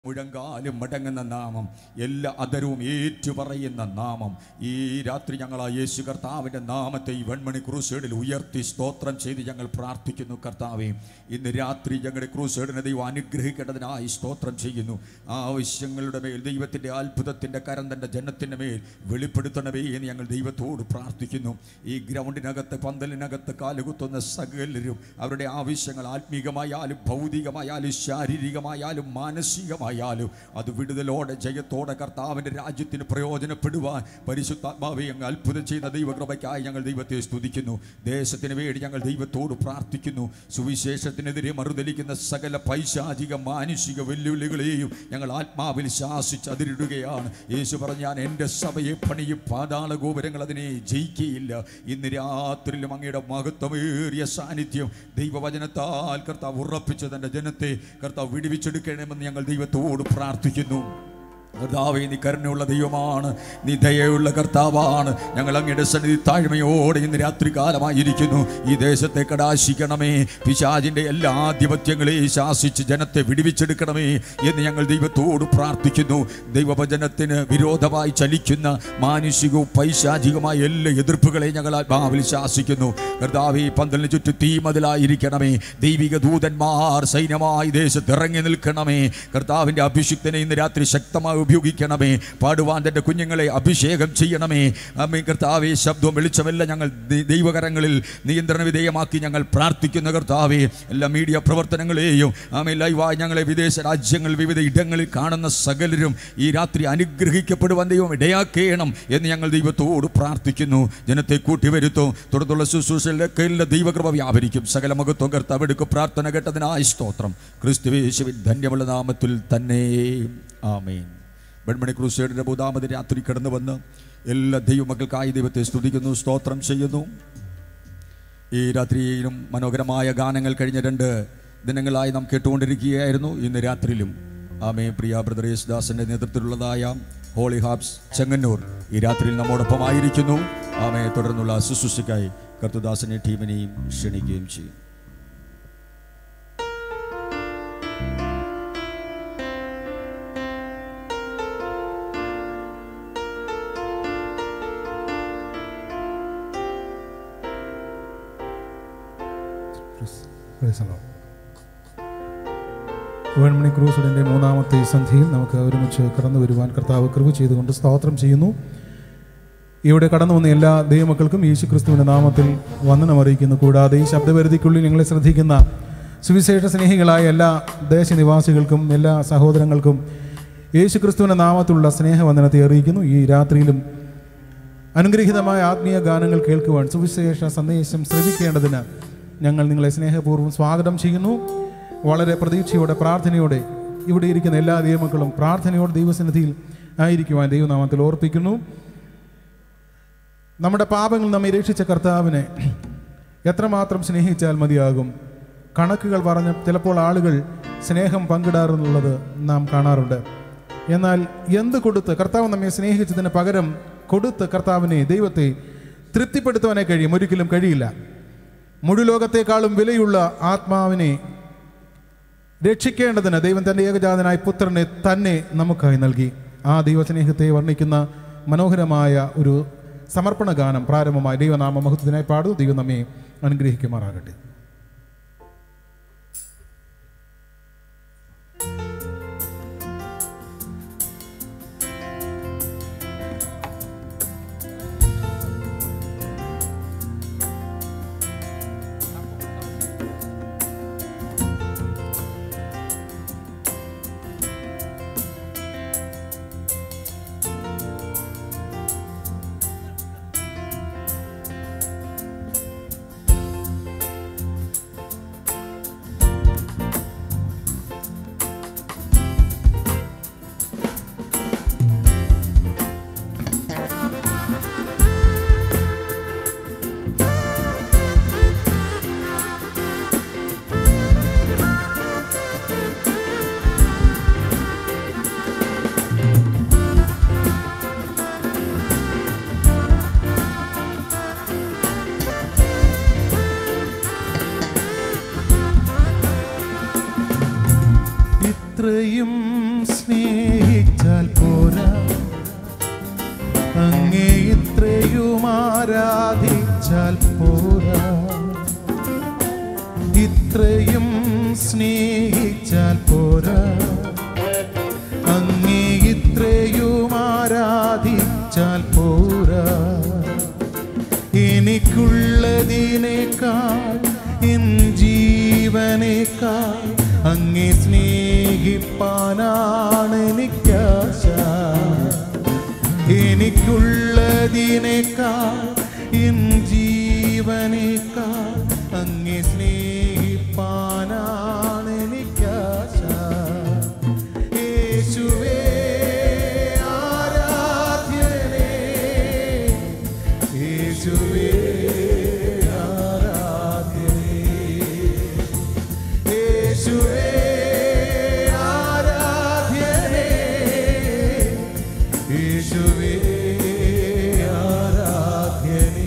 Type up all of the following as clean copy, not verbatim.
മുഴങ്കാലും മടങ്ങുന്ന നാമം, എല്ലാ അധരവും ഏറ്റുപറയുന്ന നാമം. ഈ രാത്രി ഞങ്ങൾ ആ യേശു കർത്താവിൻ്റെ നാമത്തെ ഈ വെൺമണി ക്രൂസേഡിൽ ഉയർത്തി സ്തോത്രം ചെയ്ത് ഞങ്ങൾ പ്രാർത്ഥിക്കുന്നു. കർത്താവേ, ഇന്ന് രാത്രി ഞങ്ങളുടെ ക്രൂസേഡിനെ ദൈവം അനുഗ്രഹിക്കേണ്ടതിനായി സ്തോത്രം ചെയ്യുന്നു. ആവശ്യങ്ങളുടെ മേൽ ദൈവത്തിൻ്റെ അത്ഭുതത്തിൻ്റെ കരം തൻ്റെ ജനത്തിൻ്റെ മേൽ വെളിപ്പെടുത്തണമേ എന്ന് ഞങ്ങൾ ദൈവത്തോട് പ്രാർത്ഥിക്കുന്നു. ഈ ഗ്രൗണ്ടിനകത്ത് പന്തലിനകത്ത് കാലുകുത്തുന്ന സകലരും അവരുടെ ആവശ്യങ്ങൾ ആത്മീകമായാലും ഭൗതികമായാലും ശാരീരികമായാലും മാനസികമായാലും അത് വിടുതലോടെ ജയത്തോടെ കർത്താവിൻ്റെ രാജ്യത്തിന് പ്രയോജനപ്പെടുവാൻ പരിശുദ്ധാത്മാവേ അങ്ങ് അത്ഭുതം ചെയ്യുന്ന ദൈവകൃപയ്ക്കായി ഞങ്ങൾ ദൈവത്തെ സ്തുതിക്കുന്നു. ദേശത്തിന് വേണ്ടി ഞങ്ങൾ ദൈവത്തോട് പ്രാർത്ഥിക്കുന്നു. സുവിശേഷത്തിനെതിരെ മറുതലിക്കുന്ന സകല പൈശാചിക മാനുഷിക വെല്ലുവിളികളെയും ഞങ്ങൾ ആത്മാവിൽ ശാസിച്ച് അതിരിടുകയാണ്. യേശു പറഞ്ഞ ഞാൻ എൻ്റെ സഭയെ പണിയും, പാതാള ഗോപുരങ്ങൾ അതിനെ ജയിക്കുകയില്ല. ഇന്ന് രാത്രിയിലും അങ്ങയുടെ മഹത്വമേറിയ സാന്നിധ്യം ദൈവവചനത്താൽ കർത്താവ് ഉറപ്പിച്ച് തൻ്റെ ജനത്തെ കർത്താവ് വിടുവിച്ചെടുക്കണമെന്ന് ഞങ്ങൾ ദൈവത്തോട് പ്രാർത്ഥിക്കുന്നു. കർത്താവേ, നീ കരുണയുള്ള ദൈവമാണ്, നീ ദയയുള്ള കർത്താവാണ്. ഞങ്ങൾ അങ്ങയുടെ സന്നിധി താഴ്മയോടെ ഇന്ന് രാത്രികാലമായിരിക്കുന്നു. ഈ ദേശത്തെ കടാശിക്കണമേ, പിശാചിൻ്റെ എല്ലാ ആധിപത്യങ്ങളെയും ശാസിച്ച് ജനത്തെ വിടുവിച്ചെടുക്കണമേ എന്ന് ഞങ്ങൾ ദൈവത്തോട് പ്രാർത്ഥിക്കുന്നു. ദൈവവചനത്തിന് വിരോധമായി ചലിക്കുന്ന മാനുഷികവും പൈശാചികമായ എല്ലാ എതിർപ്പുകളെയും ഞങ്ങൾ ആത്മാവിൽ ശാസിക്കുന്നു. കർത്താവേ, പന്തലിന് ചുറ്റും തീമതിലായിരിക്കണമേ. ദൈവിക ദൂതന്മാർ സൈന്യമായി ദേശത്ത് ഇറങ്ങി നിൽക്കണമേ. കർത്താവിൻ്റെ അഭിഷിക്തനെ ഇന്ന് രാത്രി ശക്തമായി ഉപയോഗിക്കണമേ. പാടുവാൻ തൻ്റെ കുഞ്ഞുങ്ങളെ അഭിഷേകം ചെയ്യണമേ. അമ്മേ കർത്താവേ, ശബ്ദവും വെളിച്ചമെല്ലാം ഞങ്ങൾ ദൈവകരങ്ങളിൽ നിയന്ത്രണ വിധേയമാക്കി ഞങ്ങൾ പ്രാർത്ഥിക്കുന്ന കർത്താവേ, എല്ലാ മീഡിയ പ്രവർത്തനങ്ങളെയും ആമേ ലൈവായി ഞങ്ങളെ വിദേശ രാജ്യങ്ങൾ വിവിധ ഇടങ്ങളിൽ കാണുന്ന സകലരും ഈ രാത്രി അനുഗ്രഹിക്കപ്പെടുവാൻ ദൈവം ഇടയാക്കണം എന്ന് ഞങ്ങൾ ദൈവത്തോട് പ്രാർത്ഥിക്കുന്നു. ജനത്തെ കൂട്ടിവരുത്തും. തുടർന്നുള്ള ശുശ്രൂഷയിലൊക്കെ എല്ലാ ദൈവകൃപ വ്യാപരിക്കും. സകല മഹത്വം കർത്താവ് എടുക്കും. പ്രാർത്ഥന കേട്ടതിനായി സ്തോത്രം. ക്രിസ്തുയേശുവിൻ ധന്യമുള്ള നാമത്തിൽ തന്നെ ആമേൻ. വെൺമണി ക്രൂസേഡിൻ്റെ 3ാമത് രാത്രി കടന്നു വന്ന് എല്ലാ ദൈവമക്കൾക്കായി ദൈവത്തെ സ്തുതിക്കുന്നു, സ്തോത്രം ചെയ്യുന്നു. ഈ രാത്രിയിലും മനോഹരമായ ഗാനങ്ങൾ കഴിഞ്ഞ 2 ദിനങ്ങളായി നാം കേട്ടുകൊണ്ടിരിക്കുകയായിരുന്നു. ഇന്ന് രാത്രിയിലും ആമേ പ്രിയ ബ്രദർ യേശുദാസിൻ്റെ നേതൃത്വത്തിലുള്ളതായ ഹോളി ഹാർട്സ് ചെങ്ങന്നൂർ ഈ രാത്രിയിൽ നമ്മോടൊപ്പമായിരിക്കുന്നു. ആമേ തുടർന്നുള്ള ശുശ്രൂഷയ്ക്കായി കർത്തുദാസനെ ടീമിനെയും ക്ഷണിക്കുകയും ചെയ്യും. വെൺമണി ക്രൂസഡിൻ്റെ 3ാമത്തെ സന്ധ്യയിൽ നമുക്ക് ഒരുമിച്ച് കടന്നു വരുവാൻ കർത്താവ് കൃപ ചെയ്തുകൊണ്ട് സ്തോത്രം ചെയ്യുന്നു. ഇവിടെ കടന്നു വന്ന എല്ലാ ദൈവമക്കൾക്കും യേശു ക്രിസ്തുവിൻ്റെ നാമത്തിൽ വന്ദനം അറിയിക്കുന്നു. കൂടാതെ ഈ ശബ്ദപരിധിക്കുള്ളിൽ ഞങ്ങളെ ശ്രദ്ധിക്കുന്ന സുവിശേഷ സ്നേഹികളായ എല്ലാ ദേശനിവാസികൾക്കും എല്ലാ സഹോദരങ്ങൾക്കും യേശു ക്രിസ്തുവിൻ്റെ നാമത്തിലുള്ള സ്നേഹവന്ദനത്തെ അറിയിക്കുന്നു. ഈ രാത്രിയിലും അനുഗ്രഹീതമായ ആത്മീയ ഗാനങ്ങൾ കേൾക്കുവാൻ സുവിശേഷ സന്ദേശം ശ്രവിക്കേണ്ടതിന് ഞങ്ങൾ നിങ്ങളെ സ്നേഹപൂർവ്വം സ്വാഗതം ചെയ്യുന്നു. വളരെ പ്രതീക്ഷയോടെ പ്രാർത്ഥനയോടെ ഇവിടെ ഇരിക്കുന്ന എല്ലാ ദൈവമക്കളും പ്രാർത്ഥനയോടെ ദൈവസന്നിധിയിൽ ആയിരിക്കുവാൻ ദൈവനാമത്തിൽ ഓർപ്പിക്കുന്നു. നമ്മുടെ പാപങ്ങൾ നമ്മെ രക്ഷിച്ച കർത്താവിനെ എത്രമാത്രം സ്നേഹിച്ചാൽ മതിയാകും. കണക്കുകൾ പറഞ്ഞ് ചിലപ്പോൾ ആളുകൾ സ്നേഹം പങ്കിടാറുള്ളത് നാം കാണാറുണ്ട്. എന്നാൽ എന്ത് കൊടുത്ത് കർത്താവ് നമ്മെ സ്നേഹിച്ചതിന് പകരം കൊടുത്ത് കർത്താവിനെ ദൈവത്തെ തൃപ്തിപ്പെടുത്തുവാനേ കഴിയും? ഒരിക്കലും കഴിയില്ല. മുഴുലോകത്തെക്കാളും വിലയുള്ള ആത്മാവിനെ രക്ഷിക്കേണ്ടതിന് ദൈവം തൻ്റെ ഏകജാതനായ പുത്രനെ തന്നെ നമുക്കായി നൽകി. ആ ദൈവസ്നേഹത്തെ വർണ്ണിക്കുന്ന മനോഹരമായ ഒരു സമർപ്പണ ഗാനം പ്രാരംഭമായി ദൈവനാമ മഹത്വത്തിനായി പാടുന്നു. ദൈവം നമ്മെ അനുഗ്രഹിക്കുമാറാകട്ടെ. സ്നേഹിച്ചാൽ പോരാ, അങ്ങേ ഇത്രയും ആരാധിച്ചാൽ പോരാ. ഇത്രയും സ്നേഹിച്ചാൽ പോരാ, അങ്ങേ ഇത്രയും ആരാധിച്ചാൽ പോരാ. എനിക്കുള്ളതിനേക്കാൾ എൻ ജീവനേക്കാൾ അങ്ങേ സ്നേഹിപ്പാനാണ് എനിക്കാശ. എനിക്കുള്ളതിനേക്കാൾ എൻ ജീവനേക്കാൾ അങ്ങേ സ്നേഹിപ്പാനാണ് എനിക്കാശ. യേശുവേ ആരാധ്യനേ, യേശുവേ ആരാധ്യനേ, യേശുവേ ആരാധ്യനേ, യേശുവേ ആരാധ്യനേ.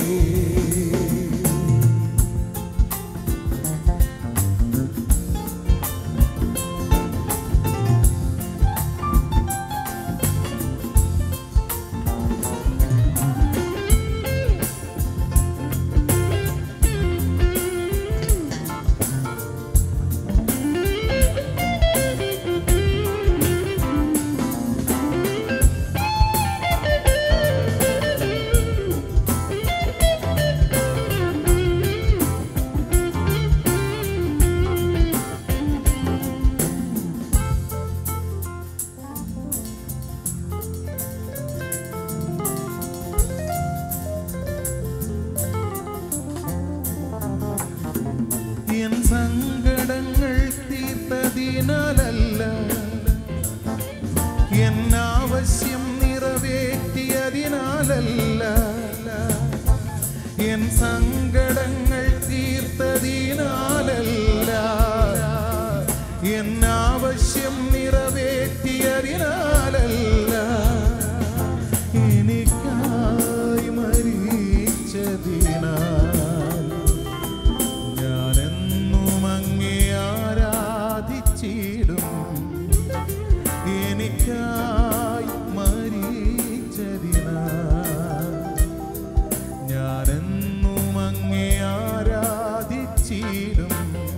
സങ്കടങ്ങൾ തീർത്തതിനാലല്ല, എന്നാവശ്യം നിറവേറ്റിയതിനാലല്ല. എൻ സങ്കടങ്ങൾ തീർത്തതിനാലല്ല, എന്നാവശ്യം നിറവേറ്റിയതിനാലല്ല. എനിക്കായി മരിച്ചതിനാൽ എനിക്കായി മരിച്ചതിനാൽ ഞാനെന്നും അങ്ങേ ആരാധിച്ചിടും.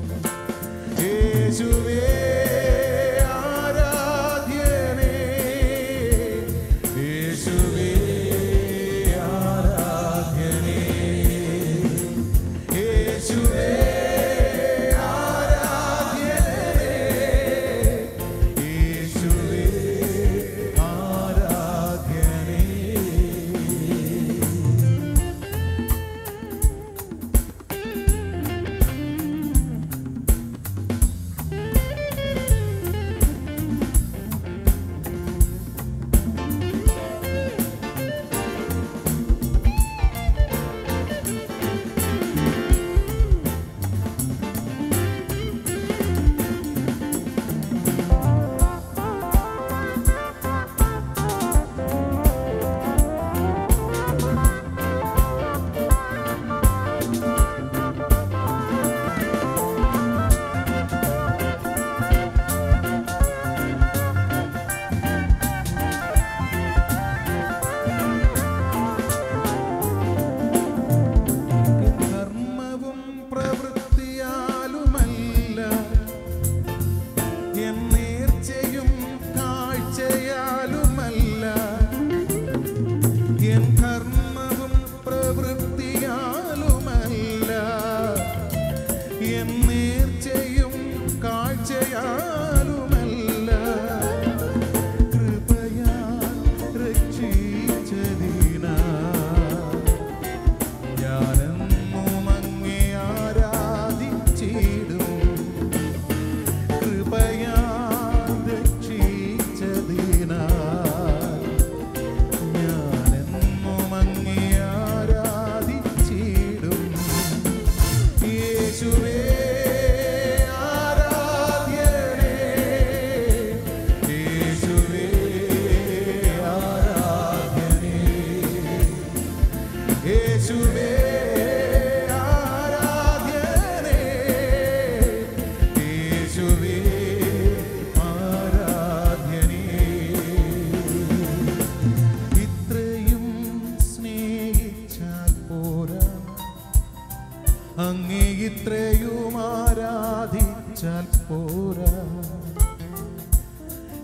യേശുവേ ആരാധ്യനേ, യേശുവേ ആരാധ്യനേ, യേശുവേ ആരാധ്യനേ, യേശുവേ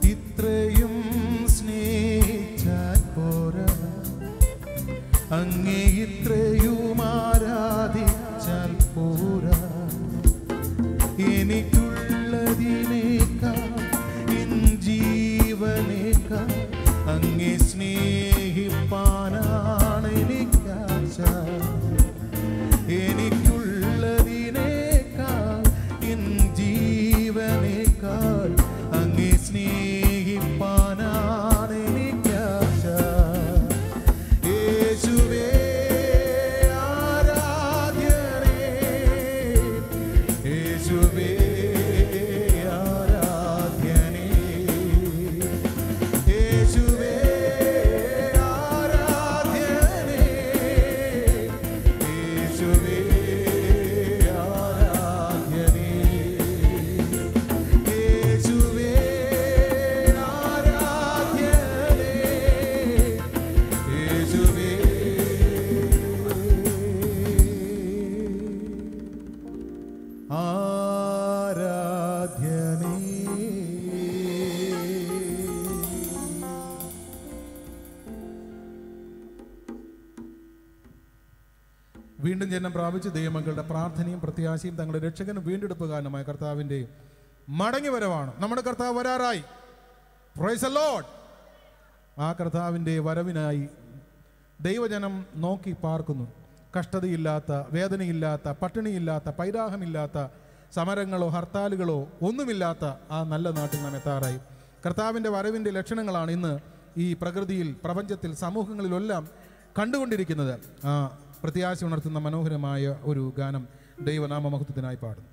ഇത്രയും സ്നേഹിച്ചാൽ പോരാ, അങ്ങേ ഇത്രയും ആരാധിച്ചാൽ പോരാ. എനിക്കുള്ളതിനേക്കാൾ എൻ ജീവനേക്കാൾ അങ്ങേ സ്നേഹിപ്പാനാണ് എനിക്കാശ. എനിക്കുള്ളതിനേക്കാൾ എൻ ജീവനേക്കാൾ അങ്ങേ സ്നേഹിപ്പാനാണ് എനിക്കാശ. യേശുവേ ആരാധ്യനേ, യേശുവേ ആരാധ്യനേ, യേശുവേ ആരാധ്യനേ, യേശുവേ ആരാധ്യനേ, യേശുവേ ആരാധ്യനേ, യേശുവേ ആരാധ്യനേ. വീണ്ടും ജന്മം പ്രാപിച്ച് ദൈവമക്കളുടെ പ്രാർത്ഥനയും പ്രത്യാശയും തങ്ങളുടെ രക്ഷകനും വീണ്ടെടുപ്പുകാരനുമായ കർത്താവിൻ്റെ മടങ്ങി വരവാണ്. നമ്മുടെ കർത്താവ് വരാറായി. Price the Lord. ആ കർത്താവിൻ്റെ വരവിനായി ദൈവജനം നോക്കി പാർക്കുന്നു. കഷ്ടതയില്ലാത്ത, വേദനയില്ലാത്ത, പട്ടിണിയില്ലാത്ത, പൈരാഹമില്ലാത്ത, സമരങ്ങളോ ഹർത്താലുകളോ ഒന്നുമില്ലാത്ത ആ നല്ല നാട്ടിൽ നാം എത്താറായി. കർത്താവിൻ്റെ വരവിൻ്റെ ലക്ഷണങ്ങളാണ് ഇന്ന് ഈ പ്രകൃതിയിൽ, പ്രപഞ്ചത്തിൽ, സമൂഹങ്ങളിലെല്ലാം കണ്ടുകൊണ്ടിരിക്കുന്നത്. ആ പ്രത്യാശ ഉണർത്തുന്ന മനോഹരമായ ഒരു ഗാനം ദൈവനാമ മഹത്വത്തിനായി പാടുന്നു.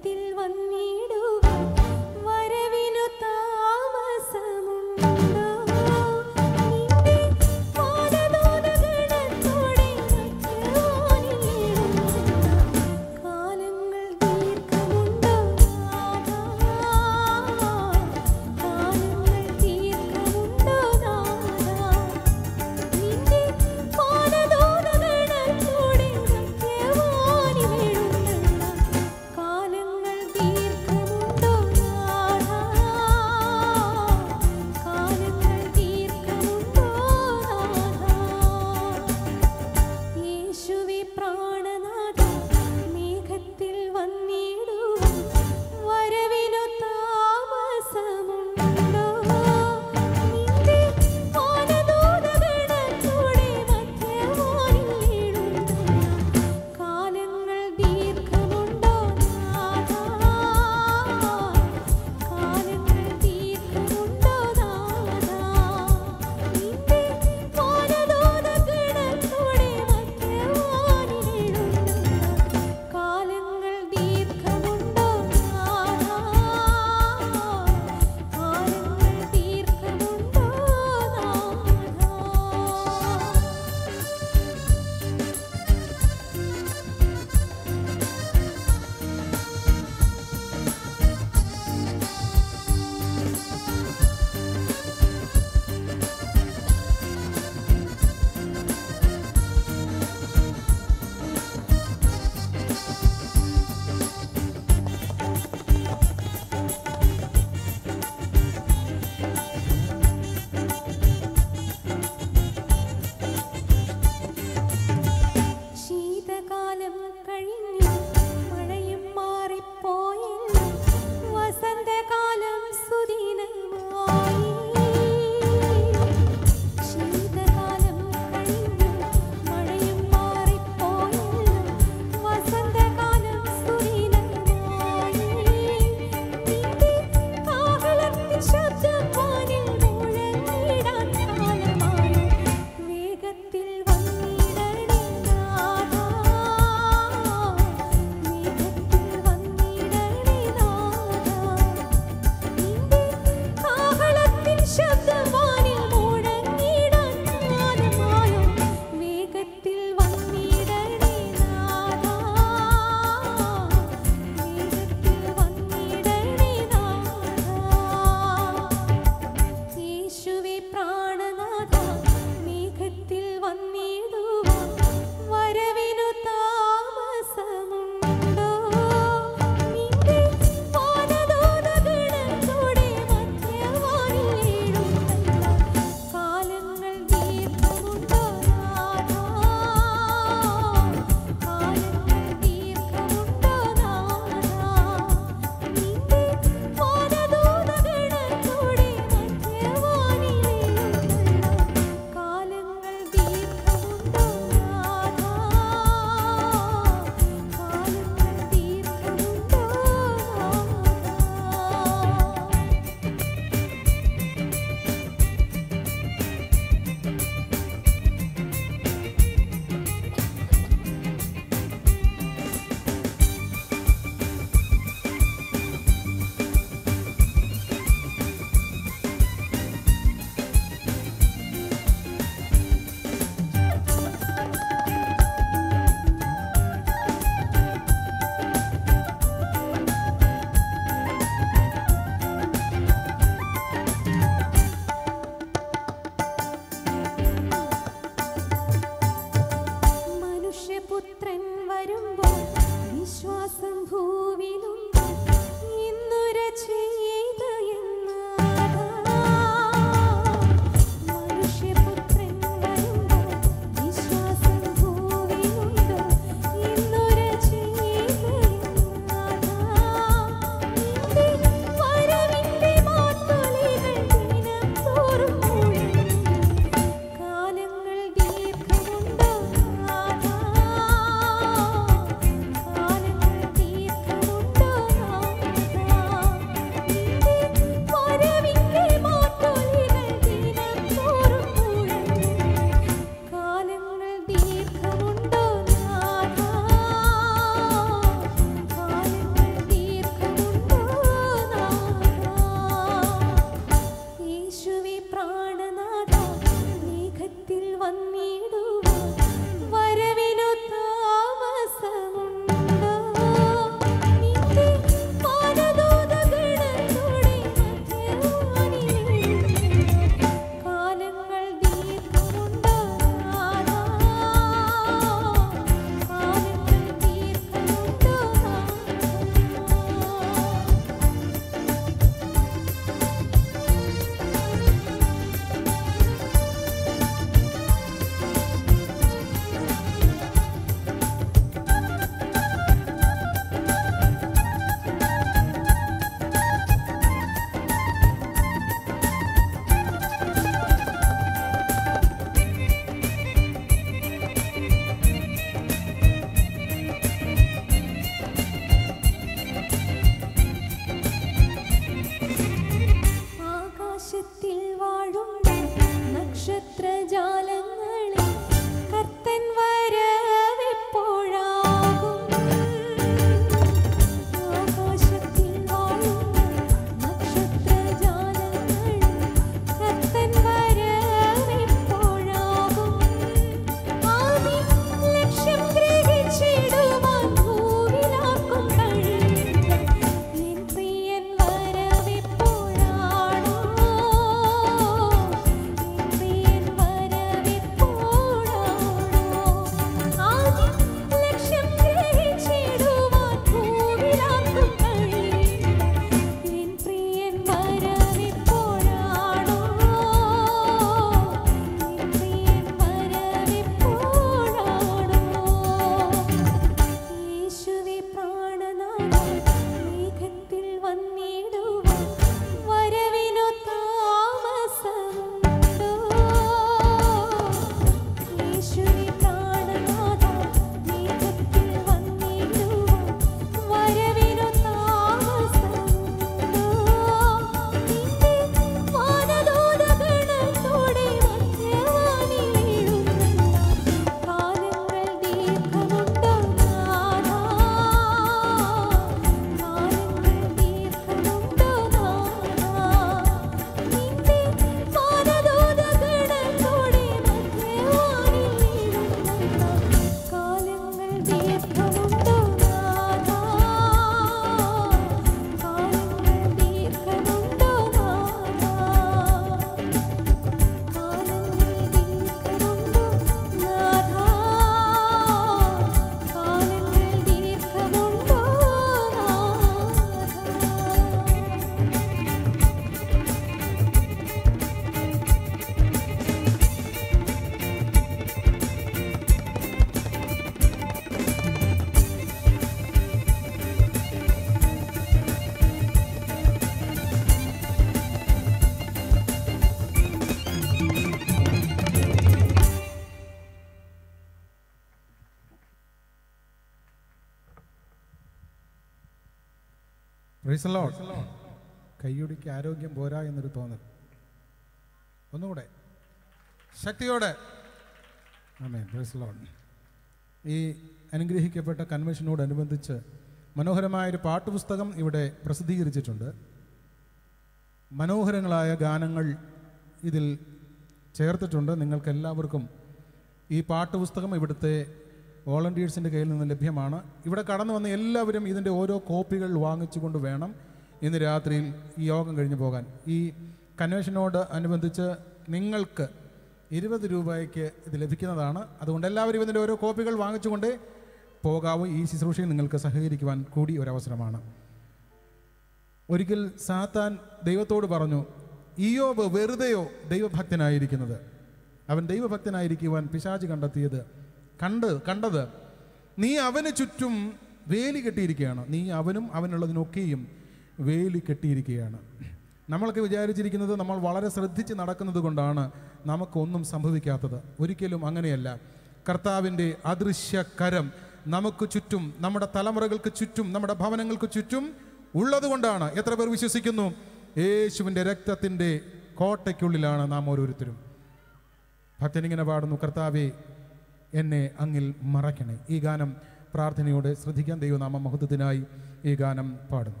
Praise the Lord. കയ്യൊടിക്ക് ആരോഗ്യം പോരാ എന്നൊരു തോന്നൽ. ഒന്നുകൂടെ ശക്തിയോടെ. ആമേൻ. Praise the Lord. ഈ അനുഗ്രഹിക്കപ്പെട്ട കൺവെൻഷനോടനുബന്ധിച്ച് മനോഹരമായൊരു പാട്ടുപുസ്തകം ഇവിടെ പ്രസിദ്ധീകരിച്ചിട്ടുണ്ട്. മനോഹരങ്ങളായ ഗാനങ്ങൾ ഇതിൽ ചേർത്തിട്ടുണ്ട്. നിങ്ങൾക്കെല്ലാവർക്കും ഈ പാട്ടുപുസ്തകം ഇവിടുത്തെ വോളണ്ടിയേഴ്സിൻ്റെ കയ്യിൽ നിന്ന് ലഭ്യമാണ്. ഇവിടെ കടന്നു വന്ന എല്ലാവരും ഇതിൻ്റെ ഓരോ കോപ്പികൾ വാങ്ങിച്ചുകൊണ്ട് വേണം ഇന്ന് രാത്രിയിൽ ഈ യോഗം കഴിഞ്ഞ് പോകാൻ. ഈ കൺവെൻഷനോട് അനുബന്ധിച്ച് നിങ്ങൾക്ക് 20 രൂപയ്ക്ക് ഇത് ലഭിക്കുന്നതാണ്. അതുകൊണ്ട് എല്ലാവരും ഇതിൻ്റെ ഓരോ കോപ്പികൾ വാങ്ങിച്ചുകൊണ്ട് പോകാവൂ. ഈ ശുശ്രൂഷയിൽ നിങ്ങൾക്ക് സഹകരിക്കുവാൻ കൂടി ഒരവസരമാണ്. ഒരിക്കൽ സാത്താൻ ദൈവത്തോട് പറഞ്ഞു, ഇയ്യോബ് വെറുതെയോ ദൈവഭക്തനായിരിക്കുന്നത്. അവൻ ദൈവഭക്തനായിരിക്കുവാൻ പിശാച് കണ്ടത് നീ അവന് ചുറ്റും വേലി കെട്ടിയിരിക്കുകയാണ്. നീ അവനും അവനുള്ളതിനൊക്കെയും വേലി കെട്ടിയിരിക്കുകയാണ്. നമ്മളൊക്കെ വിചാരിച്ചിരിക്കുന്നത് നമ്മൾ വളരെ ശ്രദ്ധിച്ച് നടക്കുന്നത് കൊണ്ടാണ് നമുക്കൊന്നും സംഭവിക്കാത്തത്. ഒരിക്കലും അങ്ങനെയല്ല. കർത്താവിൻ്റെ അദൃശ്യകരം നമുക്ക് ചുറ്റും, നമ്മുടെ തലമുറകൾക്ക് ചുറ്റും, നമ്മുടെ ഭവനങ്ങൾക്ക് ചുറ്റും ഉള്ളതുകൊണ്ടാണ്. എത്ര പേർ വിശ്വസിക്കുന്നു? യേശുവിൻ്റെ രക്തത്തിൻ്റെ കോട്ടയ്ക്കുള്ളിലാണ് നാം ഓരോരുത്തരും. ഭക്തനിങ്ങനെ പാടുന്നു, കർത്താവേ എന്നെ അങ്ങിൽ മറയ്ക്കണേ. ഈ ഗാനം പ്രാർത്ഥനയോടെ ശ്രദ്ധിക്കാൻ. ദൈവനാമ മഹത്വത്തിനായി ഈ ഗാനം പാടുന്നു.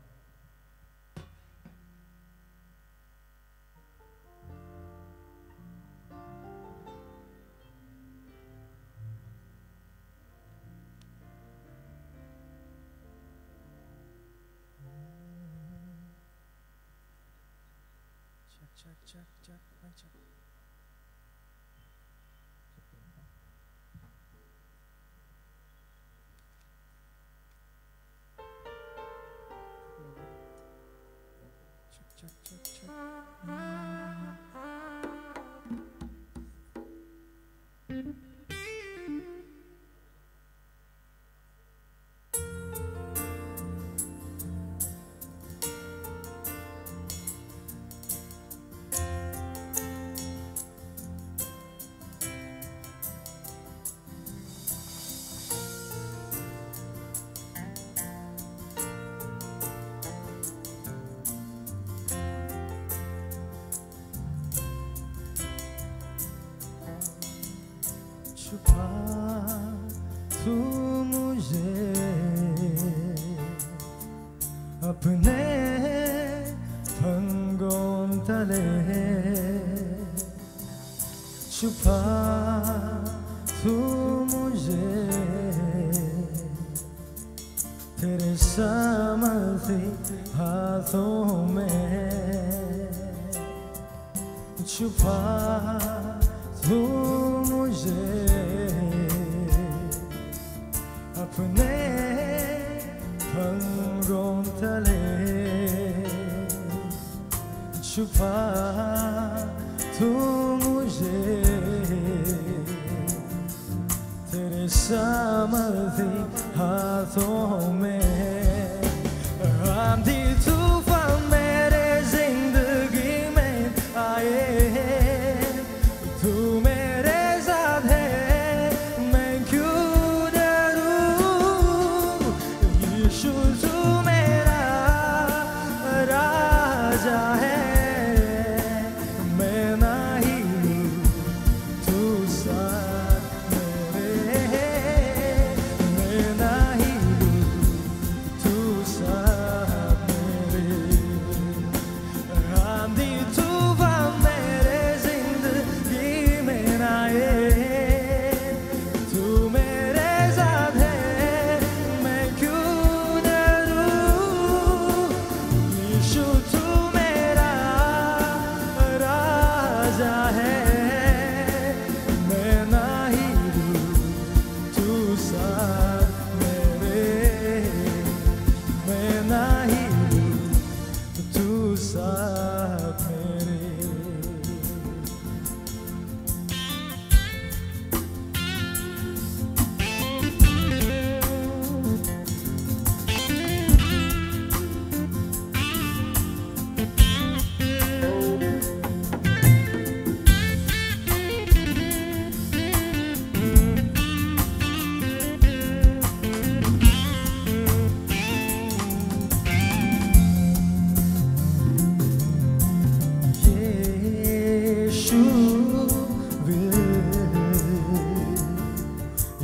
तू मुझे अपने पंगों तले छुपा, तू मुझे तेरे सामर्थी हाथों में छुपा, तू मुझे अपने पंगों तले छुपा, तू मुझे तेरे सामर्थी हाथों में। आंधी तूफान मेरे जिंदगी में आए, तू मेरे साथ है, मैं क्यों डरूं? यीशु तू मेरा राजा है, मैं ना हिलूं, तू साथ मेरे, मैं ना हिलूं,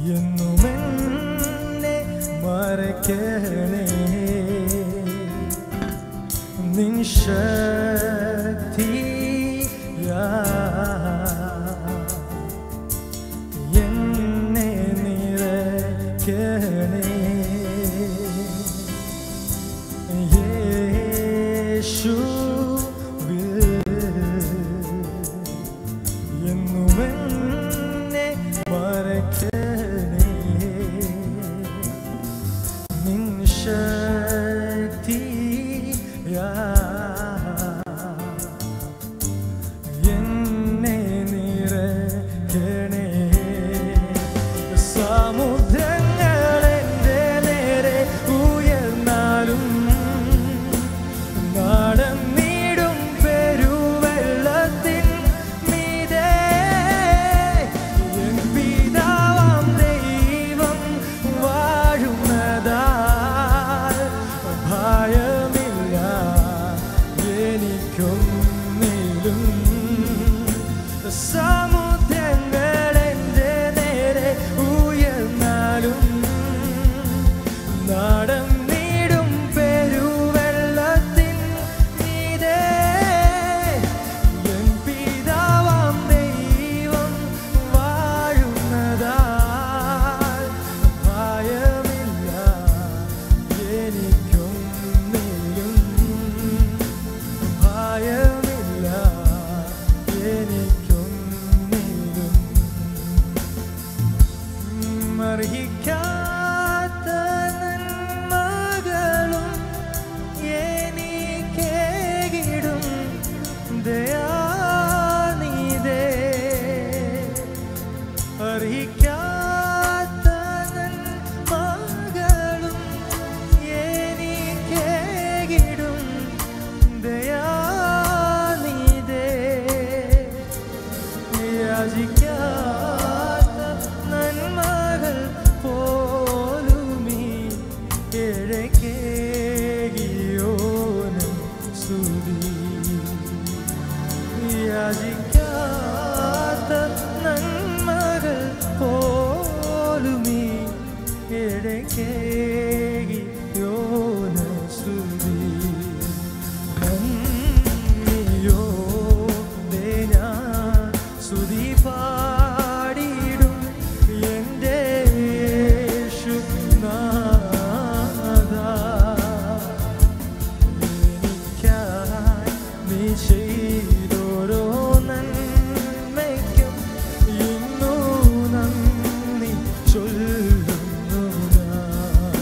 എന്നുമെന്നെ മറക്കണേ നിൻ ശക്തിയാ എന്നെ നിറയ്ക്കണേ യേശുവിൽ എന്നുമെന്നെ മറയ്ക്കണേ നിൻ ശക്തിയാ എന്നെ നിറയ്ക്കണേ സമുദ്രങ്ങൾ എൻ്റെ നേരെ ഉയർന്നാലും നടന്നിടും പെരുവെള്ളത്തിൻ മീതെ എൻ പിതാവാം ദൈവം വാഴുന്നതാൽ ഭയമില്ല എനിക്കൊന്നിലും സമുദ്രങ്ങൾ എൻ്റെ നേരെ ഉയർന്നാലും നടന്നിടും പെരുവെള്ളത്തിൻ മീതെ എൻ പിതാവാം ദൈവം വാഴുന്നതാൽ ഭയമില്ല എനിക്കൊന്നിലും ഭയമില്ല എനിക്കൊന്നിലും അർഹിക്കാത്ത നന്മകളും എനിക്കേകിടും ദയാനിധേ അർഹിക്കാത്ത നന്മകളും എനിക്കേകിടും ദയാനിധേ യാചിക്കാത്ത നന്മകൾ പോലുമീ കിഴക്കേകിയോനും സ്തുതി യാചിക്കാത്ത നന്മകൾ പോലുമീ കിഴക്കേകിയോനും സ്തുതി നന്ദിയോടെ ഞാൻ സ്തുതി പാടിയിടും എൻ്റെ യേശുനാഥാ എനിക്കായി നീ ചെയ്തോരോ നന്മയ്ക്കും ഇന്നു നന്ദി ചൊല്ലുന്നു ഞാൻ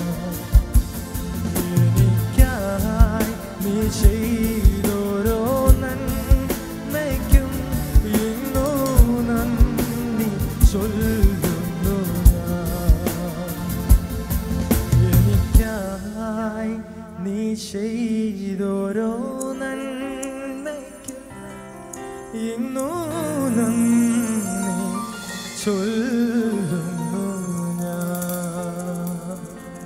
എനിക്കായി നീ ചെയ്തോരോ നന്മയ്ക്കും ഇന്നു നന്ദി ചൊല്ലുന്നു ഞാൻ എനിക്കായി നീ ചെയ്തോരോ നന്മയ്ക്കും ഇന്നു നന്ദി ചൊല്ലുന്നു ഞാൻ.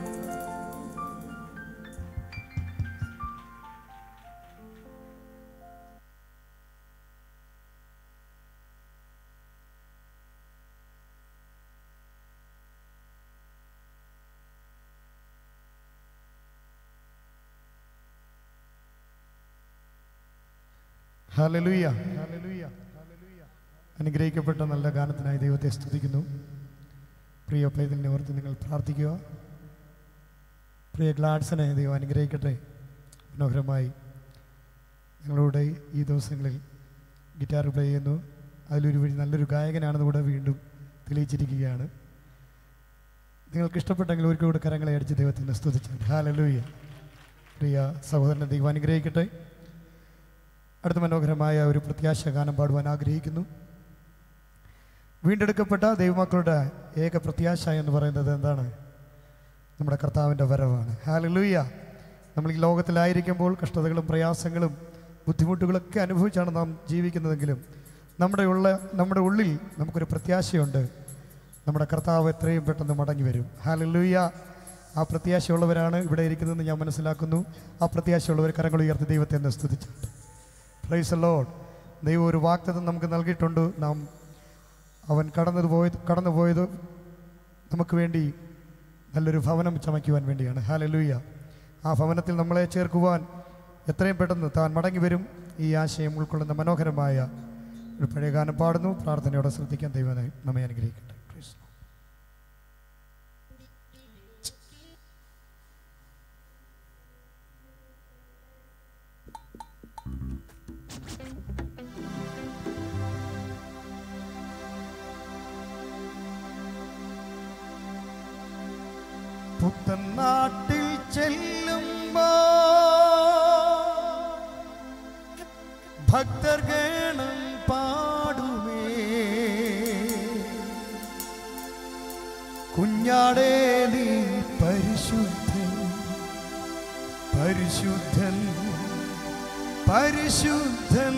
ഹല്ലേലൂയ. അനുഗ്രഹിക്കപ്പെട്ട നല്ല ഗാനത്തിനായി ദൈവത്തെ സ്തുതിക്കുന്നു. പ്രിയ പൈതലിനെ ഓർത്ത് നിങ്ങൾ പ്രാർത്ഥിക്കുക. പ്രിയ ഗ്ലാഡ്സനെ ദൈവം അനുഗ്രഹിക്കട്ടെ. മനോഹരമായി ഞങ്ങളുടെ ഈ ദിവസങ്ങളിൽ ഗിറ്റാർ പ്ലേ ചെയ്യുന്നു. അതിലൊരു നല്ലൊരു ഗായകനാണെന്ന് കൂടെ വീണ്ടും തെളിയിച്ചിരിക്കുകയാണ്. നിങ്ങൾക്ക് ഇഷ്ടപ്പെട്ടെങ്കിൽ ഒരിക്കൽ കൂടെ കരങ്ങളെ അടിച്ച് ദൈവത്തിനെ സ്തുതിച്ചു. ഹല്ലേലൂയ. പ്രിയ സഹോദരനെ ദൈവം അനുഗ്രഹിക്കട്ടെ. അടുത്ത മനോഹരമായ ഒരു പ്രത്യാശ ഗാനം പാടുവാൻ ആഗ്രഹിക്കുന്നു. വീണ്ടെടുക്കപ്പെട്ട ദൈവമക്കളുടെ ഏക പ്രത്യാശ എന്ന് പറയുന്നത് എന്താണ്? നമ്മുടെ കർത്താവിൻ്റെ വരവാണ്. ഹല്ലേലൂയ. നമ്മൾ ഈ ലോകത്തിലായിരിക്കുമ്പോൾ കഷ്ടതകളും പ്രയാസങ്ങളും ബുദ്ധിമുട്ടുകളൊക്കെ അനുഭവിച്ചാണ് നാം ജീവിക്കുന്നതെങ്കിലും നമ്മുടെ ഉള്ളിൽ നമുക്കൊരു പ്രത്യാശയുണ്ട്. നമ്മുടെ കർത്താവ് എത്രയും പെട്ടെന്ന് മടങ്ങി വരും. ഹല്ലേലൂയ. ആ പ്രത്യാശയുള്ളവരാണ് ഇവിടെ ഇരിക്കുന്നതെന്ന് ഞാൻ മനസ്സിലാക്കുന്നു. ആ പ്രത്യാശയുള്ളവർ കരങ്ങൾ ഉയർത്തി ദൈവത്തെ എന്ന് സ്തുതിച്ചിട്ടുണ്ട്. Price the Lord. ദൈവം ഒരു വാഗ്ദത്തം നമുക്ക് നൽകിയിട്ടുണ്ട്. അവൻ കടന്നുപോയത് നമുക്ക് വേണ്ടി നല്ലൊരു ഭവനം ചമയ്ക്കുവാൻ വേണ്ടിയാണ്. ഹല്ലേലൂയ. ആ ഭവനത്തിൽ നമ്മളെ ചേർക്കുവാൻ എത്രയും പെട്ടെന്ന് താൻ മടങ്ങി വരും. ഈ ആശയം ഉൾക്കൊള്ളുന്ന മനോഹരമായ ഒരു പഴയ ഗാനം പാടുന്നു. പ്രാർത്ഥനയോടെ ശ്രദ്ധിക്കാൻ ദൈവം നമ്മെ അനുഗ്രഹിക്കട്ടെ. പുത്തൻ നാട്ടിൽ ചെല്ലുമ്പോ ഭക്തർ ഗണം പാടുമേ, കുഞ്ഞാടേ നീ പരിശുദ്ധൻ പരിശുദ്ധൻ പരിശുദ്ധൻ.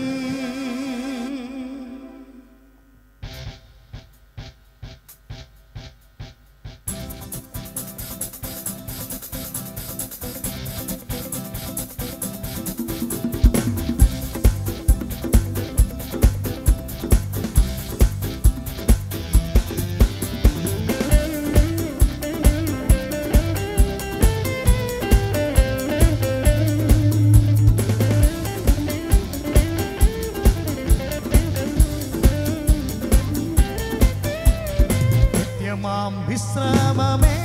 വിശ്രമമേ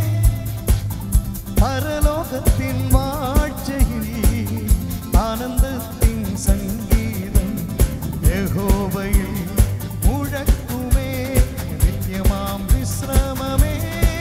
പരലോകത്തിൻ വാഴ്ചയിൽ ആനന്ദത്തിൻ സംഗീതം യഹോവയിൽ മുഴക്കുമേ. നിത്യമാം വിശ്രമമേ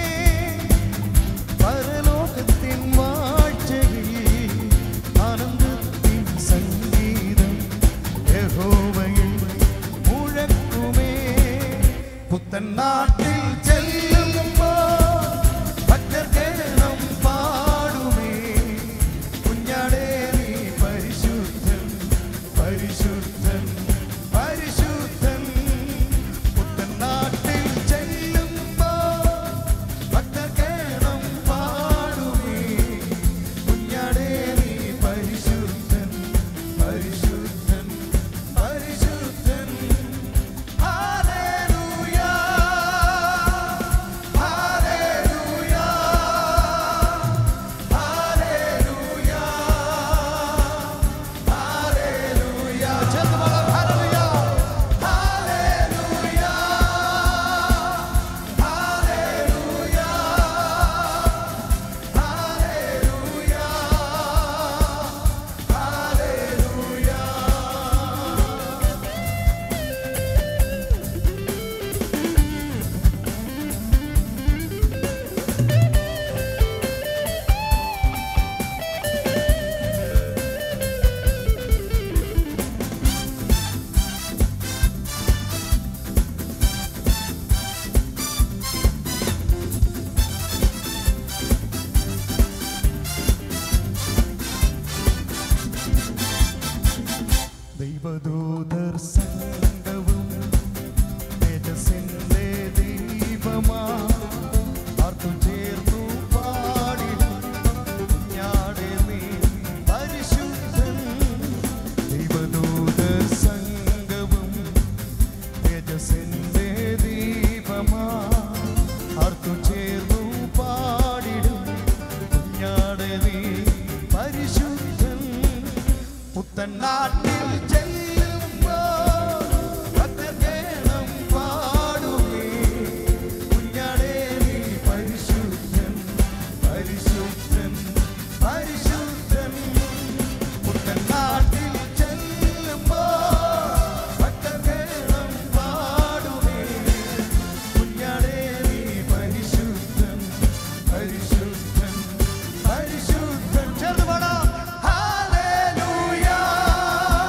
പരലോകത്തിൻ വാഴ്ചയിൽ ആനന്ദത്തിൻ സംഗീതം യഹോവയിൽ മുഴക്കുമേ. പുത്തൻ നാട്ടിൽ ചെല്ലുമ്പോ ഭക്തർ ഗണം പാടുമേ, കുഞ്ഞാടേ നീ പരിശുദ്ധൻ പരിശുദ്ധൻ പരിശുദ്ധൻ. പുത്തൻ നാട്ടിൽ ചെല്ലുമ്പോ ഭക്തർ ഗണം പാടുമേ, കുഞ്ഞാടേ നീ പരിശുദ്ധൻ പരിശുദ്ധൻ പരിശുദ്ധൻ. ദൈവദൂതർ സംഘവും തേജസ്സിന്റെ ദീപമാ ആർക്കും ചേർന്നു പാടിടും, കുഞ്ഞാടേ നീ പരിശുദ്ധൻ. ദൈവദൂതർ സംഘവും തേജസ്സിന്റെ ദീപമാ ആർക്കും ചേർന്നു പാടിടും, കുഞ്ഞാടേ നീ പരിശുദ്ധൻ. പുത്തൻ നാട്ടിൽ ചെല്ലുമ്പോ ഭക്തർ ഗണം പാടുമേ, കുഞ്ഞാടേ നീ പരിശുദ്ധൻ പരിശുദ്ധൻ പരിശുദ്ധൻ. പുത്തൻ നാട്ടിൽ ചെല്ലുമ്പോ ഭക്തർ ഗണം പാടുമേ, കുഞ്ഞാടേ നീ പരിശുദ്ധൻ പരിശുദ്ധൻ പരിശുദ്ധൻ. ചേർന്ന് പാടാം. ഹല്ലേലൂയ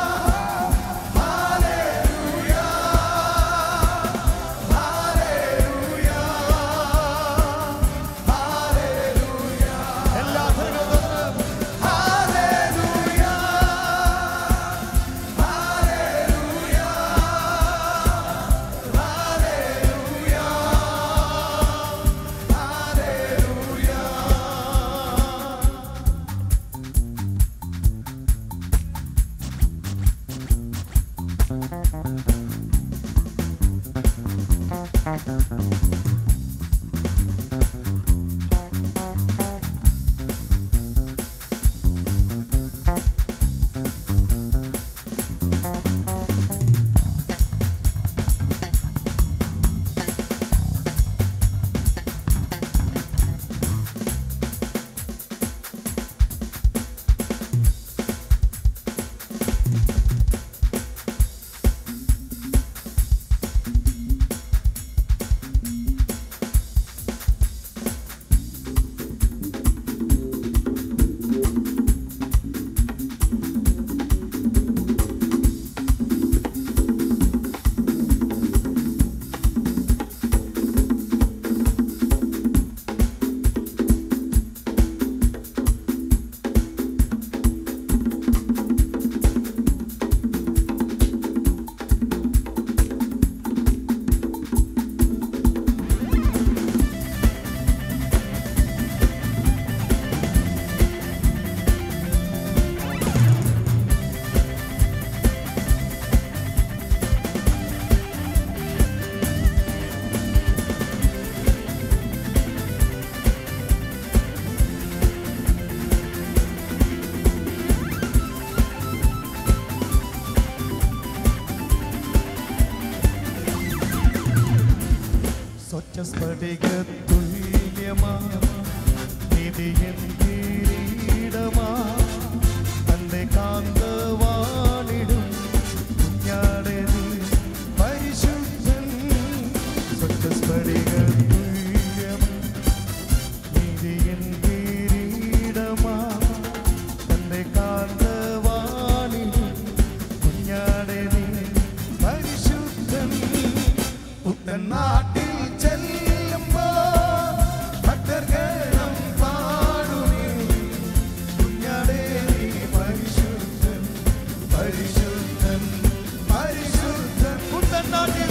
തുല്യമാ നിധിയൻ കിരീടമാ തന്റെ കാന്തവാണിടും കുഞ്ഞാടെ നീ പരിശുദ്ധൻ സ്വച്ഛസ്ഫടിക തുല്യമാ നിധിയൻ കിരീടമാ തന്റെ കാന്തവാണിടും കുഞ്ഞാടെ നീ പരിശുദ്ധൻ പുത്തൻ നാട്ടിൽ ചെല്ലുമ്പോൾ ഭക്തർഗണം പാടുമേ കുഞ്ഞാടേ നീ പരിശുദ്ധൻ പരിശുദ്ധൻ പരിശുദ്ധൻ പുത്തൻ നാട്ടിൽ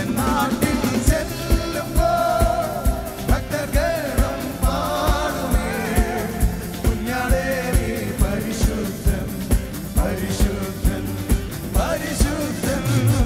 ചെല്ലുമ്പോൾ ഭക്തർഗണം പാടുമേ കുഞ്ഞാടേ നീ പരിശുദ്ധൻ പരിശുദ്ധൻ പരിശുദ്ധൻ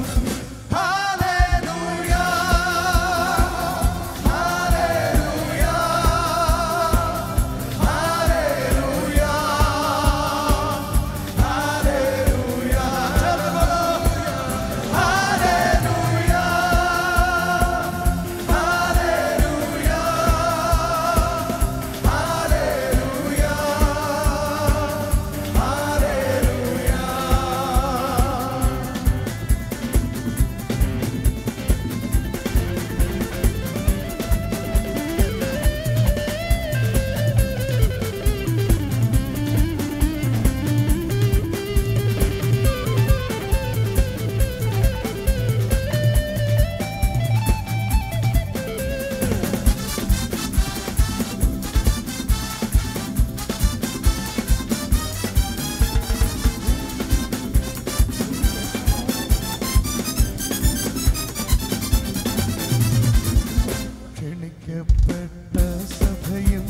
ക്ഷണിക്കപ്പെട്ട സഭയും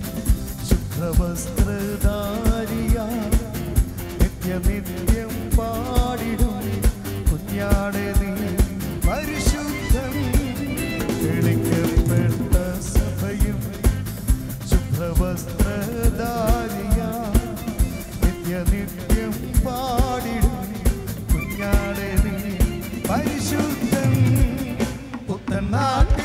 ശുഭ്രവസ്ത്രധാരിയ നിത്യനിത്യം പാടിടും കുഞ്ഞാടെ നീ പരിശുദ്ധൻ ക്ഷണിക്കപ്പെട്ട സഭയും ശുഭ്രവസ്ത്രധാരിയ നിത്യനിത്യം പാടിടും കുഞ്ഞാടെ നീ പരിശുദ്ധൻ പുത്തൻ നാട്ടിൽ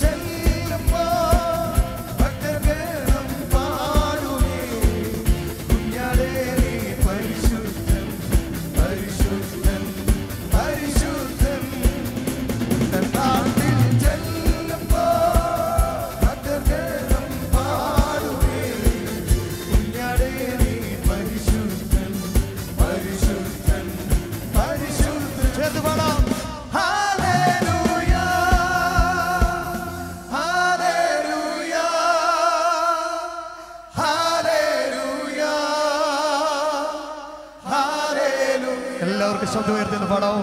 എല്ലാവർക്കും ശബ്ദം ഉയർത്തിന്ന് പാടാവോ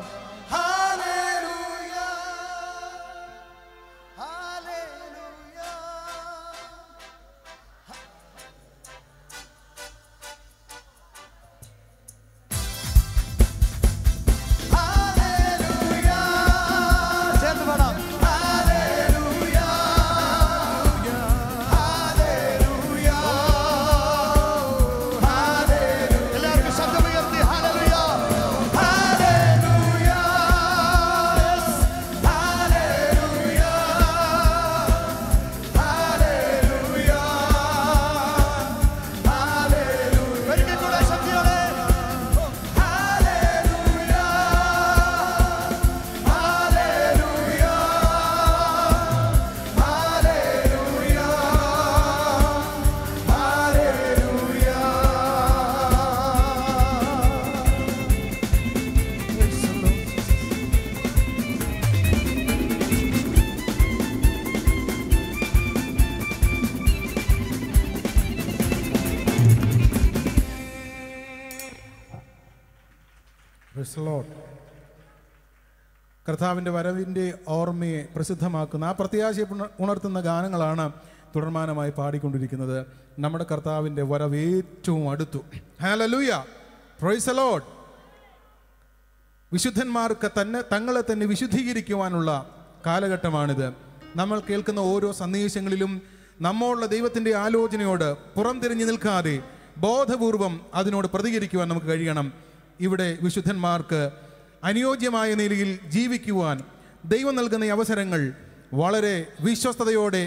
കർത്താവിൻ്റെ വരവിൻ്റെ ഓർമ്മയെ പ്രസിദ്ധമാക്കുന്ന ആ പ്രത്യാശയെ ഉണർത്തുന്ന ഗാനങ്ങളാണ് തുടർമാനമായി പാടിക്കൊണ്ടിരിക്കുന്നത്. നമ്മുടെ കർത്താവിൻ്റെ വരവ് ഏറ്റവും അടുത്തു. ഹല്ലേലൂയ, പ്രൈസ് ദി ലോർഡ്. വിശുദ്ധന്മാർക്ക് തങ്ങളെ തന്നെ വിശുദ്ധീകരിക്കുവാനുള്ള കാലഘട്ടമാണിത്. നമ്മൾ കേൾക്കുന്ന ഓരോ സന്ദേശങ്ങളിലും നമ്മോടുള്ള ദൈവത്തിൻ്റെ ആലോചനയോട് പുറംതിരിഞ്ഞു നിൽക്കാതെ ബോധപൂർവം അതിനോട് പ്രതികരിക്കുവാൻ നമുക്ക് കഴിയണം. ഇവിടെ വിശുദ്ധന്മാർക്ക് അനുയോജ്യമായ നിലയിൽ ജീവിക്കുവാൻ ദൈവം നൽകുന്ന അവസരങ്ങൾ വളരെ വിശ്വസ്തയോടെ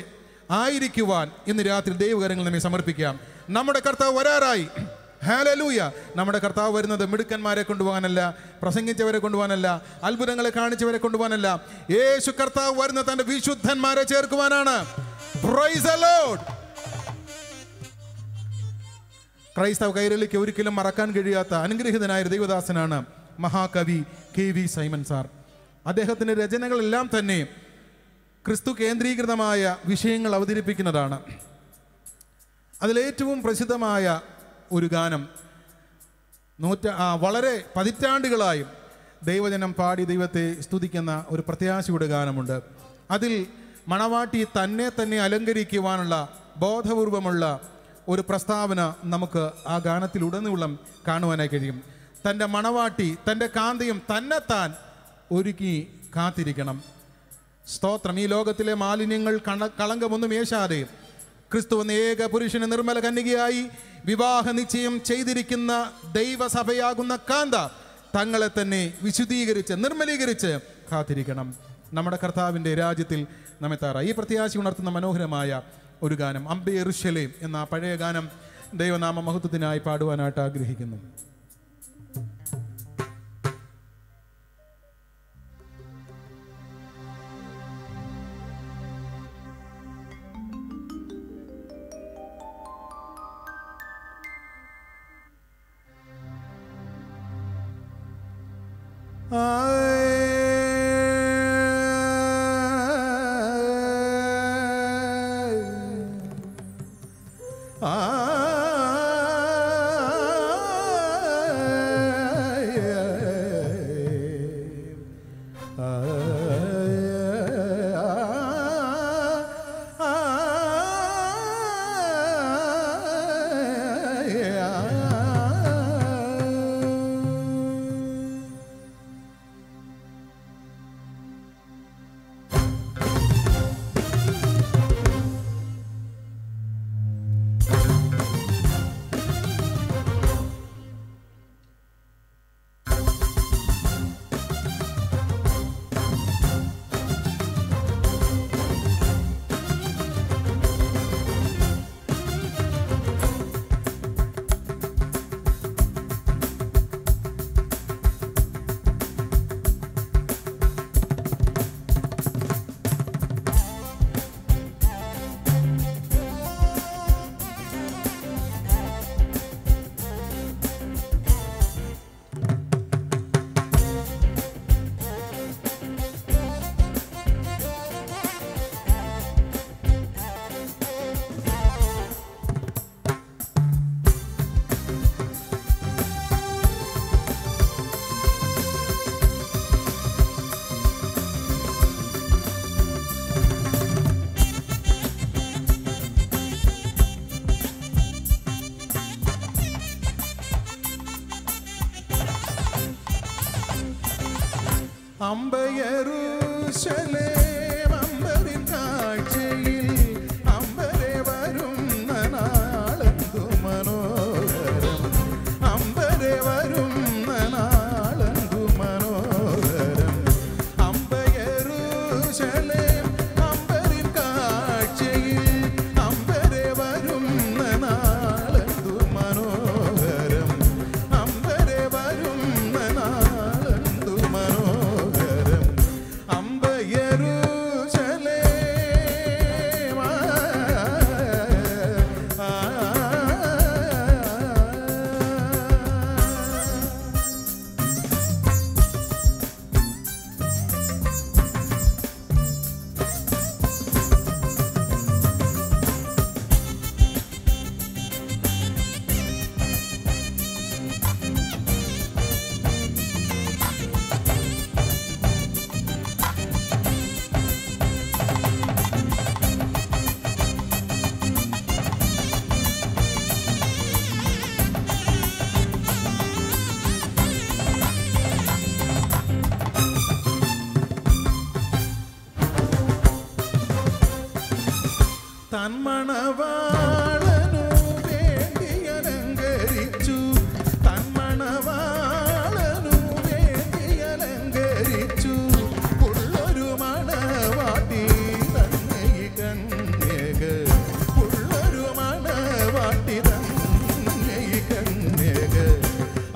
ആയിരിക്കുവാൻ ഇന്ന് രാത്രി ദൈവകരങ്ങൾ നമ്മെ സമർപ്പിക്കാം. നമ്മുടെ കർത്താവ് വരാറായി. ഹല്ലേലൂയ. നമ്മുടെ കർത്താവ് വരുന്നത് മിടുക്കന്മാരെ കൊണ്ടുപോകാനല്ല, പ്രസംഗിച്ചവരെ കൊണ്ടുപോകാനല്ല, അത്ഭുതങ്ങളെ കാണിച്ചവരെ കൊണ്ടുപോകാനല്ല. യേശു കർത്താവ് വരുന്നത് തന്റെ വിശുദ്ധന്മാരെ ചേർക്കുവാനാണ്. Price the Lord. ക്രൈസ്തവ കൈരളിക്ക് ഒരിക്കലും മറക്കാൻ കഴിയാത്ത അനുഗ്രഹീതനായ ദൈവദാസനാണ് മഹാകവി KV സൈമൺ സാർ. അദ്ദേഹത്തിൻ്റെ രചനകളെല്ലാം തന്നെ ക്രിസ്തു കേന്ദ്രീകൃതമായ വിഷയങ്ങൾ അവതരിപ്പിക്കുന്നതാണ്. അതിലേറ്റവും പ്രസിദ്ധമായ ഒരു ഗാനം വളരെ പതിറ്റാണ്ടുകളായും ദൈവജനം പാടി ദൈവത്തെ സ്തുതിക്കുന്ന ഒരു പ്രത്യാശയുടെ ഗാനമുണ്ട്. അതിൽ മണവാട്ടി തന്നെ അലങ്കരിക്കുവാനുള്ള ബോധപൂർവമുള്ള ഒരു പ്രസ്താവന നമുക്ക് ആ ഗാനത്തിലുടനീളം കാണുവാനായി കഴിയും. തൻ്റെ മണവാട്ടി തൻ്റെ കാന്തയും തന്നെത്താൻ ഒരുക്കി കാത്തിരിക്കണം. സ്തോത്രം. ഈ ലോകത്തിലെ മാലിന്യങ്ങൾ കളങ്കമൊന്നും ഏശാതെ ക്രിസ്തു എന്ന ഏക പുരുഷന് നിർമ്മല കന്യകയായി വിവാഹ നിശ്ചയം ചെയ്തിരിക്കുന്ന ദൈവസഭയാകുന്ന കാന്ത തങ്ങളെ തന്നെ വിശുദ്ധീകരിച്ച് നിർമ്മലീകരിച്ച് കാത്തിരിക്കണം. നമ്മുടെ കർത്താവിൻ്റെ രാജ്യത്തിൽ നമ്മെത്താറ ഈ പ്രത്യാശ ഉണർത്തുന്ന മനോഹരമായ ഒരു ഗാനം അമ്പേ യെരൂശലേം എന്ന പഴയ ഗാനം ദൈവനാമ മഹത്വത്തിനായി പാടുവാനായിട്ട് ആഗ്രഹിക്കുന്നു. യെരൂശലേം അമ്പരിൻ കാഴ്ചയിൽ അമ്പരെ വരുന്ന നാളെന്തു മനോഹരം, അമ്പരെ വരുന്ന നാളെന്തു മനോഹരം. അമ്പ യെരൂശലേം അമ്പരിൻ കാഴ്ചയിൽ അമ്പരെ വരുന്ന നാളെന്തു മനോഹരം, അമ്പരെ വരുന്ന നാളെന്തു മനോഹരം. അമ്പ യെരൂശലേം തന്മണവാളനു വേണ്ടി അലങ്കരിച്ചു, തന്മണവാളനു വേണ്ടി അലങ്കരിച്ചു. ഉള്ളൊരു മണവാട്ടി തന്നെ കന്യക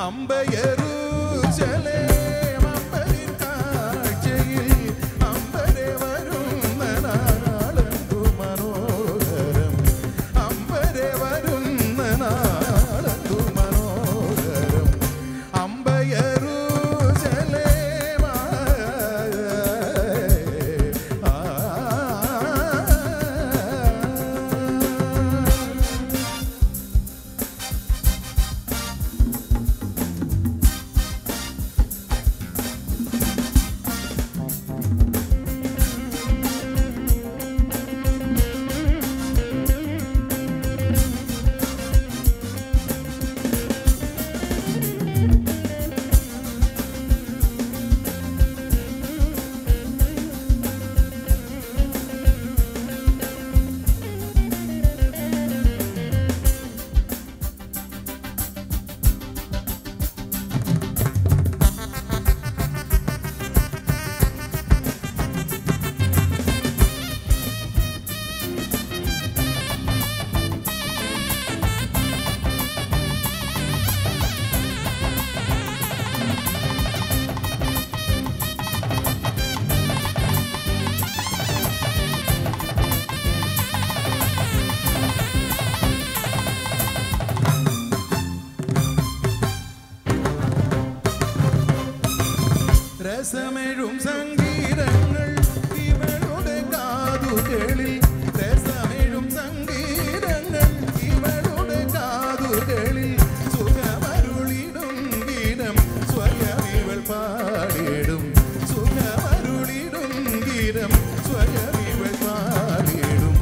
രസമെഴും സംഗീതങ്ങൾ ഇവളുടെ കാതുകളിൽ, രസമെഴും സംഗീതങ്ങൾ ഇവളുടെ കാതുകളിൽ, സുഖമരുളിടും ഗീതം സ്വയം ഇവൾ പാടിടും, സുഖമരുളിടും ഗീതം സ്വയം ഇവൾ പാടിടും.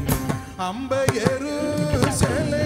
അമ്പയരുശലേ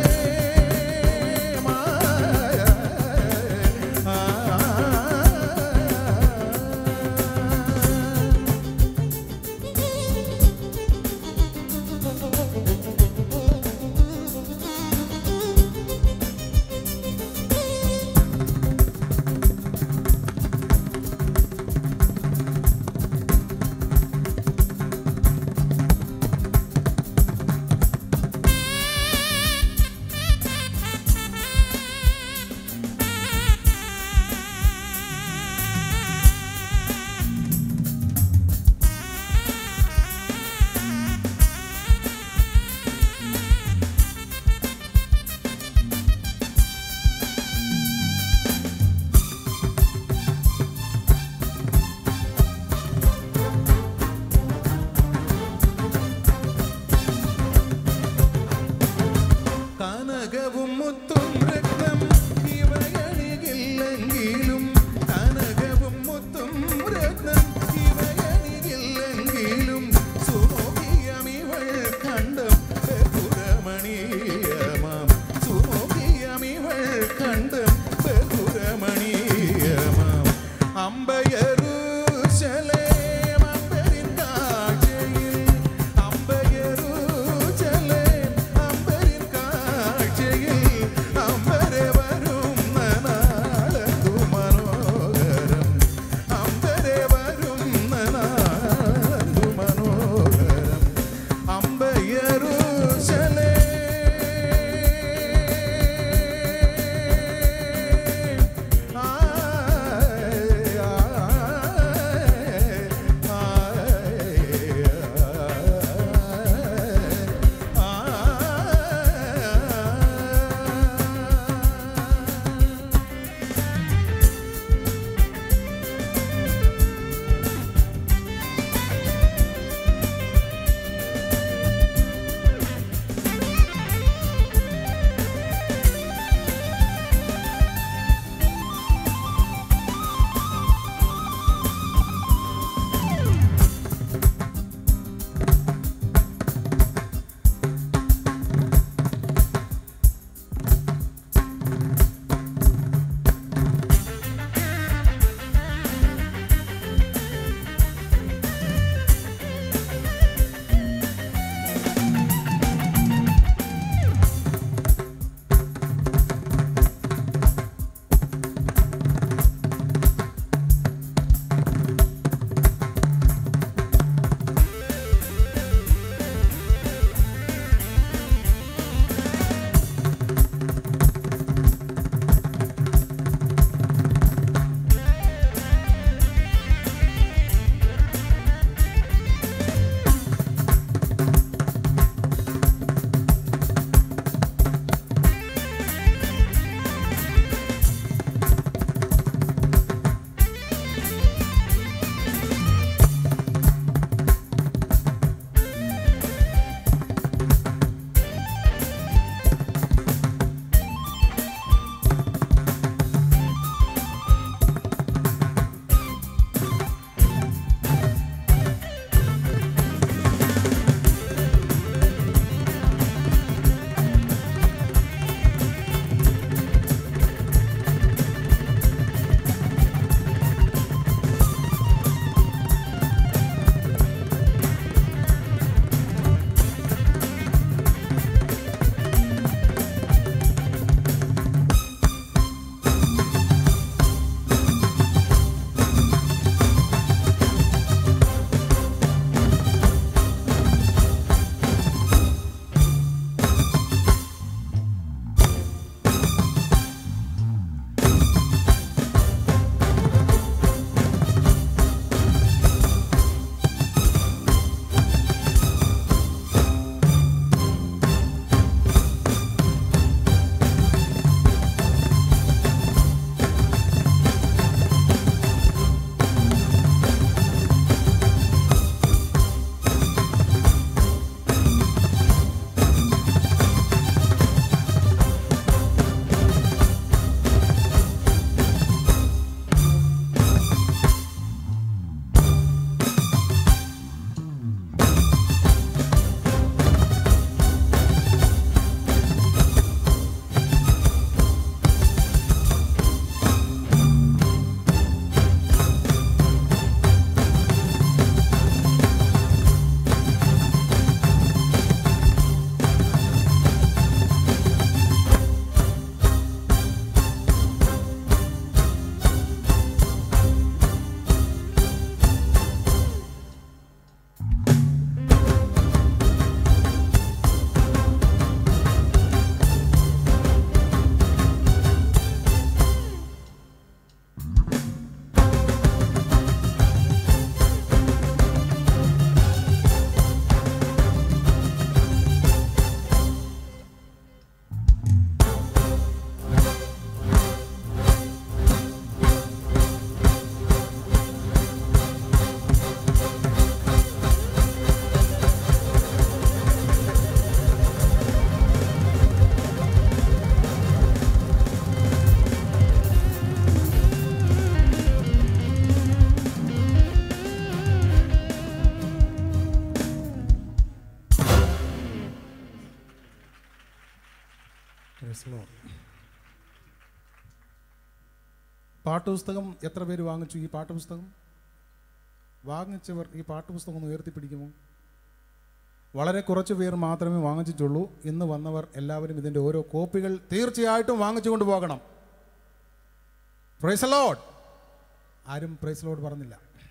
പാഠപുസ്തകം എത്ര പേര് വാങ്ങിച്ചു? ഈ പാഠപുസ്തകം വാങ്ങിച്ചവർ ഈ പാഠപുസ്തകം ഒന്ന് ഉയർത്തിപ്പിടിക്കുമോ? വളരെ കുറച്ച് പേർ മാത്രമേ വാങ്ങിച്ചിട്ടുള്ളൂ. ഇന്ന് വന്നവർ എല്ലാവരും ഇതിൻ്റെ ഓരോ കോപ്പികൾ തീർച്ചയായിട്ടും വാങ്ങിച്ചുകൊണ്ട് പോകണം. Praise the Lord. ആരും പ്രൈസ് ദി ലോർഡ് പറഞ്ഞില്ല.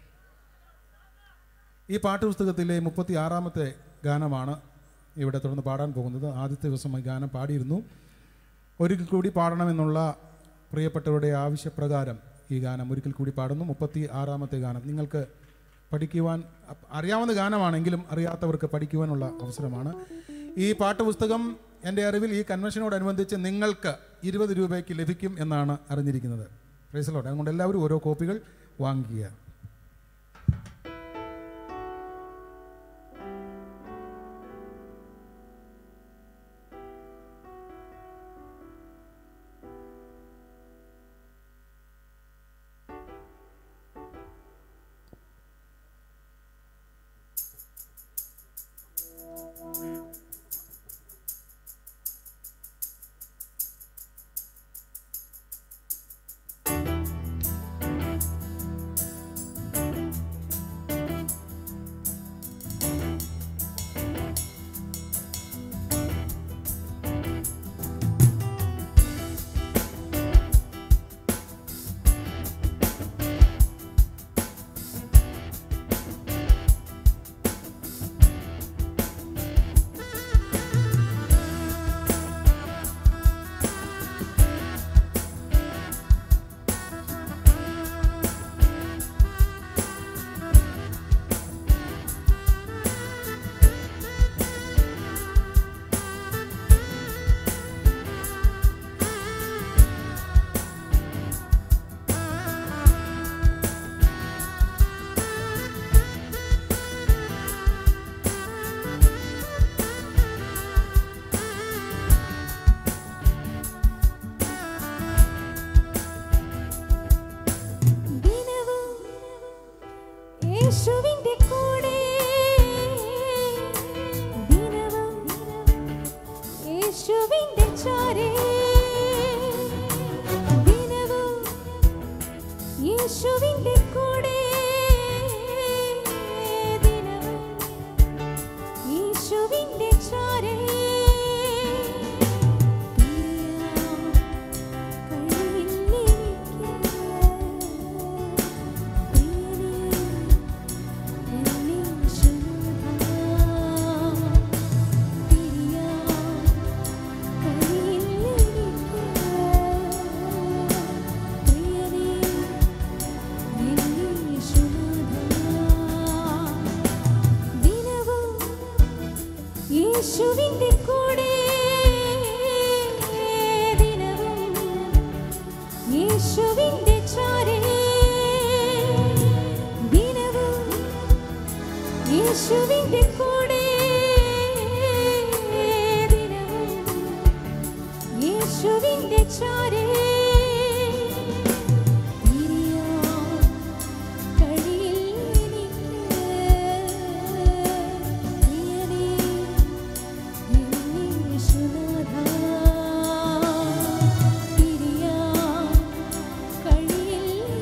ഈ പാഠപുസ്തകത്തിലെ 36-ാമത്തെ ഗാനമാണ് ഇവിടെ തുടർന്ന് പാടാൻ പോകുന്നത്. ആദ്യത്തെ ദിവസം ഈ ഗാനം പാടിയിരുന്നു. ഒരിക്കൽ കൂടി പാടണമെന്നുള്ള പ്രിയപ്പെട്ടവരുടെ ആവശ്യപ്രകാരം ഈ ഗാനം ഒരിക്കൽ കൂടി പാടുന്നു. 36-ാമത്തെ ഗാനം നിങ്ങൾക്ക് പഠിക്കുവാൻ അറിയാവുന്ന ഗാനമാണെങ്കിലും അറിയാത്തവർക്ക് പഠിക്കുവാനുള്ള അവസരമാണ്. ഈ പാഠപുസ്തകം എൻ്റെ അറിവിൽ ഈ കൺവെൻഷനോടനുബന്ധിച്ച് നിങ്ങൾക്ക് 20 രൂപയ്ക്ക് ലഭിക്കും എന്നാണ് അറിഞ്ഞിരിക്കുന്നത്. Price the Lord. അതുകൊണ്ട് എല്ലാവരും ഓരോ കോപ്പികൾ വാങ്ങിക്കുക.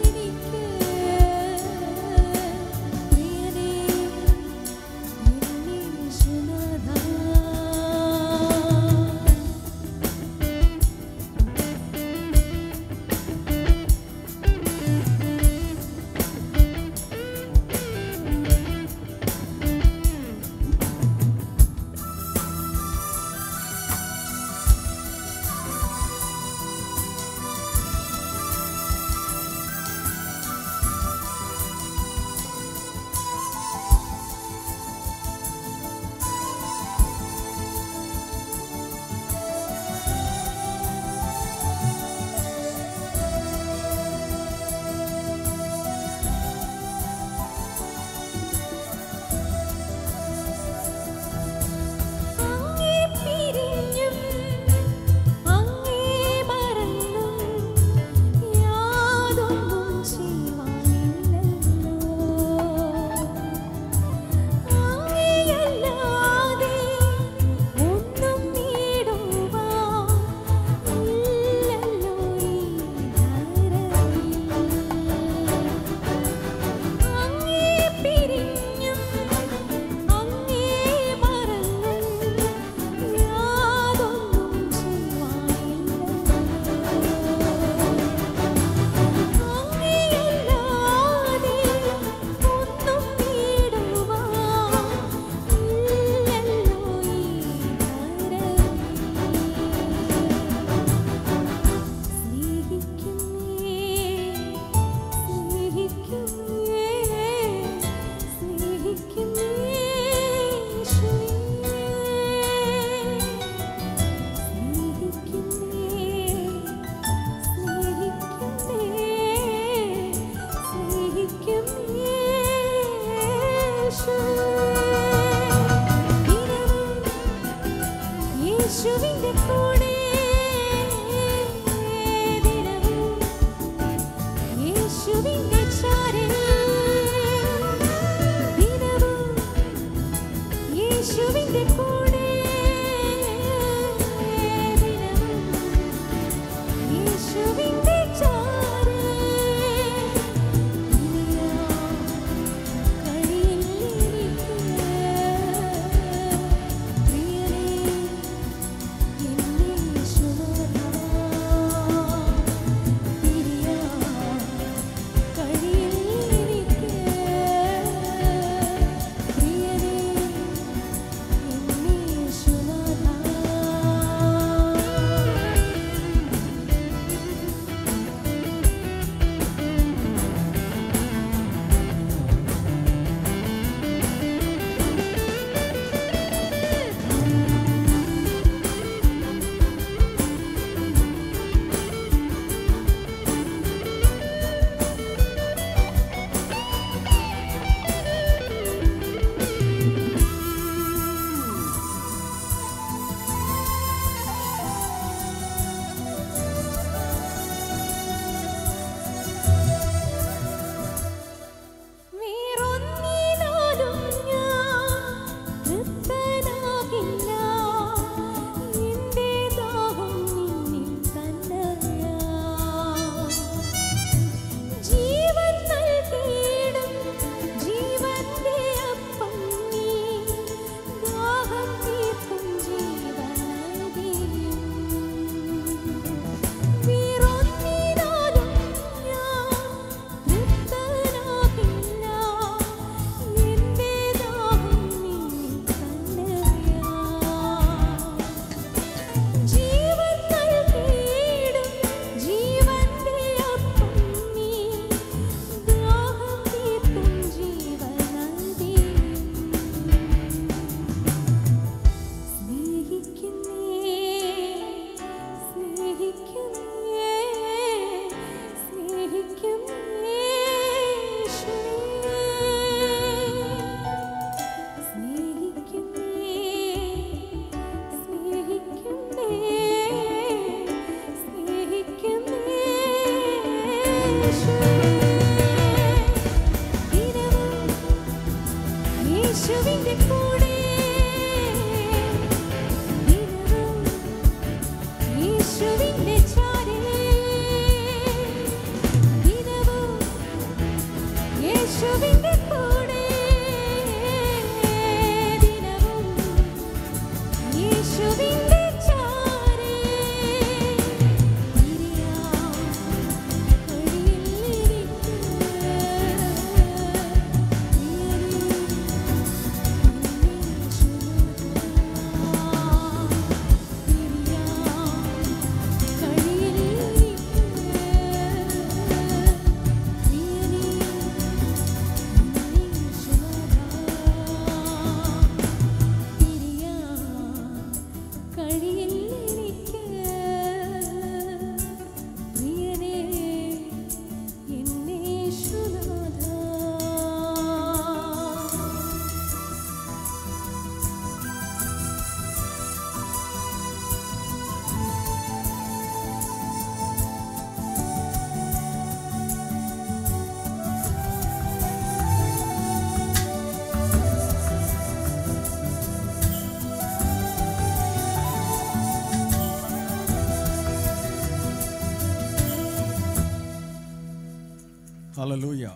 Enlighten. ഹല്ലേലൂയ.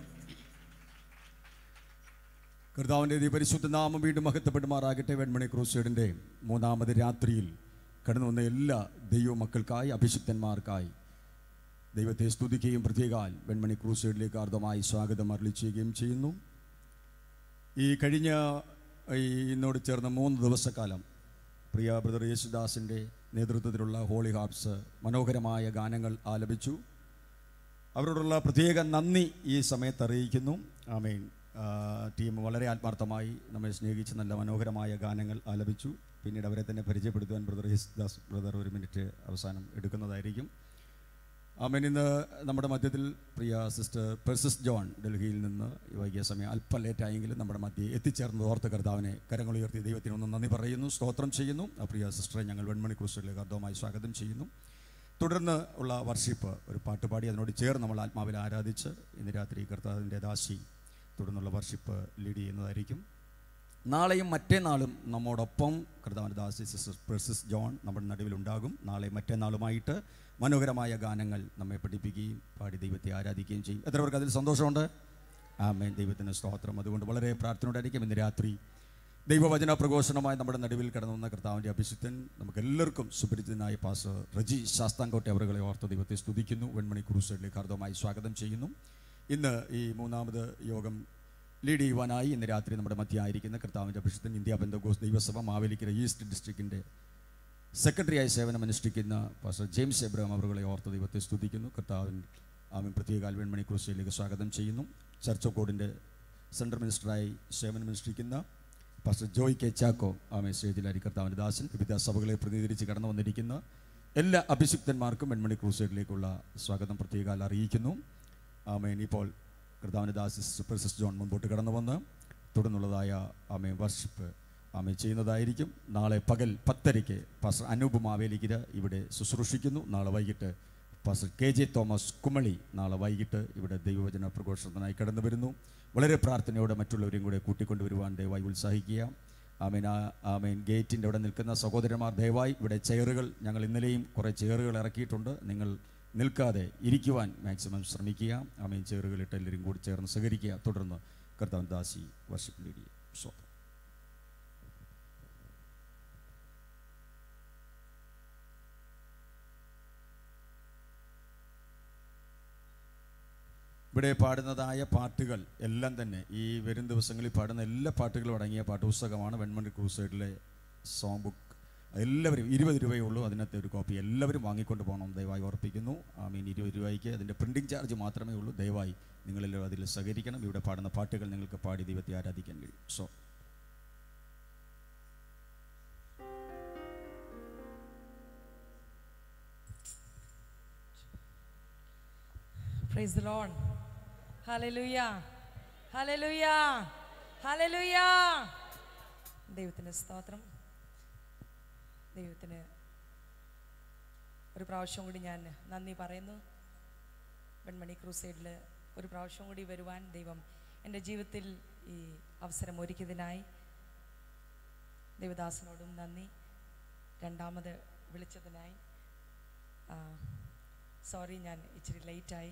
കർത്താവിൻ്റെ പരിശുദ്ധ നാമം വീണ്ടും മഹത്വപ്പെടുമാറാകട്ടെ. വെൺമണി ക്രൂസേഡിൻ്റെ മൂന്നാമത് രാത്രിയിൽ കടന്നു വന്ന എല്ലാ ദൈവമക്കൾക്കായി, അഭിഷിക്തന്മാർക്കായി ദൈവത്തെ സ്തുതിക്കുകയും പ്രത്യേകാൽ വെൺമണി ക്രൂസേഡിലേക്ക് ആർദ്രമായി സ്വാഗതം അരുളിച്ചെയ്യുകയും ചെയ്യുന്നു. ഈ കഴിഞ്ഞ ഇന്നോട് ചേർന്ന 3 ദിവസക്കാലം പ്രിയ ബ്രദർ യേശുദാസിൻ്റെ നേതൃത്വത്തിലുള്ള ഹോളി ഹാർപ്സ് മനോഹരമായ ഗാനങ്ങൾ ആലപിച്ചു. അവരോടുള്ള പ്രത്യേക നന്ദി ഈ സമയത്ത് അറിയിക്കുന്നു. ആമേൻ. ടീം വളരെ ആത്മാർത്ഥമായി നമ്മെ സ്നേഹിച്ച് നല്ല മനോഹരമായ ഗാനങ്ങൾ ആലപിച്ചു. പിന്നീട് അവരെ തന്നെ പരിചയപ്പെടുത്തുവാൻ ബ്രദർ യേശുദാസ് ബ്രദർ 1 മിനിറ്റ് അവസാനം എടുക്കുന്നതായിരിക്കും. ആമേൻ. ഇന്ന് നമ്മുടെ മധ്യത്തിൽ പ്രിയ സിസ്റ്റർ പെർസിസ് ജോൺ ഡൽഹിയിൽ നിന്ന് വൈകിയ സമയം അല്പം ലേറ്റായെങ്കിലും നമ്മുടെ മധ്യേ എത്തിച്ചേർന്ന് ഓർത്ത് കർത്താവിനെ കരങ്ങളുയർത്തി ദൈവത്തിനൊന്ന് നന്ദി പറയുന്നു, സ്തോത്രം ചെയ്യുന്നു. പ്രിയ സിസ്റ്ററെ ഞങ്ങൾ വെൺമണി ക്രൂസൈഡിലേക്ക് ഹർദ്ദവമായി സ്വാഗതം ചെയ്യുന്നു. തുടർന്ന് ഉള്ള വർഷിപ്പ് ഒരു പാട്ടുപാടി അതിനോട് ചേർന്ന് നമ്മൾ ആത്മാവിൽ ആരാധിച്ച് ഇന്ന് രാത്രി കർത്താവിൻ്റെ ദാസി തുടർന്നുള്ള വർഷിപ്പ് ലീഡ് ചെയ്യുന്നതായിരിക്കും. നാളെയും മറ്റേനാളും നമ്മോടൊപ്പം കർത്താവിൻ്റെ ദാസി സിസ്റ്റർ പെർസിസ് ജോൺ നമ്മുടെ നടുവിലുണ്ടാകും. നാളെ മറ്റേനാളുമായിട്ട് മനോഹരമായ ഗാനങ്ങൾ നമ്മെ പഠിപ്പിക്കുകയും പാടി ദൈവത്തെ ആരാധിക്കുകയും ചെയ്യും. എത്ര പേർക്ക് അതിൽ സന്തോഷമുണ്ട്? ആമേൻ. ദൈവത്തിന് സ്തോത്രം. അതുകൊണ്ട് വളരെ പ്രാർത്ഥനയോടായിരിക്കും ഇന്ന് രാത്രി ദൈവവചന പ്രഘോഷണമായി നമ്മുടെ നടുവിൽ കടന്നു വന്ന കർത്താവിൻ്റെ അഭിഷിക്തൻ നമുക്കെല്ലാവർക്കും സുപരിചിതനായ പാസ്റ്റർ റജി ശാസ്താംകോട്ടെ അവരുകളെ ഓർത്ത് ദൈവത്തെ സ്തുതിക്കുന്നു. വെൺമണി ക്രൂസൈഡിലേക്ക് ഹാർദവമായി സ്വാഗതം ചെയ്യുന്നു. ഇന്ന് ഈ മൂന്നാമത് യോഗം ലീഡ് ചെയ്യുവാനായി ഇന്ന് രാത്രി നമ്മുടെ മധ്യയായിരിക്കുന്ന കർത്താവിൻ്റെ അഭിഷിക്തൻ ഇന്ത്യ പെന്തക്കോസ്ത് ദൈവസഭ മാവേലിക്കര ഈസ്റ്റ് ഡിസ്ട്രിക്റ്റിൻ്റെ സെക്രട്ടറിയായി സേവനം അനുഷ്ഠിക്കുന്ന പാസ്റ്റർ ജെയിംസ് എബ്രഹാം അവരുകളെ ഓർത്ത് ദൈവത്തെ സ്തുതിക്കുന്നു. കർത്താവിൻ ആമൻ പ്രത്യേക വെൺമണി ക്രൂസൈഡിലേക്ക് സ്വാഗതം ചെയ്യുന്നു. ചർച്ച് ഓഫ് ഗോഡിൻ്റെ സെൻട്രൽ മിനിസ്റ്ററായി സേവനം അനുഷ്ഠിക്കുന്ന പാസ്റ്റർ ജോയ് കെ ചാക്കോ ആമേ സ്റ്റേജിലായി കർത്താവിൻ്റെ ദാസൻ. വിവിധ സഭകളെ പ്രതിനിധീകരിച്ച് കടന്നു വന്നിരിക്കുന്ന എല്ലാ അഭിഷിക്തന്മാർക്കും വെൺമണി ക്രൂസൈഡിലേക്കുള്ള സ്വാഗതം പ്രത്യേകം അറിയിക്കുന്നു. ആമേൻ. ഇപ്പോൾ കർത്താവിൻ്റെ ദാസി പെർസിസ് ജോൺ മുൻപോട്ട് കടന്നു വന്ന് തുടർന്നുള്ളതായ ആമേ വർഷിപ്പ് ആമേ ചെയ്യുന്നതായിരിക്കും. നാളെ പകൽ 10:30 പാസ്റ്റർ അനൂപ് മാവേലിക്കര ഇവിടെ ശുശ്രൂഷിക്കുന്നു. നാളെ വൈകിട്ട് പാസ്റ്റർ KJ തോമസ് കുമളി നാളെ വൈകിട്ട് ഇവിടെ ദൈവവചന പ്രഘോഷണത്തിനായി കടന്നു വരുന്നു. വളരെ പ്രാർത്ഥനയോടെ മറ്റുള്ളവരെയും കൂടെ കൂട്ടിക്കൊണ്ടുവരുവാൻ ദയവായി ഉത്സാഹിക്കുക. ആമേൻ. ആമേൻ. ഗേറ്റിൻ്റെ അവിടെ നിൽക്കുന്ന സഹോദരന്മാർ ദയവായി ഇവിടെ ചെയറുകൾ ഞങ്ങൾ ഇന്നലെയും കുറേ ചെയറുകൾ ഇറക്കിയിട്ടുണ്ട്. നിങ്ങൾ നിൽക്കാതെ ഇരിക്കുവാൻ മാക്സിമം ശ്രമിക്കുക. ആമേൻ. ചെയറുകളിട്ട് എല്ലാവരും കൂടി ചേർന്ന് സഹകരിക്കുക. തുടർന്ന് കർത്താവിൻ ദാസി വർഷിപ്പ് ലീഡ് ചെയ്യും. സ്വന്തം ഇവിടെ പാടുന്നതായ പാട്ടുകൾ എല്ലാം തന്നെ ഈ വരും ദിവസങ്ങളിൽ പാടുന്ന എല്ലാ പാട്ടുകളും അടങ്ങിയ പാട്ടുപുസ്തകമാണ് വെൺമണി ക്രൂസൈഡിലെ സോങ് ബുക്ക്. എല്ലാവരും 20 രൂപയേ ഉള്ളൂ. അതിനകത്ത് ഒരു കോപ്പി എല്ലാവരും വാങ്ങിക്കൊണ്ട് പോകണം ദയവായി ഓർപ്പിക്കുന്നു. ആമീൻ. 20 രൂപയ്ക്ക് അതിൻ്റെ പ്രിൻറ്റിംഗ് ചാർജ് മാത്രമേ ഉള്ളൂ. ദയവായി നിങ്ങളെല്ലാവരും അതിൽ സഹകരിക്കണം. ഇവിടെ പാടുന്ന പാട്ടുകൾ നിങ്ങൾക്ക് പാടി ദൈവത്തെ ആരാധിക്കാൻ കഴിയും. So Praise the Lord. Hallelujah. Hallelujah. Hallelujah. ദൈവത്തിന് സ്തോത്രം. ദൈവത്തിന് ഒരു പ്രാവശ്യം കൂടി ഞാൻ നന്ദി പറയുന്നു. വെൺമണി ക്രൂസൈഡിൽ ഒരു പ്രാവശ്യം കൂടി വരുവാൻ ദൈവം എൻ്റെ ജീവിതത്തിൽ ഈ അവസരം ഒരുക്കിയതിനായി ദൈവദാസനോടും നന്ദി. രണ്ടാമത് വിളിച്ചതിനായി സോറി, ഞാൻ ഇച്ചിരി ലേറ്റായി.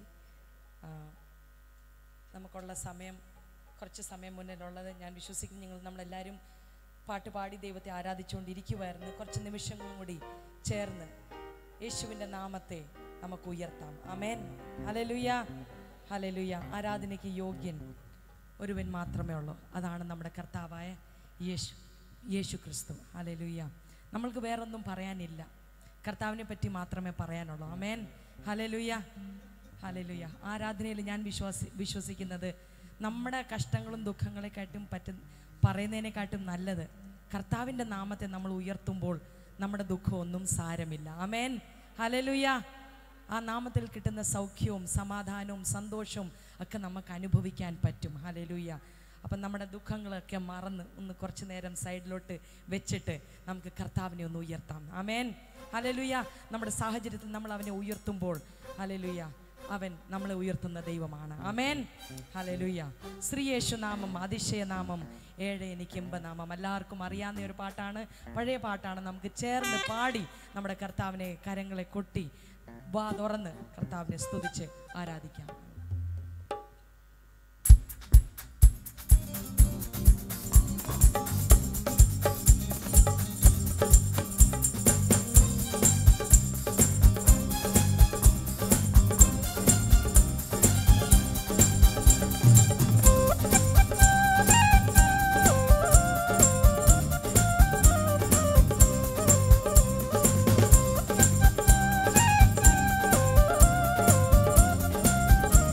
നമുക്കുള്ള സമയം കുറച്ച് സമയം മുന്നിലുള്ളത് ഞാൻ വിശ്വസിക്കുന്നു. നമ്മളെല്ലാവരും പാട്ട് പാടി ദൈവത്തെ ആരാധിച്ചുകൊണ്ടിരിക്കുമായിരുന്നു. കുറച്ച് നിമിഷങ്ങളും കൂടി ചേർന്ന് യേശുവിൻ്റെ നാമത്തെ നമുക്ക് ഉയർത്താം. ആമേൻ. ഹല്ലേലൂയ. ഹല്ലേലൂയ. ആരാധനയ്ക്ക് യോഗ്യൻ ഒരുവൻ മാത്രമേ ഉള്ളൂ. അതാണ് നമ്മുടെ കർത്താവായ യേശു ക്രിസ്തു. ഹല്ലേലൂയ. നമ്മൾക്ക് വേറൊന്നും പറയാനില്ല. കർത്താവിനെ പറ്റി മാത്രമേ പറയാനുള്ളൂ. ആമേൻ. ഹല്ലേലൂയ. ഹല്ലേലൂയ. ആരാധനയിൽ ഞാൻ വിശ്വസിക്കുന്നത് നമ്മുടെ കഷ്ടങ്ങളും ദുഃഖങ്ങളെക്കാട്ടും പറയുന്നതിനെക്കാട്ടും നല്ലത് കർത്താവിൻ്റെ നാമത്തെ നമ്മൾ ഉയർത്തുമ്പോൾ നമ്മുടെ ദുഃഖം ഒന്നും സാരമില്ല. ആമേൻ. ഹല്ലേലൂയ. ആ നാമത്തിൽ കിട്ടുന്ന സൗഖ്യവും സമാധാനവും സന്തോഷവും ഒക്കെ നമുക്ക് അനുഭവിക്കാൻ പറ്റും. ഹല്ലേലൂയ. അപ്പം നമ്മുടെ ദുഃഖങ്ങളൊക്കെ മറന്ന് ഒന്ന് കുറച്ച് നേരം സൈഡിലോട്ട് വെച്ചിട്ട് നമുക്ക് കർത്താവിനെ ഒന്ന് ഉയർത്താം. ആമേൻ. ഹല്ലേലൂയ. നമ്മുടെ സാഹചര്യത്തിൽ നമ്മൾ അവനെ ഉയർത്തുമ്പോൾ ഹല്ലേലൂയ അവൻ നമ്മളെ ഉയർത്തുന്ന ദൈവമാണ്. ആമേൻ. ഹല്ലേലൂയ. ശ്രീയേശുനാമം അതിശയനാമം ഏഴ് എനിക്ക് ഇമ്പനാമം. എല്ലാവർക്കും അറിയാവുന്ന ഒരു പാട്ടാണ്, പഴയ പാട്ടാണ്. നമുക്ക് ചേർന്ന് പാടി നമ്മുടെ കർത്താവിനെ കരങ്ങളെ കൊട്ടി വാ തുറന്ന് കർത്താവിനെ സ്തുതിച്ച് ആരാധിക്കാം. Hallelujah.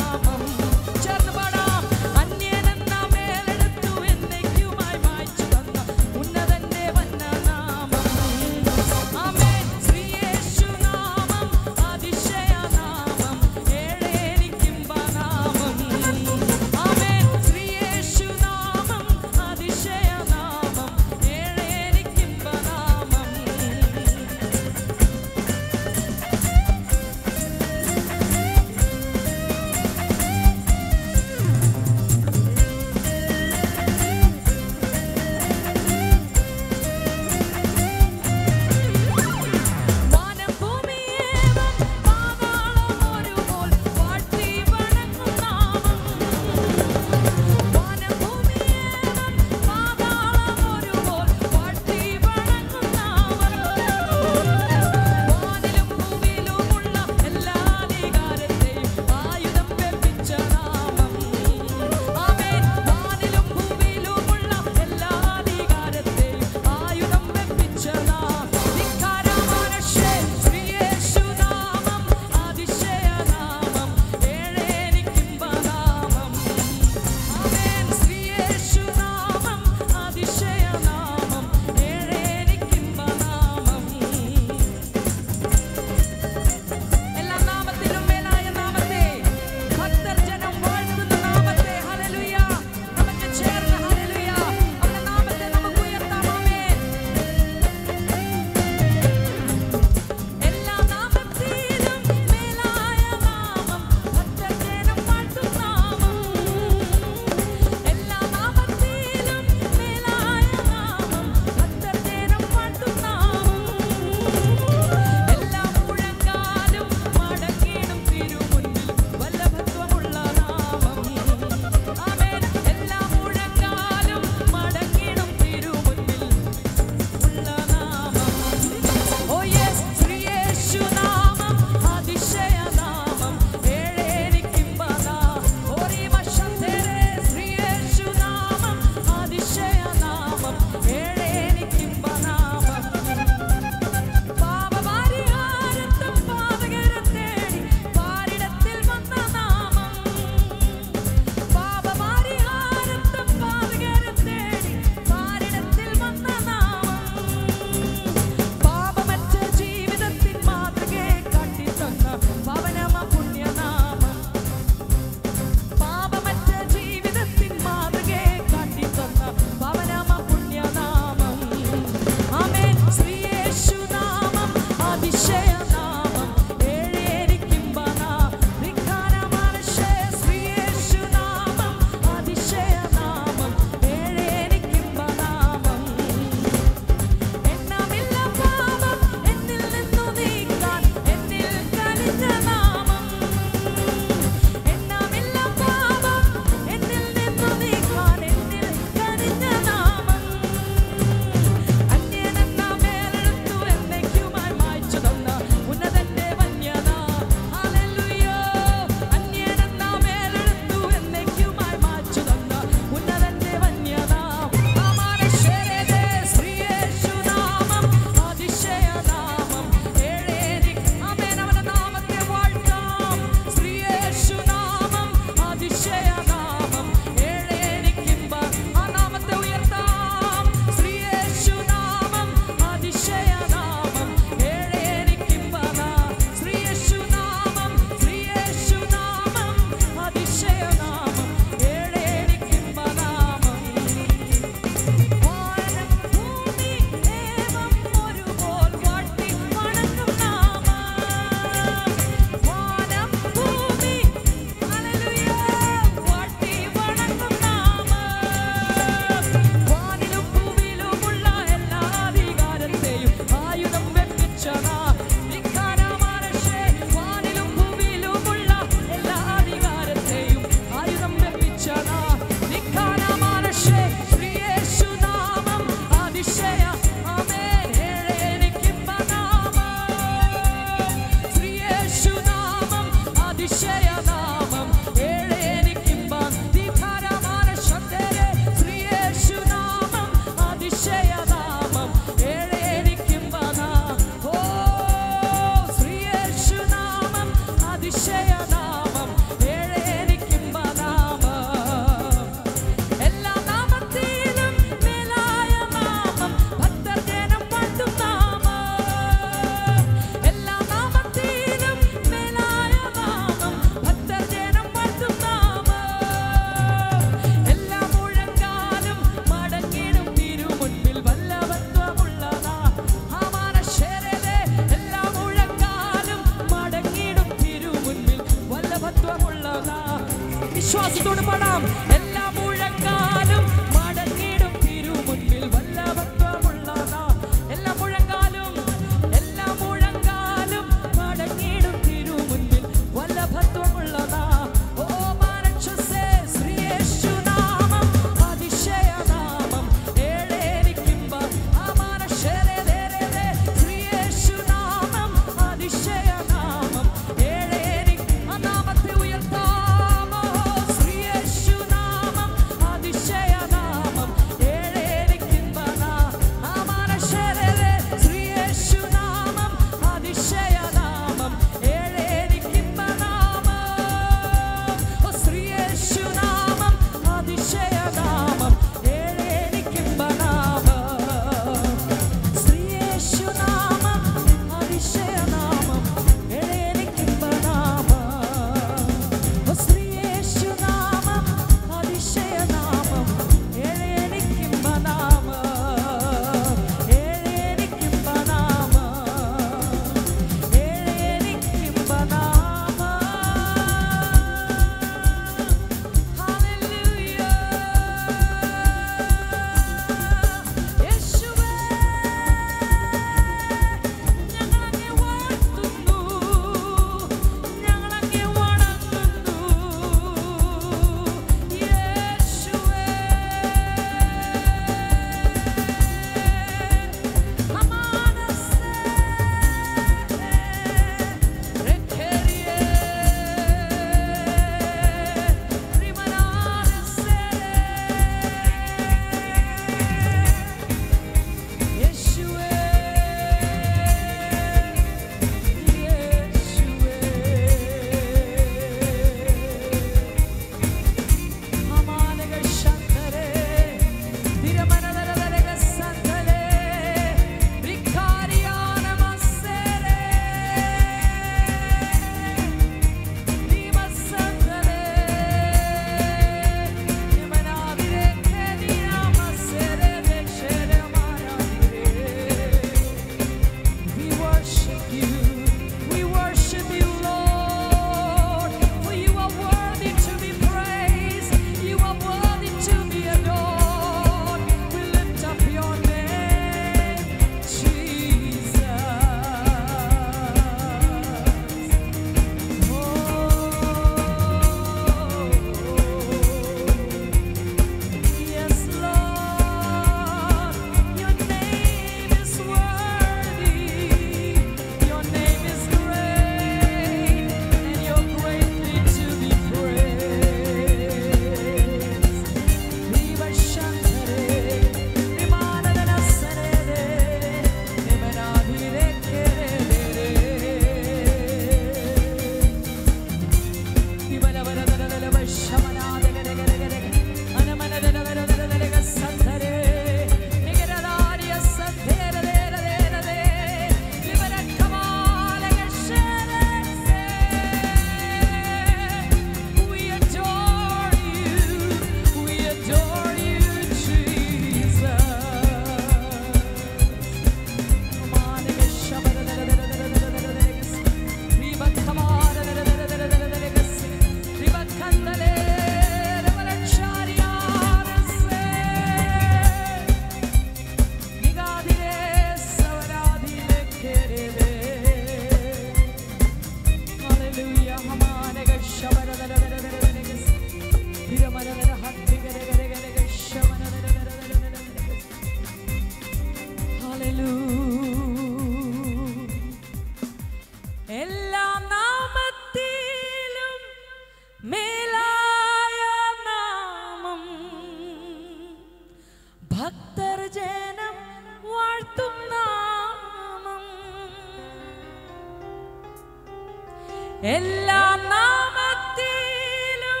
എല്ലാ നാമത്തിലും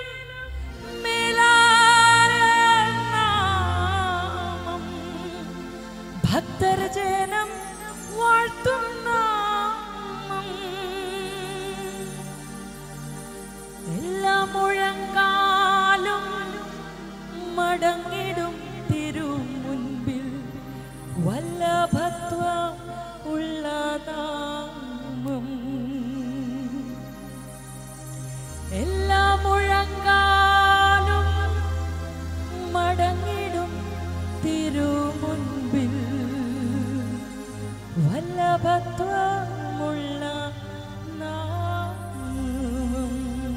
മേലായ നാമം, ഭക്തജനം വാഴ്ത്തും നാമം. എല്ലാ മുഴങ്കാലും മടങ്ങിടും തിരുമുൻപിൽ, വല്ലഭത്വം ഉള്ള നാമം. എല്ലാ മുഴങ്കാലും മടങ്ങിടും തിരുമുൻപിൽ, വല്ലഭത്വമുള്ള നാമം.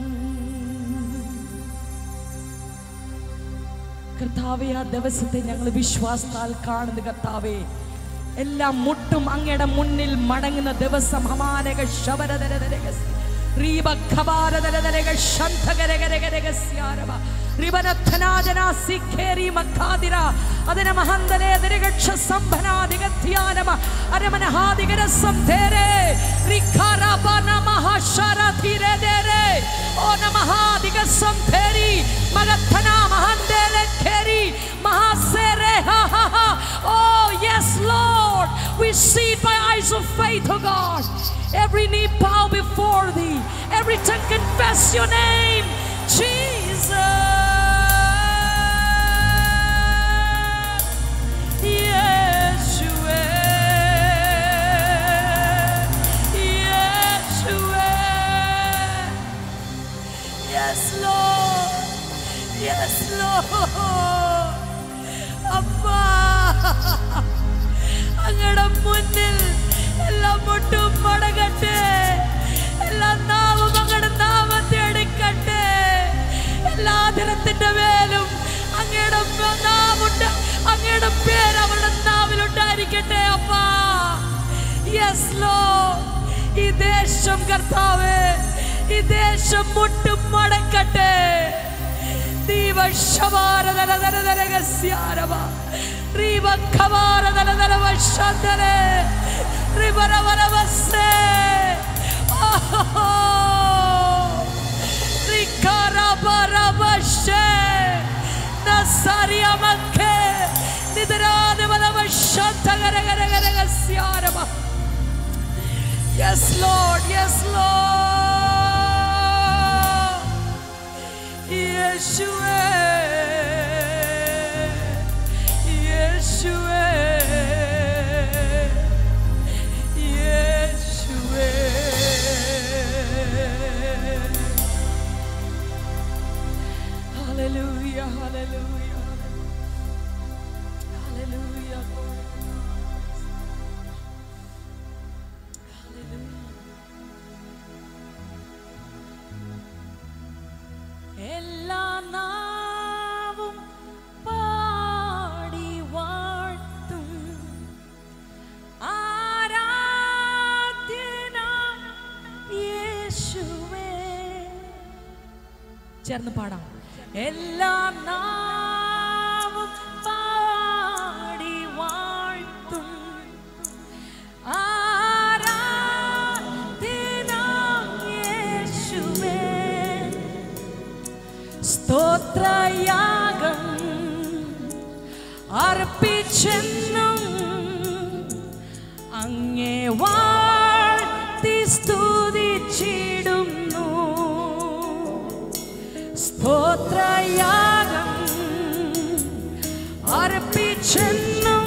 കർത്താവേ, ആ ദിവസത്തെ ഞങ്ങൾ വിശ്വാസത്താൽ കാണുന്നു. കർത്താവേ, എല്ലാം മുട്ടും അങ്ങയുടെ മുന്നിൽ മടങ്ങുന്ന ദിവസം. ഹമാനക ശബരദരദരക റീബ ഖബാരദരദരക ശന്തഗരഗരഗരഗസ്യാരവ റിബനഥനാജന സിഖേരി മഖാദിര അദന മഹന്ദലേ ദരഗക്ഷ സംഭനാദിഗത്യാനമ അരമനഹാദിഗര സംധേരേ റിഖാരബന മഹാശരധിരേ ദേരേ ഓ നമഹാദിഗ സംധേരി മഗഥന മഹന്ദേലെ ഖേരി മഹാസേരേ ഹാ ഹാ ഹാ. Oh yes Lord, we see it by eyes of faith, oh God. Every knee bow before thee, every tongue confess your name, Jesus. Yeshua, Yeshua. Yes Lord, yes Lord. Appa, അങ്ങയുടെ മുന്നിൽ എല്ലാ മുട്ടും മടങ്ങട്ടെ, എല്ലാ നാവും അങ്ങയുടെ നാമത്തെ എടുക്കട്ടെ. എല്ലാ ദിനത്തിന്റെ മേലും അങ്ങയുടെ നാമുണ്ട്, അങ്ങയുടെ പേര് അവരുടെ നാവിലുണ്ടായിരിക്കട്ടെ. അപ്പാ, യെസ് ലോർഡ്. ഈ ദേശം കർത്താവേ, ഈ ദേശം മുട്ടും മടക്കട്ടെ. ദീവശവാരദരദരദരഗസ്യാരവ റീബഖവാരദരദരവശന്തരേ റിബരവരവസേ റിഖാരബരവശേ നസരിയമഖേ നിദരാദവലവശന്തഗരഗരഗസ്യാരവ. Yes Lord, yes Lord. Yeshua, Yeshua, Yeshua. Hallelujah, hallelujah, hallelujah. എല്ലാ നാവും പാടി വാഴ്ത്തും ആരാധ്യനാം യേശുവേ. ചേർന്ന് പാടാം. എല്ലാ നാവും പാടി വാഴ്ത്തും ആരാധ്യനാം യേശുവേ. സ്തോത്രയാഗം അർപ്പിച്ചെന്നും അങ്ങേ വാഴ്ത്തി സ്തുതിച്ചിടുന്നു. സ്തോത്രയാഗം അർപ്പിച്ചെന്നും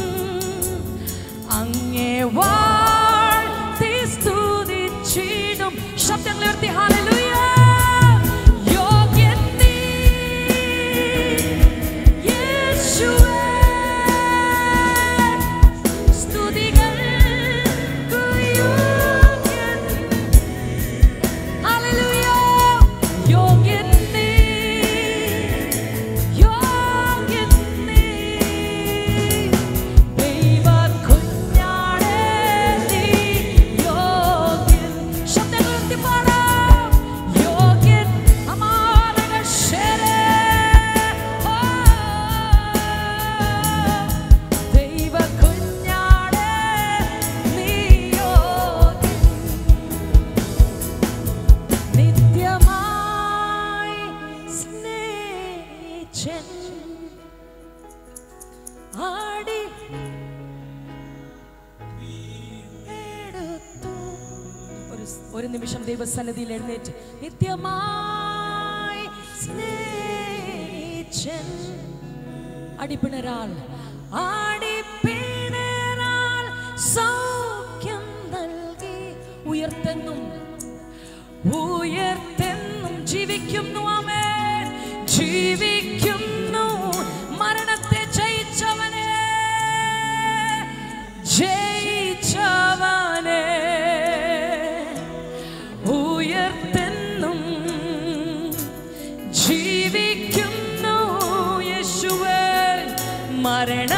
അങ്ങേ വാഴ്ത്തി സ്തുതിച്ചിടും. ശബ്ദങ്ങൾ ഉയർത്തി ഹല്ലേലൂയ. യേശുവേ ഒരു നിമിഷം ദൈവസന്നിധിയിൽ എഴുന്നേറ്റ് നിത്യമായി സ്നേഹിച്ചൻ അടിപ്പിണരാൽ സൗഖ്യം നൽകി ഉയർത്തെന്നും ജീവിക്കുന്നു. ആമേൻ. ജീവിക്കുന്നു. മരണത്തെ ജയിച്ചവനെ ഉയർത്തെന്നും ജീവിക്കുന്നു. യേശുവേ മരണ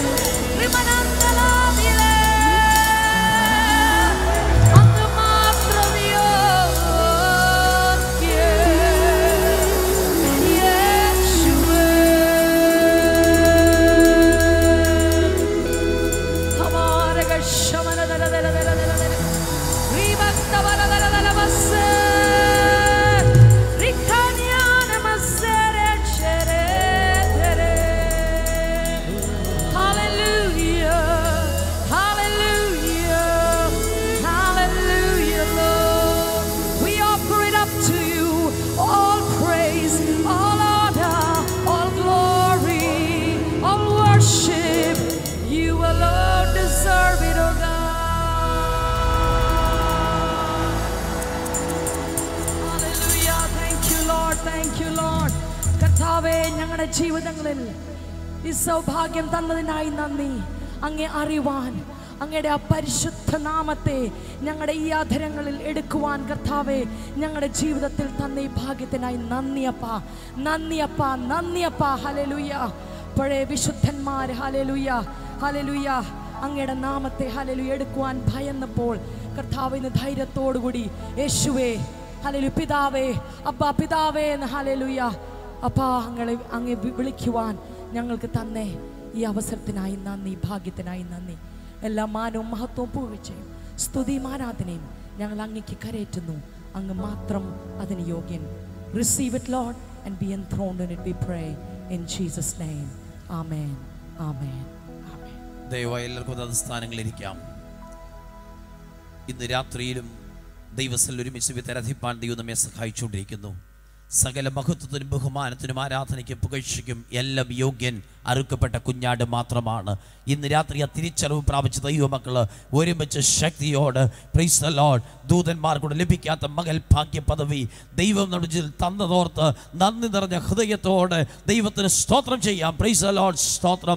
Rimanandala കർത്താവേ, ഞങ്ങളുടെ ജീവിതങ്ങളിൽ ഈ സൗഭാഗ്യം തന്നതിനായി നന്ദി. അങ്ങേ അറിവാൻ, അങ്ങയുടെ ആ പരിശുദ്ധ നാമത്തെ ഞങ്ങളുടെ ഈ അധരങ്ങളിൽ എടുക്കുവാൻ കർത്താവേ, ഞങ്ങളുടെ ജീവിതത്തിൽ തന്ന ഈ ഭാഗ്യത്തിനായി നന്ദിയപ്പാ, നന്ദിയപ്പാ, നന്ദിയപ്പാ. ഹല്ലേലൂയ. പഴയ വിശുദ്ധന്മാർ ഹല്ലേലൂയ, ഹല്ലേലൂയ, അങ്ങയുടെ നാമത്തെ ഹല്ലേലൂയ എടുക്കുവാൻ ഭയന്നപ്പോൾ കർത്താവ് ഇന്ന് ധൈര്യത്തോടുകൂടി യേശുവേ, ഹല്ലേലൂയ, പിതാവേ, അപ്പാ, പിതാവേ എന്ന് ഹല്ലേലൂയ അപ്പാ അങ്ങേ വിളിക്കുവാൻ ഞങ്ങൾക്ക് തന്നേ ഈ അവസരത്തിനായി നന്ദി, ഭാഗ്യത്തിനായി നന്ദി. എല്ലാ മാനവും മഹത്വവും പുകഴ്ചയും സ്തുതിയും ആരാധനയും ഞങ്ങൾ അങ്ങേക്ക് കരയേറ്റുന്നു. അങ്ങ് മാത്രം അതിന് യോഗ്യൻ. Receive it, Lord, and be enthroned in it, we pray in Jesus' name. Amen. Amen. Amen. ദയവായി എല്ലാവർക്കും സ്ഥാനങ്ങളിരിക്കാം. ഇന്ന് രാത്രിയിലും ദൈവത്തിൽ ഒരുമിച്ച് വിതരധിപ്പാൻ ദൈവം നമ്മെ സഹായിച്ചുകൊണ്ടിരിക്കുന്നു. സകല മഹത്വത്തിനും ബഹുമാനത്തിനും ആരാധനയ്ക്കും പുകഴ്ചയ്ക്കും എല്ലാം യോഗ്യൻ അറുക്കപ്പെട്ട കുഞ്ഞാട് മാത്രമാണ്. ഇന്ന് രാത്രി ആ തിരിച്ചറിവ് പ്രാപിച്ച ദൈവമക്കള് ഒരുമിച്ച് ശക്തിയോട് പ്രൈസ് ദി ലോർഡ്, ദൂതന്മാർക്കൂടെ ലഭിക്കാത്ത മകൽ ഭാഗ്യ പദവി ദൈവം നമ്മുടെ തന്നതോർത്ത് നന്ദി നിറഞ്ഞ ഹൃദയത്തോടെ ദൈവത്തിന് സ്തോത്രം ചെയ്യാം. പ്രൈസ് ദി ലോർഡ്, സ്തോത്രം.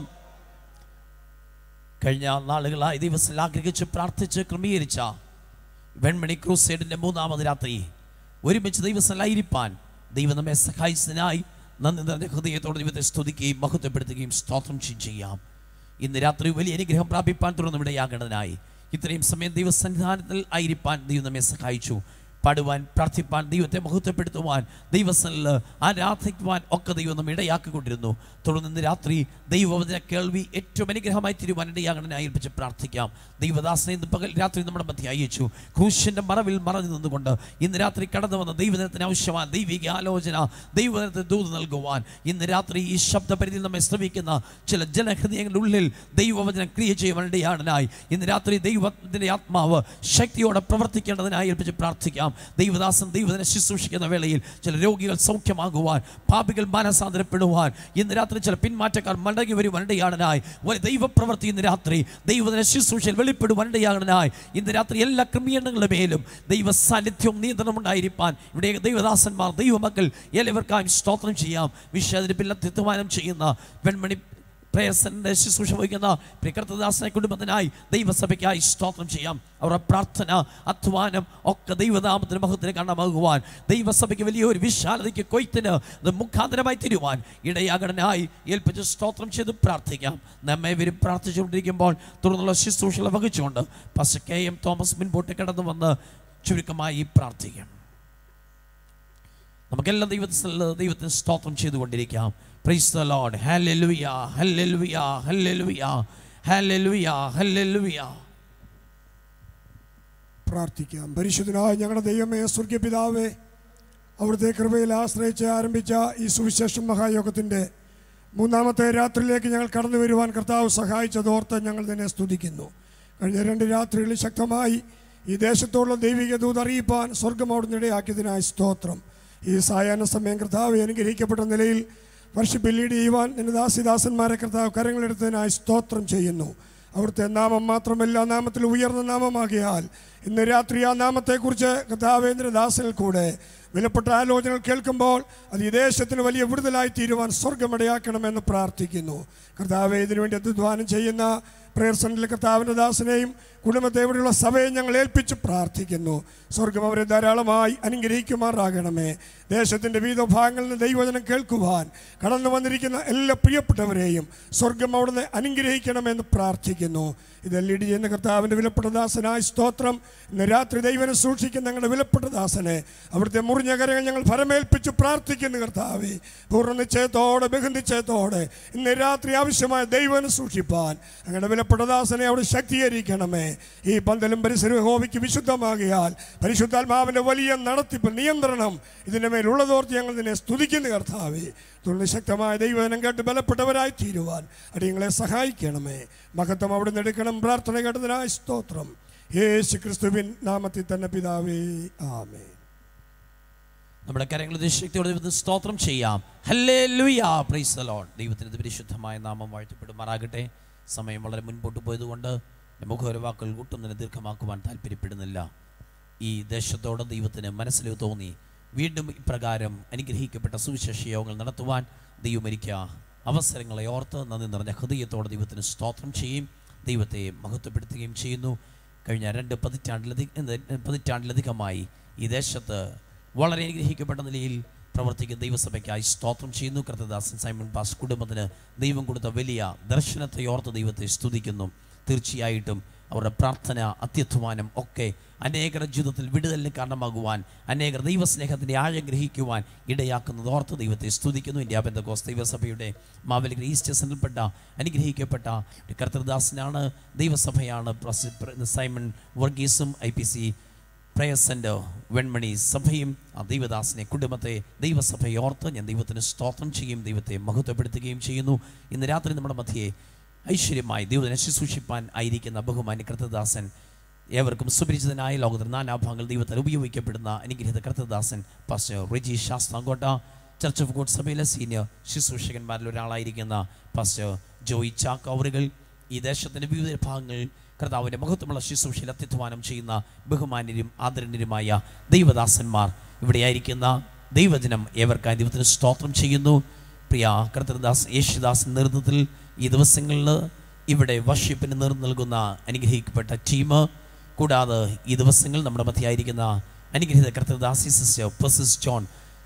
കഴിഞ്ഞ നാളുകളായി ദൈവത്തിൽ ആഗ്രഹിച്ച് പ്രാർത്ഥിച്ച് ക്രമീകരിച്ച വെൺമണി ക്രൂസേഡിൻ്റെ 3ാമത് രാത്രി ഒരുമിച്ച് ദൈവസ്ഥലായിരിക്കാൻ ദൈവം നമ്മെ സഹായിച്ചതിനായി നന്ദി നിറഞ്ഞ ഹൃദയത്തോടെ ദൈവത്തെ സ്തുതിക്കുകയും മഹത്വപ്പെടുത്തുകയും സ്തോത്രം ചെയ്യാം. ഇന്ന് രാത്രി വലിയ അനുഗ്രഹം പ്രാപിപ്പാൻ തുടർന്ന് ഇവിടെയാകേണ്ടതിനായി ഇത്രയും സമയം ദൈവസന്നിധാനത്തിൽ ആയിരിക്കാൻ ദൈവം നമ്മെ സഹായിച്ചു. പാടുവാൻ, പ്രാർത്ഥിപ്പാൻ, ദൈവത്തെ മഹത്വപ്പെടുത്തുവാൻ, ദൈവസ്ഥലിൽ ആരാധിക്കുവാൻ ഒക്കെ ദൈവം നമ്മെ ഇടയാക്കിക്കൊണ്ടിരുന്നു. തുടർന്ന് ഇന്ന് രാത്രി ദൈവവചന കേൾവി ഏറ്റവും അനുഗ്രഹമായി തീരുവാൻ ഇടയാകണമെന്ന് ഏൽപ്പിച്ച് പ്രാർത്ഥിക്കാം. ദൈവദാസനെ ഇന്ന് പകൽ രാത്രി നമ്മുടെ മധ്യ അയച്ചു. ക്രൂശിൻ്റെ മറവിൽ മറഞ്ഞു നിന്നുകൊണ്ട് ഇന്ന് രാത്രി കടന്നു വന്ന ദൈവദിനത്തിന് ആവശ്യമായ ദൈവിക ആലോചന, ദൈവദിനത്തിന് ദൂത് നൽകുവാൻ ഇന്ന് രാത്രി ഈ ശബ്ദപരിധിയിൽ നമ്മെ ശ്രമിക്കുന്ന ചില ജനഹൃദയങ്ങളുടെ ഉള്ളിൽ ദൈവവചനം ക്രിയ ചെയ്യുവാൻ ഇടയാകനായി ഇന്ന് രാത്രി ദൈവത്തിൻ്റെ ആത്മാവ് ശക്തിയോടെ പ്രവർത്തിക്കേണ്ടതിനായി ഏൽപ്പിച്ച് പ്രാർത്ഥിക്കാം. ദൈവദാസൻ ദൈവത്തിനെ ശുശ്രൂഷിക്കുന്ന വേളയിൽ ചില രോഗികൾ സൗഖ്യമാകുവാൻ, പാപികൾ മാനസാന്തരപ്പെടുവാൻ, ഇന്ന് രാത്രി ചില പിന്മാറ്റക്കാർ മടങ്ങി വരുവാൻ ഇടയാകനായി ദൈവപ്രവൃത്തി ഇന്ന് രാത്രി ദൈവത്തിനെ ശുശ്രൂഷയിൽ വെളിപ്പെടുവാൻ ഇടയാകനായി ഇന്ന് രാത്രി എല്ലാ ക്രമീകരണങ്ങളുടെ മേലും ദൈവ സാന്നിധ്യവും നിയന്ത്രണം ഉണ്ടായിരിക്കാൻ ഇവിടെ ദൈവദാസന്മാർ, ദൈവമക്കൾ എല്ലാവർക്കായും സ്തോത്രം ചെയ്യാം. വിഷയത്തിൽ തീരുമാനം ചെയ്യുന്ന വെൺമണി പ്രേയർസന്റെ ശുശ്രൂഷ വഹിക്കുന്ന പ്രിയകർത്തദാസനെ കുടുംബത്തിനായി ദൈവസഭയ്ക്കായി സ്തോത്രം ചെയ്യാം. അവരുടെ പ്രാർത്ഥന, അധ്വാനം ഒക്കെ ദൈവനാമത്തിന് മഹത്വത്തിന് കാരണമാകുവാൻ, ദൈവസഭയ്ക്ക് വലിയൊരു വിശാലതയ്ക്ക് കൊയ്ത്തിന് മുഖാന്തരമായി തീരുവാൻ ഇടയാകടനായി ഏൽപ്പിച്ച് സ്തോത്രം ചെയ്ത് പ്രാർത്ഥിക്കാം. നമ്മെ ഇവരും പ്രാർത്ഥിച്ചുകൊണ്ടിരിക്കുമ്പോൾ തുടർന്നുള്ള ശുശ്രൂഷകൾ വഹിച്ചുകൊണ്ട് പാസ്റ്റർ KM തോമസ് മുൻപോട്ട് കടന്നു വന്ന് ചുരുക്കമായി പ്രാർത്ഥിക്കാം. നമുക്കെല്ലാം ദൈവത്തിന് സ്തോത്രം ചെയ്തുകൊണ്ടിരിക്കാം. Praise the Lord. Hallelujah. Hallelujah. Hallelujah. Hallelujah. Hallelujah. പ്രാർത്ഥിക്കാം. പരിശുദ്ധനായ ഞങ്ങളുടെ ദൈവമേ, സ്വർഗ്ഗീയ പിതാവേ, അവിടുത്തെ കൃപയിൽ ആശ്രയിച്ച് ആരംഭിച്ച ഈ സുവിശേഷം മഹായോഗത്തിൻ്റെ 3ാമത്തെ രാത്രിയിലേക്ക് ഞങ്ങൾ കടന്നു വരുവാൻ കർത്താവ് സഹായിച്ചതോർത്ത് ഞങ്ങൾ തന്നെ സ്തുതിക്കുന്നു. കഴിഞ്ഞ 2 രാത്രികളിൽ ശക്തമായി ഈ ദേശത്തോടുള്ള ദൈവിക ദൂത് അറിയിപ്പാൻ സ്വർഗം അവിടുന്ന് ഇടയാക്കിയതിനായി സ്തോത്രം. ഈ സായാഹ്ന സമയം കർത്താവ് അനുഗ്രഹിക്കപ്പെട്ട നിലയിൽ വർഷിപ്പ് ലീഡ് ചെയ്യുവാൻ എൻ്റെ ദാസിദാസന്മാരെ കർത്താവ് കരങ്ങളെടുത്തതിനായി സ്തോത്രം ചെയ്യുന്നു. അവിടുത്തെ നാമം മാത്രമല്ല, നാമത്തിൽ ഉയർന്ന നാമമാകിയാൽ ഇന്ന് രാത്രി ആ നാമത്തെക്കുറിച്ച് കർത്താവേന്ദ്ര ദാസനിൽ കൂടെ വിലപ്പെട്ട ആലോചനകൾ കേൾക്കുമ്പോൾ അത് ഈ ദേശത്തിന് വലിയ വിടുതലായി തീരുവാൻ സ്വർഗമിടയാക്കണമെന്ന് പ്രാർത്ഥിക്കുന്നു. കർത്താവേ, ഇതിനുവേണ്ടി അധ്വാനം ചെയ്യുന്ന പ്രേയർ സെൻ്ററിലെ കർത്താവിൻ്റെ ദാസനെയും കുടുംബത്തെ ഇവിടെയുള്ള സഭയെ ഞങ്ങൾ ഏൽപ്പിച്ച് പ്രാർത്ഥിക്കുന്നു. സ്വർഗം അവരെ ധാരാളമായി അനുഗ്രഹിക്കുമാറാകണമേ. ദേശത്തിൻ്റെ വിവിധ ഭാഗങ്ങളിൽ നിന്ന് ദൈവവചനം കേൾക്കുവാൻ കടന്നു വന്നിരിക്കുന്ന എല്ലാ പ്രിയപ്പെട്ടവരെയും സ്വർഗം അവിടുന്ന് അനുഗ്രഹിക്കണമെന്ന് പ്രാർത്ഥിക്കുന്നു. ഇത് ലീഡ് ചെയ്യുന്ന കർത്താവിൻ്റെ വിലപ്പെട്ട ദാസനായി സ്തോത്രം. ഇന്ന് രാത്രി ദൈവനെ സൂക്ഷിക്കുന്ന ഞങ്ങളുടെ വിലപ്പെട്ട ദാസനെ അവിടുത്തെ മുറിഞ്ഞ കരങ്ങൾ ഞങ്ങൾ ഫലമേൽപ്പിച്ച് പ്രാർത്ഥിക്കുന്നു. കർത്താവേ, പൂർണ്ണ നിശ്ചയത്തോടെ ബഹുനിശ്ചയത്തോടെ ഇന്ന് രാത്രി ആവശ്യമായ ദൈവനെ സൂക്ഷിപ്പാൻ ഞങ്ങളുടെ വിലപ്പെട്ട ദാസനെ അവിടെ ശക്തീകരിക്കണമേ. ഈ പന്തലും പരിസരവും യഹോവയ്ക്ക് വിശുദ്ധമാകിയാൽ പരിശുദ്ധാത്മാവിൻ്റെ വലിയ നടത്തിപ്പ്, നിയന്ത്രണം ഇതിൻ്റെ മേലുള്ളതോർത്ത് ഞങ്ങൾ നിന്നെ സ്തുതിക്കുന്നു. കർത്താവേ, തുടർന്ന് ശക്തമായ ദൈവവചനം കേട്ട് ബലപ്പെട്ടവരായി തീരുവാൻ അടിയങ്ങളെ സഹായിക്കണമേ. മഹത്വം അവിടുന്ന് എടുക്കണം. പ്രാർത്ഥന കേട്ടതിനായി സ്തോത്രം. യേശു ക്രിസ്തുവിൻ നാമത്തിൽ തന്നെ പിതാവേ, ആമേൻ. നമ്മുടെ കരങ്ങളിൽ ശക്തിയോടെ സ്തോത്രം ചെയ്യാം. ഹല്ലേലൂയ. Praise the Lord. ദൈവത്തിൻ്റെ പരിശുദ്ധമായ നാമം വാഴ്ത്തപ്പെടുമാറാകട്ടെ. സമയം വളരെ മുൻപോട്ട് പോയതുകൊണ്ട് മുഖവര വാക്കുകൾ ഒട്ടും തന്നെ ദീർഘമാക്കുവാൻ താല്പര്യപ്പെടുന്നില്ല. ഈ ദേശത്തോട് ദൈവത്തിന് മനസ്സിൽ തോന്നി വീണ്ടും ഇപ്രകാരം അനുഗ്രഹിക്കപ്പെട്ട സുവിശേഷ യോഗങ്ങൾ നടത്തുവാൻ ദൈവം ഒരുക്കിയ അവസരങ്ങളെ ഓർത്ത് നന്ദി നിറഞ്ഞ ഹൃദയത്തോടെ ദൈവത്തിന് സ്തോത്രം ചെയ്യും, ദൈവത്തെ മഹത്വപ്പെടുത്തുകയും ചെയ്യുന്നു. കഴിഞ്ഞ 2 പതിറ്റാണ്ടിലധികമായി ഈ ദേശത്ത് വളരെ അനുഗ്രഹിക്കപ്പെട്ട നിലയിൽ പ്രവർത്തിക്കുന്ന ദൈവസഭയ്ക്കായി സ്തോത്രം ചെയ്യുന്നു. കർത്തദാസൻ സൈമൺ പാസ് കുടുംബത്തിന് ദൈവം കൊടുത്ത വലിയ ദർശനത്തെ ഓർത്ത് ദൈവത്തെ സ്തുതിക്കുന്നു. തീർച്ചയായിട്ടും അവരുടെ പ്രാർത്ഥന, അത്യധ്വാനം ഒക്കെ അനേകരുടെ ജീവിതത്തിൽ വിടുതലിന് കാരണമാകുവാൻ, അനേകർ ദൈവസ്നേഹത്തിൻ്റെ ആഴം ഗ്രഹിക്കുവാൻ ഇടയാക്കുന്നത് ഓർത്ത് ദൈവത്തെ സ്തുതിക്കുന്നു. ഇന്ത്യ പെന്തക്കോസ്ത് ദൈവസഭയുടെ മാവേലിക്കര ഈസ്റ്റ് സെൻട്രൽപ്പെട്ട അനുഗ്രഹിക്കപ്പെട്ട ഒരു കർത്തൃദാസനാണ്, ദൈവസഭയാണ്. സൈമൺ വർഗീസും IPC പ്രയർ സെൻ്റർ വെൺമണി സഭയും ആ ദൈവദാസനെ കുടുംബത്തെ ദൈവസഭയെ ഓർത്ത് ഞാൻ ദൈവത്തിന് സ്തോത്രം ചെയ്യും, ദൈവത്തെ മഹത്വപ്പെടുത്തുകയും ചെയ്യുന്നു. ഇന്ന് രാത്രി നമ്മുടെ മധ്യയെ ഐശ്വര്യമായി ദൈവത്തിനെ ശുശ്രൂഷിപ്പാൻ ആയിരിക്കുന്ന ബഹുമാന്യ കർത്തദാസൻ, ഏവർക്കും സുപരിചിതനായ ലോകത്തിൽ നാനാഭാഗങ്ങൾ ദൈവത്തിൽ ഉപയോഗിക്കപ്പെടുന്ന അനുഗ്രഹീത കർത്തദാസൻ pastor Reji Sasthamkotta, church of God സഭയിലെ സീനിയർ ശുശ്രൂഷകന്മാരിൽ ഒരാളായിരിക്കുന്ന പാസ്റ്റർ ജോയി ചാക്ക അവറുകൾ, ഈ ദേശത്തിൻ്റെ വിവിധ ഭാഗങ്ങൾ കർത്താവിൻ്റെ മഹത്വമുള്ള ശുശ്രൂഷയിൽ അത്യധ്വാനം ചെയ്യുന്ന ബഹുമാന്യരും ആദരണീയരുമായ ദൈവദാസന്മാർ, ഇവിടെയായിരിക്കുന്ന ദൈവജനം, ഏവർക്കായി ദൈവത്തിന് സ്തോത്രം ചെയ്യുന്നു. പ്രിയ കർത്തദാസ് യേശുദാസ് നേതൃത്വത്തിൽ ഈ ദിവസങ്ങളിൽ ഇവിടെ വർഷിപ്പിന് നേതൃത്വം നൽകുന്ന അനുഗ്രഹിക്കപ്പെട്ട ടീം, കൂടാതെ ഈ ദിവസങ്ങൾ നമ്മുടെ മധ്യയായിരിക്കുന്ന അനുഗ്രഹീത കർത്തദാസി സിസ്റ്റർ പെർസിസ് ജോൺ,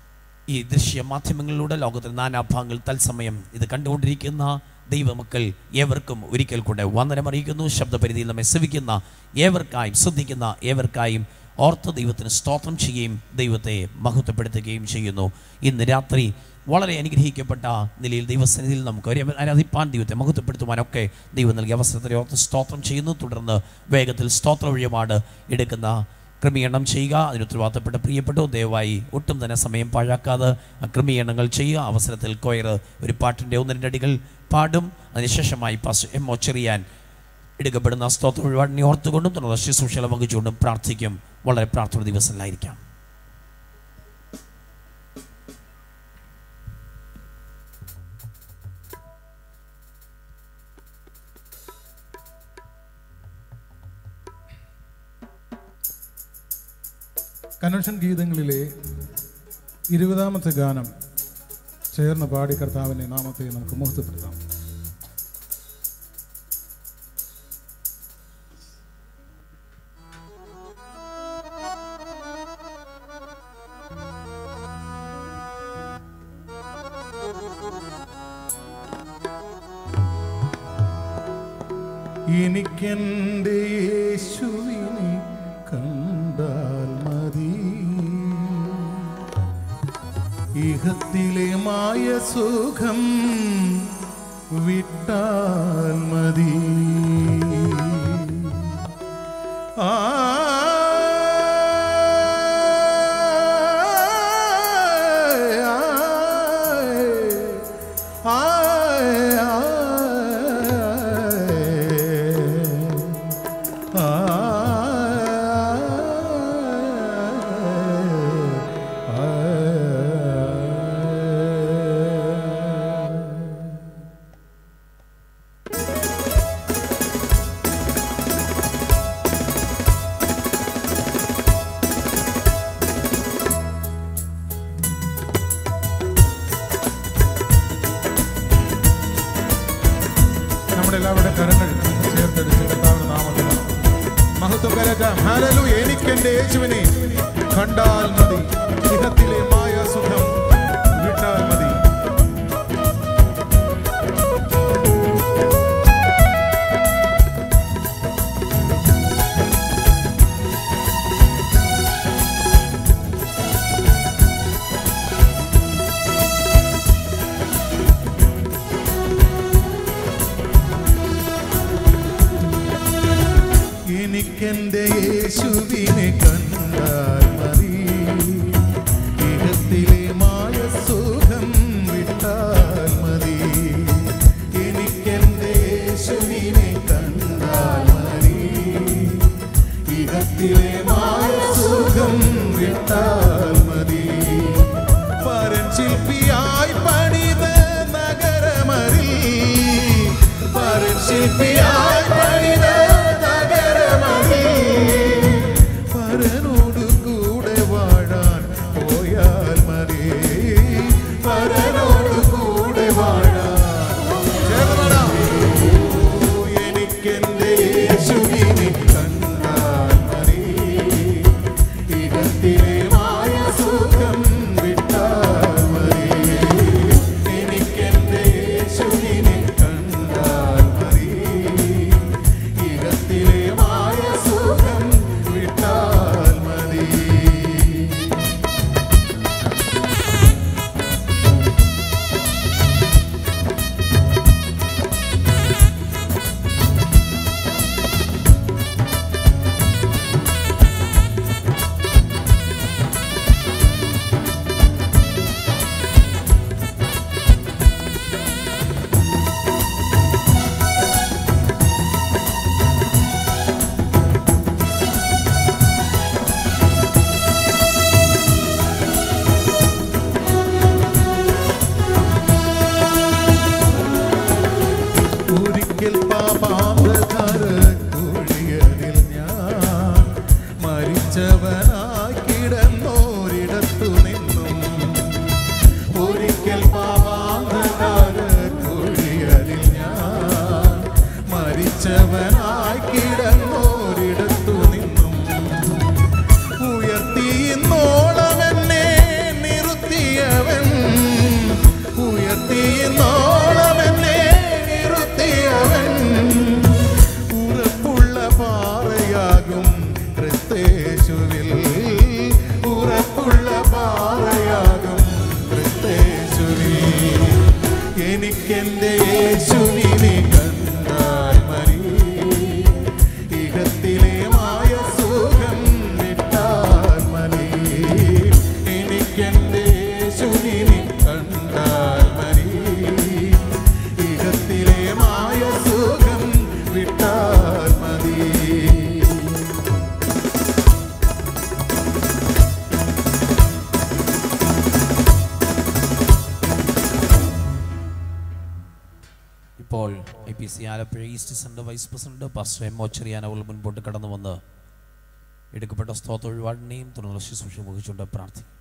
ഈ ദൃശ്യ മാധ്യമങ്ങളിലൂടെ ലോകത്തിൽ നാനാഭാഗങ്ങൾ തത്സമയം ഇത് കണ്ടുകൊണ്ടിരിക്കുന്ന ദൈവമക്കൾ ഏവർക്കും ഒരിക്കൽ കൂടെ വന്ദനം അറിയിക്കുന്നു. ശബ്ദപരിധിയിൽ നമ്മെ ശ്രവിക്കുന്ന ഏവർക്കായും ശ്രദ്ധിക്കുന്ന ഏവർക്കായും ഓർത്ത് ദൈവത്തിന് സ്തോത്രം ചെയ്യുകയും ദൈവത്തെ മഹത്വപ്പെടുത്തുകയും ചെയ്യുന്നു. ഇന്ന് രാത്രി വളരെ അനുഗ്രഹിക്കപ്പെട്ട നിലയിൽ ദൈവസന്നിധിയിൽ നമുക്ക് ആരാധിപ്പാൻ, ദൈവത്തെ മഹത്വപ്പെടുത്തുവാനൊക്കെ ദൈവം നൽകിയ അവസരത്തെ ഓർത്ത് സ്തോത്രം ചെയ്യുന്നു. തുടർന്ന് വേഗത്തിൽ സ്തോത്ര വഴിപാട് എടുക്കുന്ന ക്രമീകരണം ചെയ്യുക. അതിന് ഉത്തരവാദിത്തപ്പെട്ട പ്രിയപ്പെട്ടു ദയവായി ഒട്ടും തന്നെ സമയം പാഴാക്കാതെ ക്രമീകരണങ്ങൾ ചെയ്യുക. അവസരത്തിൽ കൊയർ ഒരു പാട്ടിൻ്റെ 1-2 അടികൾ പാടും. അതിനുശേഷമായി പാസ്റ്റർ എം.ഒ. ചെറിയാൻ എടുക്കപ്പെടുന്ന സ്തോത്ര വഴിപാടിനെ ഓർത്തുകൊണ്ടും തുടർന്ന് ശുശ്രൂഷകളെ വഹിച്ചുകൊണ്ടും പ്രാർത്ഥിക്കും. വളരെ പ്രാർത്ഥന ദിവസങ്ങളിലായിരിക്കാം. കൺവെൻഷൻ ഗീതങ്ങളിലെ 20ാമത്തെ ഗാനം ചേർന്ന് പാടി കർത്താവിൻ്റെ നാമത്തെ നമുക്ക് മഹത്വപ്പെടുത്താം. എനിക്കെൻ്റെ യേശുവിനെ കണ്ടാൽ മതി, ഇഹത്തിലെ മായ സുഖം വിട്ടാൽ മതി. ആ എല്ലാവരുടെ കരങ്ങൾ ചേർത്തെടുത്ത് കർത്താവിന്റെ നാമത്തിൽ മഹത്വം കരറ്റാം. ഹല്ലേലൂയ. എനിക്കെന്റെ യേശുവിനെ കണ്ടാൽ മതി, ഇഹത്തിലെ മായ സുഖം വിട്ടാൽ മതി. എനിക്കെന്റെ യേശുവിനെ കണ്ടാൽ മതി, ഇഹത്തിലെ മായ സുഖം വിട്ടാൽ മതി. എനിക്കെന്റെ യേശുവിനെ കണ്ടാൽ മതി, ഇഹത്തിലെ മായ സുഖം വിട്ടാൽ മതി. പരൻ ശില്പിയായി പണിത നഗരമറിൽ, പരൻ ശില്പിയായി പണിത എനിക്കെന്റെ യേശുവിനെ കണ്ടാൽ മതി. ഇഹത്തിലെ മായ സുഖം വിട്ടാൽ മതി. എനിക്കെന്റെ യേശുവിനെ കണ്ടാൽ മതി. ഇഹത്തിലെ മായ സുഖം വിട്ടാൽ മതി. ഇപ്പോൾ IPC Alappuzha east centre vice president pastor M മോച്ചറിയാൻ അവൾ മുൻപോട്ട് കടന്നു വന്ന് എടുക്കപ്പെട്ട സ്തോത്ര ഒഴിവാടിനെയും തുടർന്നുള്ള ശുശ്രൂഷ വഹിച്ചുകൊണ്ട് പ്രാർത്ഥിക്കും.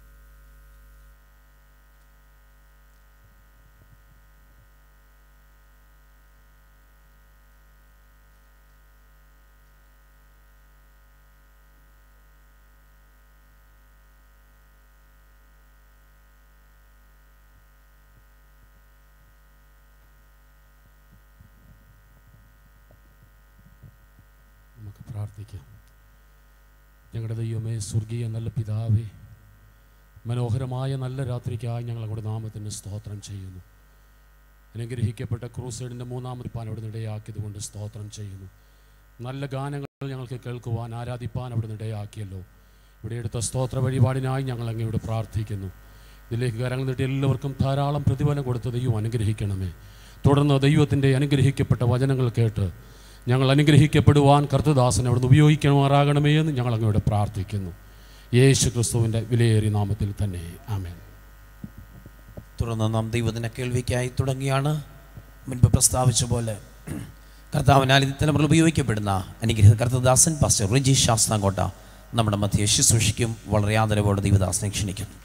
പ്രാർത്ഥിക്കാം. ഞങ്ങളുടെ ദൈവമേ, സ്വർഗീയ നല്ല പിതാവേ, മനോഹരമായ നല്ല രാത്രിക്കായി ഞങ്ങൾ അങ്ങയുടെ നാമത്തിന് സ്തോത്രം ചെയ്യുന്നു. അനുഗ്രഹിക്കപ്പെട്ട ക്രൂസൈഡിൻ്റെ മൂന്നാമത് പാൻ അവിടെ ഇടയാക്കിയത് കൊണ്ട് സ്തോത്രം ചെയ്യുന്നു. നല്ല ഗാനങ്ങൾ ഞങ്ങൾക്ക് കേൾക്കുവാൻ ആരാധിപ്പാൻ അവിടെ ഇടയാക്കിയല്ലോ. ഇവിടെ എടുത്ത സ്തോത്ര വഴിപാടിനായി ഞങ്ങൾ അങ്ങയോട് പ്രാർത്ഥിക്കുന്നു. ഇതിലേക്ക് കരങ്ങൾ നീട്ടി എല്ലാവർക്കും ധാരാളം പ്രതിഫലം കൊടുത്ത് ദൈവം അനുഗ്രഹിക്കണമേ. തുടർന്ന് ദൈവത്തിൻ്റെ അനുഗ്രഹിക്കപ്പെട്ട വചനങ്ങൾ കേട്ട് ഞങ്ങൾ അനുഗ്രഹിക്കപ്പെടുവാൻ കർത്തദാസനെ അവിടുന്ന് ഉപയോഗിക്കുമാറാകണമേ എന്ന് ഞങ്ങൾ അങ്ങയോട് പ്രാർത്ഥിക്കുന്നു. യേശു ക്രിസ്തുവിൻ്റെ വിലയേറിയ നാമത്തിൽ തന്നെ ആമേൻ. തുടർന്ന് നാം ദൈവത്തിൻ്റെ കേൾവിക്കായി തുടങ്ങിയാണ്. മുൻപ് പ്രസ്താവിച്ച പോലെ കർത്താവിനാൽ തലമുറ ഉപയോഗിക്കപ്പെടുന്ന അനുഗ്രഹീത കർത്തദാസൻ പാസ്റ്റർ റിജി ശാസ്താംകോട്ട നമ്മുടെ മധ്യ ശുശ്രൂഷിക്കും വളരെ ആദരവോടെ ദൈവദാസനെ ക്ഷണിക്കുന്നു.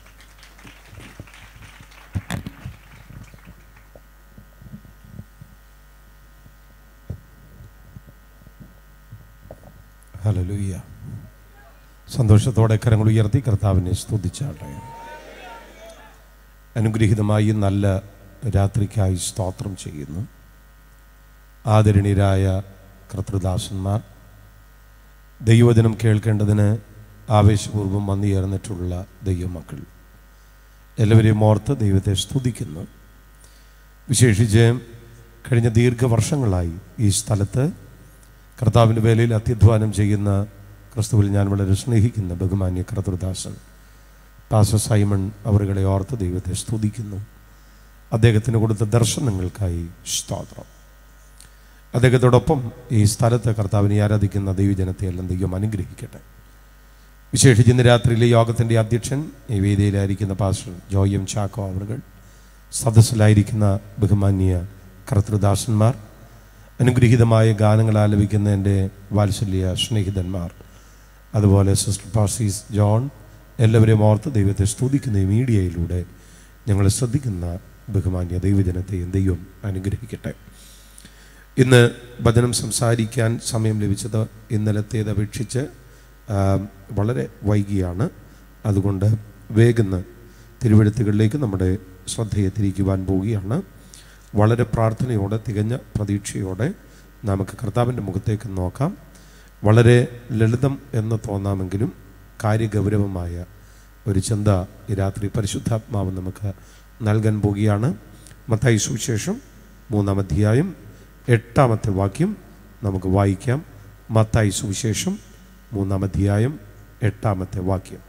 ഹല്ലേലൂയ. സന്തോഷത്തോടെ കരങ്ങൾ ഉയർത്തി കർത്താവിനെ സ്തുതിച്ചാട്ടെ. അനുഗ്രഹീതമായി നല്ല രാത്രിക്കായി സ്തോത്രം ചെയ്യുന്നു. ആദരണീയരായ കർത്തൃദാസന്മാർ, ദൈവവചനം കേൾക്കേണ്ടതിന് ആവേശപൂർവ്വം വന്നുചേർന്നിട്ടുള്ള ദൈവമക്കൾ എല്ലാവരെയും ഓർത്ത് ദൈവത്തെ സ്തുതിക്കുന്നു. വിശേഷിച്ച് കഴിഞ്ഞ ദീർഘവർഷങ്ങളായി ഈ സ്ഥലത്ത് കർത്താവിൻ്റെ വേലയിൽ അത്യധ്വാനം ചെയ്യുന്ന ക്രിസ്തുവിൽ ഞാൻ വളരെ സ്നേഹിക്കുന്ന ബഹുമാന്യ കർത്തൃദാസൻ പാസ്റ്റർ സൈമൺ അവരുകളെ ഓർത്ത് ദൈവത്തെ സ്തുതിക്കുന്നു. അദ്ദേഹത്തിന് കൊടുത്ത ദർശനങ്ങൾക്കായി സ്തോത്രം. അദ്ദേഹത്തോടൊപ്പം ഈ സ്ഥലത്ത് കർത്താവിനെ ആരാധിക്കുന്ന ദൈവജനത്തെ എല്ലാം ദൈവം അനുഗ്രഹിക്കട്ടെ. വിശേഷിച്ച് ഇന്ന് രാത്രിയിലെ യോഗത്തിൻ്റെ അധ്യക്ഷൻ, ഈ വേദിയിലായിരിക്കുന്ന പാസ്റ്റർ ജോയം ചാക്കോ അവരുകൾ, സദസ്സിലായിരിക്കുന്ന ബഹുമാന്യ കർത്തൃദാസന്മാർ, അനുഗ്രഹീതമായ ഗാനങ്ങൾ ആലപിക്കുന്ന എൻ്റെ വാത്സല്യ സ്നേഹിതന്മാർ, അതുപോലെ സിസ്റ്റർ പാസീസ് ജോൺ, എല്ലാവരെയും ഓർത്ത് ദൈവത്തെ സ്തുതിക്കുന്ന ഈ മീഡിയയിലൂടെ ഞങ്ങൾ ശ്രദ്ധിക്കുന്ന ബഹുമാന്യ ദൈവജനത്തെയും ദൈവം അനുഗ്രഹിക്കട്ടെ. ഇന്ന് വചനം സംസാരിക്കാൻ സമയം ലഭിച്ചത് ഇന്നലത്തേത് അപേക്ഷിച്ച് വളരെ വൈകിയാണ്. അതുകൊണ്ട് വേഗം തിരുവെഴുത്തുകളിലേക്ക് നമ്മുടെ ശ്രദ്ധയെ തിരിക്കുവാൻ പോവുകയാണ്. വളരെ പ്രാർത്ഥനയോടെ, തികഞ്ഞ പ്രതീക്ഷയോടെ നമുക്ക് കർത്താവിൻ്റെ മുഖത്തേക്ക് നോക്കാം. വളരെ ലളിതം എന്ന് തോന്നാമെങ്കിലും കാര്യഗൗരവമായ ഒരു ചിന്ത ഈ രാത്രി പരിശുദ്ധാത്മാവ് നമുക്ക് നൽകാൻ പോവുകയാണ്. മത്തായി സുവിശേഷം 3-ാം അധ്യായം 8-ാമത്തെ വാക്യം നമുക്ക് വായിക്കാം. മത്തായി സുവിശേഷം 3-ാം അധ്യായം 8-ാമത്തെ വാക്യം.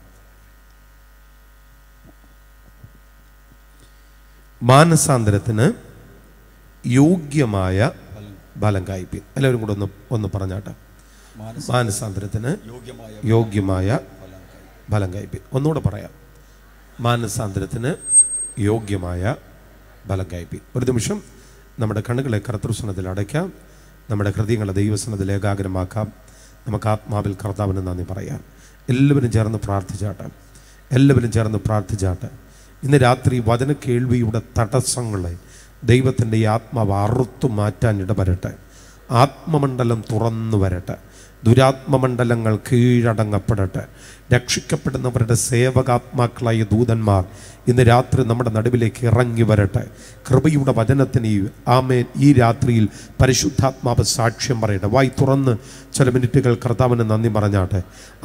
മാനസാന്തരത്തിന് യോഗ്യമായ ബലം കായ്പിൻ. എല്ലാവരും കൂടെ ഒന്ന് പറഞ്ഞാട്ടെ. മാനസാന്തരത്തിന് യോഗ്യമായ ബലം കായ്പിൻ. ഒന്നുകൂടെ പറയാം. മാനസാന്തരത്തിന് യോഗ്യമായ ബലം കായ്പിൻ. ഒരു നിമിഷം നമ്മുടെ കണ്ണുകളെ കർത്തൃസനത്തിൽ അടയ്ക്കാം. നമ്മുടെ ഹൃദയങ്ങളെ ദൈവസനത്തിൽ ഏകാഗ്രമാക്കാം. നമുക്ക് ആത്മാവിൽ കർത്താവിന് നന്ദി പറയാം. എല്ലാവരും ചേർന്ന് പ്രാർത്ഥിച്ചാട്ടെ. എല്ലാവരും ചേർന്ന് പ്രാർത്ഥിച്ചാട്ടെ. ഇന്ന് രാത്രി വചന കേൾവിയുടെ തടസ്സങ്ങളെ ദൈവത്തിൻ്റെ ഈ ആത്മാവ് അറുത്തു മാറ്റാൻ ഇടവരട്ടെ. ആത്മമണ്ഡലം തുറന്നു വരട്ടെ. ദുരാത്മമണ്ഡലങ്ങൾ കീഴടങ്ങപ്പെടട്ടെ. രക്ഷിക്കപ്പെടുന്നവരുടെ സേവകാത്മാക്കളായ ദൂതന്മാർ ഇന്ന് രാത്രി നമ്മുടെ നടുവിലേക്ക് ഇറങ്ങി വരട്ടെ. കൃപയുടെ വചനത്തിന് ആമേൻ ഈ രാത്രിയിൽ പരിശുദ്ധാത്മാവ് സാക്ഷ്യം പറയട്ടെ. വായി തുറന്ന് ചില മിനിറ്റുകൾ കർത്താവിന് നന്ദി പറഞ്ഞാട്ടെ.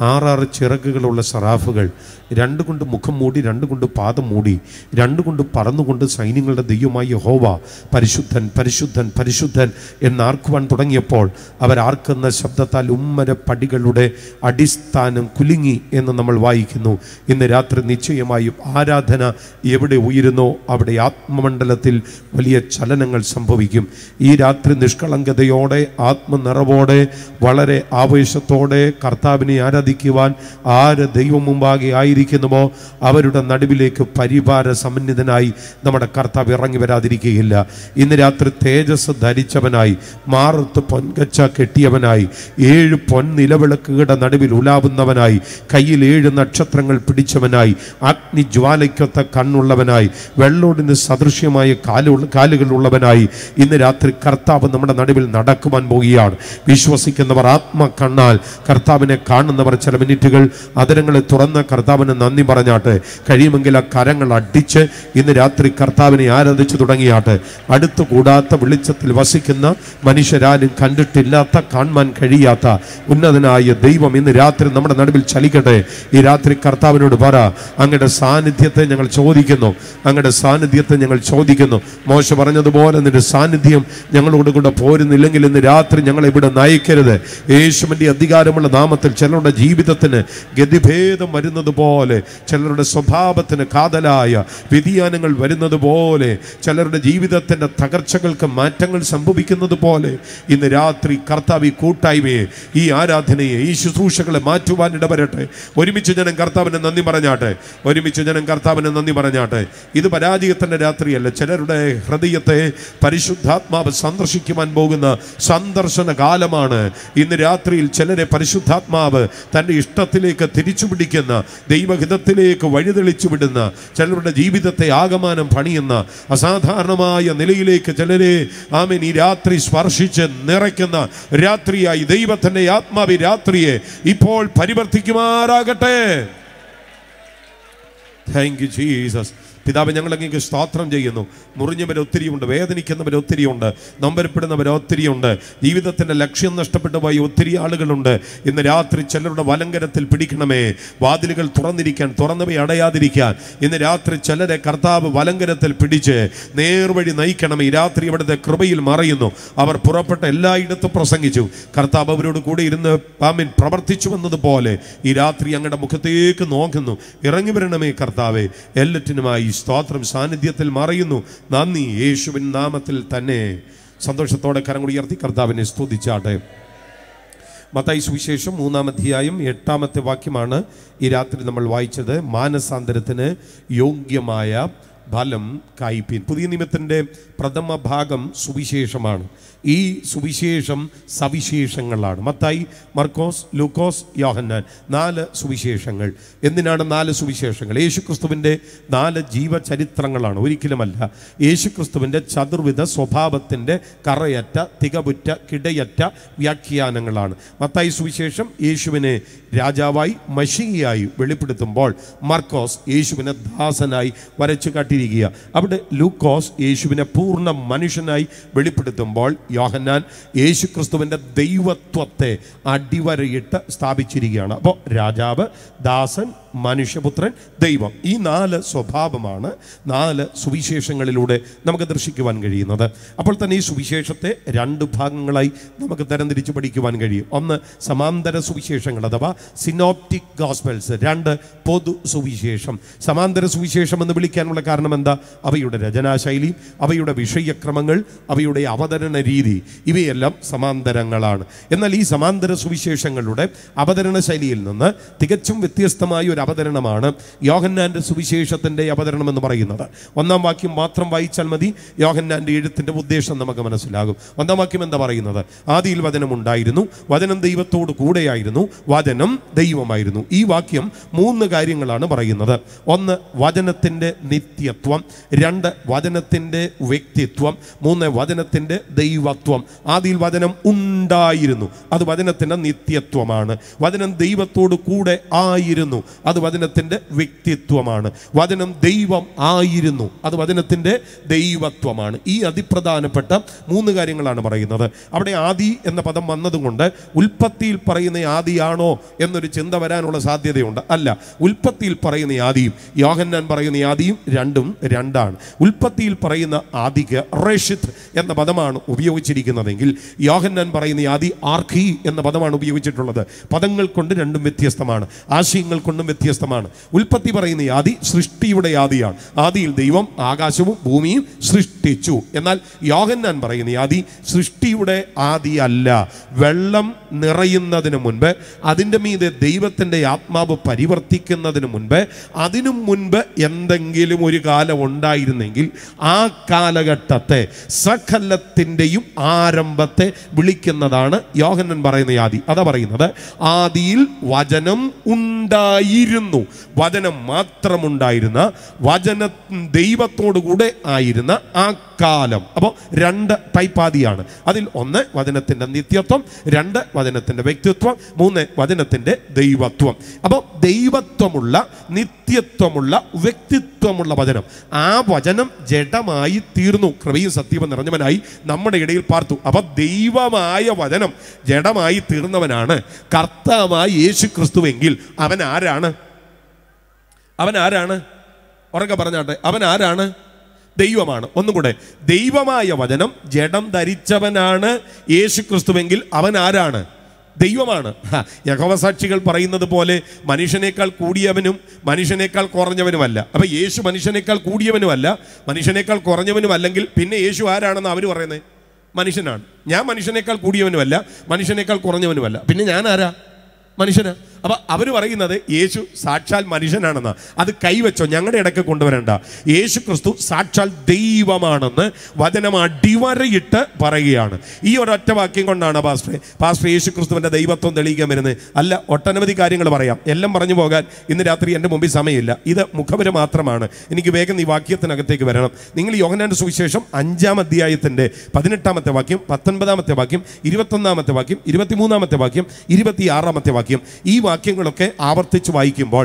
6 ചിറകുകളുള്ള സറാഫുകൾ 2 കൊണ്ട് മുഖം മൂടി, 2 കൊണ്ട് പാദം മൂടി, 2 കൊണ്ട് പറന്നുകൊണ്ട് സൈന്യങ്ങളുടെ ദൈവമായ യഹോവ പരിശുദ്ധൻ പരിശുദ്ധൻ പരിശുദ്ധൻ എന്നാർക്കുവാൻ തുടങ്ങിയപ്പോൾ അവരാർക്കുന്ന ശബ്ദത്താൽ ഉമ്മര പടികളുടെ അടിസ്ഥാനം കുലുങ്ങി എന്ന് നമ്മൾ വായിക്കുന്നു. ഇന്ന് രാത്രി നിശ്ചയമായും ആരാധന എവിടെ ഉയരുന്നോ അവിടെ ആത്മമണ്ഡലത്തിൽ വലിയ ചലനങ്ങൾ സംഭവിക്കും. ഈ രാത്രി നിഷ്കളങ്കതയോടെ ആത്മനിറവോടെ വളരെ ആവേശത്തോടെ കർത്താവിനെ ആരാധിക്കുവാൻ ആര് ദൈവം മുമ്പാകെ ആയിരിക്കുന്നുവോ അവരുടെ നടുവിലേക്ക് പരിവാര സമന്വിതനായി നമ്മുടെ കർത്താവ് ഇറങ്ങി വരാതിരിക്കുകയില്ല. ഇന്ന് രാത്രി തേജസ് ധരിച്ചവനായി, മാറത്ത് പൊൻകച്ച കെട്ടിയവനായി, 7 പൊൻനിലവിളക്കുകളുടെ നടുവിൽ ഉലാവുന്നവനായി, കയ്യിൽ 7 നക്ഷത്രങ്ങൾ പിടിച്ചവനായി, അഗ്നിജ്വാലയ്ക്കൊത്ത കണ്ണുള്ളവനായി, വെള്ളോടിന് സദൃശ്യമായ കാലുകളുള്ളവനായി ഇന്ന് രാത്രി കർത്താവ് നമ്മുടെ നടുവിൽ നടക്കുവാൻ പോവുകയാണ്. വിശ്വസിക്കുന്നവർ ആത്മകണ്ണാൽ കർത്താവിനെ കാണുന്നവർ ചില മിനിറ്റുകൾ അതരങ്ങളെ തുറന്ന കർത്താവിന് നന്ദി പറഞ്ഞാട്ടെ. കഴിയുമെങ്കിൽ ആ കരങ്ങൾ അടിച്ച് ഇന്ന് രാത്രി കർത്താവിനെ ആരാധിച്ചു തുടങ്ങിയാട്ടെ. അടുത്തു കൂടാത്ത വെളിച്ചത്തിൽ വസിക്കുന്ന മനുഷ്യരാരും കണ്ടിട്ടില്ലാത്ത കാണാൻ കഴിയാത്ത ഉന്നതനായ ദൈവം ഇന്ന് രാത്രി നമ്മുടെ നടുവിൽ ചലിക്കട്ടെ. ഈ രാത്രി കർത്താവിനോട് പറ, അങ്ങയുടെ സാന്നിധ്യത്തെ ഞങ്ങൾ ചോദിക്കുന്നു, അങ്ങയുടെ സാന്നിധ്യത്തെ ഞങ്ങൾ ചോദിക്കുന്നു. മോശ പറഞ്ഞതുപോലെ നിന്റെ സാന്നിധ്യം ഞങ്ങളോട് കൂടെ പോരുന്നില്ലെങ്കിൽ ഇന്ന് രാത്രി ഞങ്ങളെ ഇവിടെ നയിക്കരുത്. യേശുവിൻ്റെ അധികാരമുള്ള നാമത്തിൽ ചിലരുടെ ജീവിതത്തിന് ഗതിഭേദം വരുന്നത് പോലെ, ചിലരുടെ സ്വഭാവത്തിന് കാതലായ വ്യതിയാനങ്ങൾ വരുന്നത് പോലെ, ചിലരുടെ ജീവിതത്തിൻ്റെ തകർച്ചകൾക്ക് മാറ്റങ്ങൾ സംഭവിക്കുന്നത് പോലെ ഇന്ന് രാത്രി കർത്താവ് ഈ കൂട്ടായ്മയെ, ഈ ആരാധനയെ, ഈ ശുശ്രൂഷകളെ മാറ്റുവാൻ ഇടവരട്ടെ. ഒരുമിച്ച് ജനം കർത്താവിനെ നന്ദി പറഞ്ഞാട്ടെ. ഒരുമിച്ച് ജനം കർത്താവിനെ നന്ദി പറഞ്ഞാട്ടെ. ഇത് പരാജയത്തിൻ്റെ രാത്രിയല്ല. ചിലരുടെ ഹൃദയത്തെ പരിശുദ്ധാത്മാവ് സന്ദർശിക്കുവാൻ പോകുന്ന സന്ദർശന കാലമാണ്. ഇന്ന് രാത്രിയിൽ ചിലരെ പരിശുദ്ധാത്മാവ് തൻ്റെ ഇഷ്ടത്തിലേക്ക് തിരിച്ചുപിടിക്കുന്ന, ദൈവഹിതത്തിലേക്ക് വഴിതെളിച്ചു വിടുന്ന, ചിലരുടെ ജീവിതത്തെ ആകമാനം പണിയുന്ന, അസാധാരണമായ നിലയിലേക്ക് ചിലരെ ആമേൻ ഈ രാത്രി സ്പർശിച്ച് നിറയ്ക്കുന്ന രാത്രിയായി ദൈവത്തിൻ്റെ ആത്മാവ് രാത്രിയെ ഇപ്പോൾ പരിവർത്തിക്കുമാറാകട്ടെ. Thank you Jesus. പിതാവ്, ഞങ്ങൾ അങ്ങേക്ക് സ്തോത്രം ചെയ്യുന്നു. മുറിഞ്ഞവർ ഒത്തിരിയുണ്ട്, വേദനിക്കുന്നവർ ഒത്തിരിയുണ്ട്, നൊമ്പരപ്പെടുന്നവർ ഒത്തിരിയുണ്ട്, ജീവിതത്തിൻ്റെ ലക്ഷ്യം നഷ്ടപ്പെട്ടു പോയി ഒത്തിരി ആളുകളുണ്ട്. ഇന്ന് രാത്രി ചിലരുടെ വലങ്കരത്തിൽ പിടിക്കണമേ. വാതിലുകൾ തുറന്നിരിക്കാൻ, തുറന്നവയെ അടയാതിരിക്കാൻ ഇന്ന് രാത്രി ചിലരെ കർത്താവ് വലങ്കരത്തിൽ പിടിച്ച് നേർവഴി നയിക്കണമേ. ഈ രാത്രി ഇവിടുത്തെ കൃപയിൽ മറയുന്നു. അവർ പുറപ്പെട്ട എല്ലായിടത്തും പ്രസംഗിച്ചു. കർത്താവ് അവരോട് കൂടെ ഇരുന്ന് ആമേൻ പ്രവർത്തിച്ചു വന്നതുപോലെ ഈ രാത്രി അങ്ങയുടെ മുഖത്തേക്ക് നോക്കുന്നു. ഇറങ്ങി വരണമേ കർത്താവേ. എല്ലാറ്റിനുമായി സ്തോത്രം. സാന്നിധ്യത്തിൽ മറയുന്നു. നന്ദി. യേശുവിൻ നാമത്തിൽ തന്നെ. സന്തോഷത്തോടെ കരങ്ങൾ ഉയർത്തി കർത്താവിനെ സ്തുതിച്ചാട്ടെ. മത്തായി സുവിശേഷം 3-ാം അധ്യായം 8-ാമത്തെ വാക്യമാണ് ഈ രാത്രി നമ്മൾ വായിച്ചത്. മാനസാന്തരത്തിന് യോഗ്യമായ ഫലം കായ്പിൻ. പുതിയ നിയമത്തിൻ്റെ പ്രഥമ ഭാഗം സുവിശേഷമാണ്. ഈ സുവിശേഷം സവിശേഷങ്ങളാണ്. മത്തായി, മർക്കോസ്, ലൂക്കോസ്, യോഹന്നാൻ, 4 സുവിശേഷങ്ങൾ. എന്തിനാണ് 4 സുവിശേഷങ്ങൾ? യേശുക്രിസ്തുവിൻ്റെ 4 ജീവചരിത്രങ്ങളാണ്, ഒരിക്കലുമല്ല. യേശുക്രിസ്തുവിൻ്റെ ചതുർവിധ സ്വഭാവത്തിൻ്റെ കറയറ്റ, തികവുറ്റ, കിടയറ്റ വ്യാഖ്യാനങ്ങളാണ്. മത്തായി സുവിശേഷം യേശുവിനെ രാജാവായി, മശിഹയായി വെളിപ്പെടുത്തുമ്പോൾ മർക്കോസ് യേശുവിനെ ദാസനായി വരച്ചു കാട്ടിയിരിക്കുക. അവിടെ ലൂക്കോസ് യേശുവിനെ പൂർണ്ണ മനുഷ്യനായി വെളിപ്പെടുത്തുമ്പോൾ യോഹന്നാൻ യേശുക്രിസ്തുവിൻ്റെ ദൈവത്വത്തെ അടിവരയിട്ട് സ്ഥാപിച്ചിരിക്കുകയാണ്. അപ്പോൾ രാജാവ്, ദാസൻ, മനുഷ്യപുത്രൻ, ദൈവം, ഈ 4 സ്വഭാവമാണ് 4 സുവിശേഷങ്ങളിലൂടെ നമുക്ക് ദർശിക്കുവാൻ കഴിയുന്നത്. അപ്പോൾ തന്നെ ഈ സുവിശേഷത്തെ 2 ഭാഗങ്ങളായി നമുക്ക് തരംതിരിച്ച് പഠിക്കുവാൻ കഴിയും. ഒന്ന് സമാന്തര സുവിശേഷങ്ങൾ അഥവാ സിനോപ്റ്റിക് ഗോസ്പെൽസ്, 2 പൊതു സുവിശേഷം. സമാന്തര സുവിശേഷം എന്ന് വിളിക്കാനുള്ള കാരണം എന്താ? അവയുടെ രചനാശൈലി, അവയുടെ വിഷയക്രമങ്ങൾ, അവയുടെ അവതരണ രീതി, ഇവയെല്ലാം സമാന്തരങ്ങളാണ്. എന്നാൽ ഈ സമാന്തര സുവിശേഷങ്ങളുടെ അവതരണ ശൈലിയിൽ നിന്ന് തികച്ചും വ്യത്യസ്തമായ ഒരു അവതരണമാണ് യോഹന്നാൻ്റെ സുവിശേഷത്തിൻ്റെ അവതരണം എന്ന് പറയുന്നത്. 1-ാം വാക്യം മാത്രം വായിച്ചാൽ മതി. യോഹന്നാൻ്റെ എഴുത്തിൻ്റെ ഉദ്ദേശം നമുക്ക് മനസ്സിലാകും. 1-ാം വാക്യം എന്താ പറയുന്നത്? ആദിയിൽ വചനം ഉണ്ടായിരുന്നു, വചനം ദൈവത്തോട് കൂടെയായിരുന്നു, വചനം ദൈവമായിരുന്നു. ഈ വാക്യം 3 കാര്യങ്ങളാണ് പറയുന്നത്. ഒന്ന്, വചനത്തിൻ്റെ നിത്യത. നിത്യത്വം, 2 വചനത്തിൻ്റെ വ്യക്തിത്വം, 3 വചനത്തിൻ്റെ ദൈവത്വം. ആദിയിൽ വചനം ഉണ്ടായിരുന്നു, അത് വചനത്തിൻ്റെ നിത്യത്വമാണ്. വചനം ദൈവത്തോട് കൂടെ ആയിരുന്നു, അത് വചനത്തിൻ്റെ വ്യക്തിത്വമാണ്. വചനം ദൈവം ആയിരുന്നു, അത് വചനത്തിൻ്റെ ദൈവത്വമാണ്. ഈ അതിപ്രധാനപ്പെട്ട 3 കാര്യങ്ങളാണ് പറയുന്നത്. അവിടെ ആദി എന്ന പദം വന്നതുകൊണ്ട് ഉൽപ്പത്തിയിൽ പറയുന്ന ആദിയാണോ എന്നൊരു ചിന്ത വരാനുള്ള സാധ്യതയുണ്ട്. അല്ല, ഉൽപ്പത്തിയിൽ പറയുന്ന ആദിയും യോഹന്നാൻ പറയുന്ന ആദിയും രണ്ടും രണ്ടാണ്. ഉൽപ്പത്തിയിൽ പറയുന്ന ആദിക്ക് റേഷിത്ത് എന്ന പദമാണ് ഉപയോഗിച്ചിരിക്കുന്നതെങ്കിൽ യോഹന്നാൻ പറയുന്ന ആദി ആർഖി എന്ന പദമാണ് ഉപയോഗിച്ചിട്ടുള്ളത്. പദങ്ങൾ കൊണ്ട് രണ്ടും വ്യത്യസ്തമാണ്, ആശയങ്ങൾ കൊണ്ടും വ്യത്യസ്തമാണ്. ഉൽപ്പത്തി പറയുന്ന ആദി സൃഷ്ടിയുടെ ആദിയാണ്. ആദിയിൽ ദൈവം ആകാശവും ഭൂമിയും സൃഷ്ടിച്ചു. എന്നാൽ യോഹന്നാൻ പറയുന്ന ആദി സൃഷ്ടിയുടെ ആദി അല്ല. വെള്ളം നിറയുന്നതിന് മുൻപ്, അതിൻ്റെ മീതെ ദൈവത്തിൻ്റെ ആത്മാവ് പരിവർത്തിക്കുന്നതിന് മുൻപ്, അതിനു മുൻപ് എന്തെങ്കിലും ഒരു കാലം ഉണ്ടായിരുന്നെങ്കിൽ ആ കാലഘട്ടത്തെ സകലത്തിൻ്റെയും ആരംഭത്തെ വിളിക്കുന്നതാണ് യോഹന്നാൻ പറയുന്ന ആദി. അതാ പറയുന്നത്, ആദിയിൽ വചനം ഉണ്ടായിരുന്നു. വചനം മാത്രമുണ്ടായിരുന്ന, വചന ദൈവത്തോടു കൂടെ ആയിരുന്ന ആ കാലം. അപ്പോൾ 2 ടൈപ്പ് ആദിയാണ്. അതിൽ 1 വചനത്തിൻ്റെ നിത്യത്വം, 2 വചനത്തിൻ്റെ വ്യക്തിത്വം, 3 വചനത്തിൻ്റെ ദൈവത്വം. അപ്പോൾ ദൈവത്വമുള്ള, നിത്യത്വമുള്ള, വ്യക്തിത്വമുള്ള വചനം, ആ വചനം ജഡമായി തീർന്നു, കൃപയും സത്യവും നിറഞ്ഞവനായി നമ്മുടെ ഇടയിൽ പാർത്തു. അപ്പോൾ ദൈവമായ വചനം ജഡമായി തീർന്നവനാണ് കർത്താവായ യേശു ക്രിസ്തുവെങ്കിൽ അവൻ ആരാണ്? അവൻ ആരാണ്? ഉറക്കെ പറഞ്ഞാട്ടെ, അവൻ ആരാണ്? ദൈവമാണ്. ഒന്നുകൂടെ, ദൈവമായ വചനം ജഡം ധരിച്ചവനാണ് യേശു ക്രിസ്തുവെങ്കിൽ അവൻ ആരാണ്? ദൈവമാണ്. യഹോവ സാക്ഷികൾ പറയുന്നത് പോലെ മനുഷ്യനേക്കാൾ കൂടിയവനും മനുഷ്യനേക്കാൾ കുറഞ്ഞവനുമല്ല. അപ്പം യേശു മനുഷ്യനേക്കാൾ കൂടിയവനുമല്ല, മനുഷ്യനേക്കാൾ കുറഞ്ഞവനുമല്ലെങ്കിൽ പിന്നെ യേശു ആരാണെന്ന് അവർ പറയുന്നത്? മനുഷ്യനാണ്. ഞാൻ മനുഷ്യനേക്കാൾ കൂടിയവനുമല്ല, മനുഷ്യനേക്കാൾ കുറഞ്ഞവനുമല്ല, പിന്നെ ഞാൻ ആരാ? മനുഷ്യന്. അപ്പം അവർ പറയുന്നത് യേശു സാക്ഷാൽ മനുഷ്യനാണെന്ന്. അത് കൈവച്ചോ, ഞങ്ങളുടെ ഇടയ്ക്ക് കൊണ്ടുവരണ്ട. യേശു ക്രിസ്തു സാക്ഷാൽ ദൈവമാണെന്ന് വചനം അടിവരയിട്ട് പറയുകയാണ്. ഈ ഒരൊറ്റ വാക്യം കൊണ്ടാണ് പാസ്റ്റർ യേശു ക്രിസ്തുവിൻ്റെ ദൈവത്വം തെളിയിക്കാൻ വരുന്നത്. അല്ല, ഒട്ടനവധി കാര്യങ്ങൾ പറയാം. എല്ലാം പറഞ്ഞു പോകാൻ ഇന്ന് രാത്രി എൻ്റെ മുമ്പിൽ സമയമില്ല. ഇത് മുഖവര മാത്രമാണ്. എനിക്ക് വേഗം ഈ വാക്യത്തിനകത്തേക്ക് വരണം. നിങ്ങൾ യോഹന്നാന്റെ സുവിശേഷം 5-ാം അധ്യായത്തിൻ്റെ 18-ാമത്തെ വാക്യം, 19-ാമത്തെ വാക്യം, 21-ാമത്തെ വാക്യം, 23-ാമത്തെ വാക്യം, 26-ാമത്തെ വാക്യം, ഈ വാക്യങ്ങളൊക്കെ ആവർത്തിച്ച് വായിക്കുമ്പോൾ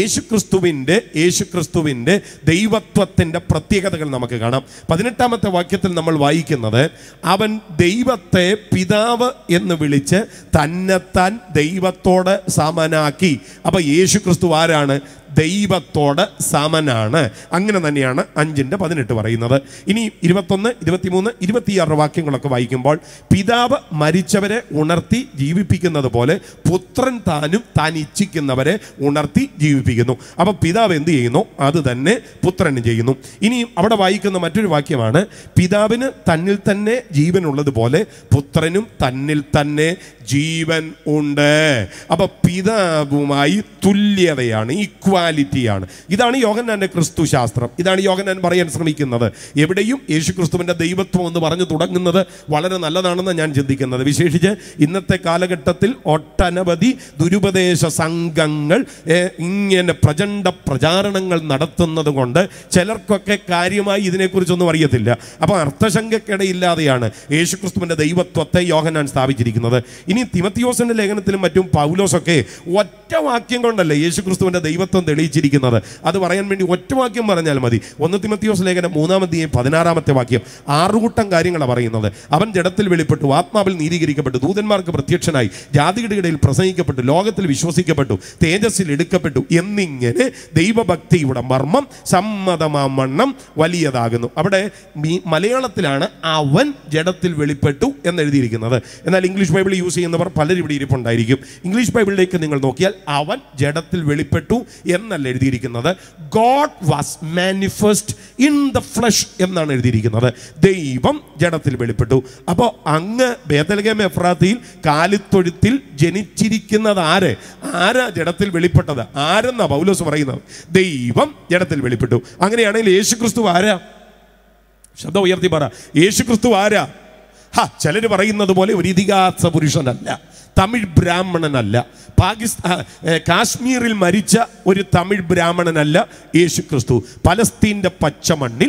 യേശുക്രിസ്തുവിൻ്റെ ദൈവത്വത്തിൻ്റെ പ്രത്യേകതകൾ നമുക്ക് കാണാം. 18-ാമത്തെ വാക്യത്തിൽ നമ്മൾ വായിക്കുന്നത്, അവൻ ദൈവത്തെ പിതാവ് എന്ന് വിളിച്ച് തന്നെത്താൻ ദൈവത്തോട് സമനാക്കി. അപ്പൊ യേശുക്രിസ്തു ആരാണ്? ദൈവത്തോട് സമനാണ്. അങ്ങനെ തന്നെയാണ് 5:18 പറയുന്നത്. ഇനി 21, 23, 26 വാക്യങ്ങളൊക്കെ വായിക്കുമ്പോൾ, പിതാവ് മരിച്ചവരെ ഉണർത്തി ജീവിപ്പിക്കുന്നത് പോലെ പുത്രൻ താനും താൻ ഇച്ഛിക്കുന്നവരെ ഉണർത്തി ജീവിപ്പിക്കുന്നു. അപ്പോൾ പിതാവ് എന്ത് ചെയ്യുന്നു അത് തന്നെ പുത്രന് ചെയ്യുന്നു. ഇനി അവിടെ വായിക്കുന്ന മറ്റൊരു വാക്യമാണ്, പിതാവിന് തന്നിൽ തന്നെ ജീവൻ ഉള്ളതുപോലെ പുത്രനും തന്നിൽ തന്നെ ജീവൻ ഉണ്ട്. അപ്പൊ പിതാവുമായി തുല്യതയാണ്, ഈക്വാലിറ്റിയാണ്. ഇതാണ് യോഹന്നാന്റെ ക്രിസ്തു ശാസ്ത്രം. ഇതാണ് യോഹന്നാൻ പറയാൻ ശ്രമിക്കുന്നത്. എവിടെയും യേശു ക്രിസ്തുവിന്റെ ദൈവത്വം എന്ന് പറഞ്ഞു തുടങ്ങുന്നത് വളരെ നല്ലതാണെന്ന് ഞാൻ ചിന്തിക്കുന്നത്. വിശേഷിച്ച് ഇന്നത്തെ കാലഘട്ടത്തിൽ ഒട്ടനവധി ദുരുപദേശ സംഘങ്ങൾ ഇങ്ങനെ പ്രചണ്ഡ പ്രചാരണങ്ങൾ നടത്തുന്നത് കൊണ്ട് ചിലർക്കൊക്കെ കാര്യമായി ഇതിനെക്കുറിച്ചൊന്നും അറിയത്തില്ല. അപ്പോൾ അർത്ഥശങ്കക്കിടയില്ലാതെയാണ് യേശു ക്രിസ്തുവിന്റെ ദൈവത്വത്തെ യോഹന്നാൻ സ്ഥാപിച്ചിരിക്കുന്നത്. ഇനി തിമത്തിയോസിന്റെ ലേഖനത്തിലും മറ്റും പൗലോസൊക്കെ ഒറ്റ വാക്യം കൊണ്ടല്ലേ യേശു ക്രിസ്തുവിന്റെ ദൈവത്വം തെളിയിച്ചിരിക്കുന്നത്. അത് പറയാൻ വേണ്ടി ഒറ്റ വാക്യം പറഞ്ഞാൽ മതി. 1 തിമത്തിയോസ് ലേഖനം 3-ാം അധ്യായം 16-ാമത്തെ വാക്യം 6 കൂട്ടം കാര്യങ്ങളാണ് പറയുന്നത്. അവൻ ജഡത്തിൽ വെളിപ്പെട്ടു, ആത്മാവിൽ നീതീകരിക്കപ്പെട്ടു, ദൂതന്മാർക്ക് പ്രത്യക്ഷനായി, ജാതികളുടെ ഇടയിൽ പ്രസംഗിക്കപ്പെട്ടു, ലോകത്തിൽ വിശ്വസിക്കപ്പെട്ടു, തേജസ്സിൽ എടുക്കപ്പെട്ടു എന്നിങ്ങനെ ദൈവഭക്തിയുടെ മർമ്മം സമ്മതമാമണ്ണം വലിയതാകുന്നു. അവിടെ മലയാളത്തിലാണ് അവൻ ജഡത്തിൽ വെളിപ്പെട്ടു എന്നെഴുതിയിരിക്കുന്നത്. എന്നാൽ ഇംഗ്ലീഷ് ബൈബിൾ യൂസ് ചെയ്യുന്നവർ പലരും ഇവിടെ ഇരിപ്പുണ്ടായിരിക്കും. ഇംഗ്ലീഷ് ബൈബിളിലേക്ക് നിങ്ങൾ നോക്കിയാൽ അവൻ ജഡത്തിൽ വെളിപ്പെട്ടു എന്നല്ല എഴുതിയിരിക്കുന്നത്, God was manifest in the flesh എന്നാണ് എഴുതിയിരിക്കുന്നത്. ദൈവം ജഡത്തിൽ വെളിപ്പെട്ടു. അപ്പോൾ അങ്ങ് ബേത്ലഹേം എഫ്രാത്തയിൽ കാലിത്തൊഴുത്തിൽ ജനിച്ചിരിക്കുന്നത് ആരാ ജഡത്തിൽ വെളിപ്പെട്ടത്? ആരെന്നാ പൗലോസ് പറയുന്നത്? ദൈവം ജഡത്തിൽ വെളിപ്പെട്ടു. അങ്ങനെയാണെങ്കിൽ യേശുക്രിസ്തു ആരാ? ശബ്ദം ഉയർത്തി പറ, യേശുക്രിസ്തു ആരാ? ചിലർ പറയുന്നത് പോലെ ഒരു ഇതിഹാസ പുരുഷനല്ല. തമിഴ് ബ്രാഹ്മണനല്ല. കാശ്മീരിൽ മരിച്ച ഒരു തമിഴ് ബ്രാഹ്മണനല്ല യേശു ക്രിസ്തു. പലസ്തീൻ്റെ പച്ചമണ്ണിൽ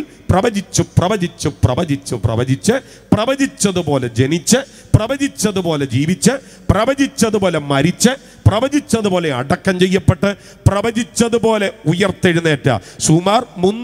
പ്രവചിച്ചതുപോലെ ജനിച്ച്, പ്രവചിച്ചതുപോലെ ജീവിച്ച്, പ്രവചിച്ചതുപോലെ മരിച്ച്, പ്രവചിച്ചതുപോലെ അടക്കം ചെയ്യപ്പെട്ട്, പ്രവചിച്ചതുപോലെ ഉയർത്തെഴുന്നേറ്റ സുമാർ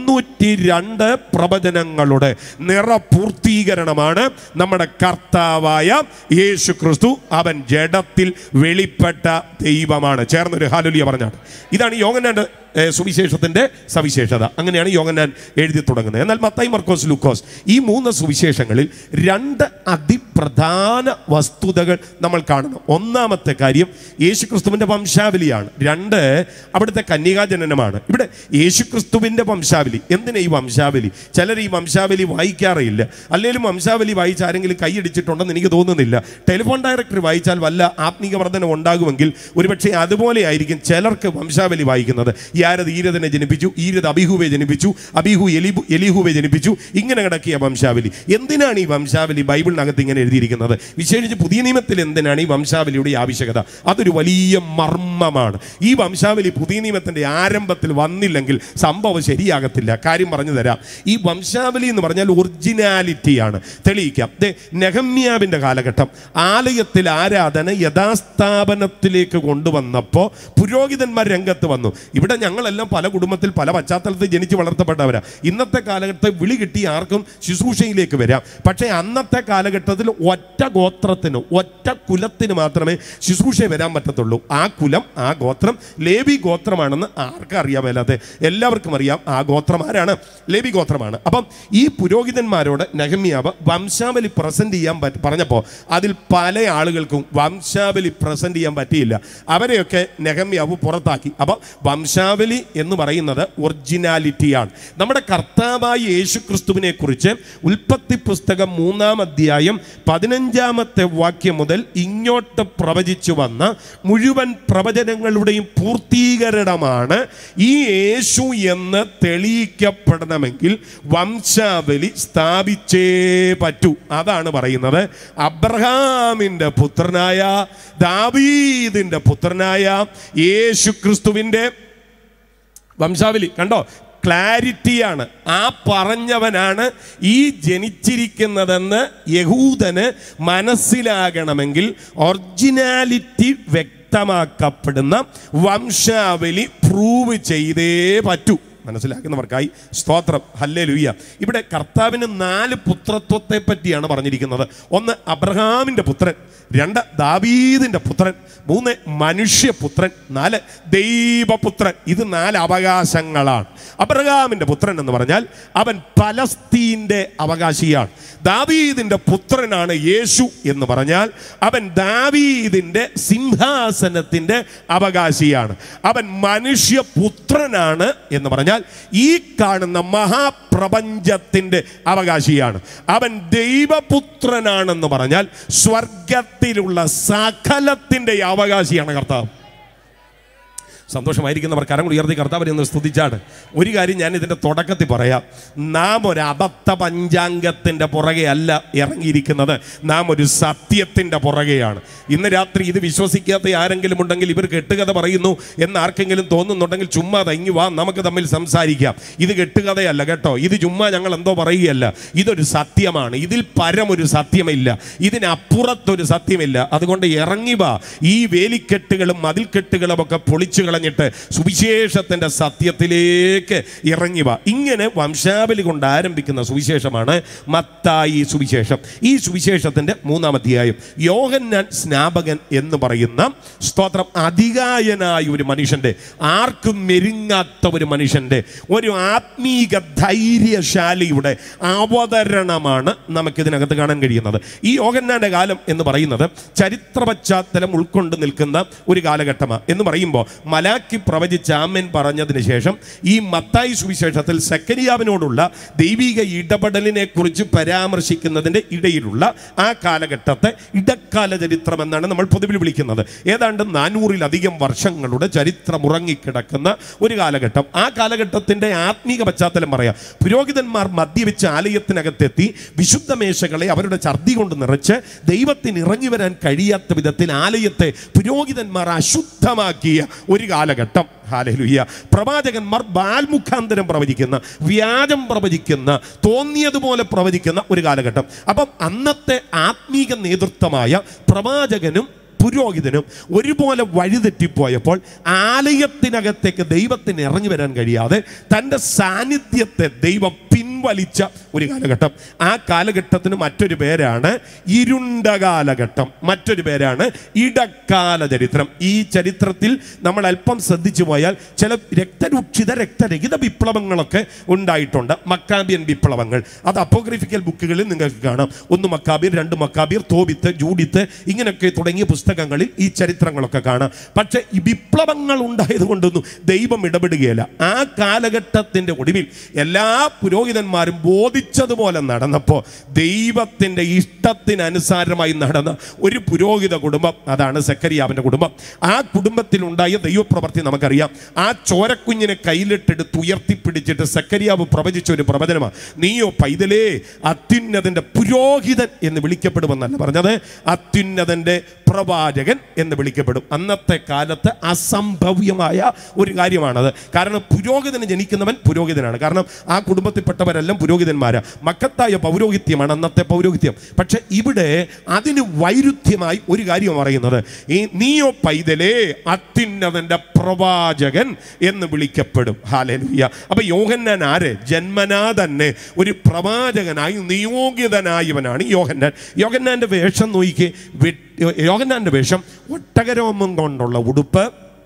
302 പ്രവചനങ്ങളുടെ നിറപൂർത്തീകരണമാണ് നമ്മുടെ കർത്താവായ യേശു ക്രിസ്തു. അവൻ ജഡത്തിൽ വെളിപ്പെട്ട ദൈവമാണ്. ചേർന്നൊരു ഹല്ലേലൂയ പറഞ്ഞാണ്. ഇതാണ് യോഹന്നാന്റെ സുവിശേഷത്തിൻ്റെ സവിശേഷത. അങ്ങനെയാണ് യോഹന്നാൻ എഴുതി തുടങ്ങുന്നത്. എന്നാൽ മത്തായി, മർക്കോസ്, ലൂക്കോസ് ഈ 3 സുവിശേഷങ്ങളിൽ 2 അതിപ്രധാന വസ്തുതകൾ നമ്മൾ കാണുന്നു. ഒന്നാമത്തെ കാര്യം യേശുക്രിസ്തുവിൻ്റെ വംശാവലിയാണ്. 2 അവിടുത്തെ കന്യകാജനനമാണ്. ഇവിടെ യേശുക്രിസ്തുവിൻ്റെ വംശാവലി. എന്തിനാ ഈ വംശാവലി? ചിലർ ഈ വംശാവലി വായിക്കാറില്ല. അല്ലെങ്കിലും വംശാവലി വായിച്ച് ആരെങ്കിലും കൈയടിച്ചിട്ടുണ്ടെന്ന് എനിക്ക് തോന്നുന്നില്ല. ടെലിഫോൺ ഡയറക്ടറി വായിച്ചാൽ വല്ല ആത്മീക വർധനം ഉണ്ടാകുമെങ്കിൽ ഒരുപക്ഷെ അതുപോലെ ആയിരിക്കും ചിലർക്ക് വംശാവലി വായിക്കുന്നത്. യാരദ് ഈരദിനെ ജനിപ്പിച്ചു, ഈരദ് അബീഹുവെ ജനിപ്പിച്ചു, അബീഹു എലീഹുവെ ജനിപ്പിച്ചു. ഇങ്ങനെ കിടക്കിയ വംശാവലി. എന്തിനാണ് ഈ വംശാവലി ബൈബിളിനകത്ത് ഇങ്ങനെ എഴുതിയിരിക്കുന്നത്? വിശേഷിച്ച് പുതിയ നിയമത്തിൽ എന്തിനാണ് ഈ വംശാവലിയുടെ ആവശ്യകത? അതൊരു വലിയ മർമ്മമാണ്. ഈ വംശാവലി പുതിയ നിയമത്തിൻ്റെ ആരംഭത്തിൽ വന്നില്ലെങ്കിൽ സംഭവം ശരിയാകത്തില്ല. കാര്യം പറഞ്ഞു തരാം. ഈ വംശാവലി എന്ന് പറഞ്ഞാൽ ഒറിജിനാലിറ്റിയാണ്. തെളിയിക്കാം. നെഹമ്യാവിൻ്റെ കാലഘട്ടം ആലയത്തിൽ ആരാധന യഥാസ്ഥാപനത്തിലേക്ക് കൊണ്ടുവന്നപ്പോൾ പുരോഹിതന്മാർ രംഗത്ത് വന്നു. ഇവിടെ ഞങ്ങളെല്ലാം പല കുടുംബത്തിൽ പല പശ്ചാത്തലത്തിൽ ജനിച്ച് വളർത്തപ്പെട്ടവരാ. ഇന്നത്തെ കാലഘട്ടത്തിൽ വിളി കിട്ടി ആർക്കും ശുശ്രൂഷയിലേക്ക് വരാം. പക്ഷേ അന്നത്തെ കാലഘട്ടത്തിൽ ഒറ്റ ഗോത്രത്തിന്, ഒറ്റ കുലത്തിന് മാത്രമേ ശുശ്രൂഷ വരാൻ പറ്റത്തുള്ളൂ. ആ കുലം, ആ ഗോത്രം ലേവി ഗോത്രമാണെന്ന് ആർക്കും അറിയാമല്ലാതെ എല്ലാവർക്കും അറിയാം. ആ ഗോത്രം ആരാണ്? ലേവി ഗോത്രമാണ്. അപ്പം ഈ പുരോഹിതന്മാരോട് നെഹമ്യാവ് വംശാവലി പ്രസന്റ് ചെയ്യാൻ പറഞ്ഞപ്പോൾ അതിൽ പല ആളുകൾക്കും വംശാവലി പ്രസന്റ് ചെയ്യാൻ പറ്റിയില്ല. അവരെയൊക്കെ നെഹമ്യാവ് പുറത്താക്കി. അപ്പം വംശാവലി എന്ന് പറയുന്നത് ഒറിജിനാലിറ്റിയാണ്. നമ്മുടെ കർത്താവായ യേശുക്രിസ്തുവിനെ കുറിച്ച് ഉൽപ്പത്തി പുസ്തകം 3-ാം അധ്യായം 15-ാമത്തെ വാക്യം മുതൽ ഇങ്ങോട്ട് പ്രവചിച്ചു വന്ന മുഴുവൻ പ്രവചനങ്ങളുടെയും പൂർത്തീകരണമാണ് ഈ യേശു എന്ന് തെളിയിക്കപ്പെടണമെങ്കിൽ വംശാവലി സ്ഥാപിച്ചേ പറ്റൂ. അതാണ് പറയുന്നത്. അബ്രഹാമിൻ്റെ പുത്രനായ, ദാവീദിൻ്റെ പുത്രനായ യേശുക്രിസ്തുവിൻ്റെ വംശാവലി കണ്ടോ? ക്ലാരിറ്റിയാണ്. ആ പറഞ്ഞവനാണ് ഈ ജനിച്ചിരിക്കുന്നതെന്ന് യഹൂദന് മനസ്സിലാകണമെങ്കിൽ ഒറിജിനാലിറ്റി വ്യക്തമാക്കപ്പെടുന്ന വംശാവലി പ്രൂവ് ചെയ്തേ പറ്റൂ. മനസ്സിലാക്കുന്നവർക്കായി സ്തോത്രം, ഹല്ലേലൂയ. ഇവിടെ കർത്താവിന് 4 പുത്രത്വത്തെ പറ്റിയാണ് പറഞ്ഞിരിക്കുന്നത്. 1 അബ്രഹാമിൻ്റെ പുത്രൻ, 2 ദാവീദിൻ്റെ പുത്രൻ, 3 മനുഷ്യപുത്രൻ, 4 ദൈവപുത്രൻ. ഇത് 4 അവകാശങ്ങളാണ്. അബ്രഹാമിൻ്റെ പുത്രൻ എന്ന് പറഞ്ഞാൽ അവൻ പലസ്തീൻ്റെ അവകാശിയാണ്. ദാവീദിൻ്റെ പുത്രനാണ് യേശു എന്ന് പറഞ്ഞാൽ അവൻ ദാവീദിൻ്റെ സിംഹാസനത്തിൻ്റെ അവകാശിയാണ്. അവൻ മനുഷ്യപുത്രനാണ് എന്ന് പറഞ്ഞാൽ ഈ കാണുന്ന മഹാപ്രപഞ്ചത്തിൻ്റെ അവകാശിയാണ്. അവൻ ദൈവപുത്രനാണെന്ന് പറഞ്ഞാൽ സ്വർഗത്തിലുള്ള സകലത്തിൻ്റെ അവകാശിയാണ് കർത്താവ്. സന്തോഷമായിരിക്കുന്നവർ കരങ്ങൾ ഉയർത്തി കർത്താവിനെ ഒന്ന് സ്തുതിച്ചാണ്. ഒരു കാര്യം ഞാൻ ഇതിൻ്റെ തുടക്കത്തിൽ പറയാം. നാം ഒരു അബദ്ധ പഞ്ചാംഗത്തിൻ്റെ പുറകെ അല്ല ഇറങ്ങിയിരിക്കുന്നത്, നാം ഒരു സത്യത്തിൻ്റെ പുറകെയാണ്. ഇന്ന് രാത്രി ഇത് വിശ്വസിക്കാത്ത ആരെങ്കിലും ഉണ്ടെങ്കിൽ ഇവർ കെട്ടുകഥ പറയുന്നു എന്ന് ആർക്കെങ്കിലും തോന്നുന്നുണ്ടെങ്കിൽ ചുമ്മാ തങ്ങി വാ, നമുക്ക് തമ്മിൽ സംസാരിക്കാം. ഇത് കെട്ടുകഥയല്ല കേട്ടോ, ഇത് ചുമ്മാ ഞങ്ങൾ എന്തോ പറയുകയല്ല. ഇതൊരു സത്യമാണ്. ഇതിൽ പരമൊരു സത്യമില്ല, ഇതിനപ്പുറത്തൊരു സത്യമില്ല. അതുകൊണ്ട് ഇറങ്ങി വാ. ഈ വേലിക്കെട്ടുകളും മതിൽക്കെട്ടുകളും ഒക്കെ പൊളിച്ചു കളഞ്ഞിട്ട് സുവിശേഷത്തിൻ്റെ സത്യത്തിലേക്ക് ഇറങ്ങി വാ. ഇങ്ങനെ വംശാവലി കൊണ്ട് ആരംഭിക്കുന്ന സുവിശേഷമാണ് മത്തായി സുവിശേഷം. ഈ സുവിശേഷത്തിൻ്റെ 3-ാം അധ്യായം യോഹന്നാൻ സ്നാപകൻ എന്ന് പറയുന്ന സ്തോത്രം അതികായനായ ഒരു മനുഷ്യൻ്റെ, ആർക്കും മെരുങ്ങാത്ത ഒരു മനുഷ്യൻ്റെ, ഒരു ആത്മീക ധൈര്യശാലിയുടെ അവതരണമാണ് നമുക്കിതിനകത്ത് കാണാൻ കഴിയുന്നത്. ഈ യോഹന്നാൻ്റെ കാലം എന്ന് പറയുന്നത് ചരിത്ര പശ്ചാത്തലം ഉൾക്കൊണ്ട് നിൽക്കുന്ന ഒരു കാലഘട്ടമാണ്. എന്ന് പറയുമ്പോൾ മലാക്കി പ്രവചിച്ച് ആമേൻ പറഞ്ഞതിന് ശേഷം ഈ മത്തായി സുവിശേഷത്തിൽ സെക്കരിയാവിനോടുള്ള ദൈവിക ഇടപെടലിനെ കുറിച്ച് പരാമർശിക്കുന്നതിൻ്റെ ഇടയിലുള്ള ആ കാലഘട്ടത്തെ ഇടക്കാല ചരിത്രം എന്നാണ് നമ്മൾ പൊതുവിൽ വിളിക്കുന്നത്. ഏതാണ്ട് 400-ലധികം വർഷങ്ങളുടെ ചരിത്രം ഉറങ്ങിക്കിടക്കുന്ന ഒരു കാലഘട്ടം. ആ കാലഘട്ടത്തിൻ്റെ ആത്മീക പശ്ചാത്തലം പറയാം. പുരോഹിതന്മാർ മദ്യവെച്ച് ആലയത്തിനകത്തെത്തി വിശുദ്ധ മേശകളെ അവരുടെ ഛർദി കൊണ്ട് നിറച്ച് ദൈവത്തിന് ഇറങ്ങി വരാൻ കഴിയാത്ത വിധത്തിൽ ആലയത്തെ പുരോഹിതന്മാർ അശുദ്ധമാക്കിയ ഒരു കാലഘട്ടം. ഹല്ലേലൂയ. പ്രവാചകന്മാർ ബാൽമുഖാന്തരം പ്രവചിക്കുന്ന, വ്യാജം പ്രവചിക്കുന്ന, തോന്നിയതുപോലെ പ്രവചിക്കുന്ന ഒരു കാലഘട്ടം. അപ്പം അന്നത്തെ ആത്മീക നേതൃത്വമായ പ്രവാചകനും പുരോഹിതനും ഒരുപോലെ വഴിതെറ്റിപ്പോയപ്പോൾ ആലയത്തിനകത്തേക്ക് ദൈവത്തിന് ഇറങ്ങി വരാൻ കഴിയാതെ തൻ്റെ സാന്നിധ്യത്തെ ദൈവം പിൻവലിച്ച ഒരു കാലഘട്ടം. ആ കാലഘട്ടത്തിന് മറ്റൊരു പേരാണ് ഇരുണ്ട കാലഘട്ടം, മറ്റൊരു പേരാണ് ഇടക്കാല ചരിത്രം. ഈ ചരിത്രത്തിൽ നമ്മൾ അല്പം ശ്രദ്ധിച്ചു പോയാൽ ചില രക്തരഹിത വിപ്ലവങ്ങളൊക്കെ ഉണ്ടായിട്ടുണ്ട്. മക്കാബിയൻ വിപ്ലവങ്ങൾ, അത് അപ്പോക്രിഫിക്കൽ ബുക്കുകളിൽ നിങ്ങൾക്ക് കാണാം. 1 മക്കാബിയർ, 2 മക്കാബിയർ, തോബിത്ത്, ജൂഡിത്ത്, ഇങ്ങനെയൊക്കെ തുടങ്ങിയ പുസ്തകങ്ങളിൽ ഈ ചരിത്രങ്ങളൊക്കെ കാണാം. പക്ഷെ ഈ വിപ്ലവങ്ങൾ ഉണ്ടായത് കൊണ്ടൊന്നും ദൈവം ഇടപെടുകയില്ല. ആ കാലഘട്ടത്തിൻ്റെ ഒടുവിൽ എല്ലാ പുരോഹിതന്മാരും ബോധിച്ചതുപോലെ നടന്നപ്പോൾ ദൈവത്തിൻ്റെ ഇഷ്ടത്തിനനുസാരമായി നടന്ന ഒരു പുരോഹിത കുടുംബം, അതാണ് സെക്കരിയാവിൻ്റെ കുടുംബം. ആ കുടുംബത്തിലുണ്ടായ ദൈവപ്രവൃത്തി നമുക്കറിയാം. ആ ചോരക്കുഞ്ഞിനെ കയ്യിലിട്ടെടുത്ത് ഉയർത്തിപ്പിടിച്ചിട്ട് സെക്കരിയാവ് പ്രവചിച്ച ഒരു പ്രവചനമാണ്, നീയോ പൈതലേ അത്യുന്നതൻ്റെ പുരോഹിതൻ എന്ന് വിളിക്കപ്പെടുമെന്നല്ല പറഞ്ഞത്, അത്യുന്നതൻ്റെ പ്രവാചകൻ എന്ന് വിളിക്കപ്പെടും. അന്നത്തെ കാലത്ത് അസംഭവ്യമായ ഒരു കാര്യമാണത്. കാരണം പുരോഹിതന് ജനിക്കുന്നവൻ പുരോഹിതനാണ്. കാരണം ആ കുടുംബത്തിൽപ്പെട്ടവരെല്ലാം പുരോഹിതന്മാരാണ്. മക്കത്തായ പൗരോഹിത്യമാണ് അന്നത്തെ പൗരോഹിത്യം. പക്ഷെ ഇവിടെ അതിന് വൈരുദ്ധ്യമായി ഒരു കാര്യം പറയുന്നത്, ഈ നീയോ പൈതലേ അത്യുന്നതൻ്റെ പ്രവാചകൻ എന്ന് വിളിക്കപ്പെടും. ഹല്ലേലൂയ. അപ്പൊ യോഹന്നാൻ ആര്? ജന്മനാ തന്നെ ഒരു പ്രവാചകനായി നിയോഗിതനായവനാണ് യോഹന്നാൻ. യോഹന്നാന്റെ വേഷം നോക്കിക്കേ. യോഹന്നാന്റെ വേഷം ഒട്ടകരോമം കൊണ്ടുള്ള ഉടുപ്പ്,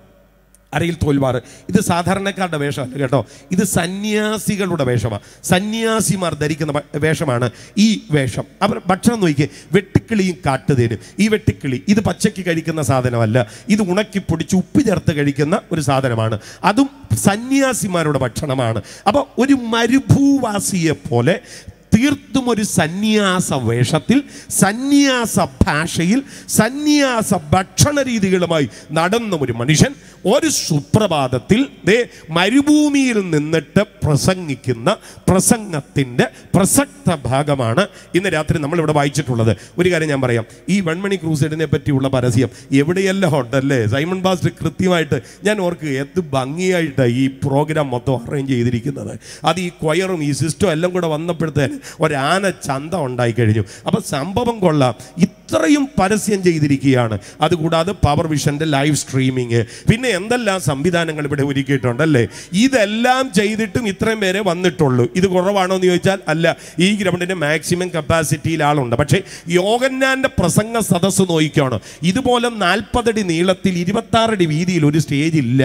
അരയിൽ തോൽവാറ്. ഇത് സാധാരണക്കാരുടെ വേഷമല്ല കേട്ടോ, ഇത് സന്യാസികളുടെ വേഷമാണ്. സന്യാസിമാർ ധരിക്കുന്ന വേഷമാണ് ഈ വേഷം. അവർ ഭക്ഷണം നോക്കിക്കേ, വെട്ടിക്കിളിയും കാട്ടുതേനും. ഈ വെട്ടിക്കിളി ഇത് പച്ചയ്ക്ക് കഴിക്കുന്ന സാധനമല്ല, ഇത് ഉണക്കി പൊടിച്ച് ഉപ്പ് ചേർത്ത് കഴിക്കുന്ന ഒരു സാധനമാണ്. അതും സന്യാസിമാരുടെ ഭക്ഷണമാണ്. അപ്പോൾ ഒരു മരുഭൂവാസിയെ പോലെ തീർത്തും ഒരു സന്യാസ വേഷത്തിൽ, സന്യാസ ഭാഷയിൽ, സന്യാസ ഭക്ഷണ രീതികളുമായി നടന്ന ഒരു മനുഷ്യൻ ഒരു സുപ്രഭാതത്തിൽ മരുഭൂമിയിൽ നിന്നിട്ട് പ്രസംഗിക്കുന്ന പ്രസംഗത്തിൻ്റെ പ്രസക്ത ഭാഗമാണ് ഇന്ന് രാത്രി നമ്മളിവിടെ വായിച്ചിട്ടുള്ളത്. ഒരു കാര്യം ഞാൻ പറയാം, ഈ വെൺമണി ക്രൂസൈഡിനെ പറ്റിയുള്ള പരസ്യം എവിടെയെല്ലാം ഉണ്ടല്ലേ. സൈമൺ പാസ്റ്റർ കൃത്യമായിട്ട്, ഞാൻ ഓർക്ക് എന്ത് ഭംഗിയായിട്ട് ഈ പ്രോഗ്രാം മൊത്തം അറേഞ്ച് ചെയ്തിരിക്കുന്നത്. അത് ഈ കൊയറും ഈ സിസ്റ്റം എല്ലാം കൂടെ വന്നപ്പോഴത്തേന് ഒരാന ചന്ത ഉണ്ടായിക്കഴിഞ്ഞു. അപ്പം സംഭവം കൊള്ളാം, ഇത്രയും പരസ്യം ചെയ്തിരിക്കുകയാണ്. അതുകൂടാതെ പവർ വിഷൻ്റെ ലൈവ് സ്ട്രീമിങ്, പിന്നെ എന്തെല്ലാം സംവിധാനങ്ങൾ ഇവിടെ ഒരുക്കിയിട്ടുണ്ടല്ലേ. ഇതെല്ലാം ചെയ്തിട്ടും ഇത്രയും പേരെ വന്നിട്ടുള്ളൂ. ഇത് കുറവാണോ എന്ന് ചോദിച്ചാൽ അല്ല, ഈ ഗ്രൗണ്ടിൻ്റെ മാക്സിമം കപ്പാസിറ്റിയിൽ ആളുണ്ട്. പക്ഷേ യോഹന്നാൻ്റെ പ്രസംഗ സദസ്സ് നോക്കിയാണ്, ഇതുപോലെ 40 അടി നീളത്തിൽ 26 അടി വീതിയിൽ ഒരു സ്റ്റേജ് ഇല്ല.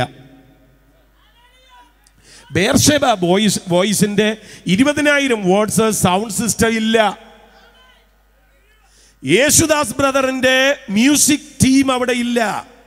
ബേർഷേബ വോയിസിന്റെ 20,000 വേർഡ്സ് സൗണ്ട് സിസ്റ്റം ഇല്ല. യേശുദാസ് ബ്രദറിന്റെ മ്യൂസിക് ടീം അവിടെ ഇല്ല.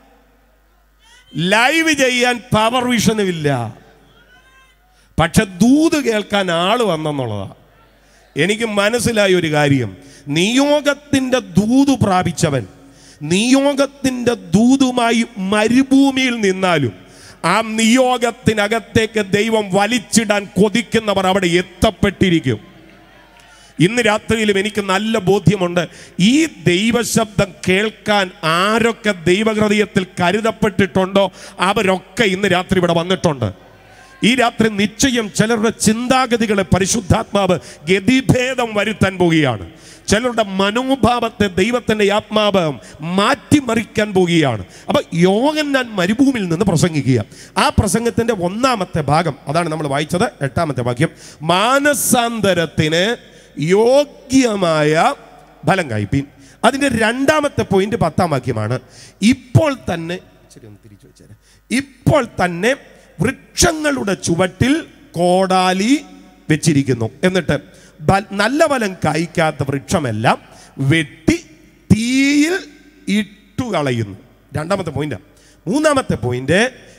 ലൈവ് ചെയ്യാൻ പവർ വിഷനും ഇല്ല. പക്ഷെ ദൂത് കേൾക്കാൻ ആള് വന്നെന്നുള്ളതാണ്. എനിക്ക് മനസ്സിലായ ഒരു കാര്യം, നിയോഗത്തിൻ്റെ ദൂത് പ്രാപിച്ചവൻ നിയോഗത്തിൻ്റെ ദൂതുമായി മരുഭൂമിയിൽ നിന്നാലും ആ നിയോഗത്തിനകത്തേക്ക് ദൈവം വലിച്ചിടാൻ കൊതിക്കുന്നവർ അവിടെ എത്തപ്പെട്ടിരിക്കും. ഇന്ന് രാത്രിയിലും എനിക്ക് നല്ല ബോധ്യമുണ്ട്, ഈ ദൈവശബ്ദം കേൾക്കാൻ ആരൊക്കെ ദൈവഹൃദയത്തിൽ കരുതപ്പെട്ടിട്ടുണ്ടോ അവരൊക്കെ ഇന്ന് രാത്രി ഇവിടെ വന്നിട്ടുണ്ട്. ഈ രാത്രി നിശ്ചയം ചിലരുടെ ചിന്താഗതികളെ പരിശുദ്ധാത്മാവ് ഗതിഭേദം വരുത്താൻ പോവുകയാണ്. ചിലരുടെ മനോഭാവത്തെ ദൈവത്തിൻ്റെ ആത്മാവ് മാറ്റിമറിക്കാൻ പോവുകയാണ്. അപ്പോൾ യോഹന്നാൻ മരുഭൂമിയിൽ നിന്ന് പ്രസംഗിക്കുക. ആ പ്രസംഗത്തിൻ്റെ 1-ാമത്തെ ഭാഗം അതാണ് നമ്മൾ വായിച്ചത്. 8-ാമത്തെ വാക്യം, മാനസാന്തരത്തിന് യോഗ്യമായ ഫലം കായ്പിൻ. അതിൻ്റെ 2-ാമത്തെ പോയിന്റ് 10-ാം വാക്യമാണ്. ഇപ്പോൾ തന്നെ തിരിച്ചു വെച്ചേരെ, ഇപ്പോൾ തന്നെ വൃക്ഷങ്ങളുടെ ചുവട്ടിൽ കോടാലി വെച്ചിരിക്കുന്നു. എന്നിട്ട് നല്ല ഫലം കായ്ക്കാത്ത വൃക്ഷമെല്ലാം വെട്ടി തീയിൽ ഇട്ടു കളയുന്നു. 2-ാമത്തെ പോയിന്റ്. 3-ാമത്തെ പോയിന്റ്,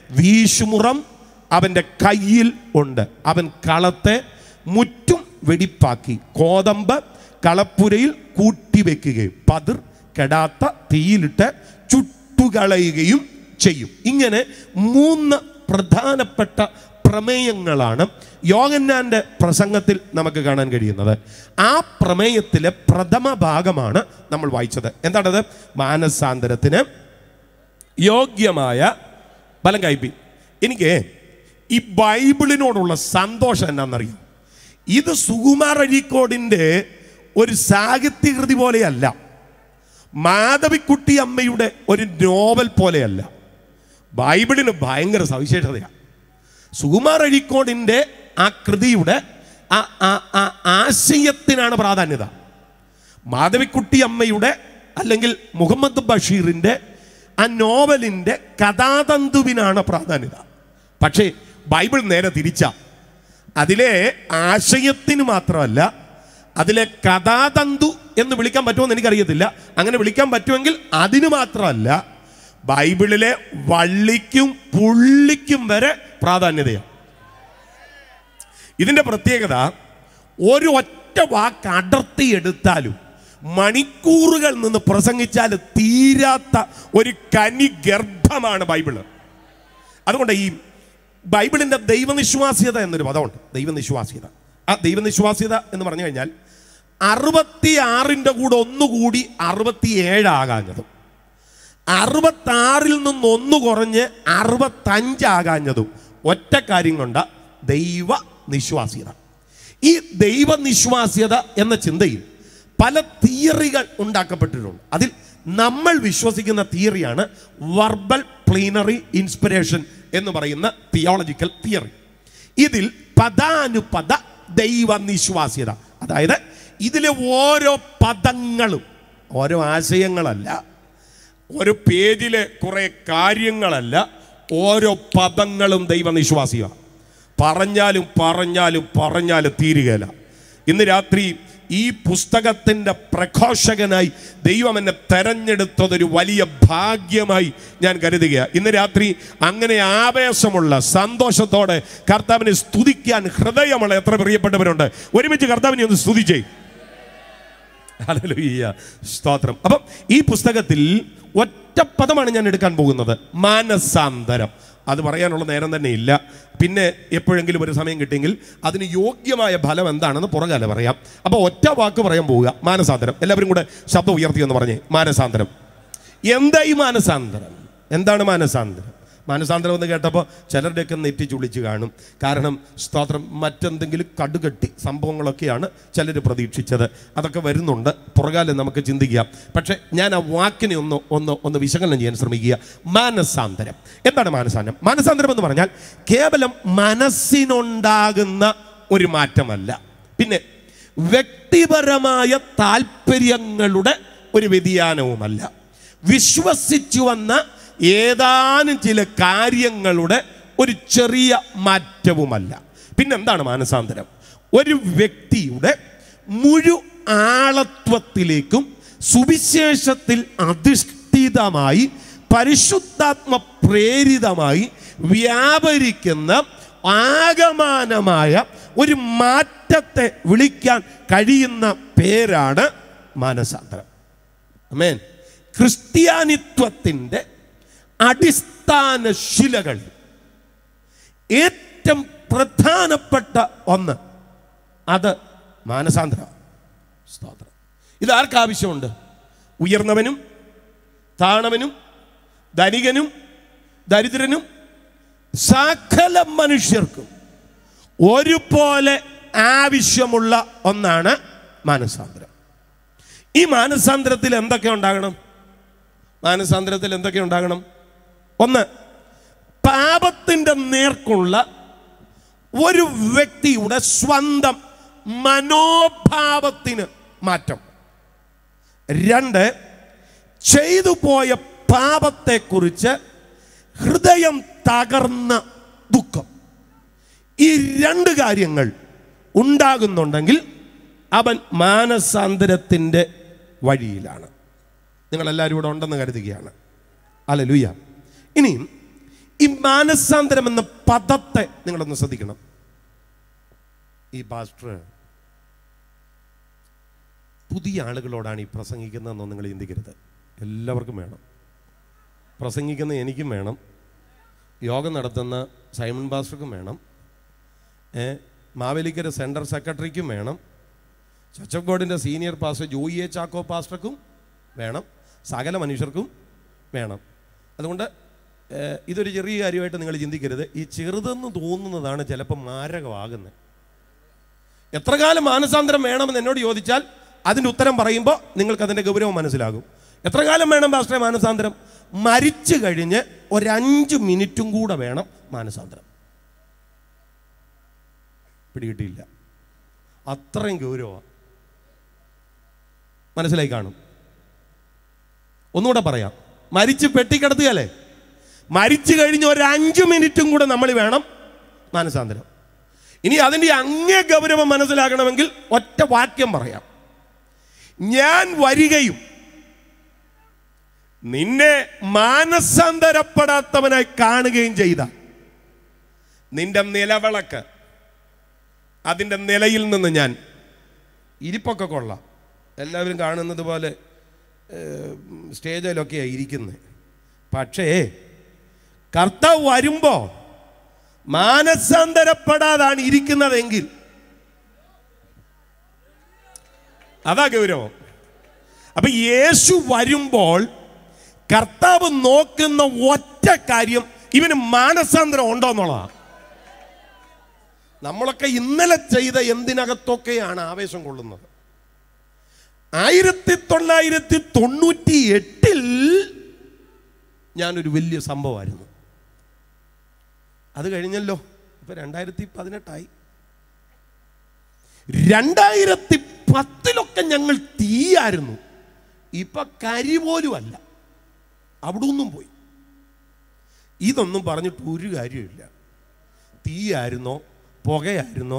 വീശുമുറം അവൻ്റെ കയ്യിൽ ഉണ്ട്. അവൻ കളത്തെ മുറ്റും വെടിപ്പാക്കി കോതമ്പ് കളപ്പുരയിൽ കൂട്ടിവെക്കുകയും പതിർ കെടാത്ത തീയിലിട്ട് ചുട്ടുകളയുകയും ചെയ്യും. ഇങ്ങനെ 3 പ്രധാനപ്പെട്ട പ്രമേയങ്ങളാണ് യോഹന്നാന്റെ പ്രസംഗത്തിൽ നമുക്ക് കാണാൻ കഴിയുന്നത്. ആ പ്രമേയത്തിലെ പ്രഥമ ഭാഗമാണ് നമ്മൾ വായിച്ചത്. എന്താണത്? മാനസാന്തരത്തിന് യോഗ്യമായ ബലം കൈപ്പി. എനിക്ക് ഈ ബൈബിളിനോടുള്ള സന്തോഷം എന്നാണെന്നറിയാം. ഇത് സുകുമാർ അഴീക്കോടിൻ്റെ ഒരു സാഹിത്യകൃതി പോലെയല്ല, മാധവിക്കുട്ടി അമ്മയുടെ ഒരു നോവൽ പോലെയല്ല. ബൈബിളിന് ഭയങ്കര സവിശേഷതയാണ്. സുകുമാർ അഴീക്കോടിൻ്റെ ആ കൃതിയുടെ ആശയത്തിനാണ് പ്രാധാന്യത. മാധവിക്കുട്ടി അമ്മയുടെ അല്ലെങ്കിൽ മുഹമ്മദ് ബഷീറിൻ്റെ ആ നോവലിൻ്റെ കഥാതന്തുവിനാണ് പ്രാധാന്യത. പക്ഷേ ബൈബിൾ നേരെ തിരിച്ച, അതിലെ ആശയത്തിന് മാത്രമല്ല, അതിലെ കഥാതന്തു എന്ന് വിളിക്കാൻ പറ്റുമെന്ന് എനിക്കറിയത്തില്ല. അങ്ങനെ വിളിക്കാൻ പറ്റുമെങ്കിൽ അതിന് മാത്രമല്ല, ബൈബിളിലെ വള്ളിക്കും പുള്ളിക്കും വരെ പ്രാധാന്യതയാണ്. ഇതിൻ്റെ പ്രത്യേകത, ഒരു ഒറ്റ വാക്ക് അടർത്തിയെടുത്താലും മണിക്കൂറുകൾ നിന്ന് പ്രസംഗിച്ചാൽ തീരാത്ത ഒരു കനി ഗർഭമാണ് ബൈബിള്. അതുകൊണ്ട് ഈ ബൈബിളിൻ്റെ ദൈവനിശ്വാസ്യത എന്നൊരു പദമുണ്ട്. ദൈവനിശ്വാസ്യത. ആ ദൈവനിശ്വാസ്യത എന്ന് പറഞ്ഞു കഴിഞ്ഞാൽ 66ൻ്റെ കൂടെ ഒന്നുകൂടി 67 ആകാഞ്ഞതും, 66ൽ നിന്ന് ഒന്ന് കുറഞ്ഞ് 65 ആകാഞ്ഞതും ഒറ്റ കാര്യം കൊണ്ട ദൈവനിശ്വാസ്യത. ഈ ദൈവനിശ്വാസ്യത എന്ന ചിന്തയിൽ പല തിയറികൾ ഉണ്ടാക്കപ്പെട്ടിട്ടുണ്ട്. അതിൽ നമ്മൾ വിശ്വസിക്കുന്ന തിയറിയാണ് വെർബൽ പ്ലീനറി ഇൻസ്പിരേഷൻ എന്ന് പറയുന്ന തിയോളജിക്കൽ തിയറി. ഇതിൽ പദാനുപദ ദൈവനിശ്വാസ്യത, അതായത് ഇതിലെ ഓരോ പദങ്ങളും, ഓരോ ആശയങ്ങളല്ല, ഓരോ പേജിലെ കുറേ കാര്യങ്ങളല്ല, ഓരോ പദങ്ങളും ദൈവനിശ്വാസ്യമാണ്. പറഞ്ഞാലും പറഞ്ഞാലും പറഞ്ഞാലും തീരുകയില്ല. ഇന്ന് രാത്രി ഈ പുസ്തകത്തിൻ്റെ പ്രഘോഷകനായി ദൈവം എന്നെ തെരഞ്ഞെടുത്തതൊരു വലിയ ഭാഗ്യമായി ഞാൻ കരുതുകയാണ്. ഇന്ന് രാത്രി അങ്ങനെ ആവേശമുള്ള സന്തോഷത്തോടെ കർത്താവിനെ സ്തുതിക്കാൻ ഹൃദയമുള്ള എത്ര പ്രിയപ്പെട്ടവരുണ്ട്? ഒരുമിച്ച് കർത്താവിനെ ഒന്ന് സ്തുതിച്ചേ. ഹല്ലേലൂയ, സ്തോത്രം. അപ്പം ഈ പുസ്തകത്തിൽ ഒറ്റ പദമാണ് ഞാൻ എടുക്കാൻ പോകുന്നത്, മാനസാന്തരം. അത് പറയാനുള്ള നേരം തന്നെ ഇല്ല. പിന്നെ എപ്പോഴെങ്കിലും ഒരു സമയം കിട്ടിയെങ്കിൽ അതിന് യോഗ്യമായ ഫലം എന്താണെന്ന് പുറകാലെ പറയാം. അപ്പോൾ ഒറ്റ വാക്ക് പറയാൻ പോവുക, മാനസാന്തരം. എല്ലാവരും കൂടെ ശബ്ദം ഉയർത്തി എന്ന് പറഞ്ഞേ, മാനസാന്തരം. എന്താ ഈ മാനസാന്തരം? എന്താണ് മാനസാന്തരം? മാനസാന്തരം എന്ന് കേട്ടപ്പോൾ ചിലരുടെയൊക്കെ നെറ്റി ചുളിച്ച് കാണും. കാരണം സ്തോത്രം, മറ്റെന്തെങ്കിലും കടുകട്ടി സംഭവങ്ങളൊക്കെയാണ് ചിലർ പ്രതീക്ഷിച്ചത്. അതൊക്കെ വരുന്നുണ്ട്, പുറകാലം നമുക്ക് ചിന്തിക്കാം. പക്ഷേ ഞാൻ ആ വാക്കിനെ ഒന്ന് വിശകലനം ചെയ്യാൻ ശ്രമിക്കുക. മാനസാന്തരം എന്താണ്? മാനസാന്തരം എന്ന് പറഞ്ഞാൽ കേവലം മനസ്സിനുണ്ടാകുന്ന ഒരു മാറ്റമല്ല, പിന്നെ വ്യക്തിപരമായ താല്പര്യങ്ങളുടെ ഒരു വ്യതിയാനവുമല്ല, വിശ്വസിച്ചു വന്ന ഏതാനും ചില കാര്യങ്ങളുടെ ഒരു ചെറിയ മാറ്റവുമല്ല. പിന്നെന്താണ് മാനസാന്തരം? ഒരു വ്യക്തിയുടെ മുഴു ആളത്വത്തിലേക്കും സുവിശേഷത്തിൽ അധിഷ്ഠിതമായി പരിശുദ്ധാത്മ പ്രേരിതമായി വ്യാപരിക്കുന്ന ആകമാനമായ ഒരു മാറ്റത്തെ വിളിക്കാൻ കഴിയുന്ന പേരാണ് മാനസാന്തരം. ആമേൻ. ക്രിസ്ത്യാനിത്വത്തിൻ്റെ അടിസ്ഥാന ശിലകൾ ഏറ്റവും പ്രധാനപ്പെട്ട ഒന്ന്, അത് മാനസാന്തരം. സ്തോത്രം. ഇതാർക്ക് ആവശ്യമുണ്ട്? ഉയർന്നവനും താണവനും ധനികനും ദരിദ്രനും സകല മനുഷ്യർക്കും ഒരുപോലെ ആവശ്യമുള്ള ഒന്നാണ് മാനസാന്തരം. ഈ മാനസാന്തരത്തിൽ എന്തൊക്കെ ഉണ്ടാകണം? മാനസാന്തരത്തിൽ എന്തൊക്കെ ഉണ്ടാകണം? ഒന്ന്, പാപത്തിൻ്റെ നേർക്കുള്ള ഒരു വ്യക്തിയുടെ സ്വന്തം മനോഭാവത്തിന് മാറ്റം. രണ്ട്, ചെയ്തു പോയ പാപത്തെക്കുറിച്ച് ഹൃദയം തകർന്ന ദുഃഖം. ഈ രണ്ട് കാര്യങ്ങൾ ഉണ്ടാകുന്നുണ്ടെങ്കിൽ അവൻ മാനസാന്തരത്തിൻ്റെ വഴിയിലാണ്. നിങ്ങളെല്ലാവരും ഇവിടെ ഉണ്ടെന്ന് കരുതുകയാണ്. ഹല്ലേലൂയ. ഇനിയും ഈ മാനസാന്തരം എന്ന പദത്തെ നിങ്ങളൊന്ന് ശ്രദ്ധിക്കണം. ഈ പാസ്റ്റർ പുതിയ ആളുകളോടാണ് ഈ പ്രസംഗിക്കുന്നതെന്നോ നിങ്ങൾ ചിന്തിക്കരുത്. എല്ലാവർക്കും വേണം. പ്രസംഗിക്കുന്ന എനിക്കും വേണം, യോഗം നടത്തുന്ന സൈമൺ പാസ്റ്റർക്കും വേണം, മാവേലിക്കര സെൻട്രൽ സെക്രട്ടറിക്കും വേണം, ചർച്ച് ഓഫ് ഗോഡിൻ്റെ senior pastor Joy A Chacko പാസ്റ്റർക്കും വേണം, സകല മനുഷ്യർക്കും വേണം. അതുകൊണ്ട് ഇതൊരു ചെറിയ കാര്യമായിട്ട് നിങ്ങൾ ചിന്തിക്കരുത്. ഈ ചെറുതെന്ന് തോന്നുന്നതാണ് ചിലപ്പോൾ മാരകമാകുന്നത്. എത്ര കാലം മാനസാന്തരം വേണമെന്ന് എന്നോട് ചോദിച്ചാൽ അതിൻ്റെ ഉത്തരം പറയുമ്പോൾ നിങ്ങൾക്കതിൻ്റെ ഗൗരവം മനസ്സിലാകും. എത്ര കാലം വേണം പാസ്റ്ററെ മാനസാന്തരം? മരിച്ചു കഴിഞ്ഞ് 5 മിനിറ്റും കൂടെ വേണം മാനസാന്തരം. പിടികിട്ടിയില്ല, അത്രയും ഗൗരവമാണ്. മനസ്സിലായി കാണും. ഒന്നുകൂടെ പറയാം. മരിച്ച് പെട്ടിക്കിടത്തുകയല്ലേ, മരിച്ചു കഴിഞ്ഞ് 5 മിനിറ്റും കൂടെ നമ്മൾ വേണം മാനസാന്തരം. ഇനി അതിൻ്റെ അങ്ങേ ഗൗരവം മനസ്സിലാക്കണമെങ്കിൽ ഒറ്റ വാക്യം പറയാം. ഞാൻ വരികയും നിന്നെ മാനസാന്തരപ്പെടാത്തവനായി കാണുകയും ചെയ്ത നിന്റെ നിലവിളക്ക്, അതിൻ്റെ നിലയിൽ നിന്ന് ഞാൻ, ഇരിപ്പൊക്കെ കൊള്ളാം, എല്ലാവരും കാണുന്നത് പോലെ സ്റ്റേജിലൊക്കെയാണ് ഇരിക്കുന്നത്. പക്ഷേ കർത്താവ് വരുമ്പോൾ മാനസാന്തരപ്പെടാതാണ് ഇരിക്കുന്നതെങ്കിൽ അതാ ഗൗരവം. അപ്പൊ യേശു വരുമ്പോൾ കർത്താവ് നോക്കുന്ന ഒറ്റ കാര്യം ഇവന് മാനസാന്തരം ഉണ്ടോ എന്നുള്ളതാണ്. നമ്മളൊക്കെ ഇന്നലെ ചെയ്ത എന്തിനകത്തൊക്കെയാണ് ആവേശം കൊള്ളുന്നത്. 1998 ഞാനൊരു വലിയ സംഭവമായിരുന്നു. അത് കഴിഞ്ഞല്ലോ, ഇപ്പൊ 2018 2010 ഞങ്ങൾ തീയായിരുന്നു. ഇപ്പൊ കരി പോലും അല്ല, അവിടെ ഒന്നും പോയി. ഇതൊന്നും പറഞ്ഞിട്ട് ഒരു കാര്യമില്ല. തീയായിരുന്നോ പുകയായിരുന്നോ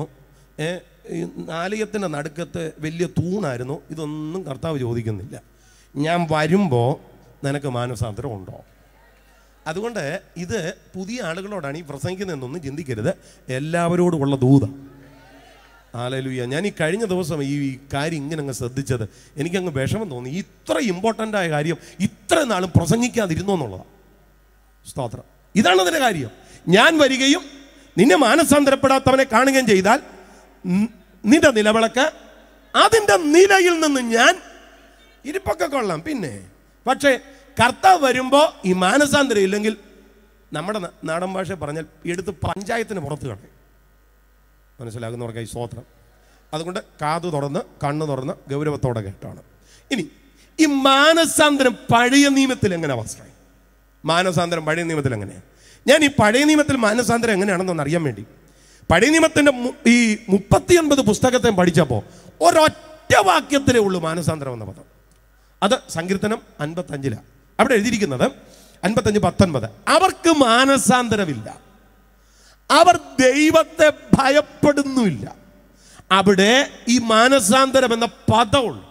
ആലയത്തിൻ്റെ നടുക്കത്ത് വലിയ തൂണായിരുന്നോ, ഇതൊന്നും കർത്താവ് ചോദിക്കുന്നില്ല. ഞാൻ വരുമ്പോൾ നിനക്ക് മാനസാന്തരം ഉണ്ടോ? അതുകൊണ്ട് ഇത് പുതിയ ആളുകളോടാണ് ഈ പ്രസംഗിക്കുന്നതെന്നൊന്നും ചിന്തിക്കരുത്. എല്ലാവരോടുമുള്ള ദൂത. ഹല്ലേലൂയ. ഞാൻ ഈ കഴിഞ്ഞ ദിവസം ഈ കാര്യം ഇങ്ങനെ അങ്ങ് ശ്രദ്ധിച്ചത് എനിക്കങ്ങ് വിഷമം തോന്നി. ഇത്ര ഇമ്പോർട്ടൻ്റായ കാര്യം ഇത്ര നാളും പ്രസംഗിക്കാതിരുന്നോ എന്നുള്ളതാണ്. സ്തോത്രം. ഇതാണ് അതിൻ്റെ കാര്യം. ഞാൻ വരികയും നിന്നെ മാനസാന്തരപ്പെടാത്തവനെ കാണുകയും ചെയ്താൽ നിന്റെ നിലവിളക്ക്, അതിൻ്റെ നിലയിൽ നിന്ന് ഞാൻ, ഇരിപ്പൊക്കെ കൊള്ളാം പിന്നെ. പക്ഷേ കർത്താവ് വരുമ്പോൾ ഈ മാനസാന്തരം ഇല്ലെങ്കിൽ നമ്മുടെ നാടൻ ഭാഷ പറഞ്ഞാൽ എടുത്ത് പഞ്ചായത്തിന് പുറത്ത് കളയും. മനസ്സിലാകുന്നവർക്കായി സ്തോത്രം. അതുകൊണ്ട് കാത് തുറന്ന് കണ്ണ് തുറന്ന് ഗൗരവത്തോടെ കേട്ടാണ്. ഇനി ഈ മാനസാന്തരം പഴയ നിയമത്തിൽ എങ്ങനെ വാസ്തവം? മാനസാന്തരം പഴയ നിയമത്തിൽ എങ്ങനെയാണ്? ഞാൻ ഈ പഴയ നിയമത്തിൽ മാനസാന്തരം എങ്ങനെയാണെന്നൊന്ന് അറിയാൻ വേണ്ടി പഴയ നിയമത്തിൻ്റെ ഈ 39 പുസ്തകത്തെ പഠിച്ചപ്പോൾ ഒരൊറ്റ വാക്യത്തിലേ ഉള്ളൂ മാനസാന്തരം എന്ന പദം. അത് സങ്കീർത്തനം 55 അവിടെ എഴുതിയിരിക്കുന്നത് 55:19. അവർക്ക് മാനസാന്തരമില്ല, അവർ ദൈവത്തെ ഭയപ്പെടുന്നുമില്ല. അവിടെ ഈ മാനസാന്തരം എന്ന പദമുള്ളൂ.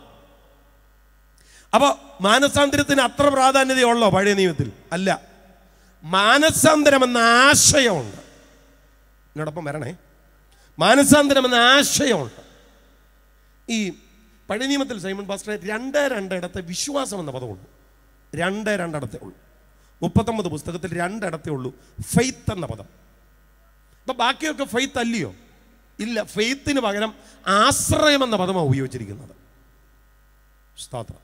അപ്പോൾ മാനസാന്തരത്തിന് അത്ര പ്രാധാന്യതയുള്ളോ പഴയ നിയമത്തിൽ? അല്ല. മാനസാന്തരം എന്ന ആശയമുണ്ട്. എന്നോടൊപ്പം വരണേ. മാനസാന്തരം എന്ന ആശയമുണ്ട്. ഈ പഴയ നിയമത്തിൽ സൈമൺ പാസ്റ്ററെ 2 ഇടത്തെ വിശ്വാസം എന്ന പദമുള്ളൂ. 2 ഇടത്തേ ഉള്ളൂ. 39 പുസ്തകത്തിൽ 2 ഇടത്തേ ഉള്ളൂ ഫെയ്ത്ത് എന്ന പദം. അപ്പം ബാക്കിയൊക്കെ ഫെയ്ത്ത് അല്ലയോ? ഇല്ല. ഫെയ്ത്തിന് പകരം ആശ്രയം എന്ന പദമാണ് ഉപയോഗിച്ചിരിക്കുന്നത്. സ്തോത്രം.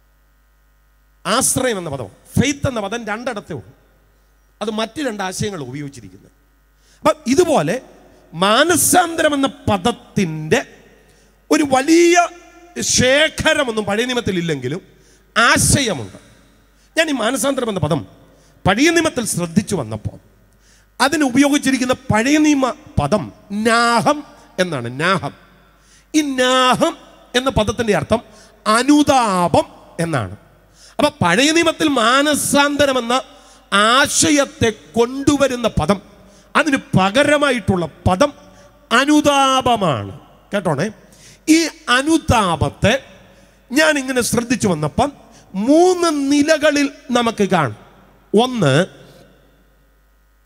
ആശ്രയം എന്ന പദം, ഫെയ്ത്ത് എന്ന പദം 2 ഇടത്തേ ഉള്ളൂ. അത് മറ്റ് 2 ആശയങ്ങൾ ഉപയോഗിച്ചിരിക്കുന്നത്. അപ്പം ഇതുപോലെ മാനസാന്തരം എന്ന പദത്തിൻ്റെ ഒരു വലിയ ശേഖരമൊന്നും പഴയ നിയമത്തിൽ ഇല്ലെങ്കിലും ആശയമുണ്ട്. ഞാൻ ഈ മാനസാന്തരം എന്ന പദം പഴയ നിയമത്തിൽ ശ്രദ്ധിച്ചു വന്നപ്പോൾ അതിന് ഉപയോഗിച്ചിരിക്കുന്ന പഴയ നിയമ പദം നാഹം എന്നാണ്. നാഹം. ഈ നാഹം എന്ന പദത്തിൻ്റെ അർത്ഥം അനുതാപം എന്നാണ്. അപ്പൊ പഴയ നിയമത്തിൽ മാനസാന്തരം എന്ന ആശയത്തെ കൊണ്ടുവരുന്ന പദം, അതിന് പകരമായിട്ടുള്ള പദം അനുതാപമാണ്. കേട്ടോണേ. ഈ അനുതാപത്തെ ഞാൻ ഇങ്ങനെ ശ്രദ്ധിച്ചു വന്നപ്പം 3 നിലകളിൽ നമുക്ക് കാണും. ഒന്ന്,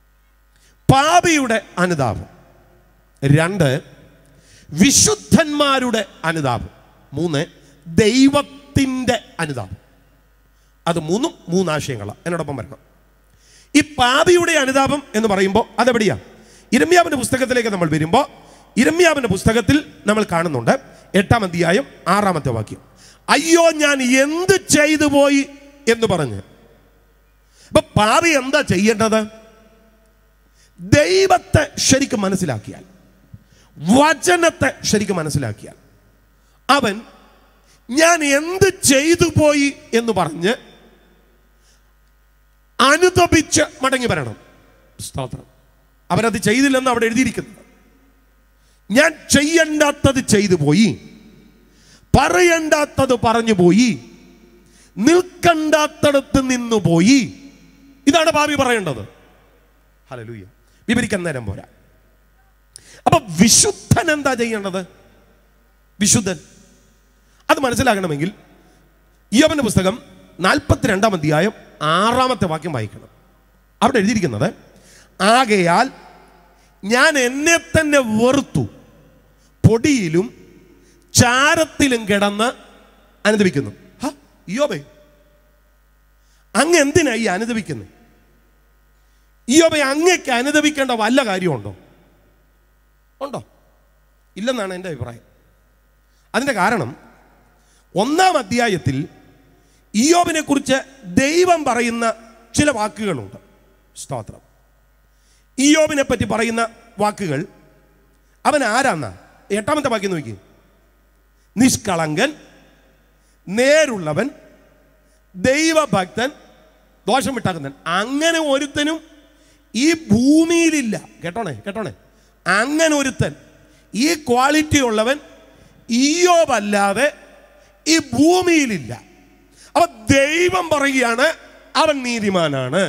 പാപിയുടെ അനുതാപം. 2, വിശുദ്ധന്മാരുടെ അനുതാപം. 3, ദൈവത്തിൻ്റെ അനുതാപം. അത് 3 ആശയങ്ങളാണ്. എന്നോടൊപ്പം വരണം. ഈ പാപിയുടെ അനുതാപം എന്ന് പറയുമ്പോൾ അതെവിടെയാ? യിരെമ്യാവിൻ്റെ പുസ്തകത്തിലേക്ക് നമ്മൾ വരുമ്പോൾ യിരെമ്യാവിൻ്റെ പുസ്തകത്തിൽ നമ്മൾ കാണുന്നുണ്ട് 8-ാം അധ്യായം 6-ാമത്തെ വാക്യം. അയ്യോ ഞാൻ എന്ത് ചെയ്തു പോയി എന്ന് പറഞ്ഞ്. അപ്പൊ പാപി എന്താ ചെയ്യേണ്ടത്? ദൈവത്തെ ശരിക്കും മനസ്സിലാക്കിയാൽ, വചനത്തെ ശരിക്കും മനസ്സിലാക്കിയാൽ, അവൻ ഞാൻ എന്ത് ചെയ്തു പോയി എന്ന് പറഞ്ഞ് അനുതപിച്ച് മടങ്ങി വരണം. സ്തോത്രം. അവരത് ചെയ്തില്ലെന്ന് അവിടെ എഴുതിയിരിക്കുന്നത്. ഞാൻ ചെയ്യേണ്ടാത്തത് ചെയ്തു പോയി, പറയേണ്ടാത്തത് പറഞ്ഞു പോയി, നിൽക്കണ്ടാത്തടത്ത് നിന്നു പോയി. ഇതാണ് പാപി പറയേണ്ടത്. ഹല്ലേലൂയ. വിവരിക്കാൻ നേരം പോരാ. അപ്പൊ വിശുദ്ധൻ എന്താ ചെയ്യേണ്ടത്? വിശുദ്ധൻ അത് മനസ്സിലാക്കണമെങ്കിൽ ഇയ്യോബിന്റെ പുസ്തകം 42-ാം അധ്യായം 6-ാമത്തെ വാക്യം വായിക്കണം. അവിടെ എഴുതിയിരിക്കുന്നത്, ആകയാൽ ഞാൻ എന്നെ തന്നെ വെറുത്തു, പൊടിയിലും ചാരത്തിലും കിടന്ന് അനുദപിക്കുന്നു. ഇയ്യോബേ, അങ്ങ് എന്തിനാ ഈ അനുദപിക്കുന്നത്? ഇയ്യോബേ, അങ്ങക്ക് അനുദപിക്കേണ്ട വല്ല കാര്യമുണ്ടോ? ഉണ്ടോ? ഇല്ലെന്നാണ് എൻ്റെ അഭിപ്രായം. അതിൻ്റെ കാരണം 1-ാം അധ്യായത്തിൽ ഇയ്യോബിനെ കുറിച്ച് ദൈവം പറയുന്ന ചില വാക്കുകളുണ്ട്. സ്തോത്രം. ഇയ്യോബിനെ പറ്റി പറയുന്ന വാക്കുകൾ, അവൻ ആരാന്നാ? 8-ാമത്തെ വാക്യം നോക്കി. നിഷ്കളങ്കൻ, നേരുള്ളവൻ, ദൈവഭക്തൻ, ദോഷം വിട്ടാക്കുന്നൻ. അങ്ങനെ ഒരുത്തനും ഈ ഭൂമിയിലില്ല. കേട്ടോണേ. അങ്ങനെ ഒരുത്തൻ, ഈ ക്വാളിറ്റി ഉള്ളവൻ ഇയ്യോബല്ലാതെ ഈ ഭൂമിയിലില്ല. അപ്പൊ ദൈവം പറയുകയാണ് അവൻ നീതിമാനാണ്.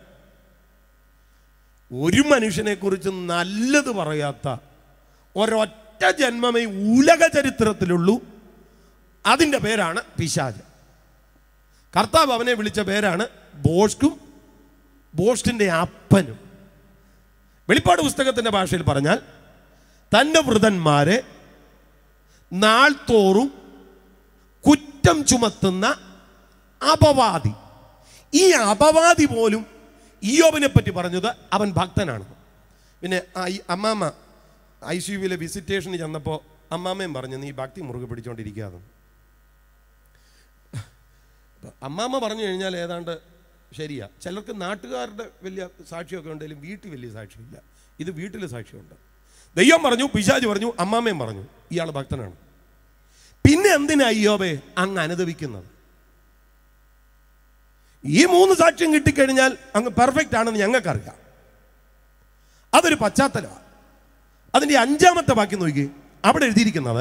ഒരു മനുഷ്യനെ കുറിച്ച് നല്ലത് പറയാത്ത ഒരൊറ്റ ജന്മമേ ഉലക ചരിത്രത്തിലുള്ളൂ. അതിൻ്റെ പേരാണ് പിശാച്. കർത്താവ് അവനെ വിളിച്ച പേരാണ് ബോഷ്കും ബോഷ്ടിൻ്റെ അപ്പനും. വെളിപ്പാട് പുസ്തകത്തിൻ്റെ ഭാഷയിൽ പറഞ്ഞാൽ തൻ്റെ വൃതന്മാരെ നാൾ തോറും കുറ്റം ചുമത്തുന്ന അപവാദി. ഈ അപവാദി പോലും ഇയ്യോബിനെ പറ്റി പറഞ്ഞത് അവൻ ഭക്തനാണ്. പിന്നെ അമ്മാമ്മ ICUവിലെ വിസിറ്റേഷന് ചെന്നപ്പോൾ അമ്മാമ്മയും പറഞ്ഞു, നീ ഭക്തി മുറുകെ പിടിച്ചോണ്ടിരിക്കാതെ. അമ്മാമ്മ പറഞ്ഞു കഴിഞ്ഞാൽ ഏതാണ്ട് ശരിയാ. ചിലർക്ക് നാട്ടുകാരുടെ വലിയ സാക്ഷിയൊക്കെ ഉണ്ടെങ്കിലും വീട്ടിൽ വലിയ സാക്ഷിയില്ല. ഇത് വീട്ടിൽ സാക്ഷിയുണ്ട്. ദൈവം പറഞ്ഞു, പിശാച് പറഞ്ഞു, അമ്മാമ്മയും പറഞ്ഞു, ഇയാൾ ഭക്തനാണ്. പിന്നെ എന്തിനാ ഇയ്യോബേ അങ്ങ് അനുദപിക്കുന്നത്? ഈ 3 സാക്ഷ്യം കിട്ടിക്കഴിഞ്ഞാൽ അങ്ങ് പെർഫെക്റ്റ് ആണെന്ന് ഞങ്ങൾക്കറിയാം. അതൊരു പശ്ചാത്തലമാണ്. അതിൻ്റെ 5-ാമത്തെ വാക്യം നോക്കി. അവിടെ എഴുതിയിരിക്കുന്നത്,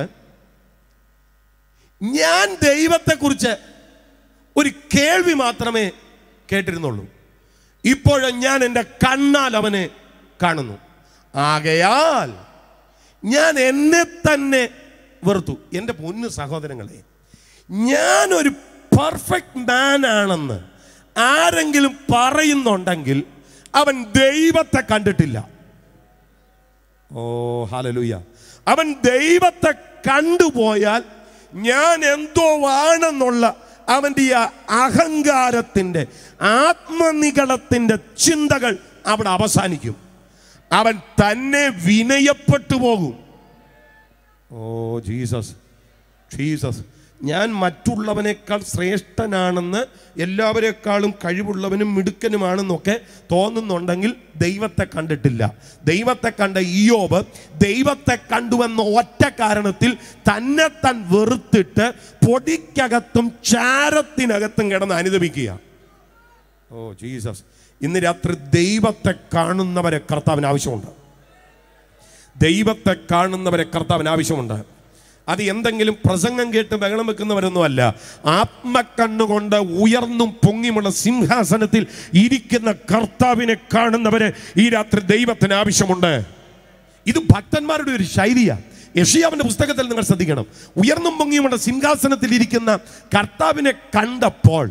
ഞാൻ ദൈവത്തെക്കുറിച്ച് ഒരു കേൾവി മാത്രമേ കേട്ടിരുന്നുള്ളൂ, ഇപ്പോഴും ഞാൻ എൻ്റെ കണ്ണാൽ അവനെ കാണുന്നു. ആകയാൽ ഞാൻ എന്നെ തന്നെ വെറുത്തു. എൻ്റെ പൊന്നു സഹോദരങ്ങളെ, ഞാനൊരു പെർഫെക്റ്റ് മാൻ ആണെന്ന് ആരെങ്കിലും പറയുന്നുണ്ടെങ്കിൽ അവൻ ദൈവത്തെ കണ്ടിട്ടില്ല. ഓ ഹല്ലേലൂയ. അവൻ ദൈവത്തെ കണ്ടുപോയാൽ ഞാൻ എന്തോ ആണെന്നുള്ള അവൻ്റെ ഈ അഹങ്കാരത്തിൻ്റെ ആത്മനിഗളത്തിൻ്റെ ചിന്തകൾ അവിടെ അവസാനിക്കും. അവൻ തന്നെ വിനയപ്പെട്ടു പോകും. Oh Jesus. ഞാൻ മറ്റുള്ളവനേക്കാൾ ശ്രേഷ്ഠനാണെന്ന്, എല്ലാവരെക്കാളും കഴിവുള്ളവനും മിടുക്കനുമാണെന്നൊക്കെ തോന്നുന്നുണ്ടെങ്കിൽ ദൈവത്തെ കണ്ടിട്ടില്ല. ദൈവത്തെ കണ്ട ഇയ്യോബ് ദൈവത്തെ കണ്ടുവെന്ന ഒറ്റ കാരണത്തിൽ തന്നെ താൻ വെറുത്തിട്ട് പൊടിക്കകത്തും ചാരത്തിനകത്തും കിടന്ന് അനുദപിക്കുക. ഓ ജീസസ്. ഇന്ന് രാത്രി ദൈവത്തെ കാണുന്നവരെ കർത്താവിന് ആവശ്യമുണ്ട്. ദൈവത്തെ കാണുന്നവരെ കർത്താവിന് ആവശ്യമുണ്ട്. അത് എന്തെങ്കിലും പ്രസംഗം കേട്ട് ബഹളം വെക്കുന്നവരൊന്നുമല്ല. ആത്മക്കണ്ണുകൊണ്ട് ഉയർന്നും പൊങ്ങിയുമുള്ള സിംഹാസനത്തിൽ ഇരിക്കുന്ന കർത്താവിനെ കാണുന്നവരെ ഈ രാത്രി ദൈവത്തിന് ആവശ്യമുണ്ട്. ഇത് ഭക്തന്മാരുടെ ഒരു ശൈലിയാണ്. യെശയ്യാവിന്റെ പുസ്തകത്തിൽ നിങ്ങൾ ശ്രദ്ധിക്കണം. ഉയർന്നും പൊങ്ങിയുമുള്ള സിംഹാസനത്തിൽ ഇരിക്കുന്ന കർത്താവിനെ കണ്ടപ്പോൾ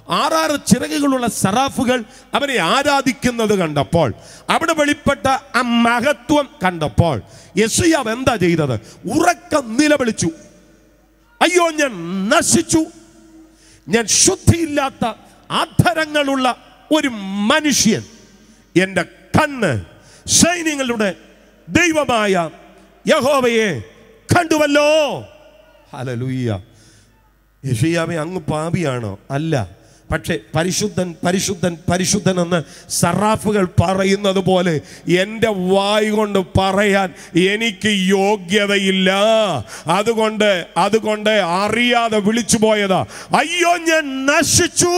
6 ചിറകുകളുള്ള സറാഫുകൾ അവനെ ആരാധിക്കുന്നത് കണ്ടപ്പോൾ, അവിടെ വെളിപ്പെട്ട ആ മഹത്വം കണ്ടപ്പോൾ യെശയ്യാവ് എന്താ ചെയ്തത്? ഉറക്കം നിലവിളിച്ചു, അയ്യോ ഞാൻ നശിച്ചു, ഞാൻ ശുദ്ധിയില്ലാത്ത അധരങ്ങളുള്ള ഒരു മനുഷ്യൻ, എൻ്റെ കണ്ണ് സൈന്യങ്ങളുടെ ദൈവമായ യഹോവയെ കണ്ടുവല്ലോ. ഹല്ലേലൂയ. യെശയ്യാവേ അങ്ങ് പാപിയാണോ? അല്ല. പക്ഷേ പരിശുദ്ധൻ പരിശുദ്ധൻ പരിശുദ്ധൻ എന്ന് സറാഫുകൾ പറയുന്നത് പോലെ എൻ്റെ വായ് കൊണ്ട് പറയാൻ എനിക്ക് യോഗ്യതയില്ല. അതുകൊണ്ട് അറിയാതെ വിളിച്ചു പോയതാ, അയ്യോ ഞാൻ നശിച്ചു.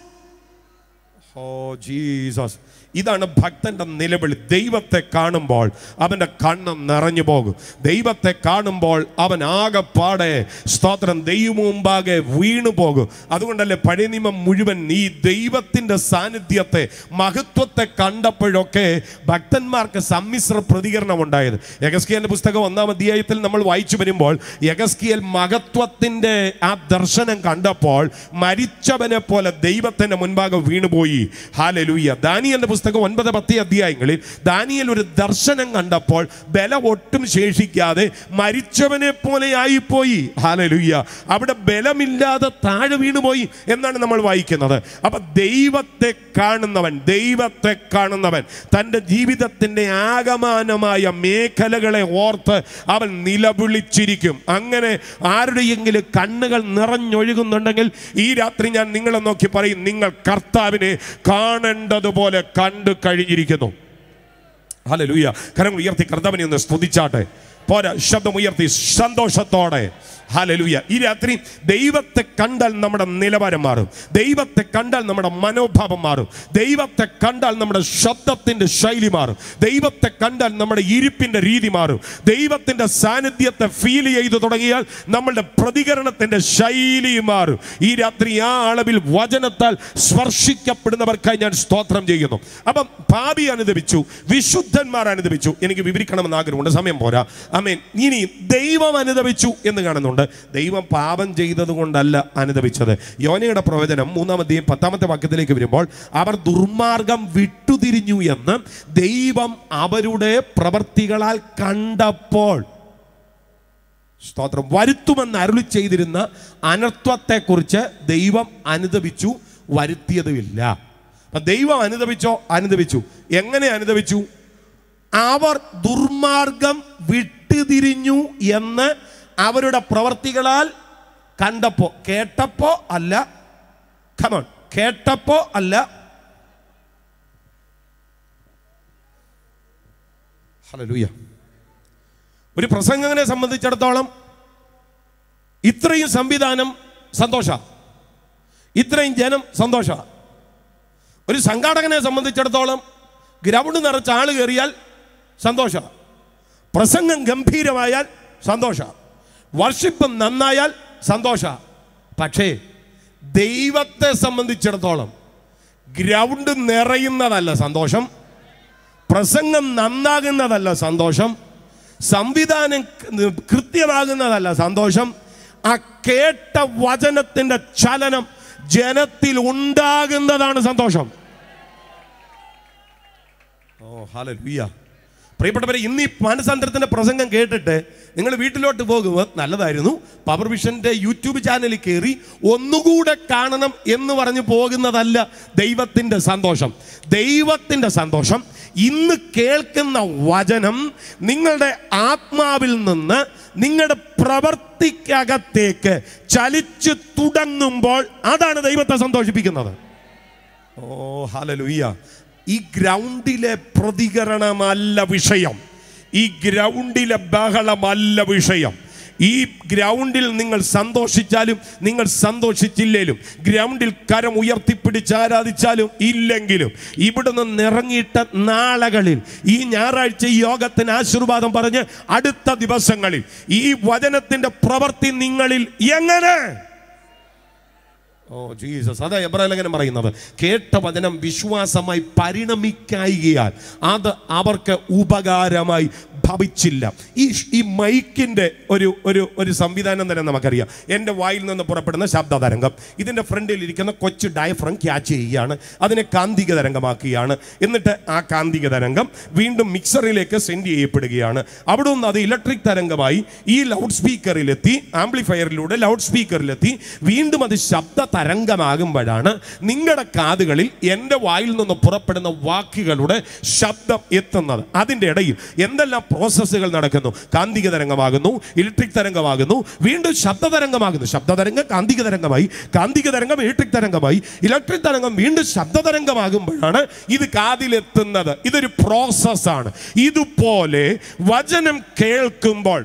Oh Jesus. ഇതാണ് ഭക്തന്റെ നിലവിളി. ദൈവത്തെ കാണുമ്പോൾ അവൻ്റെ കണ്ണ് നിറഞ്ഞു പോകും. ദൈവത്തെ കാണുമ്പോൾ അവൻ ആകെപ്പാടെ സ്തോത്രം ദൈവം മുമ്പാകെ വീണു പോകും. അതുകൊണ്ടല്ലേ പഴയ നിയമം മുഴുവൻ ഈ ദൈവത്തിൻ്റെ സാന്നിധ്യത്തെ, മഹത്വത്തെ കണ്ടപ്പോഴൊക്കെ ഭക്തന്മാർക്ക് സമ്മിശ്ര പ്രതികരണം ഉണ്ടായത്. യെഹെസ്കേലിന്റെ പുസ്തകം 1-ാം അധ്യായത്തിൽ നമ്മൾ വായിച്ചു വരുമ്പോൾ യെഹെസ്കേൽ മഹത്വത്തിൻ്റെ ആ ദർശനം കണ്ടപ്പോൾ മരിച്ചവനെ പോലെ ദൈവത്തിൻ്റെ മുൻപാകെ വീണുപോയി. ഹല്ലേലൂയ. ദാനിയേലിന്റെ പുസ്തകം 9-10 അധ്യായങ്ങളിൽ ദാനിയേൽ ഒരു ദർശനം കണ്ടപ്പോൾ ബലം ഒട്ടും ശേഷിക്കാതെ മരിച്ചവനെ പോലെ ആയിപ്പോയി. ഹല്ലേലൂയ. അവിടെ ബലമില്ലാതെ താഴെ വീണുപോയി എന്നാണ് നമ്മൾ വായിക്കുന്നത്. അപ്പൊ ദൈവത്തെ കാണുന്നവൻ തൻ്റെ ജീവിതത്തിൻ്റെ ആകമാനമായ മേഖലകളെ ഓർത്ത് അവൻ നിലവിളിച്ചിരിക്കും. അങ്ങനെ ആരുടെയെങ്കിലും കണ്ണുകൾ നിറഞ്ഞൊഴുകുന്നുണ്ടെങ്കിൽ ഈ രാത്രി ഞാൻ നിങ്ങളെ നോക്കി പറയും, നിങ്ങൾ കർത്താവിനെ കാണേണ്ടതുപോലെ കണ്ടു കഴിഞ്ഞിരിക്കുന്നു. ഹല്ലേലൂയ. കരങ്ങൾ ഉയർത്തി കർത്താവിനെ ഒന്ന് സ്തുതിച്ചാട്ടെ. പോരാ, ശബ്ദമുയർത്തി സന്തോഷത്തോടെ. ഹല്ലേലൂയ. ഈ രാത്രി ദൈവത്തെ കണ്ടാൽ നമ്മുടെ നിലവാരം മാറും. ദൈവത്തെ കണ്ടാൽ നമ്മുടെ മനോഭാവം മാറും. ദൈവത്തെ കണ്ടാൽ നമ്മുടെ ശബ്ദത്തിൻ്റെ ശൈലി മാറും. ദൈവത്തെ കണ്ടാൽ നമ്മുടെ ഇരിപ്പിൻ്റെ രീതി മാറും. ദൈവത്തിൻ്റെ സാന്നിധ്യത്തെ ഫീൽ ചെയ്തു തുടങ്ങിയാൽ നമ്മളുടെ പ്രതികരണത്തിൻ്റെ ശൈലി മാറും. ഈ രാത്രി ആ അളവിൽ വചനത്താൽ സ്പർശിക്കപ്പെടുന്നവർക്കായി ഞാൻ സ്തോത്രം ചെയ്യുന്നു. അപ്പം പാപി അനുദപിച്ചു, വിശുദ്ധന്മാർ അനുദപിച്ചു. എനിക്ക് വിവരിക്കണമെന്ന് ആഗ്രഹമുണ്ട്, സമയം പോരാ. ആമേൻ. ഇനി ദൈവം അനുദപിച്ചു എന്ന് കാണുന്നുണ്ട്. ദൈവം പാപം ചെയ്തത് കൊണ്ടല്ല അനുദപിച്ചത്. യോനയുടെ പ്രവചനം 3-ാം അധ്യായം 10-ാമത്തെ വാക്യത്തിലേക്ക് വരുമ്പോൾ, അവർ ദുർമാർഗം വിട്ടുതിരിഞ്ഞു എന്ന് ദൈവം അവരുടെ പ്രവർത്തികളാൽ കണ്ടപ്പോൾ, സ്തോത്രം, വരുത്തുമെന്ന് അരുളി ചെയ്തിരുന്ന അനർത്ഥത്തെക്കുറിച്ച് ദൈവം അനുദപിച്ചു, വരുത്തിയതുമില്ല. ദൈവം അനുദപിച്ചു. എങ്ങനെ അനുദപിച്ചു? അവർ ദുർമാർഗം വിട്ടുതിരിഞ്ഞു എന്ന് അവരുടെ പ്രവർത്തികളാൽ കണ്ടപ്പോ, കേട്ടപ്പോ അല്ല. കമോൺ, കേട്ടപ്പോ അല്ല. ഹല്ലേലൂയ. ഒരു പ്രസംഗകനെ സംബന്ധിച്ചിടത്തോളം ഇത്രയും സംവിധാനം സന്തോഷ, ഇത്രയും ജനം സന്തോഷ. ഒരു സംഘാടകനെ സംബന്ധിച്ചിടത്തോളം ഗ്രൗണ്ട് നിറച്ച ആള് കയറിയാൽ സന്തോഷ, പ്രസംഗം ഗംഭീരമായാൽ സന്തോഷ, വർഷിപ്പ് നന്നായാൽ സന്തോഷ. പക്ഷേ ദൈവത്തെ സംബന്ധിച്ചിടത്തോളം ഗ്രൗണ്ട് നിറയുന്നതല്ല സന്തോഷം, പ്രസംഗം നന്നാകുന്നതല്ല സന്തോഷം, സംവിധാനം കൃത്യമാകുന്നതല്ല സന്തോഷം. ആ കേട്ട വചനത്തിൻ്റെ ചലനം ജനത്തിൽ ഉണ്ടാകുന്നതാണ് സന്തോഷം. ഓ ഹല്ലേലൂയ. പ്രിയപ്പെട്ടവരെ, ഇന്ന് ഈ മാനസാന്തരത്തിൻ്റെ പ്രസംഗം കേട്ടിട്ട് നിങ്ങൾ വീട്ടിലോട്ട് പോകുമ്പോൾ നല്ലതായിരുന്നു, പവർവിഷൻ്റെ യൂട്യൂബ് ചാനലിൽ കയറി ഒന്നുകൂടെ കാണണം എന്ന് പറഞ്ഞ് പോകുന്നതല്ല ദൈവത്തിൻ്റെ സന്തോഷം. ദൈവത്തിൻ്റെ സന്തോഷം ഇന്ന് കേൾക്കുന്ന വചനം നിങ്ങളുടെ ആത്മാവിൽ നിന്ന് നിങ്ങളുടെ പ്രവർത്തിക്കകത്തേക്ക് ചലിച്ചു തുടങ്ങുമ്പോൾ അതാണ് ദൈവത്തെ സന്തോഷിപ്പിക്കുന്നത്. ഓ ഹല്ലേലൂയ. ഈ ഗ്രൗണ്ടിലെ പ്രതികരണമല്ല വിഷയം, ഈ ഗ്രൗണ്ടിലെ ബഹളമല്ല വിഷയം. ഈ ഗ്രൗണ്ടിൽ നിങ്ങൾ സന്തോഷിച്ചാലും നിങ്ങൾ സന്തോഷിച്ചില്ലേലും, ഗ്രൗണ്ടിൽ കരം ഉയർത്തിപ്പിടിച്ച് ആരാധിച്ചാലും ഇല്ലെങ്കിലും, ഇവിടുന്ന് നിറങ്ങിയിട്ട നാളുകളിൽ ഈ ഞായറാഴ്ച ഈ യോഗത്തിന് ആശീർവാദം പറഞ്ഞ് അടുത്ത ദിവസങ്ങളിൽ ഈ വചനത്തിൻ്റെ പ്രവൃത്തി നിങ്ങളിൽ എങ്ങനെ? Oh Jesus. അതാ എബ്രായ ലേഖനം പറയുന്നത്, കേട്ട വചനം വിശ്വാസമായി പരിണമിക്കായികയാൽ അത് അവർക്ക് ഉപകാരമായി ഭവിച്ചില്ല. ഈ മൈക്കിൻ്റെ ഒരു സംവിധാനം തന്നെ നമുക്കറിയാം. എൻ്റെ വായിൽ നിന്ന് പുറപ്പെടുന്ന ശബ്ദ തരംഗം ഇതിൻ്റെ ഫ്രണ്ടിൽ ഇരിക്കുന്ന കൊച്ചു ഡയഫ്രം ക്യാച്ച് ചെയ്യുകയാണ്, അതിനെ കാന്തിക തരംഗമാക്കുകയാണ്. എന്നിട്ട് ആ കാന്തിക തരംഗം വീണ്ടും മിക്സറിലേക്ക് സെൻഡ് ചെയ്യപ്പെടുകയാണ്. അവിടെ നിന്ന് അത് ഇലക്ട്രിക് തരംഗമായി ഈ ലൗഡ് സ്പീക്കറിലെത്തി, ആംപ്ലിഫയറിലൂടെ ലൗഡ് സ്പീക്കറിലെത്തി, വീണ്ടും അത് ശബ്ദ തരംഗമാകുമ്പോഴാണ് നിങ്ങളുടെ കാതുകളിൽ എൻ്റെ വായിൽ നിന്ന് പുറപ്പെടുന്ന വാക്കുകളുടെ ശബ്ദം എത്തുന്നത്. അതിൻ്റെ ഇടയിൽ എന്തെല്ലാം പ്രോസസ്സുകൾ നടക്കുന്നു? കാന്തിക തരംഗമാകുന്നു, ഇലക്ട്രിക് തരംഗമാകുന്നു, വീണ്ടും ശബ്ദ തരംഗമാകുന്നു. ശബ്ദ തരംഗം കാന്തിക തരംഗമായി, കാന്തിക തരംഗം ഇലക്ട്രിക് തരംഗമായി, ഇലക്ട്രിക് തരംഗം വീണ്ടും ശബ്ദ തരംഗമാകുമ്പോഴാണ് ഇത് കാതിലെത്തുന്നത്. ഇതൊരു പ്രോസസ്സാണ്. ഇതുപോലെ വചനം കേൾക്കുമ്പോൾ,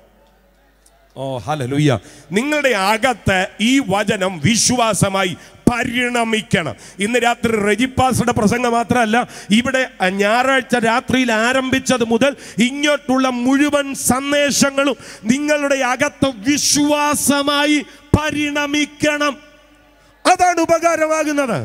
ഓ ഹല്ലേലൂയ, നിങ്ങളുടെ അകത്ത് ഈ വചനം വിശ്വാസമായി പരിണമിക്കണം. ഇന്ന് രാത്രി റെജിപ്പാസുടെ പ്രസംഗം മാത്രമല്ല, ഇവിടെ ഞായറാഴ്ച രാത്രിയിൽ ആരംഭിച്ചത് മുതൽ ഇങ്ങോട്ടുള്ള മുഴുവൻ സന്ദേശങ്ങളും നിങ്ങളുടെ അകത്ത് വിശ്വാസമായി പരിണമിക്കണം. അതാണ് ഉപകാരമാകുന്നത്.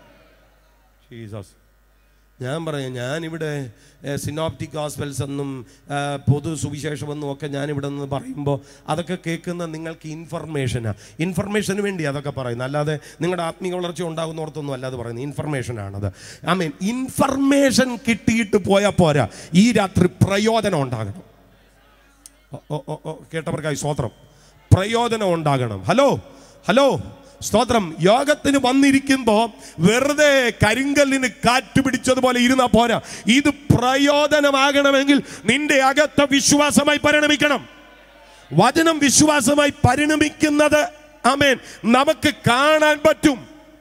ജീസസ്. ഞാൻ പറയാം, ഞാനിവിടെ സിനോപ്റ്റിക് ഗോസ്പൽസ് എന്നും പൊതു സുവിശേഷമെന്നും ഒക്കെ ഞാനിവിടെ നിന്ന് പറയുമ്പോൾ അതൊക്കെ കേൾക്കുന്ന നിങ്ങൾക്ക് ഇൻഫർമേഷന് വേണ്ടി അതൊക്കെ പറയുന്നത്, അല്ലാതെ നിങ്ങളുടെ ആത്മീയ വളർച്ച ഉണ്ടാകുന്നോടത്തൊന്നും അല്ലാതെ പറയുന്നത് ഇൻഫർമേഷനാണത്. ഐ മീൻ, ഇൻഫർമേഷൻ കിട്ടിയിട്ട് പോയാൽ പോരാ, ഈ രാത്രി പ്രയോജനം ഉണ്ടാകണം. കേട്ടവർക്കായി സ്തോത്രം. പ്രയോജനം ഉണ്ടാകണം. ഹലോ സ്തോത്രം. യോഗത്തിന് വന്നിരിക്കുമ്പോൾ വെറുതെ കരിങ്കല്ലിന് കാറ്റ് പിടിച്ചതുപോലെ ഇരുന്നാ പോരാ. ഇത് പ്രയോജനമാകണമെങ്കിൽ നിന്റെ അകത്ത് വിശ്വാസമായി പരിണമിക്കണം. വചനം വിശ്വാസമായി പരിണമിക്കുന്നത് ആമേൻ നമുക്ക് കാണാൻ പറ്റും.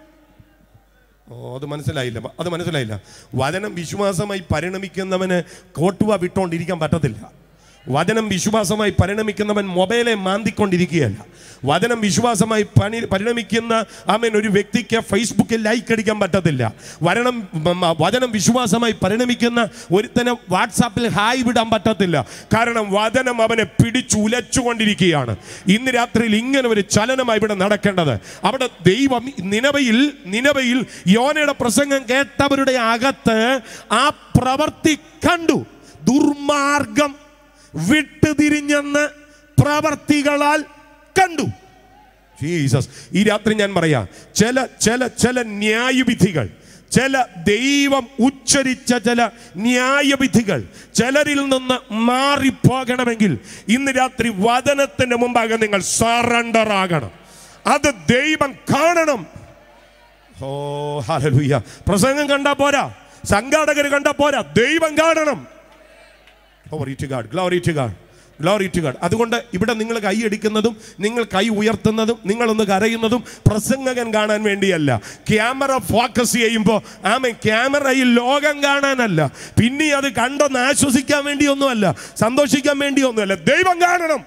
അത് മനസ്സിലായില്ല. വചനം വിശ്വാസമായി പരിണമിക്കുന്നവന് കോട്ടുവ വിട്ടോണ്ടിരിക്കാൻ പറ്റത്തില്ല. വചനം വിശ്വാസമായി പരിണമിക്കുന്നവൻ മൊബൈലെ മാന്തിക്കൊണ്ടിരിക്കുകയല്ല. വചനം വിശ്വാസമായി പരിണമിക്കുന്ന ഒരു വ്യക്തിക്ക് ഫേസ്ബുക്കിൽ ലൈക്ക് അടിക്കാൻ പറ്റത്തില്ല. വചനം വിശ്വാസമായി പരിണമിക്കുന്ന ഒരുത്തന് വാട്സാപ്പിൽ ഹായ് വിടാൻ പറ്റത്തില്ല. കാരണം വചനം അവനെ പിടിച്ചുലച്ചുകൊണ്ടിരിക്കുകയാണ്. ഇന്ന് രാത്രിയിൽ ഇങ്ങനെ ഒരു ചലനമായി ഇവിടെ നടക്കേണ്ടത്. അവിടെ ദൈവം നിനവയിൽ യോനയുടെ പ്രസംഗം കേട്ടവരുടെ അകത്ത് ആ പ്രവൃത്തി കണ്ടു. ദുർമാർഗം വിട്ടുതിരിഞ്ഞെന്ന് പ്രവർത്തികളാൽ കണ്ടു. ജീസസ്. ഈ രാത്രി ഞാൻ പറയാം, ചില ന്യായവിധികൾ, ചില ദൈവം ഉച്ചരിച്ച ചില ന്യായവിധികൾ ചിലരിൽ നിന്ന് മാറിപ്പോകണമെങ്കിൽ ഇന്ന് രാത്രി വചനത്തിന് മുമ്പാകെ നിങ്ങൾ സറണ്ടർ ആകണം. അത് ദൈവം കാണണം. ഓ ഹല്ലേലൂയ. പ്രസംഗം കണ്ടാ പോരാ, സംഘാടകർ കണ്ടാ പോരാ, ദൈവം കാണണം. Glory to God, glory to God, glory to God. അതുകൊണ്ട് ഇവിടെ നിങ്ങൾ കൈയടിക്കുന്നതും നിങ്ങൾ കൈ ഉയർത്തുന്നതും നിങ്ങളൊന്ന് കരയുന്നതും പ്രസംഗകൻ കാണാൻ വേണ്ടിയല്ല. ക്യാമറ ഫോക്കസ് ചെയ്യുമ്പോൾ ക്യാമറയിൽ ലോകം കാണാനല്ല, പിന്നെ അത് കണ്ടൊന്ന് ആശ്വസിക്കാൻ വേണ്ടിയൊന്നുമല്ല, സന്തോഷിക്കാൻ വേണ്ടിയൊന്നുമല്ല, ദൈവം കാണണം.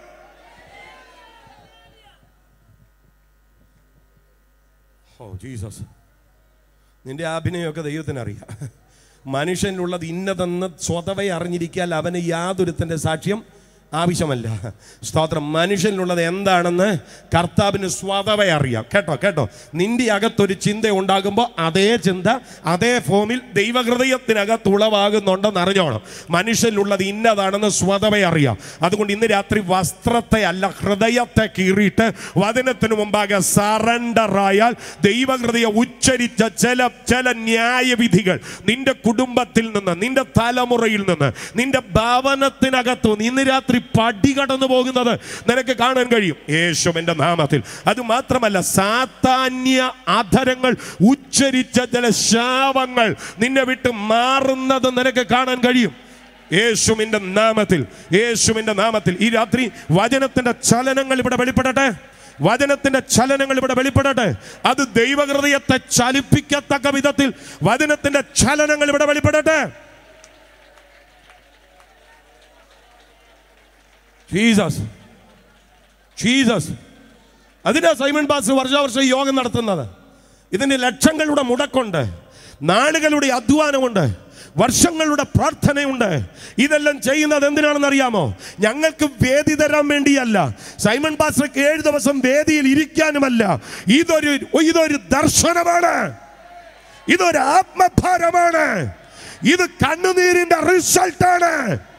Oh Jesus. നിന്റെ അഭിനയമൊക്കെ ദൈവത്തിനറിയാം. മനുഷ്യനുള്ളത് ഇന്നതെന്ന് സ്വതവേ അറിഞ്ഞിരിക്കാൻ അവന് യാതൊരുത്തൻ്റെ സാക്ഷ്യം ആവശ്യമല്ല. സ്തോത്രം. മനുഷ്യനുള്ളത് എന്താണെന്ന് കർത്താവിന് സ്വതവേ അറിയാം. കേട്ടോ. നിന്റെ അകത്തൊരു ചിന്ത ഉണ്ടാകുമ്പോൾ അതേ ചിന്ത അതേ ഫോമിൽ ദൈവഹൃദയത്തിനകത്ത് ഉളവാകുന്നുണ്ടെന്ന് അറിഞ്ഞോണം. മനുഷ്യനുള്ളത് ഇന്നതാണെന്ന് സ്വതവേ അറിയാം. അതുകൊണ്ട് ഇന്ന് രാത്രി വസ്ത്രത്തെ അല്ല ഹൃദയത്തെ കീറിയിട്ട് വചനത്തിന് മുമ്പാകെ സറണ്ടറായാൽ ദൈവഹൃദയം ഉച്ചരിച്ച ചില ന്യായവിധികൾ നിന്റെ കുടുംബത്തിൽ നിന്ന്, നിന്റെ തലമുറയിൽ നിന്ന്, നിന്റെ ഭവനത്തിനകത്ത് ഇന്ന് രാത്രി പടി കടന്നു പോകുന്നത് നിനക്ക് കാണാൻ കഴിയും യേശുവിന്റെ നാമത്തിൽ. അത് മാത്രമല്ല, സാത്താന്യ അധരങ്ങൾ ഉച്ചരിച്ച ചില ശാപങ്ങൾ നിന്നെ വിട്ട് മാറുന്നത് നിനക്ക് കാണാൻ കഴിയും യേശുവിന്റെ നാമത്തിൽ. ഈ രാത്രി വചനത്തിന്റെ ചലനങ്ങൾ ഇവിടെ വെളിപ്പെടട്ടെ. അത് ദൈവഹൃദയത്തെ ചലിപ്പിക്കത്തക്ക വിധത്തിൽ വചനത്തിന്റെ ചലനങ്ങൾ ഇവിടെ വെളിപ്പെടട്ടെ. ജീസസ്. അതിനാ സൈമൺ പാസ്റ്റർ വർഷാവർഷം യോഗം നടത്തുന്നത്. ഇതിന് ലക്ഷങ്ങളുടെ മുടക്കുണ്ട്, നാളുകളുടെ അധ്വാനമുണ്ട്. വർഷങ്ങളുടെ പ്രാർത്ഥനയുണ്ട്. ഇതെല്ലാം ചെയ്യുന്നത് എന്തിനാണെന്ന് അറിയാമോ? ഞങ്ങൾക്ക് വേദി തരാൻ വേണ്ടിയല്ല, സൈമൺ പാസ്റ്റർക്ക് 7 ദിവസം വേദിയിൽ ഇരിക്കാനുമല്ല. ഇതൊരു ദർശനമാണ്, ഇതൊരു ആത്മഭാരമാണ്, ഇത് കണ്ണുനീരിന്റെ റിസൾട്ടാണ്.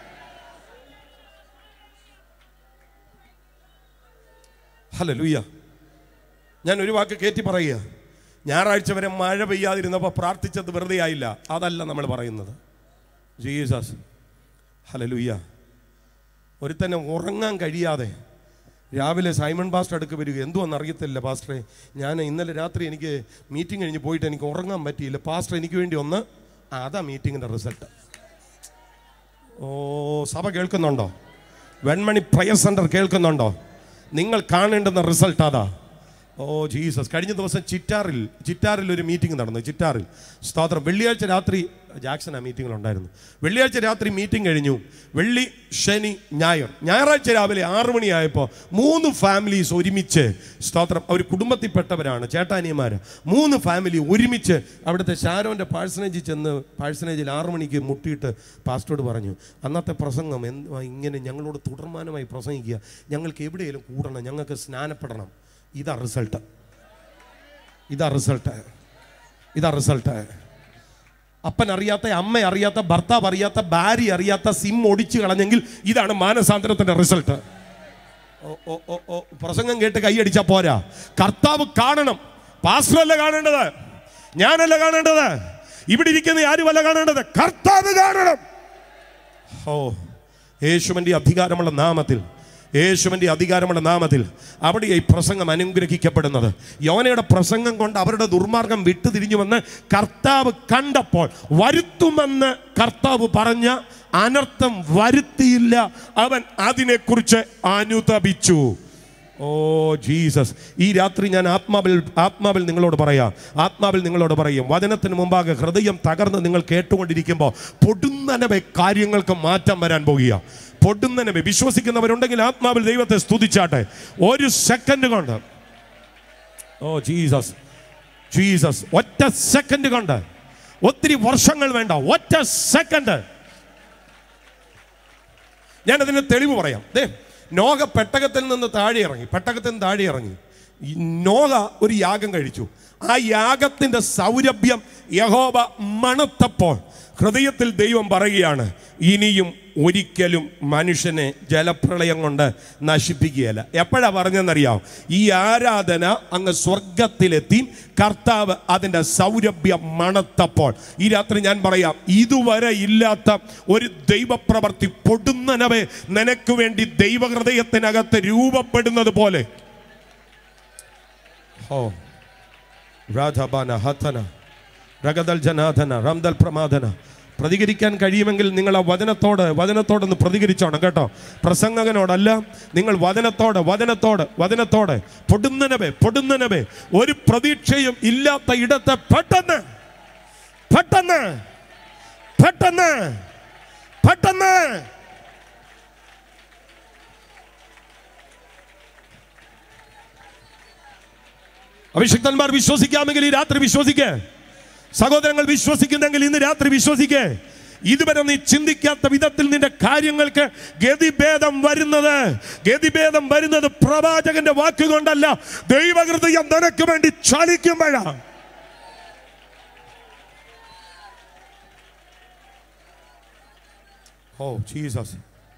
ഹല്ലേലൂയ. ഞാൻ ഒരു വാക്ക് കയറ്റി പറയുക. ഞായറാഴ്ച വരെ മഴ പെയ്യാതിരുന്നപ്പോൾ പ്രാർത്ഥിച്ചത് വെറുതെ ആയില്ല, അതല്ല നമ്മൾ പറയുന്നത്. ജീസസ്. ഹല്ലേലൂയ. ഒരുത്തന്നെ ഉറങ്ങാൻ കഴിയാതെ രാവിലെ സൈമൺ പാസ്റ്റർ അടുക്ക് വരിക. എന്തുവെന്ന് അറിയത്തില്ല പാസ്റ്ററെ, ഞാൻ ഇന്നലെ രാത്രി എനിക്ക് മീറ്റിംഗ് കഴിഞ്ഞ് പോയിട്ട് എനിക്ക് ഉറങ്ങാൻ പറ്റിയില്ല പാസ്റ്റർ, എനിക്ക് വേണ്ടി ഒന്ന്. അതാ മീറ്റിങ്ങിൻ്റെ റിസൾട്ട്. ഓ, സഭ കേൾക്കുന്നുണ്ടോ? വെൺമണി പ്രയർ സെൻറ്റർ കേൾക്കുന്നുണ്ടോ? നിങ്ങൾ കാണേണ്ടുന്ന റിസൾട്ട് അതാ. Oh Jesus. കഴിഞ്ഞ ദിവസം ചിറ്റാറിൽ ഒരു മീറ്റിംഗ് നടന്നു. ചിറ്റാറിൽ സ്തോത്രം. വെള്ളിയാഴ്ച രാത്രി ജാക്സൺ ആ മീറ്റിങ്ങിലുണ്ടായിരുന്നു. വെള്ളിയാഴ്ച രാത്രി മീറ്റിംഗ് കഴിഞ്ഞു. വെള്ളി, ശനി, ഞായറാഴ്ച രാവിലെ 6 മണിയായപ്പോൾ 3 ഫാമിലീസ് ഒരുമിച്ച്, സ്തോത്രം, അവർ കുടുംബത്തിൽപ്പെട്ടവരാണ്, ചേട്ടാനിയന്മാർ. 3 ഫാമിലി ഒരുമിച്ച് അവിടുത്തെ ഷാരോൻ്റെ പാഴ്സനേജിൽ ചെന്ന്, പാഴ്സനേജിൽ 6 മണിക്ക് മുട്ടിയിട്ട് പാസ്റ്ററോട് പറഞ്ഞു, അന്നത്തെ പ്രസംഗം ഇങ്ങനെ ഞങ്ങളോട് തുടർമാനമായി പ്രസംഗിക്കുക, ഞങ്ങൾക്ക് എവിടെയെങ്കിലും കൂടണം, ഞങ്ങൾക്ക് സ്നാനപ്പെടണം. ഇതാ റിസൾട്ട്, ഇതാ റിസൾട്ട്, ഇതാ റിസൾട്ട്. അപ്പൻ അറിയാത്ത, അമ്മ അറിയാത്ത, ഭർത്താവ് അറിയാത്ത, ഭാര്യ അറിയാത്ത സിം ഒടിച്ചു കളഞ്ഞെങ്കിൽ ഇതാണ് മാനസാന്തരത്തിന്റെ റിസൾട്ട്. പ്രസംഗം കേട്ട് കൈയടിച്ചാൽ പോരാ, കർത്താവ് കാണണം. പാസ്റ്ററല്ല കാണേണ്ടത്, ഞാനല്ല കാണേണ്ടത്, ഇവിടെ ഇരിക്കുന്ന ആരുമല്ല കാണേണ്ടത്, കർത്താവ് കാണണം. ഓ, യേശുവിൻ്റെ അധികാരമുള്ള നാമത്തിൽ, യേശുവിൻ്റെ അധികാരമുള്ള നാമത്തിൽ അവിടെ ഈ പ്രസംഗം അനുഗ്രഹിക്കപ്പെടുന്നത്. യോനയുടെ പ്രസംഗം കൊണ്ട് അവരുടെ ദുർമാർഗം വിട്ടുതിരിഞ്ഞുവെന്ന് കർത്താവ് കണ്ടപ്പോൾ, വരുത്തുമെന്ന് കർത്താവ് പറഞ്ഞ അനർത്ഥം വരുത്തിയില്ല, അവൻ അതിനെക്കുറിച്ച് അനുതപിച്ചു. ഓ ജീസസ്. ഈ രാത്രി ഞാൻ ആത്മാവിൽ നിങ്ങളോട് പറയാം, വചനത്തിന് മുമ്പാകെ ഹൃദയം തകർന്ന് നിങ്ങൾ കേട്ടുകൊണ്ടിരിക്കുമ്പോൾ പൊടുന്നനവെ കാര്യങ്ങൾക്ക് മാറ്റം വരാൻ പോകുക. പൊടുന്നനവെ. വിശ്വസിക്കുന്നവരുണ്ടെങ്കിൽ ആത്മാവിൽ ദൈവത്തെ സ്തുതിച്ചാട്ടെ. 1 സെക്കൻഡ് കൊണ്ട്, ഓ ജീസസ്, ജീസസ്, ഒറ്റ സെക്കൻഡ് കൊണ്ട്, ഒത്തിരി വർഷങ്ങൾ വേണ്ട, ഒറ്റ സെക്കൻഡ്. ഞാനതിന് തെളിവ് പറയാം. നോഹ പെട്ടകത്തിൽ നിന്ന് താഴെ ഇറങ്ങി. നോഹ ഒരു യാഗം കഴിച്ചു. ആ യാഗത്തിന്റെ സൗരഭ്യം യഹോവ മണത്തപ്പോൾ ഹൃദയത്തിൽ ദൈവം പറയുകയാണ്, ഇനിയും ഒരിക്കലും മനുഷ്യനെ ജലപ്രളയം കൊണ്ട് നശിപ്പിക്കുകയല്ല. എപ്പോഴാ പറഞ്ഞെന്നറിയാം? ഈ ആരാധന അങ്ങ് സ്വർഗത്തിലെത്തി, കർത്താവ് അതിൻ്റെ സൗരഭ്യം മണത്തപ്പോൾ. ഈ രാത്രി ഞാൻ പറയാം, ഇതുവരെ ഇല്ലാത്ത ഒരു ദൈവപ്രവർത്തി പൊടുന്നനവേ നിനക്ക് വേണ്ടി ദൈവഹൃദയത്തിനകത്ത് രൂപപ്പെടുന്നത് പോലെ. ഓ രാധബാന ഹതന രഗദൽ ജനാധന റംദൽ പ്രമാദന. പ്രതികരിക്കാൻ കഴിയുമെങ്കിൽ നിങ്ങൾ ആ വചനത്തോടൊന്ന് പ്രതികരിച്ചോണം കേട്ടോ. പ്രസംഗകനോടല്ല, നിങ്ങൾ വചനത്തോടെ പൊടുന്നനവേ ഒരു പ്രതീക്ഷയും ഇല്ലാത്ത ഇടത്ത് പെട്ടെന്ന് അഭിഷിക്തന്മാർ വിശ്വസിക്കാമെങ്കിൽ ഈ രാത്രി വിശ്വസിക്കേ. സഹോദരങ്ങൾ വിശ്വസിക്കുന്നെങ്കിൽ ഇന്ന് രാത്രി വിശ്വസിക്കേ. ഇതുവരെ നീ ചിന്തിക്കാത്ത വിധത്തിൽ നിന്റെ കാര്യങ്ങൾക്ക് ഗതിഭേദം വരുന്നത് പ്രവാചകന്റെ വാക്കുകൊണ്ടല്ല, ദൈവഹൃദയം നിനക്ക് വേണ്ടി ചലിക്കുമ്പോഴാണ്. Oh Jesus.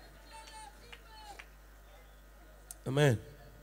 ആമേൻ.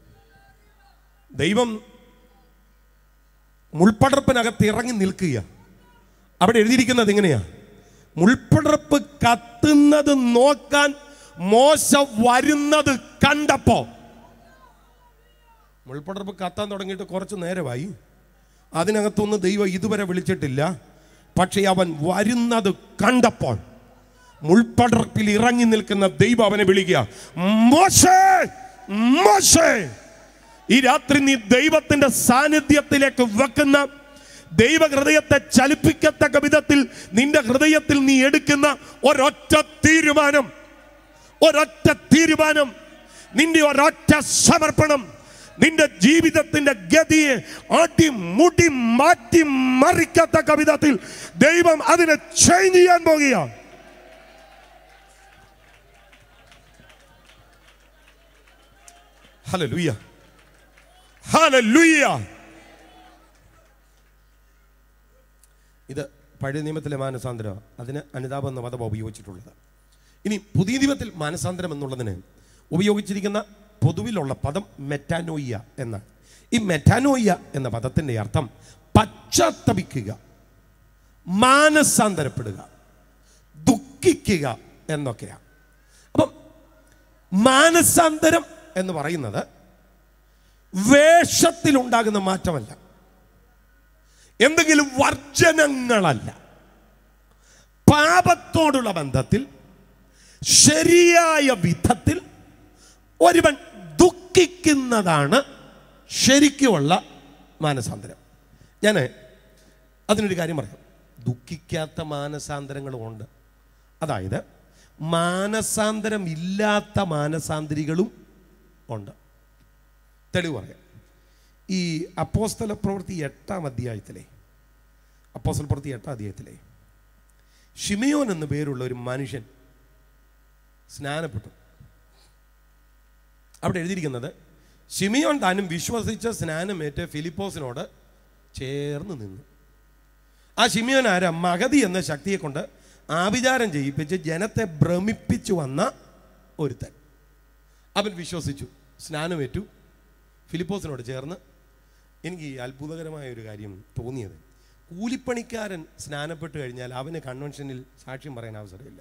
ദൈവം മുൾപ്പടർപ്പിനകത്ത് ഇറങ്ങി നിൽക്കുക. അവിടെ എഴുതിയിരിക്കുന്നത് ഇങ്ങനെയാ, മുൾപ്പടർപ്പ് കത്തുന്നത് നോക്കാൻ മോശ വരുന്നത് കണ്ടപ്പോ. മുൾപ്പടർപ്പ് കത്താൻ തുടങ്ങിയിട്ട് കുറച്ച് നേരമായി. അതിനകത്തൊന്നും ദൈവം ഇതുവരെ വിളിച്ചിട്ടില്ല. പക്ഷെ അവൻ വരുന്നത് കണ്ടപ്പോൾ മുൾപ്പടർപ്പിൽ ഇറങ്ങി നിൽക്കുന്ന ദൈവം അവനെ വിളിക്കുക, മോശേ മോശേ. ഈ രാത്രി നീ ദൈവത്തിന്റെ സാന്നിധ്യത്തിലേക്ക് വെക്കുന്ന, ദൈവഹൃദയത്തെ ചലിപ്പിക്കത്തക്ക വിധത്തിൽ നിന്റെ ഹൃദയത്തിൽ നീ എടുക്കുന്ന ഒരൊറ്റ തീരുമാനം, നിന്റെ ഒരൊറ്റ സമർപ്പണം നിന്റെ ജീവിതത്തിന്റെ ഗതിയെ അടിമുടി മാറ്റി മറിക്കത്തക്ക വിധത്തിൽ ദൈവം അതിനെ ചേഞ്ച് ചെയ്യാൻ പോകുകയാണ്. ഹല്ലേലൂയ, ഹല്ലേലൂയ. ഇത് പഴയ നിയമത്തിലെ മാനസാന്തരം, അതിന് അനുതാപം എന്ന പദം ഉപയോഗിച്ചിട്ടുള്ളത്. ഇനി പുതിയ നിയമത്തിൽ മാനസാന്തരം എന്നുള്ളതിന് ഉപയോഗിച്ചിരിക്കുന്ന പൊതുവിലുള്ള പദം മെറ്റാനോയ്യ എന്നാണ്. ഈ മെറ്റാനോയ്യ എന്ന പദത്തിൻ്റെ അർത്ഥം പശ്ചാത്തപിക്കുക, മാനസാന്തരപ്പെടുക, ദുഃഖിക്കുക എന്നൊക്കെയാണ്. അപ്പം മാനസാന്തരം എന്ന് പറയുന്നത് വേഷത്തിലുണ്ടാകുന്ന മാറ്റമല്ല, എന്തെങ്കിലും വർജനങ്ങളല്ല. പാപത്തോടുള്ള ബന്ധത്തിൽ ശരിയായ വിധത്തിൽ ഒരുവൻ ദുഃഖിക്കുന്നതാണ് ശരിക്കുമുള്ള മാനസാന്തരം. ഞാൻ അതിനൊരു കാര്യം പറയാം. ദുഃഖിക്കാത്ത മാനസാന്തരങ്ങളുമുണ്ട്. അതായത് മാനസാന്തരം ഇല്ലാത്ത മാനസാന്തരികളും ഉണ്ട്. തെളിവ് പറയാം. ഈ അപ്പോസ്തല പ്രവൃത്തി 8-ാം അധ്യായത്തിലെ ഷിമിയോൻ എന്ന പേരുള്ള ഒരു മനുഷ്യൻ സ്നാനപ്പെട്ടു. അവിടെ എഴുതിയിരിക്കുന്നത്, ഷിമിയോൻ താനും വിശ്വസിച്ച സ്നാനമേറ്റ് ഫിലിപ്പോസിനോട് ചേർന്ന് നിന്നു. ആ ഷിമിയോൻ ആരാ? മഗതി എന്ന ശക്തിയെ കൊണ്ട് ആഭിചാരം ചെയ്യിപ്പിച്ച് ജനത്തെ ഭ്രമിപ്പിച്ചു വന്ന ഒരുത്തൻ. അവൻ വിശ്വസിച്ചു, സ്നാനമേറ്റു, ഫിലിപ്പോസിനോട് ചേർന്ന്. എനിക്ക് ഈ അത്ഭുതകരമായ ഒരു കാര്യം തോന്നിയത്, കൂലിപ്പണിക്കാരൻ സ്നാനപ്പെട്ട് കഴിഞ്ഞാൽ അവന് കൺവെൻഷനിൽ സാക്ഷ്യം പറയാൻ അവസരമില്ല.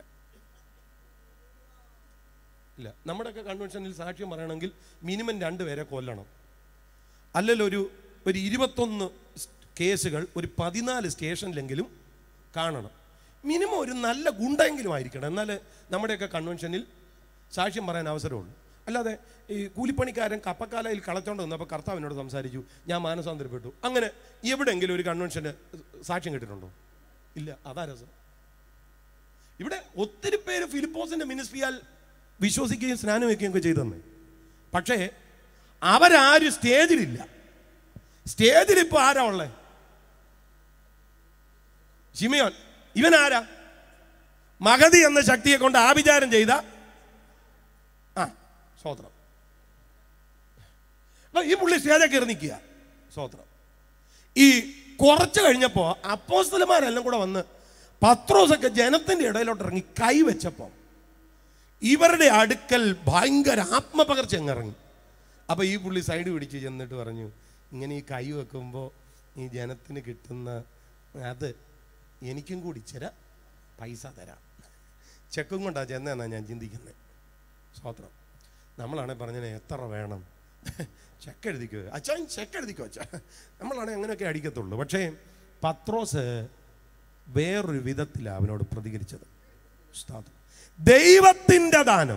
ഇല്ല, നമ്മുടെയൊക്കെ കൺവെൻഷനിൽ സാക്ഷ്യം പറയണമെങ്കിൽ മിനിമം 2 പേരെ കൊല്ലണം. അല്ലെങ്കിൽ ഒരു 21 കേസുകൾ ഒരു 14 സ്റ്റേഷനിലെങ്കിലും കാണണം. മിനിമം ഒരു നല്ല ഗുണ്ടെങ്കിലും ആയിരിക്കണം, എന്നാൽ നമ്മുടെയൊക്കെ കൺവെൻഷനിൽ സാക്ഷ്യം പറയാൻ അവസരമുള്ളൂ. അല്ലാതെ ഈ കൂലിപ്പണിക്കാരൻ കപ്പക്കാലയിൽ കളച്ചോണ്ട് വന്നപ്പോൾ കർത്താവിനോട് സംസാരിച്ചു, ഞാൻ മാനസാന്തരപ്പെട്ടു, അങ്ങനെ എവിടെയെങ്കിലും ഒരു കൺവെൻഷന് സാക്ഷ്യം കിട്ടിയിട്ടുണ്ടോ? ഇല്ല. അതാ രസം. ഇവിടെ ഒത്തിരി പേര് ഫിലിപ്പോസിന്റെ മിനിസ്ട്രിയാൽ വിശ്വസിക്കുകയും സ്നാനം വയ്ക്കുകയും ഒക്കെ ചെയ്തെന്ന്. പക്ഷേ അവരാരും സ്റ്റേജിലില്ല. സ്റ്റേജിൽ ഇപ്പോൾ ആരാ ഉള്ളേ? ശിമിയോൻ. ഇവൻ ആരാ? മഗതി എന്ന ശക്തിയെ കൊണ്ട് ആഭിചാരം ചെയ്ത സ്വോത്രം. ഈ പുള്ളി സ്റ്റേജിൽ കയറി നിൽക്കുക. സ്വോത്രം. ഈ കുറച്ച് കഴിഞ്ഞപ്പോൾ അപ്പോസ്തലന്മാരെല്ലാം കൂടെ വന്ന് പത്രോസൊക്കെ ജനത്തിന്റെ ഇടയിലോട്ട് ഇറങ്ങി കൈവച്ചപ്പോൾ ഇവരുടെ അടുക്കൽ ഭയങ്കര ആത്മപകർച്ച ഇറങ്ങി. അപ്പോൾ ഈ പുള്ളി സൈഡ് പിടിച്ച് ചെന്നിട്ട് പറഞ്ഞു, ഇങ്ങനെ ഈ കൈ വെക്കുമ്പോൾ ഈ ജനത്തിന് കിട്ടുന്ന അത് എനിക്കും കൂടി ഇച്ചിരി പൈസ തരാം, ചെക്കും കൊണ്ടാണ് ചെന്നെന്നാണ് ഞാൻ ചിന്തിക്കുന്നത്. സ്വോത്രം. നമ്മളാണെ പറഞ്ഞത് എത്ര വേണം, ചെക്ക് എഴുതിക്കോ അച്ഛൻ, ചെക്ക് എഴുതിക്കോ അച്ഛാ, നമ്മളാണെ അങ്ങനെയൊക്കെ അടിക്കത്തുള്ളൂ. പക്ഷേ പത്രോസ് വേറൊരു വിധത്തിലാണ് അവനോട് പ്രതികരിച്ചത്. ദൈവത്തിൻ്റെ ദാനം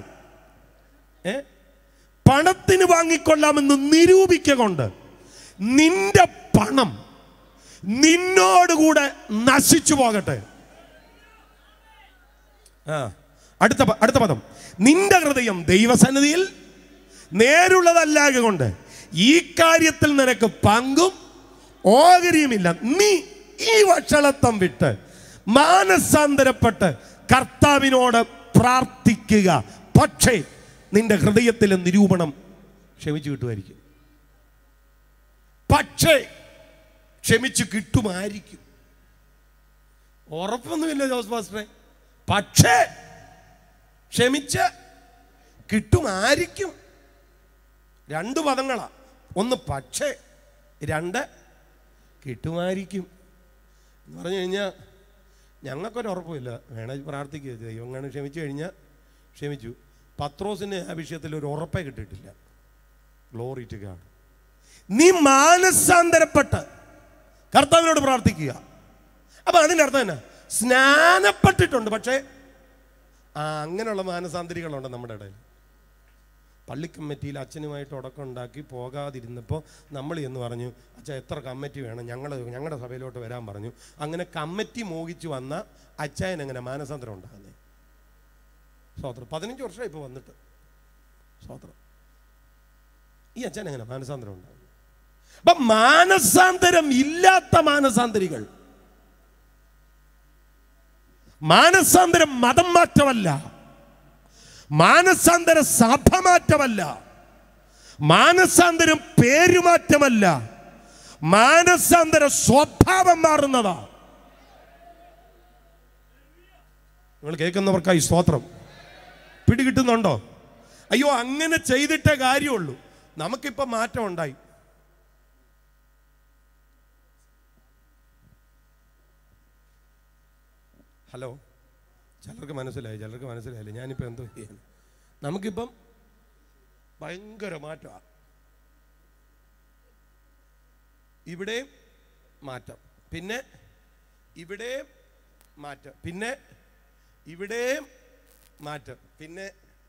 പണത്തിന് വാങ്ങിക്കൊള്ളാമെന്ന് നിരൂപിക്കൊണ്ട് നിന്റെ പണം നിന്നോടുകൂടെ നശിച്ചു പോകട്ടെ. അടുത്ത പദം, നിന്റെ ഹൃദയം ദൈവസന്നിധിയിൽ നേരുള്ളതല്ലാതെ കൊണ്ട് ഈ കാര്യത്തിൽ നിനക്ക് പങ്കും ഓഹരിയുമില്ല. നീ ഈ വഷളത്വം വിട്ട് മാനസാന്തരപ്പെട്ട് കർത്താവിനോട് പ്രാർത്ഥിക്കുക. പക്ഷേ നിന്റെ ഹൃദയത്തിലെ നിരൂപണം ക്ഷമിച്ചു കിട്ടുമായിരിക്കും. പക്ഷേ ക്ഷമിച്ചു കിട്ടുമായിരിക്കും. ഉറപ്പൊന്നുമില്ല ജോസ് പാസ്റ്ററെ, പക്ഷേ ക്ഷമിച്ച് കിട്ടുമായിരിക്കും. 2 പദങ്ങളാ. ഒന്ന് പക്ഷേ, 2 കിട്ടുമായിരിക്കും എന്ന് പറഞ്ഞു കഴിഞ്ഞാൽ ഞങ്ങൾക്കൊരു ഉറപ്പുമില്ല. വേണേ പ്രാർത്ഥിക്കുക, ദൈവം അങ്ങനെ ക്ഷമിച്ചു കഴിഞ്ഞാൽ ക്ഷമിച്ചു. പത്രോസിന് ആ വിഷയത്തിൽ ഒരു ഉറപ്പേ കിട്ടിയിട്ടില്ല. Glory to God. നീ മാനസാന്തരപ്പെട്ട് കർത്താവിനോട് പ്രാർത്ഥിക്കുക. അപ്പം അതിൻ്റെ അർത്ഥം തന്നെ സ്നാനപ്പെട്ടിട്ടുണ്ട്, പക്ഷേ അങ്ങനെയുള്ള മാനസാന്തരികളുണ്ട് നമ്മുടെ ഇടയിൽ. പള്ളി കമ്മിറ്റിയിൽ അച്ഛനുമായിട്ട് ഉടക്കമുണ്ടാക്കി പോകാതിരുന്നപ്പോൾ നമ്മൾ എന്ന് പറഞ്ഞു, അച്ഛാ എത്ര കമ്മിറ്റി വേണം, ഞങ്ങളുടെ സഭയിലോട്ട് വരാൻ പറഞ്ഞു. അങ്ങനെ കമ്മിറ്റി മോഹിച്ച് വന്ന അച്ചായൻ എങ്ങനെ മാനസാന്തരം ഉണ്ടാകുന്നത്? സ്വോത്രം. 15 വർഷമായി ഇപ്പോൾ വന്നിട്ട്. സ്വോത്രം. ഈ അച്ഛൻ എങ്ങനെ മാനസാന്തരം ഉണ്ടാകും? അപ്പൊ മാനസാന്തരം ഇല്ലാത്ത മാനസാന്തരികൾ, മാനസാന്തരം മതം മാറ്റമല്ല, മാനസാന്തര സഭ മാറ്റമല്ല, മാനസാന്തരം പേരുമാറ്റമല്ല, മാനസാന്തര സ്വഭാവം മാറുന്നതാ. നിങ്ങൾ കേൾക്കുന്നവർക്കായി സ്തോത്രം. പിടികിട്ടുന്നുണ്ടോ? അയ്യോ അങ്ങനെ ചെയ്തിട്ടേ കാര്യമുള്ളൂ. നമുക്കിപ്പോൾ മാറ്റം ഉണ്ടായി. ഹലോ, ചിലർക്ക് മനസ്സിലായി, ചിലർക്ക് മനസ്സിലായില്ല. ഞാനിപ്പോൾ എന്തോ ചെയ്യാൻ? നമുക്കിപ്പം ഭയങ്കര മാറ്റമാണ്. ഇവിടെ മാറ്റം, പിന്നെ ഇവിടെ മാറ്റം, പിന്നെ ഇവിടെ മാറ്റം, പിന്നെ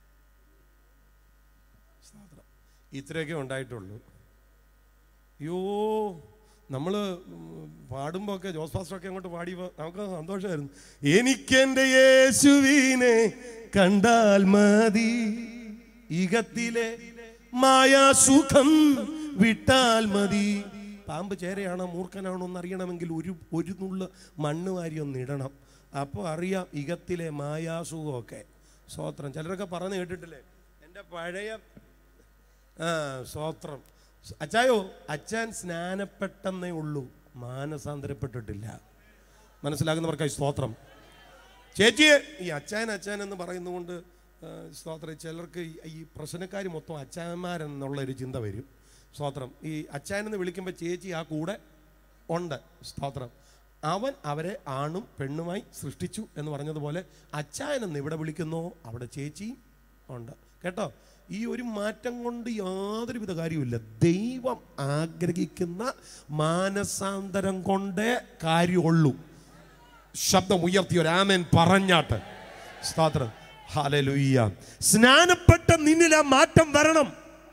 ഇത്രയൊക്കെ ഉണ്ടായിട്ടുള്ളൂ. അയ്യോ, നമ്മൾ പാടുമ്പോൾ ഒക്കെ ജോസ് പാസ്റ്ററൊക്കെ അങ്ങോട്ട് പാടിയപ്പോൾ നമുക്ക് സന്തോഷമായിരുന്നു. എനിക്കെൻ്റെ യേശുവിനെ കണ്ടാൽ മതി, ഇഹത്തിലെ മായാസുഖം വിട്ടാൽ മതി. പാമ്പ് ചേരയാണോ മൂർഖനാണോ എന്നറിയണമെങ്കിൽ ഒരു നുള്ള് മണ്ണ് വാരി ഒന്ന് ഇടണം. അപ്പോൾ അറിയാം ഇഹത്തിലെ മായാസുഖമൊക്കെ. സ്തോത്രം. ചിലരൊക്കെ പറഞ്ഞു കേട്ടിട്ടില്ലേ, എൻ്റെ പഴയ സ്തോത്രം അച്ചായോ, അച്ഛൻ സ്നാനപ്പെട്ടെന്നേ ഉള്ളൂ, മാനസാന്തരപ്പെട്ടിട്ടില്ല. മനസ്സിലാകുന്നവർക്കായി സ്തോത്രം. ചേച്ചിയെ ഈ അച്ചായൻ എന്ന് പറയുന്നതുകൊണ്ട് സ്തോത്രം, ചിലർക്ക് ഈ പ്രശ്നക്കാർ മൊത്തം അച്ചായന്മാരെന്നുള്ളൊരു ചിന്ത വരും. സ്തോത്രം. ഈ അച്ചായനെന്ന് വിളിക്കുമ്പോൾ ചേച്ചി ആ കൂടെ ഉണ്ട്. സ്തോത്രം. അവൻ അവരെ ആണും പെണ്ണുമായി സൃഷ്ടിച്ചു എന്ന് പറഞ്ഞതുപോലെ അച്ചായനെന്ന് ഇവിടെ വിളിക്കുന്നോ അവിടെ ചേച്ചി ഉണ്ട്. കേട്ടോ, ഈ ഒരു മാറ്റം കൊണ്ട് യാതൊരുവിധ കാര്യമില്ല. ദൈവം ആഗ്രഹിക്കുന്ന മാനസാന്തരം കൊണ്ടേ കാര്യമുള്ളൂ. ശബ്ദം ഉയർത്തി ഒരു ആമേൻ പറഞ്ഞാട്ട്. സ്തോത്രം. ഹല്ലേലൂയ. സ്നാനപ്പെട്ട നിന്നിൽ ആ മാറ്റം വരണം.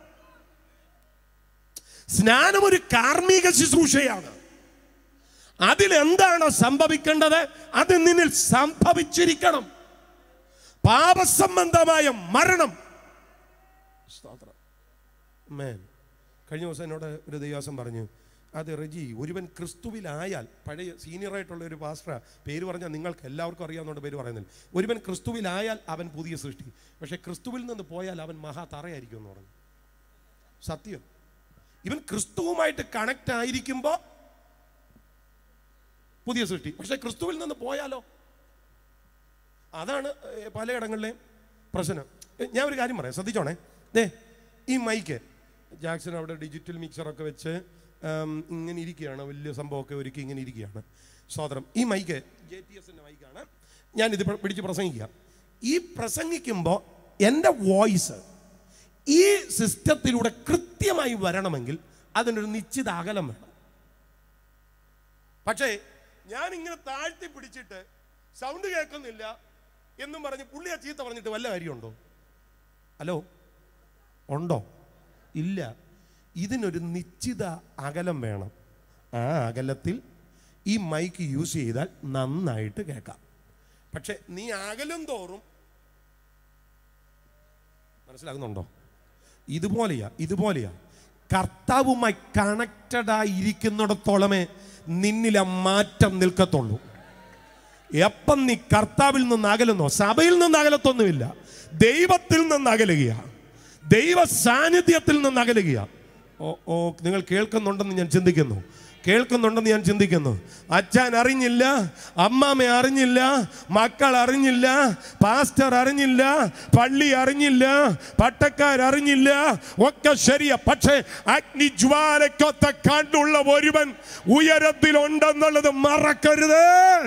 സ്നാനം ഒരു കാർമ്മിക ശുശ്രൂഷയാണ്. അതിലെന്താണ് സംഭവിക്കേണ്ടത് അത് നിന്നിൽ സംഭവിച്ചിരിക്കണം. പാപസംബന്ധമായ മരണം. സ്തോത്രം. മേൻ. കഴിഞ്ഞ ദിവസം എന്നോട് ഒരു ദൈവദാസൻ പറഞ്ഞു, അത് റെജി, ഒരുവൻ ക്രിസ്തുവിലായാൽ, പഴയ സീനിയറായിട്ടുള്ള ഒരു പാസ്റ്റർ, പേര് പറഞ്ഞാൽ നിങ്ങൾക്ക് എല്ലാവർക്കും അറിയാവുന്നതുകൊണ്ട് പേര് പറയുന്നില്ല, ഒരുവൻ ക്രിസ്തുവിലായാൽ അവൻ പുതിയ സൃഷ്ടി, പക്ഷെ ക്രിസ്തുവിൽ നിന്ന് പോയാൽ അവൻ മഹാ തറയായിരിക്കും എന്ന് പറഞ്ഞു. സത്യം. ഇവൻ ക്രിസ്തുവുമായിട്ട് കണക്ട് ആയിരിക്കുമ്പോൾ പുതിയ സൃഷ്ടി, പക്ഷെ ക്രിസ്തുവിൽ നിന്ന് പോയാലോ? അതാണ് പലയിടങ്ങളിലെയും പ്രശ്നം. ഞാൻ ഒരു കാര്യം പറയാം, ശ്രദ്ധിച്ചോണേ. ഈ മൈക്ക് ജാക്സൺ അവിടെ ഡിജിറ്റൽ മിക്സറൊക്കെ വെച്ച് ഇങ്ങനെ ഇരിക്കുകയാണ്, വലിയ സംഭവമൊക്കെ ഒരുക്കി ഇങ്ങനെ ഇരിക്കുകയാണ്. സ്തോത്രം. ഈ മൈക്ക് JTSൻ്റെ മൈക്കാണ്. ഞാനിത് പിടിച്ച് പ്രസംഗിക്കുക. ഈ പ്രസംഗിക്കുമ്പോൾ എൻ്റെ വോയിസ് ഈ സിസ്റ്റത്തിലൂടെ കൃത്യമായി വരണമെങ്കിൽ അതിനൊരു നിശ്ചിത അകലം വേണം. പക്ഷേ ഞാനിങ്ങനെ താഴ്ത്തി പിടിച്ചിട്ട് സൗണ്ട് കേൾക്കുന്നില്ല എന്നും പറഞ്ഞ് പുള്ളിയെ ചീത്ത പറഞ്ഞിട്ട് വല്ല കാര്യമുണ്ടോ? ഹലോ, ഉണ്ടോ? ഇല്ല. ഇതിനൊരു നിശ്ചിത അകലം വേണം. ആ അകലത്തിൽ ഈ മൈക്ക് യൂസ് ചെയ്താൽ നന്നായിട്ട് കേൾക്കാം. പക്ഷെ നീ അകലും തോറും, മനസ്സിലാകുന്നുണ്ടോ? ഇതുപോലെയാ കർത്താവുമായി കണക്റ്റഡായി ഇരിക്കുന്നിടത്തോളമേ നിന്നിലെ മാറ്റം നിൽക്കത്തുള്ളൂ. എപ്പം നീ കർത്താവിൽ നിന്ന് അകലുന്നോ, സഭയിൽ നിന്ന് അകലത്തൊന്നുമില്ല, ദൈവത്തിൽ നിന്ന് അകലുകയാണ്, ദൈവ സാന്നിധ്യത്തിൽ നിന്ന് അകലുകയാണ്. നിങ്ങൾ കേൾക്കുന്നുണ്ടെന്ന് ഞാൻ ചിന്തിക്കുന്നു. അച്ഛൻ അറിഞ്ഞില്ല, അമ്മാമ്മ അറിഞ്ഞില്ല, മക്കൾ അറിഞ്ഞില്ല, പാസ്റ്റർ അറിഞ്ഞില്ല, പള്ളി അറിഞ്ഞില്ല, പട്ടക്കാരറിഞ്ഞില്ല, ഒക്കെ ശരിയാ. പക്ഷേ അഗ്നിജ്വാലക്കൊത്ത കണ്ണുള്ള ഒരുവൻ ഉയരത്തിലുണ്ടെന്നുള്ളത് മറക്കരുത്.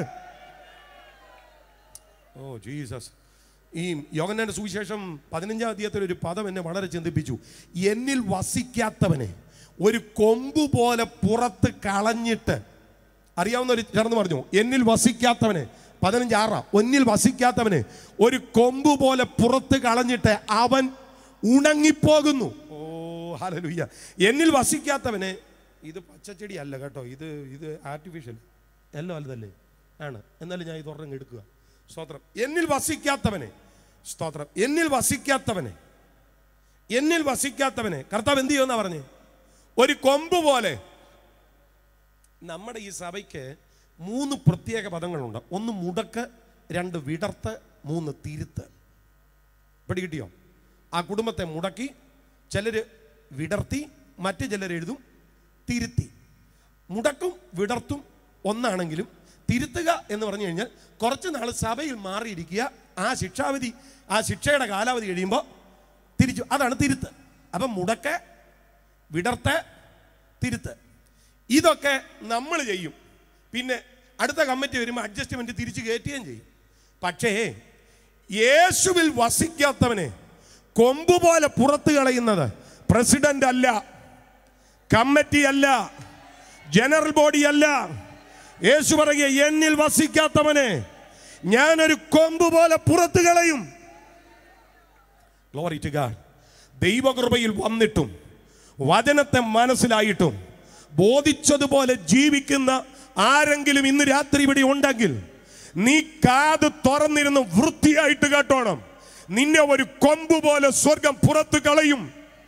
Oh Jesus. ഈ യോഹന്നാന്റെ സുവിശേഷം 15-ാം അധ്യായത്തിൽ ഒരു പദം എന്നെ വളരെ ചിന്തിപ്പിച്ചു. എന്നിൽ വസിക്കാത്തവനെ ഒരു കൊമ്പ് പോലെ പുറത്ത് കളഞ്ഞിട്ട്, അറിയാവുന്നവർ ചേർന്ന് പറഞ്ഞു, എന്നിൽ വസിക്കാത്തവനെ, 15:6, എന്നിൽ വസിക്കാത്തവനെ ഒരു കൊമ്പ് പോലെ പുറത്ത് കളഞ്ഞിട്ട് അവൻ ഉണങ്ങിപ്പോകുന്നു. ഓ ഹല്ലേലൂയ. എന്നിൽ വസിക്കാത്തവനെ, ഇത് പച്ചച്ചെടി അല്ല കേട്ടോ, ഇത് ആർട്ടിഫിഷ്യൽ എല്ലാം അല്ലതല്ലേ ആണ്. എന്നാലും ഞാൻ ഇത് ഒരെണ്ണം എടുക്കുക. സ്തോത്രം. എന്നിൽ വസിക്കാത്തവനെ, സ്തോത്രം, എന്നിൽ വസിക്കാത്തവനെ എന്നിൽ വസിക്കാത്തവനെ കർത്താവ് എന്ത് ചെയ്യുമെന്നാ പറഞ്ഞ്? ഒരു കൊമ്പ് പോലെ. നമ്മുടെ ഈ സഭയ്ക്ക് 3 പ്രത്യേക പദങ്ങളുണ്ട്. 1 മുടക്ക്, 2 വിടർത്ത്, 3 തിരുത്ത്. പിടി കിട്ടിയോ? ആ കുടുംബത്തെ മുടക്കി, ചിലർ വിടർത്തി, മറ്റു ചിലർ എഴുതും തിരുത്തി. മുടക്കും വിടർത്തും ഒന്നാണെങ്കിലും തിരുത്തുക എന്ന് പറഞ്ഞു കഴിഞ്ഞാൽ കുറച്ച് നാൾ സഭയിൽ മാറിയിരിക്കുക, ആ ശിക്ഷാവിധി, ആ ശിക്ഷയുടെ കാലാവധി കഴിയുമ്പോൾ തിരിച്ചു. അതാണ് തിരുത്ത്. അപ്പം മുടക്ക്, വിടർത്ത്, തിരുത്ത് ഇതൊക്കെ നമ്മൾ ചെയ്യും. പിന്നെ അടുത്ത കമ്മിറ്റി വരുമ്പോൾ അഡ്ജസ്റ്റ്മെന്റ് തിരിച്ചു കയറ്റുകയും ചെയ്യും. പക്ഷേ യേശുവിൽ വസിക്കാത്തവനെ കൊമ്പ് പോലെ പുറത്തു കളയുന്നത് പ്രസിഡന്റ് അല്ല, കമ്മിറ്റി അല്ല, ജനറൽ ബോഡി അല്ല. യേശു പറയുക, എന്നിൽ വസിക്കാത്തവനെ ഞാനൊരു കൊമ്പ് പോലെ പുറത്തു കളയും. Glory to God. ദൈവകൃപയിൽ വന്നിട്ടും വചനത്തെ മനസ്സിലായിട്ടും ബോധിച്ചതുപോലെ ജീവിക്കുന്ന ആരെങ്കിലും ഇന്ന് രാത്രി ഇവിടെ ഉണ്ടെങ്കിൽ നീ കാത് തുറന്നിരുന്ന് വൃത്തിയായിട്ട് കേട്ടോണം. നിന്നെ ഒരു കൊമ്പ് പോലെ സ്വർഗം പുറത്തു കളയും.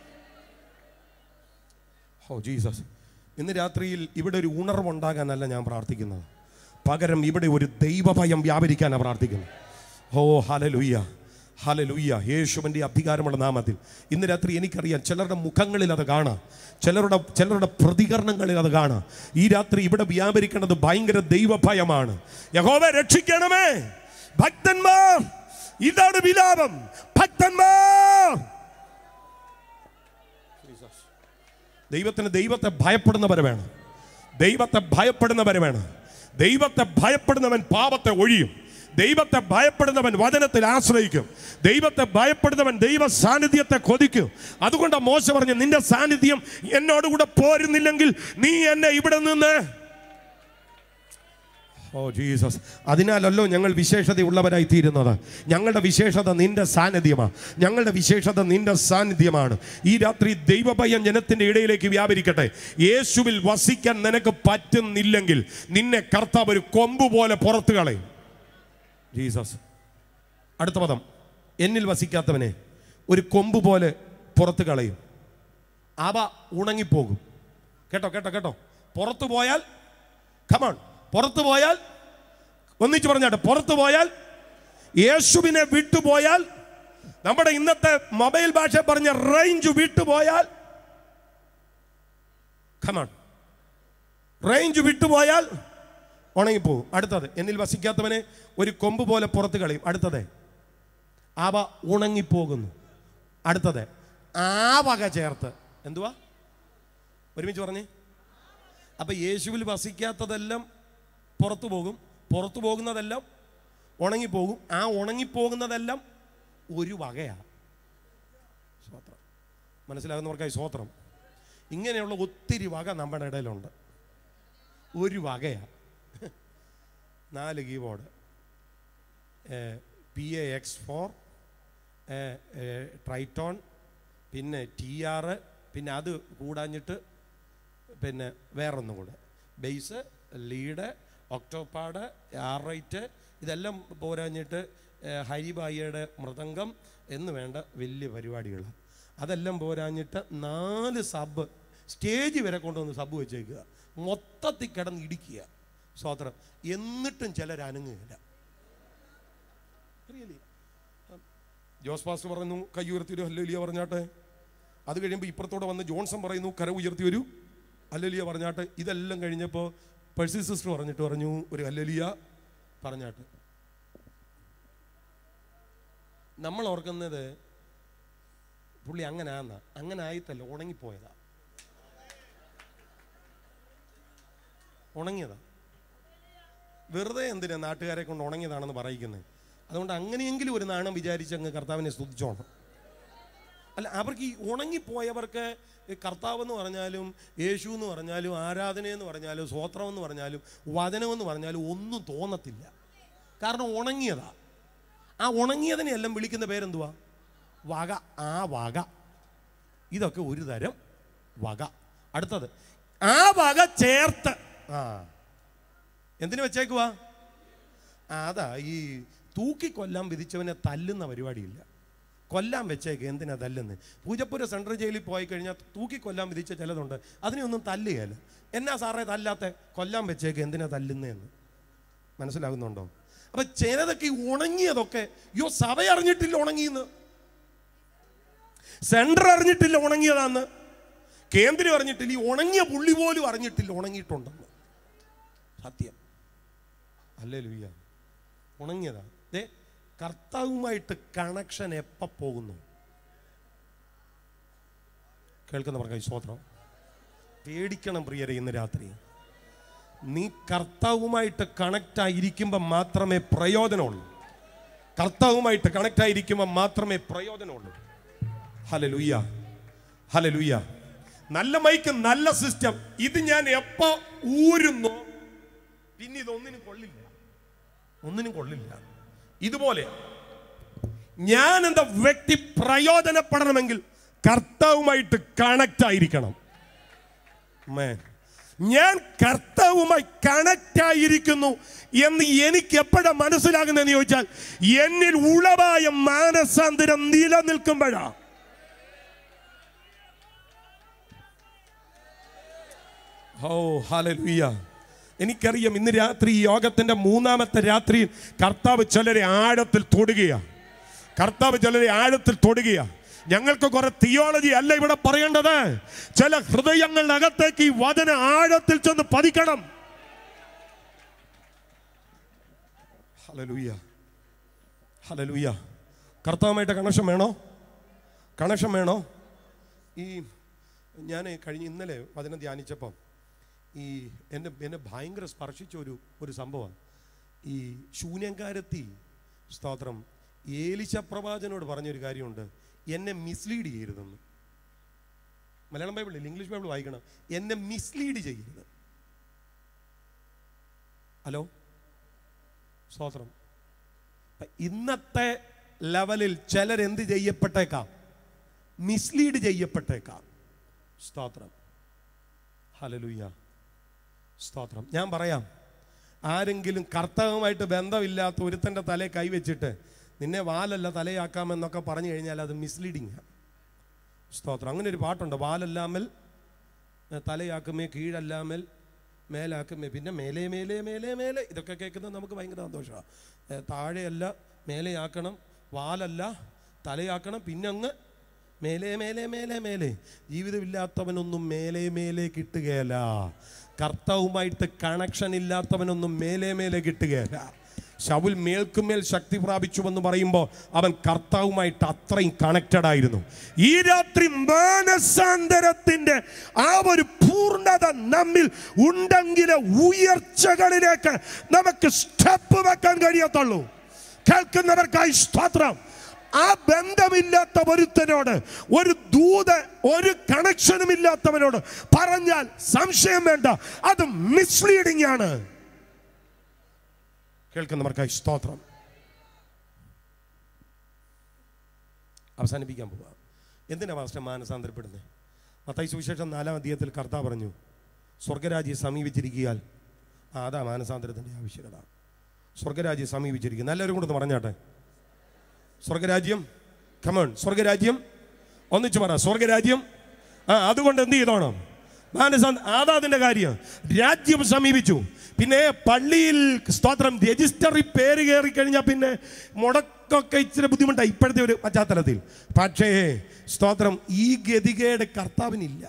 Oh Jesus. ഇന്ന് രാത്രിയിൽ ഇവിടെ ഒരു ഉണർവുണ്ടാകാനല്ല ഞാൻ പ്രാർത്ഥിക്കുന്നത്, പകരം ഇവിടെ ഒരു ദൈവഭയം വ്യാപരിക്കാനാണ് പ്രാർത്ഥിക്കുന്നത്. ഓ ഹല്ലേലൂയ, ഹല്ലേലൂയ. യേശുവിൻ്റെ അധികാരമുള്ള നാമത്തിൽ ഇന്ന് രാത്രി എനിക്കറിയാം ചിലരുടെ മുഖങ്ങളിൽ അത് കാണാം, ചിലരുടെ പ്രതികരണങ്ങളിൽ അത് കാണാം. ഈ രാത്രി ഇവിടെ വ്യാപരിക്കുന്നത് ഭയങ്കര ദൈവഭയമാണ്. യഹോവേ രക്ഷിക്കണമേ, ഭക്തന്മാർ, ഇതാണ് വിലാപം, ഭക്തന്മാർ. ദൈവത്തെ ഭയപ്പെടുന്നവരെ വേണം, ദൈവത്തെ ഭയപ്പെടുന്നവരെ വേണം. ദൈവത്തെ ഭയപ്പെടുന്നവൻ പാപത്തെ ഒഴിയും. ദൈവത്തെ ഭയപ്പെടുന്നവൻ വചനത്തിൽ ആശ്രയിക്കും. ദൈവത്തെ ഭയപ്പെടുന്നവൻ ദൈവ സാന്നിധ്യത്തെ കൊതിക്കും. അതുകൊണ്ട് മോശ പറഞ്ഞു, നിന്റെ സാന്നിധ്യം എന്നോടുകൂടെ പോരുന്നില്ലെങ്കിൽ നീ എന്നെ ഇവിടെ നിന്ന്. Oh Jesus. അതിനാലല്ലോ ഞങ്ങൾ വിശേഷതയുള്ളവരായി തീരുന്നത്. ഞങ്ങളുടെ വിശേഷത നിന്റെ സാന്നിധ്യമാണ്, ഞങ്ങളുടെ വിശേഷത നിന്റെ സാന്നിധ്യമാണ്. ഈ രാത്രി ദൈവഭയം ജനത്തിൻ്റെ ഇടയിലേക്ക് വ്യാപരിക്കട്ടെ. യേശുവിൽ വസിക്കാൻ നിനക്ക് പറ്റുന്നില്ലെങ്കിൽ നിന്നെ കർത്താവ് ഒരു കൊമ്പ് പോലെ പുറത്തു കളയും. ജീസസ്. അടുത്ത പദം, എന്നിൽ വസിക്കാത്തവനെ ഒരു കൊമ്പ് പോലെ പുറത്തു കളയും. അവ ഉണങ്ങിപ്പോകും. കേട്ടോ കേട്ടോ കേട്ടോ. പുറത്തു പോയാൽ, കമോൺ, പുറത്തു പോയാൽ, ഒന്നിച്ച് പറഞ്ഞാട്ടെ, പുറത്തു പോയാൽ, യേശുവിനെ വിട്ടുപോയാൽ, നമ്മുടെ ഇന്നത്തെ മൊബൈൽ ഭാഷ പറഞ്ഞ റേഞ്ച് വിട്ടുപോയാൽ, കമോൺ, റേഞ്ച് വിട്ടുപോയാൽ ഉണങ്ങിപ്പോകും. അടുത്തത്, എന്നിൽ വസിക്കാത്തവനെ ഒരു കൊമ്പ് പോലെ പുറത്ത് കളയും. അടുത്തത്, അവ ഉണങ്ങിപ്പോകുന്നു. അടുത്തത്, ആ വക ചേർത്ത്. എന്തുവാ? ഒരുമിച്ച് പറഞ്ഞേ. അപ്പൊ യേശുവിൽ വസിക്കാത്തതെല്ലാം പുറത്തു പോകും, പുറത്തു പോകുന്നതെല്ലാം ഉണങ്ങിപ്പോകും. ആ ഉണങ്ങിപ്പോകുന്നതെല്ലാം ഒരു വകയാണ്. സ്വത്രം. മനസ്സിലാകുന്നവർക്കായി സ്വത്രം. ഇങ്ങനെയുള്ള ഒത്തിരി വക നമ്മുടെ ഇടയിലുണ്ട്. ഒരു വകയാണ്. 4 കീബോർഡ്, PAX4, ട്രൈറ്റോൺ, പിന്നെ TR, പിന്നെ അത് കൂടാഞ്ഞിട്ട് പിന്നെ വേറൊന്നും കൂടെ, ബേസ്, ലീഡ്, ഒക്ടോപാഡ്, ആറൈറ്റ്, ഇതെല്ലാം പോരാഞ്ഞിട്ട് ഹരിബായിയുടെ മൃദംഗം എന്ന് വേണ്ട വലിയ പരിപാടികൾ. അതെല്ലാം പോരാഞ്ഞിട്ട് 4 സബ്, സ്റ്റേജ് വരെ കൊണ്ടുവന്ന് സബ് വെച്ചേക്കുക, മൊത്തത്തിൽ കിടന്ന് ഇടിക്കുക. സ്വോത്രം. എന്നിട്ടും ചിലർ അനങ്ങുകയില്ല. ജോസ് പാസ്റ്റർ പറയുന്നു കൈ ഉയർത്തി ഒരു ഹല്ലേലൂയ പറഞ്ഞാട്ടെ. അത് കഴിയുമ്പോൾ ഇപ്പുറത്തോടെ വന്ന് ജോൺസൺ പറയുന്നു കര ഉയർത്തി ഒരു ഹല്ലേലൂയ പറഞ്ഞാട്ടെ. ഇതെല്ലാം കഴിഞ്ഞപ്പോൾ പേഴ്സി സിസ്റ്റർ പറഞ്ഞു ഒരു ഹല്ലേലൂയ പറഞ്ഞാട്ടെ. നമ്മൾ ഓർക്കുന്നത് പുള്ളി അങ്ങനെ ആയിട്ടല്ല, ഉണങ്ങിപ്പോയതാ, ഉണങ്ങിയതാ. വെറുതെ എന്തിനാ നാട്ടുകാരെ കൊണ്ട് ഉണങ്ങിയതാണെന്ന് പറയിക്കുന്നത്? അതുകൊണ്ട് അങ്ങനെയെങ്കിലും ഒരു നാണം വിചാരിച്ച് അങ്ങ് കർത്താവിനെ സ്തുതിച്ചോണം. അല്ല, അവർക്ക് ഈ ഉണങ്ങിപ്പോയവർക്ക് കർത്താവ് എന്ന് പറഞ്ഞാലും യേശു എന്ന് പറഞ്ഞാലും ആരാധനയെന്ന് പറഞ്ഞാലും സ്വോത്രം എന്ന് പറഞ്ഞാലും വചനമെന്ന് പറഞ്ഞാലും ഒന്നും തോന്നത്തില്ല. കാരണം ഉണങ്ങിയതാ. ആ ഉണങ്ങിയതിനെ എല്ലാം വിളിക്കുന്ന പേരെന്തുവാ? വക. ആ വക. ഇതൊക്കെ ഒരു തരം വക. അടുത്തത്, ആ വക ചേർത്ത്. എന്തിനു വെച്ചേക്കുവാ? അതാ ഈ തൂക്കിക്കൊല്ലാൻ വിധിച്ചവനെ തല്ലുന്ന പരിപാടിയില്ല. കൊല്ലാൻ വെച്ചേക്ക്, എന്തിനാ തല്ലുന്നത്? പൂജപ്പുര സെൻട്രൽ ജയിലിൽ പോയി കഴിഞ്ഞാൽ തൂക്കിക്കൊല്ലാൻ വിധിച്ച ചിലതുണ്ട്, അതിനെയൊന്നും തല്ലുകയല്ല. എന്നാ സാറേ തല്ലാത്ത? കൊല്ലാൻ വെച്ചേക്ക്, എന്തിനാ തല്ലുന്നതെന്ന്. മനസ്സിലാകുന്നുണ്ടോ? അപ്പൊ ചിലതൊക്കെ ഉണങ്ങിയതൊക്കെ, സഭ അറിഞ്ഞിട്ടില്ല ഉണങ്ങിയെന്ന്, സെൻട്രൽ അറിഞ്ഞിട്ടില്ല ഉണങ്ങിയതാന്ന്, കേന്ദ്രം അറിഞ്ഞിട്ടില്ല, ഈ ഉണങ്ങിയ പുള്ളി പോലും അറിഞ്ഞിട്ടില്ല ഉണങ്ങിയിട്ടുണ്ടെന്ന്. സത്യം. ഹല്ലേലൂയ. ഉണങ്ങിയതാ. കർത്താവുമായിട്ട് കണക്ഷൻ എപ്പോൾ പോകുന്നു? കേൾക്കുന്നവർക്ക് സ്തോത്രം. പേടിക്കണം പ്രിയരെ. ഇന്ന് രാത്രി നീ കർത്താവുമായിട്ട് കണക്റ്റ് ആയിരിക്കുമ്പോൾ മാത്രമേ പ്രയോജനമുള്ളൂ. കർത്താവുമായിട്ട് കണക്റ്റ് ആയിരിക്കുമ്പോൾ മാത്രമേ പ്രയോജനമുള്ളൂ. ഹല്ലേലൂയ, ഹല്ലേലൂയ. നല്ല മൈക്ക്, നല്ല സിസ്റ്റം. ഇത് ഞാൻ എപ്പോ ഊരുന്നോ പിന്നെ ഇതൊന്നിനും കൊള്ളില്ല, ഒന്നിനും കൊള്ളില്ല. ഇതുപോലെ ഞാൻ എന്താ വ്യക്തി പ്രയോജനപ്പെടണമെങ്കിൽ കർത്താവുമായിട്ട് കണക്റ്റ് ആയിരിക്കണം. ഞാൻ കർത്താവുമായി കണക്റ്റ് ആയിരിക്കുന്നു എന്ന് എനിക്ക് എപ്പോഴാ മനസ്സിലാകുന്നതെന്ന് ചോദിച്ചാൽ, എന്നിൽ ഉളവായ മാനസാന്തരം നിലനിൽക്കുമ്പോഴാ. ഓ ഹല്ലേലൂയ. എനിക്കറിയാം ഇന്ന് രാത്രി ഈ യോഗത്തിന്റെ 3ാമത്തെ രാത്രിയിൽ കർത്താവ് ചിലരെ ആഴത്തിൽ തൊടുകയാ. കർത്താവ് ചിലരെ ആഴത്തിൽ തൊടുകയാ. ഞങ്ങൾക്ക് കുറെ തിയോളജി അല്ല ഇവിടെ പറയേണ്ടത്. ചില ഹൃദയങ്ങളിനകത്തേക്ക് ഈ വചന ആഴത്തിൽ ചെന്ന് പതിക്കണം. ഹല്ലേലൂയ, ഹല്ലേലൂയ. കർത്താവുമായിട്ട് കണക്ഷൻ വേണോ? കണക്ഷൻ വേണോ? ഈ ഞാൻ ഇന്നലെ വചനം ധ്യാനിച്ചപ്പം എന്നെ ഭയങ്കര സ്പർശിച്ച ഒരു സംഭവം. ഈ ശൂന്യങ്കാരത്തി സ്തോത്രം ഏലിശ പ്രവാചകനോട് പറഞ്ഞൊരു കാര്യമുണ്ട്, എന്നെ മിസ്ലീഡ് ചെയ്യരുതെന്ന്. മലയാളം ബൈബിളിൽ, ഇംഗ്ലീഷ് ബൈബിൾ വായിക്കണം. എന്നെ മിസ്ലീഡ് ചെയ്യരുത്. ഹലോ, സ്തോത്രം. ഇന്നത്തെ ലെവലിൽ ചിലരെന്ത് ചെയ്യപ്പെട്ടേക്കാം? മിസ്ലീഡ് ചെയ്യപ്പെട്ടേക്കാം. സ്തോത്രം, ഹല്ലേലൂയ, സ്തോത്രം. ഞാൻ പറയാം, ആരെങ്കിലും കർത്താവുമായിട്ട് ബന്ധമില്ലാത്ത ഒരുത്തൻ്റെ തലയെ കൈവച്ചിട്ട് നിന്നെ വാലല്ല തലയാക്കാമെന്നൊക്കെ പറഞ്ഞു കഴിഞ്ഞാൽ അത് മിസ്ലീഡിങ്. സ്തോത്രം. അങ്ങനെ ഒരു പാട്ടുണ്ട്, വാലല്ലാമൽ തലയാക്കുമേ കീഴല്ലാമൽ മേലാക്കുമേ. പിന്നെ മേലെ മേലെ മേലെ മേലെ ഇതൊക്കെ കേൾക്കുന്നത് നമുക്ക് ഭയങ്കര സന്തോഷമാണ്. താഴെയല്ല മേലെയാക്കണം, വാലല്ല തലയാക്കണം, പിന്നെ അങ്ങ് മേലെ മേലെ മേലെ മേലെ. ജീവിതമില്ലാത്തവനൊന്നും മേലെ മേലെ കിട്ടുകയല്ല. കർത്താവുമായിട്ട് കണക്ഷൻ ഇല്ലാത്തവനൊന്നും മേലെ മേലെ കിട്ടുകയല്ല. ശൗൽ മേൽക്കുമേൽ ശക്തി പ്രാപിച്ചുവെന്ന് പറയുമ്പോൾ അവൻ കർത്താവുമായിട്ട് അത്രയും കണക്റ്റഡ് ആയിരുന്നു. ഈ രാത്രി മാനസാന്തരത്തിന്റെ ആ ഒരു പൂർണ്ണത നമ്മിൽ ഉണ്ടെങ്കിലേ ഉയർച്ചകളിലേക്ക് നമുക്ക് സ്റ്റെപ്പ് വെക്കാൻ കഴിയത്തുള്ളൂ. കേൾക്കുന്നവർക്കായി സ്തോത്രം. ആ ബന്ധമില്ലാത്ത ഒരുത്തനോട്, ഒരു ദൂത്, ഒരു കണക്ഷനും ഇല്ലാത്തവനോട് പറഞ്ഞാൽ സംശയം വേണ്ട, അത് മിസ്ലീഡിംഗ് ആണ്. കേൾക്കുന്നവർക്കായി സ്തോത്രം. അവസാനിപ്പിക്കാൻ പോവാ. എന്തിനാ മാസ്റ്റർ മാനസാന്തരപ്പെടുന്നത്? മത്തായി സുവിശേഷം 4-ാം അധ്യായത്തിൽ കർത്താവ് പറഞ്ഞു, സ്വർഗരാജ്യം സമീപിച്ചിരിക്കാൻ. അതാ മാനസാന്തരത്തിൻ്റെ ആവശ്യകത. സ്വർഗരാജ്യം സമീപിച്ചിരിക്കുന്നു. എല്ലാവരും കൂടെ ഒന്ന് പറഞ്ഞാട്ടെ, സ്വർഗരാജ്യം. കമോൺ, സ്വർഗരാജ്യം. ഒന്നിച്ച് പറ, സ്വർഗരാജ്യം. അതുകൊണ്ട് എന്ത് ചെയ്തോണം? അതാ അതിൻ്റെ കാര്യം. രാജ്യം സമീപിച്ചു. പിന്നെ പള്ളിയിൽ സ്തോത്രം രജിസ്റ്ററിൽ പേര് കയറി കഴിഞ്ഞാൽ പിന്നെ മുടക്കൊക്കെ ഇച്ചിരി ബുദ്ധിമുട്ടായി ഇപ്പോഴത്തെ ഒരു പശ്ചാത്തലത്തിൽ. പക്ഷേ സ്തോത്രം ഈ ഗതികേട് കർത്താവിനില്ല.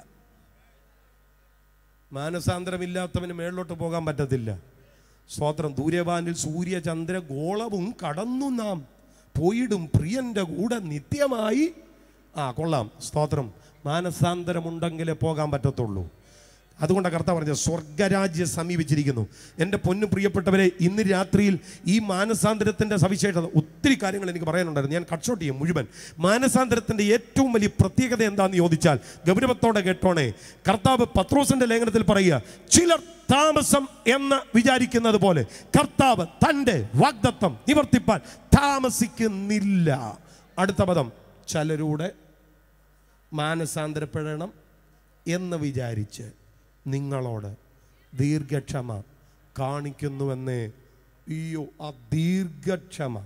മാനസാന്തരമില്ലാത്തവന് മേളിലോട്ട് പോകാൻ പറ്റത്തില്ല. സ്തോത്രം. ദൂരവാനിൽ സൂര്യചന്ദ്ര ഗോളവും കടന്നു നാം പോയിടും പ്രിയന്റെ കൂടെ നിത്യമായി. കൊള്ളാം. സ്തോത്രം. മാനസാന്തരമുണ്ടെങ്കിലേ പോകാൻ പറ്റത്തുള്ളൂ. അതുകൊണ്ടാണ് കർത്താവ് പറഞ്ഞത് സ്വർഗരാജ്യം സമീപിച്ചിരിക്കുന്നു. എൻ്റെ പൊന്നു പ്രിയപ്പെട്ടവരെ, ഇന്ന് രാത്രിയിൽ ഈ മാനസാന്തരത്തിൻ്റെ സവിശേഷത ഒത്തിരി കാര്യങ്ങൾ എനിക്ക് പറയാനുണ്ടായിരുന്നു. ഞാൻ കട്ട് ഷോട്ട് ചെയ്യും മുഴുവൻ. മാനസാന്തരത്തിൻ്റെ ഏറ്റവും വലിയ പ്രത്യേകത എന്താണെന്ന് ചോദിച്ചാൽ ഗൗരവത്തോടെ കേട്ടോണേ. കർത്താവ് പത്രോസിൻ്റെ ലേഖനത്തിൽ പറയുക, ചിലർ താമസം എന്ന് വിചാരിക്കുന്നത് പോലെ കർത്താവ് തൻ്റെ വാഗ്ദത്തം നിവർത്തിപ്പാൻ താമസിക്കുന്നില്ല. അടുത്ത പദം, ചിലരുടെ മാനസാന്തരപ്പെടണം എന്ന് വിചാരിച്ച് നിങ്ങളോട് ദീർഘക്ഷമ കാണിക്കുന്നുവെന്നേ. അയ്യോ, ആ ദീർഘക്ഷമ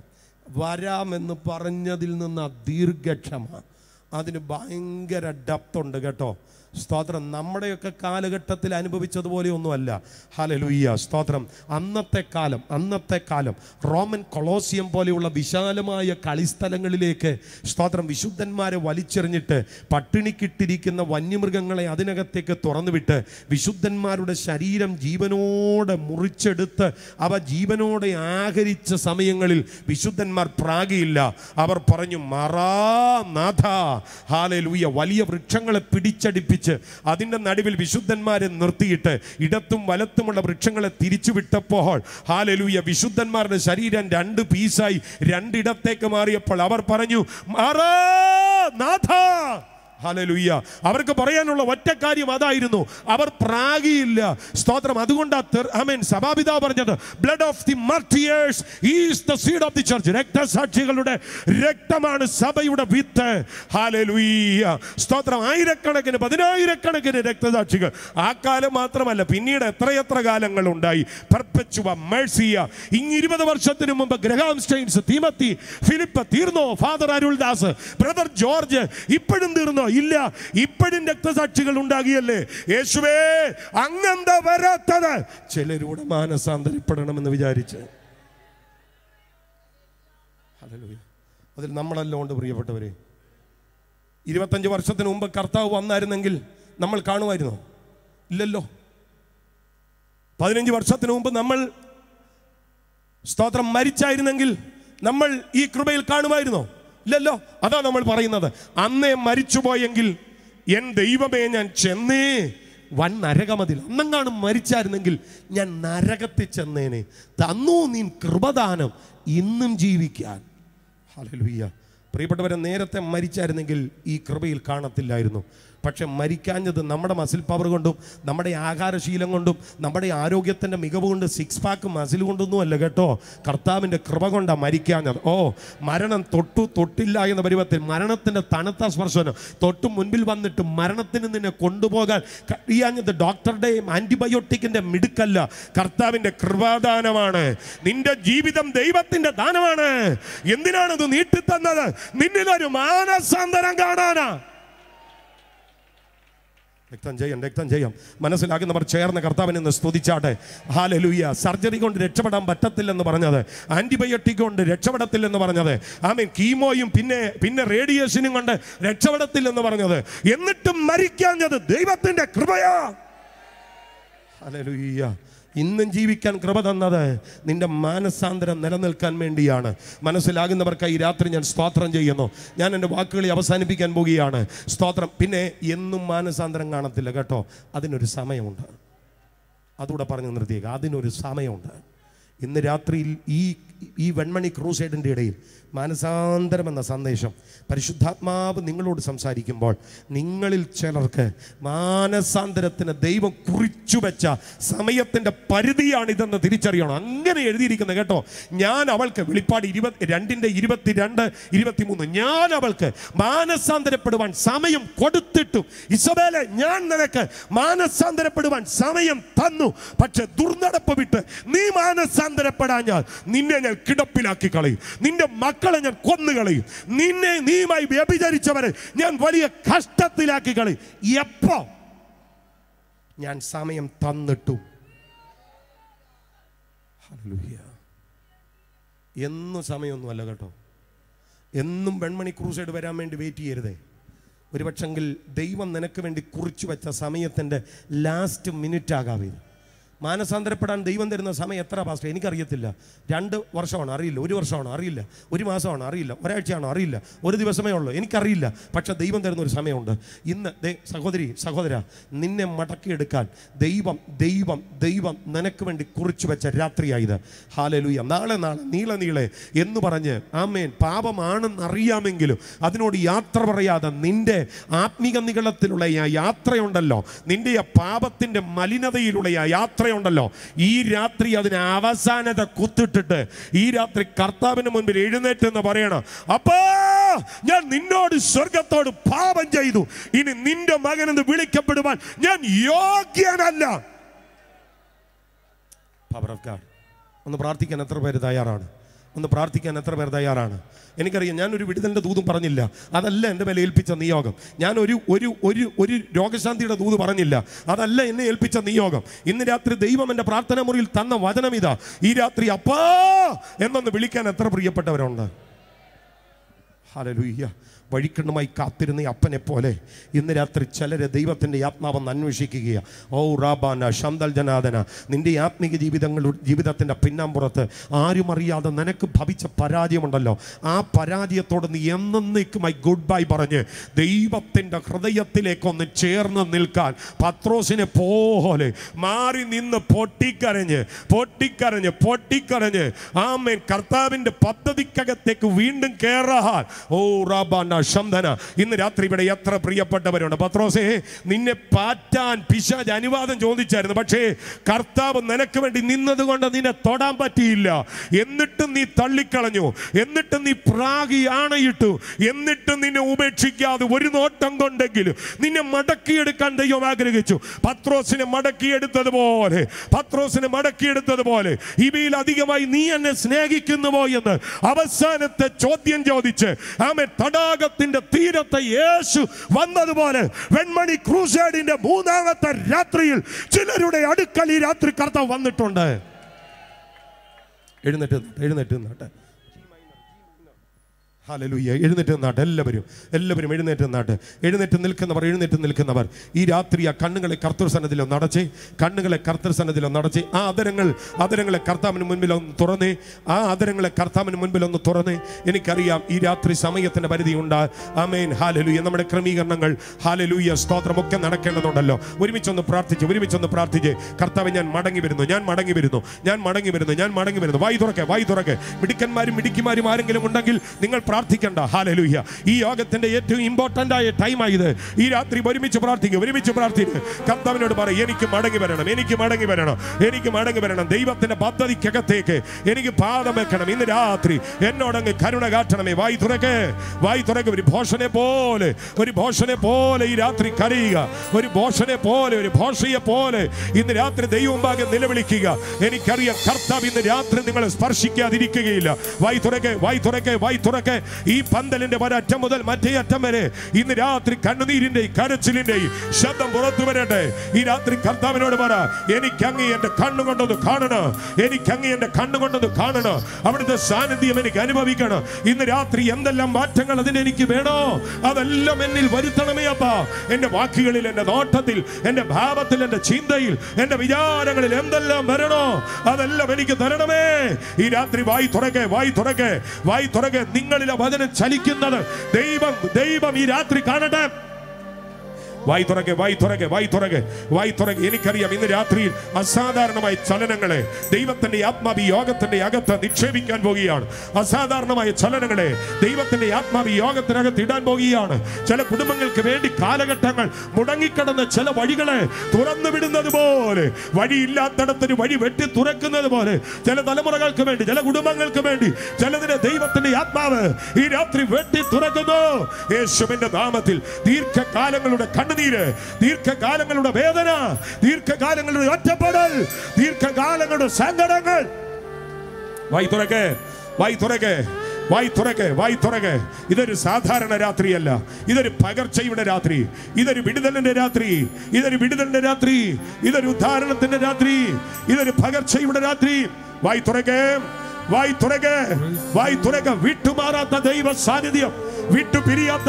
വരാമെന്ന് പറഞ്ഞതിൽ നിന്ന് ദീർഘക്ഷമ, അതിന് ഭയങ്കര ഡെപ്ത് ഉണ്ട് കേട്ടോ. സ്തോത്രം. നമ്മുടെയൊക്കെ കാലഘട്ടത്തിൽ അനുഭവിച്ചതുപോലെ ഒന്നുമല്ല. ഹല്ലേലൂയ, സ്തോത്രം. അന്നത്തെ കാലം റോമൻ കൊളോസിയം പോലെയുള്ള വിശാലമായ കളിസ്ഥലങ്ങളിലേക്ക് സ്തോത്രം വിശുദ്ധന്മാരെ വലിച്ചെറിഞ്ഞിട്ട് പട്ടിണിക്കിട്ടിരിക്കുന്ന വന്യമൃഗങ്ങളെ അതിനകത്തേക്ക് തുറന്നുവിട്ട് വിശുദ്ധന്മാരുടെ ശരീരം ജീവനോടെ മുറിച്ചെടുത്ത് അവ ജീവനോടെ ആഹരിച്ച സമയങ്ങളിൽ വിശുദ്ധന്മാർ പ്രാഗിയില്ല. അവർ പറഞ്ഞു, മാറാനാഥ. ഹല്ലേലൂയ. വലിയ വൃക്ഷങ്ങളെ പിടിച്ചടിപ്പിച്ച് അതിൻ്റെ നടുവിൽ വിശുദ്ധന്മാരെ നിർത്തിയിട്ട് ഇടത്തും വലത്തുമുള്ള വൃക്ഷങ്ങളെ തിരിച്ചുവിട്ടപ്പോൾ ഹല്ലേലൂയ വിശുദ്ധന്മാരുടെ ശരീരം 2 പീസായി 2 ഇടത്തേക്ക് മാറിയപ്പോൾ അവർ പറഞ്ഞു, മാറാനാഥ. ഹല്ലേലൂയ. അവർക്ക് പറയാനുള്ള ഒറ്റ കാര്യം അതായിരുന്നു, അവർ പ്രാഗിയില്ല. സ്തോത്രം. അതുകൊണ്ട് ആമേൻ സഭാപിതാവ് പറഞ്ഞത്, blood of the martyrs is the seed of the church. രക്തസാക്ഷികളുടെ രക്തമാണ് സഭയുടെ വിത്ത്. ഹല്ലേലൂയ. സ്തോത്രം. ആയിരക്കണക്കിന് 10,000-കണക്കിന് രക്തസാക്ഷികൾ. ആ കാലം മാത്രമല്ല, പിന്നീട് എത്രയെത്ര കാലങ്ങൾ ഉണ്ടായി. പെർപെച്വ, മേഴ്സിയ. 20 വർഷത്തിന് മുമ്പ് ഗ്രഹാം സ്റ്റെയിൻസ്, തിമത്തി, ഫിലിപ്പ് തീർന്നോ? ഫാദർ അരുൾദാസ്, ബ്രദർ ജോർജ് ഇപ്പോഴും തീർന്നോ? ഇല്ല. ഇപ്പോഴും രക്തസാക്ഷികൾ ഉണ്ടാകിയല്ലേ. യേശുവേ, അങ്ങെന്താ വരാത്തത്? ചിലരൂടെ മാനസാന്തരപ്പെടണമെന്ന് വിചാരിച്ച്. ഹല്ലേലൂയ. അതിൽ നമ്മളെല്ലാം ഉണ്ട് പ്രിയപ്പെട്ടവരെ. 25 വർഷത്തിന് മുമ്പ് കർത്താവ് വന്നായിരുന്നെങ്കിൽ നമ്മൾ കാണുമായിരുന്നോ? ഇല്ലല്ലോ. 15 വർഷത്തിന് മുമ്പ് നമ്മൾ സ്തോത്രം മരിച്ചായിരുന്നെങ്കിൽ നമ്മൾ ഈ കൃപയിൽ കാണുമായിരുന്നോ? ഇല്ലല്ലോ. അതാ നമ്മൾ പറയുന്നത്, അന്നേ മരിച്ചുപോയെങ്കിൽ എൻ ദൈവമേ ഞാൻ ചെന്നേ വൻ നരകമതിൽ. അന്നെങ്ങാനും മരിച്ചായിരുന്നെങ്കിൽ ഞാൻ നരകത്തിൽ ചെന്നേനെ. തന്നു നീ കൃപദാനം ഇന്നും ജീവിക്കാൻ. ഹല്ലേലൂയ. പ്രിയപ്പെട്ടവരെ, നേരത്തെ മരിച്ചായിരുന്നെങ്കിൽ ഈ കൃപയിൽ കാണത്തില്ലായിരുന്നു. പക്ഷെ മരിക്കാഞ്ഞത് നമ്മുടെ മസിൽ പവർ കൊണ്ടും നമ്മുടെ ആഹാരശീലം കൊണ്ടും നമ്മുടെ ആരോഗ്യത്തിൻ്റെ മികവ് കൊണ്ട് 6 പാക്ക് മസിൽ കൊണ്ടൊന്നും അല്ല കേട്ടോ. കർത്താവിൻ്റെ കൃപ കൊണ്ടാണ് മരിക്കാഞ്ഞത്. മരണം തൊട്ടില്ല എന്ന പരുവത്തിൽ മരണത്തിൻ്റെ തണുത്ത സ്പർശനം തൊട്ട് മുൻപിൽ വന്നിട്ട് മരണത്തിന് നിന്നെ കൊണ്ടുപോകാൻ കഴിയാഞ്ഞത് ഡോക്ടറുടെയും ആൻറ്റിബയോട്ടിക്കിൻ്റെ മിടുക്കല്ല, കർത്താവിൻ്റെ കൃപാദാനമാണ്. നിന്റെ ജീവിതം ദൈവത്തിൻ്റെ ദാനമാണ്. എന്തിനാണത് നീട്ടിത്തന്നത്? നിന്നിലൊരു മാനസാന്തരം കാണാനാ. രക്തം ചെയ്യാം. മനസ്സിലാക്കുന്നവർ ചേർന്ന് കർത്താവിനെ ഒന്ന് സ്തുതിച്ചാട്ടെ. ഹല്ലേലൂയ. സർജറി കൊണ്ട് രക്ഷപ്പെടാൻ പറ്റത്തില്ലെന്ന് പറഞ്ഞത്, ആന്റിബയോട്ടിക് കൊണ്ട് രക്ഷപ്പെടത്തില്ലെന്ന് പറഞ്ഞത്, ആമേൻ കീമോയും പിന്നെ റേഡിയേഷനും കൊണ്ട് രക്ഷപ്പെടത്തില്ലെന്ന് പറഞ്ഞത്, എന്നിട്ടും മരിക്കാഞ്ഞത് ദൈവത്തിന്റെ കൃപയാ. ഹല്ലേലൂയ. ഇന്നും ജീവിക്കാൻ കൃപ തന്നത് നിന്റെ മാനസാന്തരം നിലനിൽക്കാൻ വേണ്ടിയാണ്. മനസ്സിലാകുന്നവർക്ക് ഈ രാത്രി ഞാൻ സ്തോത്രം ചെയ്യുന്നു. ഞാൻ എൻ്റെ വാക്കുകളെ അവസാനിപ്പിക്കാൻ പോവുകയാണ്. സ്തോത്രം. പിന്നെ എന്നും മാനസാന്തരം കാണത്തില്ല കേട്ടോ. അതിനൊരു സമയമുണ്ട്. അതുകൂടെ പറഞ്ഞു നിർത്തിയേക്കുക. അതിനൊരു സമയമുണ്ട്. ഇന്ന് രാത്രിയിൽ ഈ വെൺമണി ക്രൂസൈഡിൻ്റെ ഇടയിൽ മാനസാന്തരം എന്ന സന്ദേശം പരിശുദ്ധാത്മാവ് നിങ്ങളോട് സംസാരിക്കുമ്പോൾ നിങ്ങളിൽ ചിലർക്ക് മാനസാന്തരത്തിന് ദൈവം കുറിച്ചു വെച്ച സമയത്തിൻ്റെ പരിധിയാണിതെന്ന് തിരിച്ചറിയണം. അങ്ങനെ എഴുതിയിരിക്കുന്നത് കേട്ടോ. ഞാൻ അവൾക്ക് വെളിപ്പാട് 22:22-23 ഞാൻ അവൾക്ക് മാനസാന്തരപ്പെടുവാൻ സമയം കൊടുത്തിട്ടും ഇസബേലെ ഞാൻ നിനക്ക് മാനസാന്തരപ്പെടുവാൻ സമയം തന്നു. പക്ഷെ ദുർനടപ്പ് വിട്ട് നീ മാനസാന്തരപ്പെടാഞ്ഞാൽ നിന്നെ ഞാൻ കിടപ്പിലാക്കി കളയും. നിന്റെ മക്കളെ ഞാൻ കൊന്നുകളയും. നീയുമായി വ്യഭിചരിച്ചവരെ ഞാൻ വലിയ കഷ്ടത്തിലാക്കി കളയും. എപ്പോ? ഞാൻ സമയം തന്നിട്ടു. ഹല്ലേലൂയ. എന്നും സമയമൊന്നുമല്ല കേട്ടോ. എന്നും വെൺമണി ക്രൂസൈഡ് വരാൻ വേണ്ടി വെയിറ്റ് ചെയ്യരുതേ. ഒരുപക്ഷെങ്കിൽ ദൈവം നിനക്ക് വേണ്ടി കുറിച്ചു വെച്ച സമയത്തിൻ്റെ ലാസ്റ്റ് മിനിറ്റ് ആകാവേ. മാനസാന്തരപ്പെടാൻ ദൈവം തരുന്ന സമയം എത്ര പാസ്റ്റർ? എനിക്കറിയത്തില്ല. 2 വർഷമാണോ അറിയില്ല, 1 വർഷമാണോ അറിയില്ല, 1 മാസമാണോ അറിയില്ല, ഒരാഴ്ചയാണോ അറിയില്ല, 1 ദിവസമേ ഉള്ളൂ എനിക്കറിയില്ല. പക്ഷെ ദൈവം തരുന്ന ഒരു സമയമുണ്ട്. ഇന്ന് സഹോദര നിന്നെ മടക്കിയെടുക്കാൻ ദൈവം നിനക്ക് വേണ്ടി കുറിച്ചു വെച്ച രാത്രിയായത്. ഹല്ലേലൂയ. നാളെ നീളെ എന്ന് പറഞ്ഞ് ആമേൻ പാപമാണെന്നറിയാമെങ്കിലും അതിനോട് യാത്ര പറയാതെ നിന്റെ ആത്മീക നിഗളത്തിലുള്ള ആ യാത്രയുണ്ടല്ലോ, നിന്റെ ആ പാപത്തിൻ്റെ മലിനതയിലുള്ള ആ യാത്രയുണ്ടല്ലോ, ഈ രാത്രി അതിന് അവസാനത കുത്തിട്ടിട്ട് ഈ രാത്രി കർത്താവിന് മുൻപിൽ എഴുന്നേറ്റെന്ന് പറയണം, അപ്പാ ഞാൻ നിന്നോട് സ്വർഗത്തോട് പാപം ചെയ്തു, ഇനി നിന്റെ മകനെന്ന് വിളിക്കപ്പെടുവാൻ ഞാൻ യോഗ്യനല്ല. Power of God. ഒന്ന് പ്രാർത്ഥിക്കാൻ എത്ര പേര് തയ്യാറാണ്? ഒന്ന് പ്രാർത്ഥിക്കാൻ എത്ര പേർ തയ്യാറാണ്? എനിക്കറിയാം, ഞാനൊരു വിടുതലിൻ്റെ ദൂതും പറഞ്ഞില്ല, അതല്ല എൻ്റെ മേലെ ഏൽപ്പിച്ച നിയോഗം. ഞാൻ ഒരു രോഗശാന്തിയുടെ ദൂത് പറഞ്ഞില്ല, അതല്ല എന്നെ ഏൽപ്പിച്ച നിയോഗം. ഇന്ന് രാത്രി ദൈവം എൻ്റെ പ്രാർത്ഥനാ മുറിയിൽ തന്ന വചനം ഇതാ. ഈ രാത്രി അപ്പാ എന്നൊന്ന് വിളിക്കാൻ എത്ര പ്രിയപ്പെട്ടവരുണ്ട്? ഹല്ലേലൂയ. വഴിക്കണ്ണുമായി കാത്തിരുന്ന അപ്പനെ പോലെ ഇന്ന് രാത്രി ചിലരെ ദൈവത്തിൻ്റെ ആത്മാവെന്ന് അന്വേഷിക്കുകയാണ്. ഓ റാബാന ശന്തൽ ജനാദന, നിൻ്റെ ആത്മീക ജീവിതത്തിൻ്റെ പിന്നാമ്പുറത്ത് ആരും അറിയാതെ നിനക്ക് ഭവിച്ച പരാജയമുണ്ടല്ലോ, ആ പരാജയത്തോട് നീ എന്നേക്കുമായി ഗുഡ് ബൈ പറഞ്ഞ് ദൈവത്തിൻ്റെ ഹൃദയത്തിലേക്കൊന്ന് ചേർന്ന് നിൽക്കാൻ പത്രോസിനെ പോലെ മാറി നിന്ന് പൊട്ടിക്കരഞ്ഞ് ആമേൻ കർത്താവിൻ്റെ പദ്ധതിക്കകത്തേക്ക് വീണ്ടും കയറാൻ. ഓ റാബാന ശന്തന, ഇന്ന് രാത്രി ഇവിടെ എത്ര പ്രിയപ്പെട്ടവരുണ്ട്. പത്രോസേ, നിന്നെ പാറ്റാൻ പിശാച് അനുവാദം ചോദിച്ചായിരുന്നു, പക്ഷേ കർത്താവ് നിനക്ക് വേണ്ടി നിന്നതുകൊണ്ട് നിന്നെ തൊടാൻ പറ്റിയില്ല. എന്നിട്ടും നീ തള്ളിക്കളഞ്ഞു, എന്നിട്ടും നീ പ്രാഗി ആണയിട്ടു, എന്നിട്ടും നിന്നെ ഉപേക്ഷിക്കാതെ ഒരു നോട്ടം കൊണ്ടെങ്കിലും നിന്നെ മടക്കിയെടുക്കാൻ ദൈവം ആഗ്രഹിച്ചു. പത്രോസിനെ മടക്കിയെടുത്തതുപോലെ ഇവയിൽ അധികമായി നീ എന്നെ സ്നേഹിക്കുന്നുവോ എന്ന് അവസാനത്തെ ചോദ്യം ചോദിച്ച് ആമേൻ തടാകത്തിന്റെ തീരത്തെ യേശു വന്നതുപോലെ വെൺമണി ക്രൂസേഡിന്റെ 3ാമത്തെ രാത്രിയിൽ ചിലരുടെ അടുക്കൽ ഈ രാത്രി കർത്താവ് വന്നിട്ടുണ്ട്. എഴുന്നേറ്റ് നിന്നാട്ടെ. ഹല്ലേലൂയ. എഴുന്നേറ്റ് നിന്നാട്ടെ. എല്ലാവരും എഴുന്നേറ്റ് നിന്നാട്ടെ. എഴുന്നേറ്റ് നിൽക്കുന്നവർ ഈ രാത്രി ആ കണ്ണുകളെ കർത്തൃസന്നിധിയിലോ നടച്ചേ. ആ അതരങ്ങളെ കർത്താവിന് മുൻപിലൊന്ന് തുറന്നേ. എനിക്കറിയാം ഈ രാത്രി സമയത്തിന്റെ പരിധിയുണ്ട്. ആമേൻ. ഹല്ലേലൂയ. നമ്മുടെ ക്രമീകരണങ്ങൾ ഹല്ലേലൂയ സ്തോത്രമൊക്കെ നടക്കേണ്ടതുണ്ടല്ലോ. ഒരുമിച്ചൊന്ന് പ്രാർത്ഥിച്ച് കർത്താവേ, ഞാൻ മടങ്ങി വരുന്നു. വായി തുറക്കെ. മിടുക്കിമാരും ആരെങ്കിലും ഉണ്ടെങ്കിൽ നിങ്ങൾ പ്രാർത്ഥിക്കണ്ട. ഹല്ലേലൂയ. ഈ യോഗത്തിന്റെ ഏറ്റവും ഇമ്പോർട്ടന്റ് ആയ ടൈമായത്. ഈ രാത്രി ഒരുമിച്ച് പ്രാർത്ഥിക്കുക. കർത്താവിനോട് പറയും, എനിക്ക് മടങ്ങി വരണം. ദൈവത്തിന്റെ പദ്ധതിക്കകത്തേക്ക് എനിക്ക് പാദം വെക്കണം. ഇന്ന് രാത്രി എന്നോടങ്ങ് കരുണ കാട്ടണമേ. വായി തുറക്കെ. ഒരു ഭോഷനെ പോലെ ഈ രാത്രി കരയുക. ഒരു ഭോഷയെ പോലെ ഇന്ന് രാത്രി ദൈവമുമ്പാകെ നിലവിളിക്കുക. എനിക്കറിയാം കർത്താവ് ഇന്ന് രാത്രി നിങ്ങളെ സ്പർശിക്കാതിരിക്കുകയില്ല. വായി തുറക്കെ. ഈ പന്തലിന്റെ ഒരറ്റം മുതൽ മറ്റേ അറ്റം വരെ ഇന്ന് രാത്രി കണ്ണുനീരിന്റെയും കരച്ചിലിന്റെയും ശബ്ദം പുറത്തു വരട്ടെ. ഈ രാത്രി കർത്താവിനോട് പറ, എനിക്കങ്ങ് എന്റെ കണ്ണുകൊണ്ടൊന്ന് കാണണം. അവിടുത്തെ സാന്നിധ്യം എനിക്ക് അനുഭവിക്കണം. ഇന്ന് രാത്രി എന്തെല്ലാം മാറ്റങ്ങൾ അതിനെനിക്ക് വേണോ അതെല്ലാം എന്നിൽ വരുത്തണമേ അപ്പാ. എന്റെ വാക്കുകളിൽ, എന്റെ നോട്ടത്തിൽ, എന്റെ ഭാവത്തിൽ, എന്റെ ചിന്തയിൽ, എന്റെ വിചാരങ്ങളിൽ എന്തെല്ലാം വരണോ അതെല്ലാം എനിക്ക് തരണമേ. ഈ രാത്രി വായി തുറക്കെ. നിങ്ങളിൽ വചനം ചലിക്കുന്നത് ദൈവം ഈ രാത്രി കാണട്ടെ. വായി തുറക്കെ. എനിക്കറിയാം ഇന്ന് രാത്രിയിൽ അസാധാരണമായ ചലനങ്ങളെ ദൈവത്തിന്റെ ആത്മാവി യോഗത്തിന്റെ അകത്ത് നിക്ഷേപിക്കാൻ പോകുകയാണ്. അസാധാരണമായ ചലനങ്ങളെ ദൈവത്തിന്റെ ആത്മാവി യോഗത്തിനകത്ത് ഇടാൻ പോകുകയാണ്. ചില കുടുംബങ്ങൾക്ക് വേണ്ടി കാലഘട്ടങ്ങൾ മുടങ്ങിക്കിടന്ന ചില വഴികളെ തുറന്നു വിടുന്നത് പോലെ, വഴിയില്ലാത്തടത്തൊരു വഴി വെട്ടി തുറക്കുന്നത് പോലെ, ചില തലമുറകൾക്ക് വേണ്ടി, ചില കുടുംബങ്ങൾക്ക് വേണ്ടി ചിലതിനെ ദൈവത്തിന്റെ ആത്മാവ് ഈ രാത്രി വെട്ടി തുറക്കുന്നു. യേശുവിന്റെ നാമത്തിൽ ദീർഘകാലങ്ങളുടെ കണ്ണുനീര്, ദീർഘകാലങ്ങളുടെ വേദന, ദീർഘകാലങ്ങളുടെ ഒറ്റപ്പെടൽ, ദീർഘകാലങ്ങളുടെ സങ്കടങ്ങൾ, വായി തുറക്കെ. ഇതൊരു സാധാരണ രാത്രിയല്ല. ഇതൊരു പകർച്ചയുടെ രാത്രി, ഇതൊരു വിടുതലിന്റെ രാത്രി, ഇതൊരു ഉദ്ധാരണത്തിന്റെ രാത്രി, ഇതൊരു പകർച്ചയുടെ രാത്രി. വായി തുറക്കെ. വിട്ടുമാറാത്ത ദൈവ സാന്നിധ്യം, വിട്ടുപിരിയാത്ത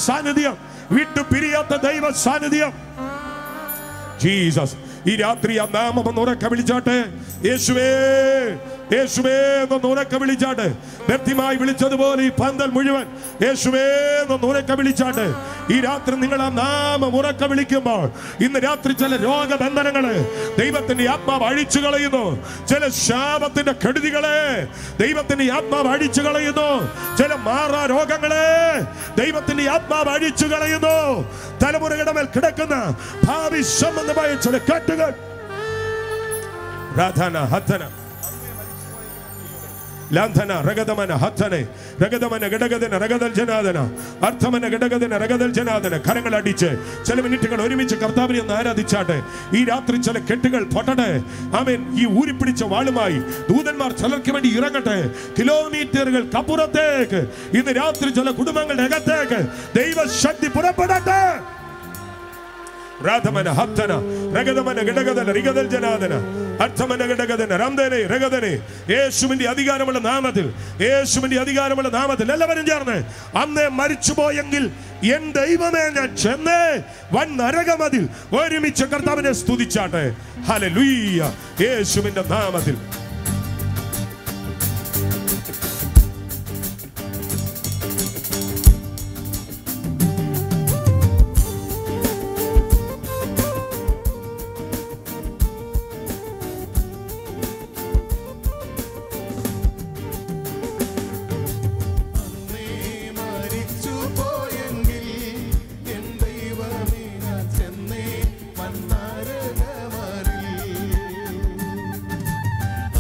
ദൈവ സാന്നിധ്യം. ജീസസ്, ഈ രാത്രി ആ നാമം ഒന്ന് ഉറക്കെ വിളിച്ചാട്ടെ. യേശുവേ എന്നൊന്ന് ഉറക്കെ വിളിച്ചാട്ടെ. വ്യക്തിമായി വിളിച്ചതുപോലെ ഈ പന്തൽ മുഴുവൻ യേശുവേ എന്നൊന്ന് ഉറക്കെ വിളിച്ചാട്ടെ. ഈ രാത്രി നിങ്ങൾ ആ നാമം ഉറക്കെ വിളിക്കുമ്പോൾ ഇന്ന് രാത്രി ചില രോഗബന്ധനങ്ങളെ ദൈവത്തിന്റെ ആത്മാവ് അഴിച്ചു കളയുന്നു. ചില ശാപത്തിന്റെ കെടുതികളെ ദൈവത്തിന്റെ ആത്മാവ് അഴിച്ചു കളയുന്നു. ചില മാറാ രോഗങ്ങളെ ദൈവത്തിന്റെ ആത്മാവ് അഴിച്ചു കളയുന്നു. തലമുറയുടെ മേൽ കിടക്കുന്ന ഭാവി സംബന്ധമായ ചില കെട്ടുകൾ ലാന്ധന രഗതമന ഹത്തനെ രഗതമന ഘടകതന രഗതൽ ജനാദന അർത്ഥമന ഘടകതന രഗതൽ ജനാദന. കരങ്ങൾ അടിച്ച് ചില മിനിറ്റുകൾ ഒരുമിച്ച് കർത്താവിനെ ഒന്ന് ആരാധിച്ചാട്ടെ. ഈ രാത്രി ചില കെട്ടുകൾ പൊട്ടട്ടെ. ആമേൻ. ഈ ഊരിപ്പിടിച്ച വാളുമായി ദൂതന്മാർ ചിലർക്ക് വേണ്ടി ഇറങ്ങട്ടെ. കിലോമീറ്ററുകൾക്കപ്പുറത്തേക്ക് ഇന്ന് രാത്രി ചില കുടുംബങ്ങളുടെ അകത്തേക്ക് ദൈവശക്തി പുറപ്പെടട്ടെ. രാധമന ഹത്തന രഗതമന ഘടകതന റിഗതൽ ജനാദന അർത്ഥമന ഘടകതന രാംദനെ രഗതനെ. യേശുവിന്റെ അധികാരമുള്ള നാമത്തിൽ, യേശുവിന്റെ അധികാരമുള്ള നാമത്തിൽ എല്ലാവരും ചേർന്ന് അന്നേ മരിച്ചുപോയെങ്കിൽ എൻ ദൈവമേ ഞാൻ ചെന്നേ വൻ നരകമതിൽ ഒരുമിച്ച് കർത്താവിനെ സ്തുതിച്ചാട്ടെ. ഹല്ലേലൂയ. യേശുവിന്റെ നാമത്തിൽ അന്നേ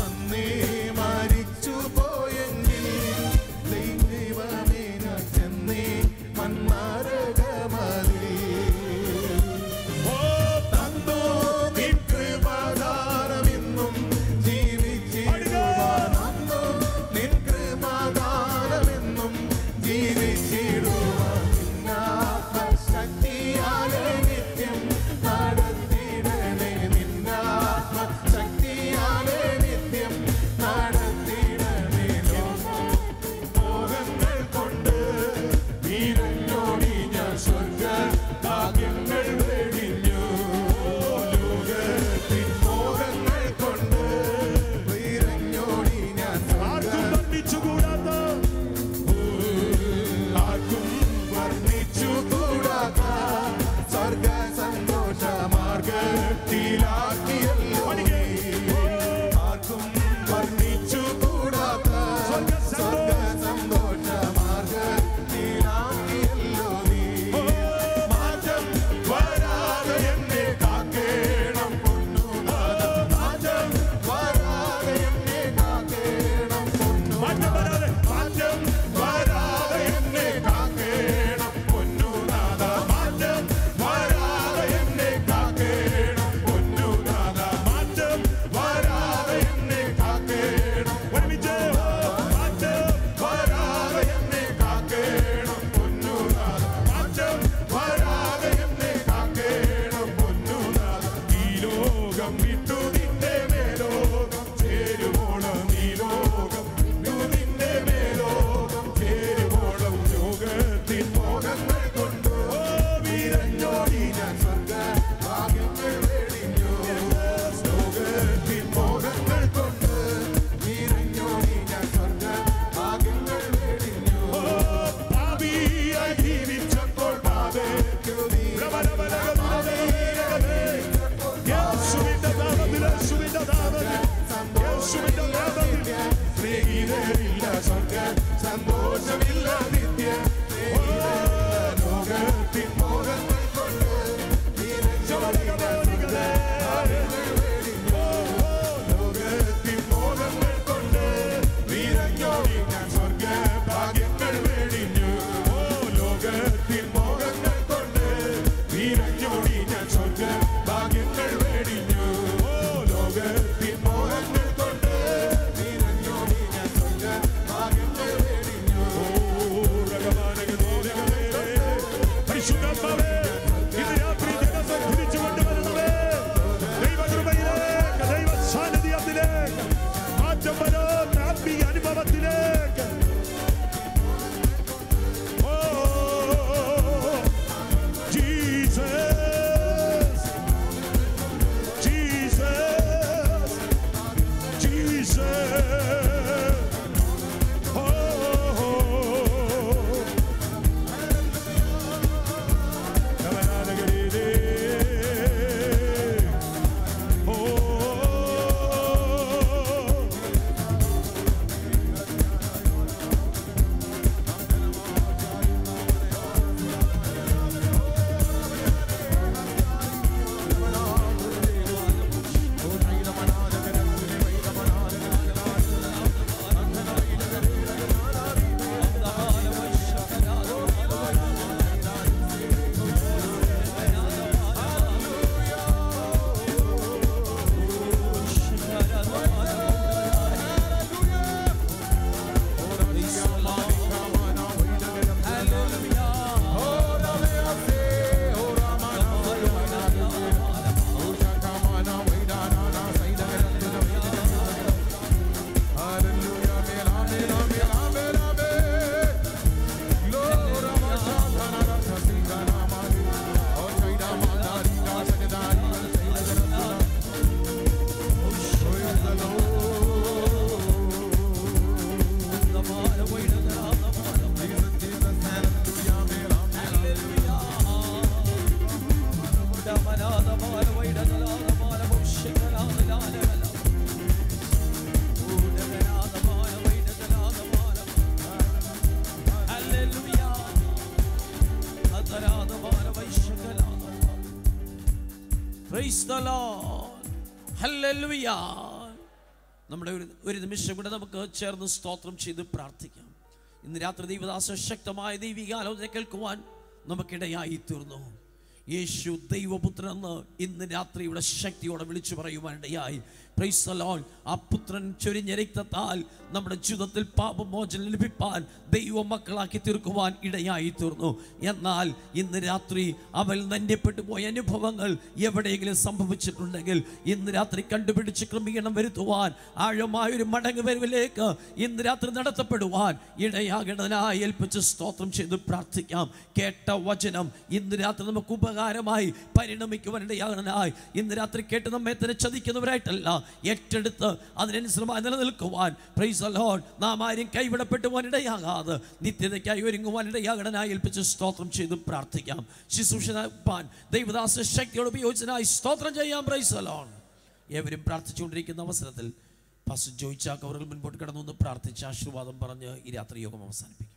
the Lord. Hallelujah. നമ്മുടെ ഒരു നിമിഷം കൂടെ നമുക്ക് ചേർന്ന് സ്തോത്രം ചെയ്ത് പ്രാർത്ഥിക്കാം. ഇന്ന് രാത്രി ദൈവദാസ ശക്തമായ ദൈവിക ആലോചന കേൾക്കുവാൻ നമുക്കിടയായി തീർന്നു. യേശു ദൈവപുത്രനെന്ന് ഇന്ന് രാത്രി ഇവിടെ ശക്തിയോടെ വിളിച്ചു പറയുവാനിടയായി. Price the Lord. ആ പുത്രൻ ചൊരിഞ്ഞ രക്തത്താൽ നമ്മുടെ ജീവിതത്തിൽ പാപമോചനം ലഭിപ്പാൻ ദൈവ മക്കളാക്കി തീർക്കുവാൻ ഇടയായി തീർന്നു. എന്നാൽ ഇന്ന് രാത്രി അവൽ നന്യപ്പെട്ടു പോയ അനുഭവങ്ങൾ എവിടെയെങ്കിലും സംഭവിച്ചിട്ടുണ്ടെങ്കിൽ ഇന്ന് രാത്രി കണ്ടുപിടിച്ച് ക്രമീകരണം വരുത്തുവാൻ, ആഴമായൊരു മടങ്ങ് വരവിലേക്ക് ഇന്ന് രാത്രി നടത്തപ്പെടുവാൻ ഇടയാകേണ്ടതിനായി ഏൽപ്പിച്ച് സ്തോത്രം ചെയ്ത് പ്രാർത്ഥിക്കാം. കേട്ട വചനം ഇന്ന് രാത്രി നമുക്ക് ഉപകാരമായി പരിണമിക്കുവാൻ ഇടയാകേണ്ടതിനായി ഇന്ന് രാത്രി കേട്ട് നമ്മെ തന്നെ ചതിക്കുന്നവരായിട്ടല്ല, ഏറ്റെടുത്ത് അതിനനുസൃതമായി നിലനിൽക്കുവാൻ, പ്രൈസ് ദി ലോർഡ്, നാം ആരും കൈവിടപ്പെട്ടു പോകാൻ ഇടയാകാതെ നിത്യതയ്ക്കായി ഒരുങ്ങുവാൻ ഇടയാകണനായി ഏൽപ്പിച്ച് സ്തോത്രം ചെയ്ത് പ്രാർത്ഥിക്കാം. ശുശ്രൂഷപ്പാൻ ദൈവദാസ ശക്തിയോട് ഉപയോഗിച്ചതിനായി സ്തോത്രം ചെയ്യാം. Praise the Lord. ഏവരും പ്രാർത്ഥിച്ചുകൊണ്ടിരിക്കുന്ന അവസരത്തിൽ പാസ്റ്റർ ജോയിച്ചാക്ക് അവർ മുൻപോട്ട് കടന്നു എന്ന് പ്രാർത്ഥിച്ച് ആശീർവാദം പറഞ്ഞ് ഈ രാത്രി യോഗം അവസാനിപ്പിക്കാം.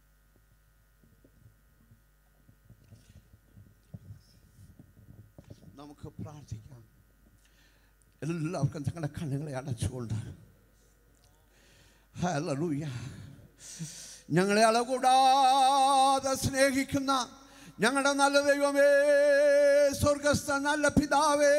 നമുക്ക് പ്രാർത്ഥിക്കാം. എല്ലാവർക്കും തങ്ങളുടെ കണ്ണുകളെ അടച്ചുകൊണ്ട് ഹല്ലേലൂയ. ഞങ്ങളെ അളകൂടാതെ സ്നേഹിക്കുന്ന ഞങ്ങളുടെ നല്ല ദൈവമേ, സ്വർഗസ്ഥ നല്ല പിതാവേ,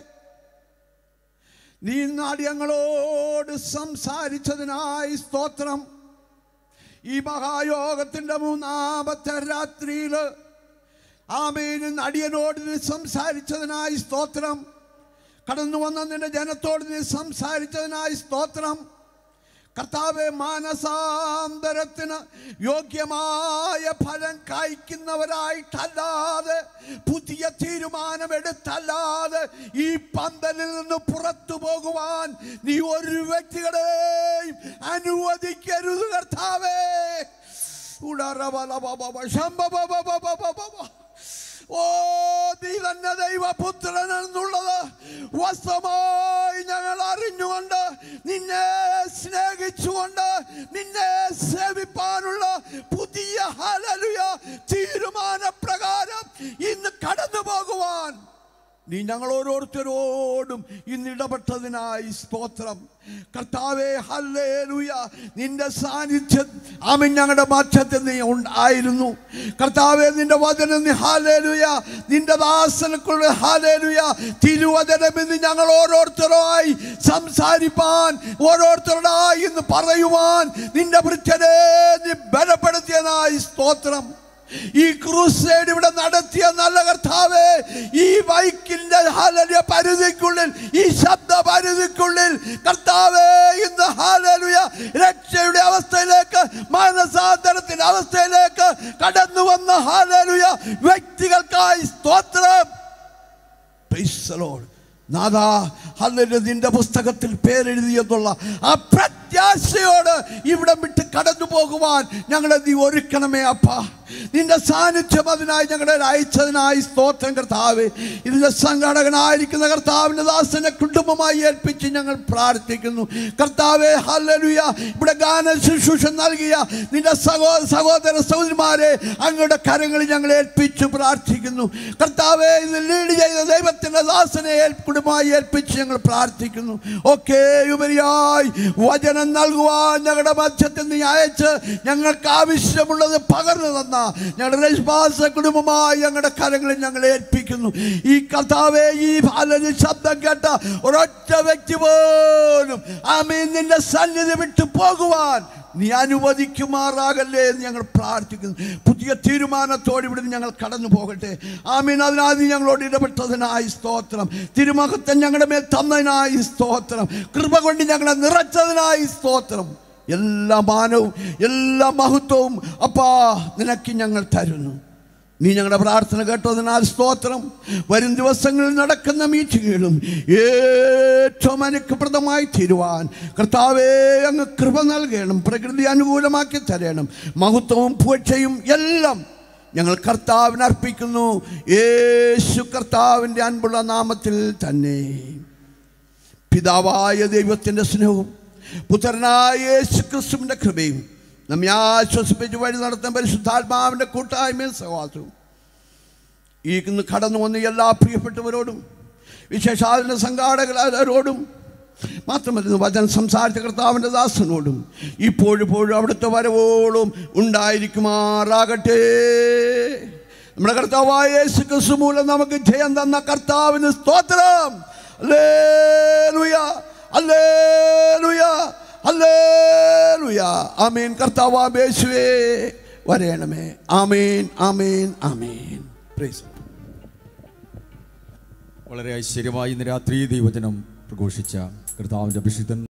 നീ നാട്യങ്ങളോട് സംസാരിച്ചതിനായി സ്തോത്രം. ഈ മഹായോഗത്തിൻ്റെ 3-ാമത്തെ രാത്രിയിൽ ആമേൻ അടിയനോട് നീ സംസാരിച്ചതിനായി സ്തോത്രം. കടന്നു വന്ന നിന്റെ ജനത്തോട് നീ സംസാരിച്ചതിനായി സ്തോത്രം. കർത്താവേ, മാനസാന്തരത്തിന് യോഗ്യമായ ഫലം കായ്ക്കുന്നവരായിട്ടല്ലാതെ, പുതിയ തീരുമാനമെടുത്തല്ലാതെ ഈ പന്തലിൽ നിന്ന് പുറത്തു പോകുവാൻ നീ ഒരു വ്യക്തികളെയും അനുവദിക്കരുത് കർത്താവേ. ഓ, നീ തന്നെ ദൈവപുത്രൻ എന്നുള്ളത് വാസ്തവമായി ഞങ്ങൾ അറിഞ്ഞുകൊണ്ട്, നിന്നെ സ്നേഹിച്ചുകൊണ്ട്, നിന്നെ സേവിപ്പാനുള്ള പുതിയ ഹല്ലേലൂയ തീരുമാനപ്രകാരം ഇന്ന് കടന്നു പോകുവാൻ നീ ഞങ്ങൾ ഓരോരുത്തരോടും ഇന്ന് ഇടപെട്ടതിനായി സ്തോത്രം. കർത്താവേ, ഹല്ലേലൂയ. നിന്റെ സാന്നിധ്യം ആമേൻ ഞങ്ങളുടെ മധ്യത്തിൽ നീ ആയിരുന്നു കർത്താവേ. നിന്റെ വചനം നീ ഹല്ലേലൂയ, നിന്റെ ദാസനക്കുള്ള ഹല്ലേലൂയ തിരുവചനം ഇന്ന് ഞങ്ങൾ ഓരോരുത്തരായി സംസാരിപ്പാൻ, ഓരോരുത്തരോടായി ഇന്ന് പറയുവാൻ നിന്റെ വൃദ്ധനെ നീ ബലപ്പെടുത്തിയതിനായി സ്തോത്രം. ഈ ക്രൂസേഡ് ഇവിടെ നടത്തിയ നല്ല കർത്താവേ, ഈ മൈക്കിന്റെ ഹല്ലേലൂയ പരിധിക്കുള്ളിൽ, ഈ ശബ്ദ പരിധിക്കുള്ളിൽ കർത്താവേ ഇന്ന് ഹല്ലേലൂയ രക്ഷയുടെ അവസ്ഥയിലേക്ക്, മാനസാന്തരത്തിന്റെ അവസ്ഥയിലേക്ക് കടന്നു വന്ന ഹല്ലേലൂയ വ്യക്തികൾക്കായി സ്തോത്രം. Praise the Lord. നാഥാ, ഹല്ലേലൂയ, നിന്റെ പുസ്തകത്തിൽ പേരെഴുതിയെന്നുള്ള ആ പ്രത്യാശയോട് ഇവിടെ വിട്ട് കടന്നു പോകുവാൻ ഞങ്ങളെ നീ ഒരുക്കണമേ അപ്പാ. നിന്റെ സാന്നിധ്യം അതിനായി ഞങ്ങളെ അയച്ചതിനായി സ്തോത്രം കർത്താവേ. ഇതിന്റെ സംഘാടകനായിരിക്കുന്ന കർത്താവിന്റെ ദാസനെ കുടുംബമായി ഏൽപ്പിച്ച് ഞങ്ങൾ പ്രാർത്ഥിക്കുന്നു കർത്താവേ. ഹല്ലേലൂയ. ഇവിടെ ഗാന ശുശ്രൂഷ നൽകിയ നിന്റെ സഹോദര സഹോദരിമാരെ അങ്ങയുടെ കരങ്ങളിൽ ഞങ്ങൾ ഏൽപ്പിച്ച് പ്രാർത്ഥിക്കുന്നു കർത്താവേ. ഇത് ലീഡ് ചെയ്ത ദൈവത്തിന്റെ ദാസനെ കുടുംബമായി ഏൽപ്പിച്ച് ഞങ്ങൾ പ്രാർത്ഥിക്കുന്നു. ഒക്കെ ഉപരിയായി വചനം നൽകുവാൻ ഞങ്ങളുടെ മധ്യത്തിൽ നീ അയച്ച് ഞങ്ങൾക്ക് ആവശ്യമുള്ളത് പകർന്നു തന്ന ഞങ്ങളുടെ കുടുംബമായി ഞങ്ങളുടെ കരങ്ങളിൽ ഞങ്ങൾ ഏൽപ്പിക്കുന്നു. ഈ കർത്താവേ, ഈ ശബ്ദം കേട്ട ഒരൊറ്റ വ്യക്തി പോലും ആമേൻ നിന്റെ സന്നിധി വിട്ടു പോകുവാൻ നീ അനുവദിക്കുമാറാകല്ലേ എന്ന് ഞങ്ങൾ പ്രാർത്ഥിക്കുന്നു. പുതിയ തീരുമാനത്തോടെ ഇവിടെ ഞങ്ങൾ കടന്നു പോകട്ടെ ആമീൻ. അതിനായി നീ ഞങ്ങളോട് ഇടപെട്ടതിനായി സ്തോത്രം. തിരുമഹത്വം ഞങ്ങളുടെ മേൽ തന്നതിനായി സ്തോത്രം. കൃപ കൊണ്ട് ഞങ്ങളെ നിറച്ചതിനായി സ്തോത്രം. എല്ലാ മാനവും എല്ലാ മഹത്വവും അപ്പാ നിനക്ക് ഞങ്ങൾ തരുന്നു. നീ ഞങ്ങളുടെ പ്രാർത്ഥന കേട്ടതിനാൽ സ്തോത്രം. വരും ദിവസങ്ങളിൽ നടക്കുന്ന മീറ്റിങ്ങുകളും ഏറ്റവും അനുഗ്രഹപ്രദമായി തീരുവാൻ കർത്താവേ അങ്ങ് കൃപ നൽകണം. പ്രകൃതി അനുകൂലമാക്കി തരണം. മഹത്വവും പുകഴ്ചയും എല്ലാം ഞങ്ങൾ കർത്താവിന് അർപ്പിക്കുന്നു. യേശു കർത്താവിൻ്റെ അൻപുള്ള നാമത്തിൽ തന്നെ. പിതാവായ ദൈവത്തിൻ്റെ സ്നേഹവും പുത്രനായ യേശു ക്രിസ്തുവിൻ്റെ കൃപയും നമ്മെ ആശ്വസിപ്പിച്ച് വഴി നടത്തുന്ന പരിശുദ്ധാത്മാവിൻ്റെ കൂട്ടായ്മയും സഹവാസവും ഈ ഇന്ന് കടന്നു വന്ന എല്ലാ പ്രിയപ്പെട്ടവരോടും വിശേഷാദിന സംഘാടകരോടും മാത്രമല്ല വചനം സംസാരിച്ച കർത്താവിൻ്റെ ദാസനോടും ഇപ്പോഴും അവിടുത്തെ വരവോളും ഉണ്ടായിരിക്കുമാറാകട്ടെ. നമ്മുടെ കർത്താവായ യേശു ക്രിസ്തു മൂലം നമുക്ക് ജയം തന്ന കർത്താവിന് സ്തോത്രം. ഹല്ലേലൂയ, ഹല്ലേലൂയ, ഹല്ലേലൂയ. ആമേൻ. കർത്താവായ യേശുവേ വരേണമേ. ആമേൻ, ആമേൻ, ആമേൻ. പ്രൈസ്. വളരെ ഐശ്വര്യമായി ഇന്ന് രാത്രി ദൈവവചനം പ്രഘോഷിച്ച കർത്താവിൻ്റെ അഭിഷിക്തൻ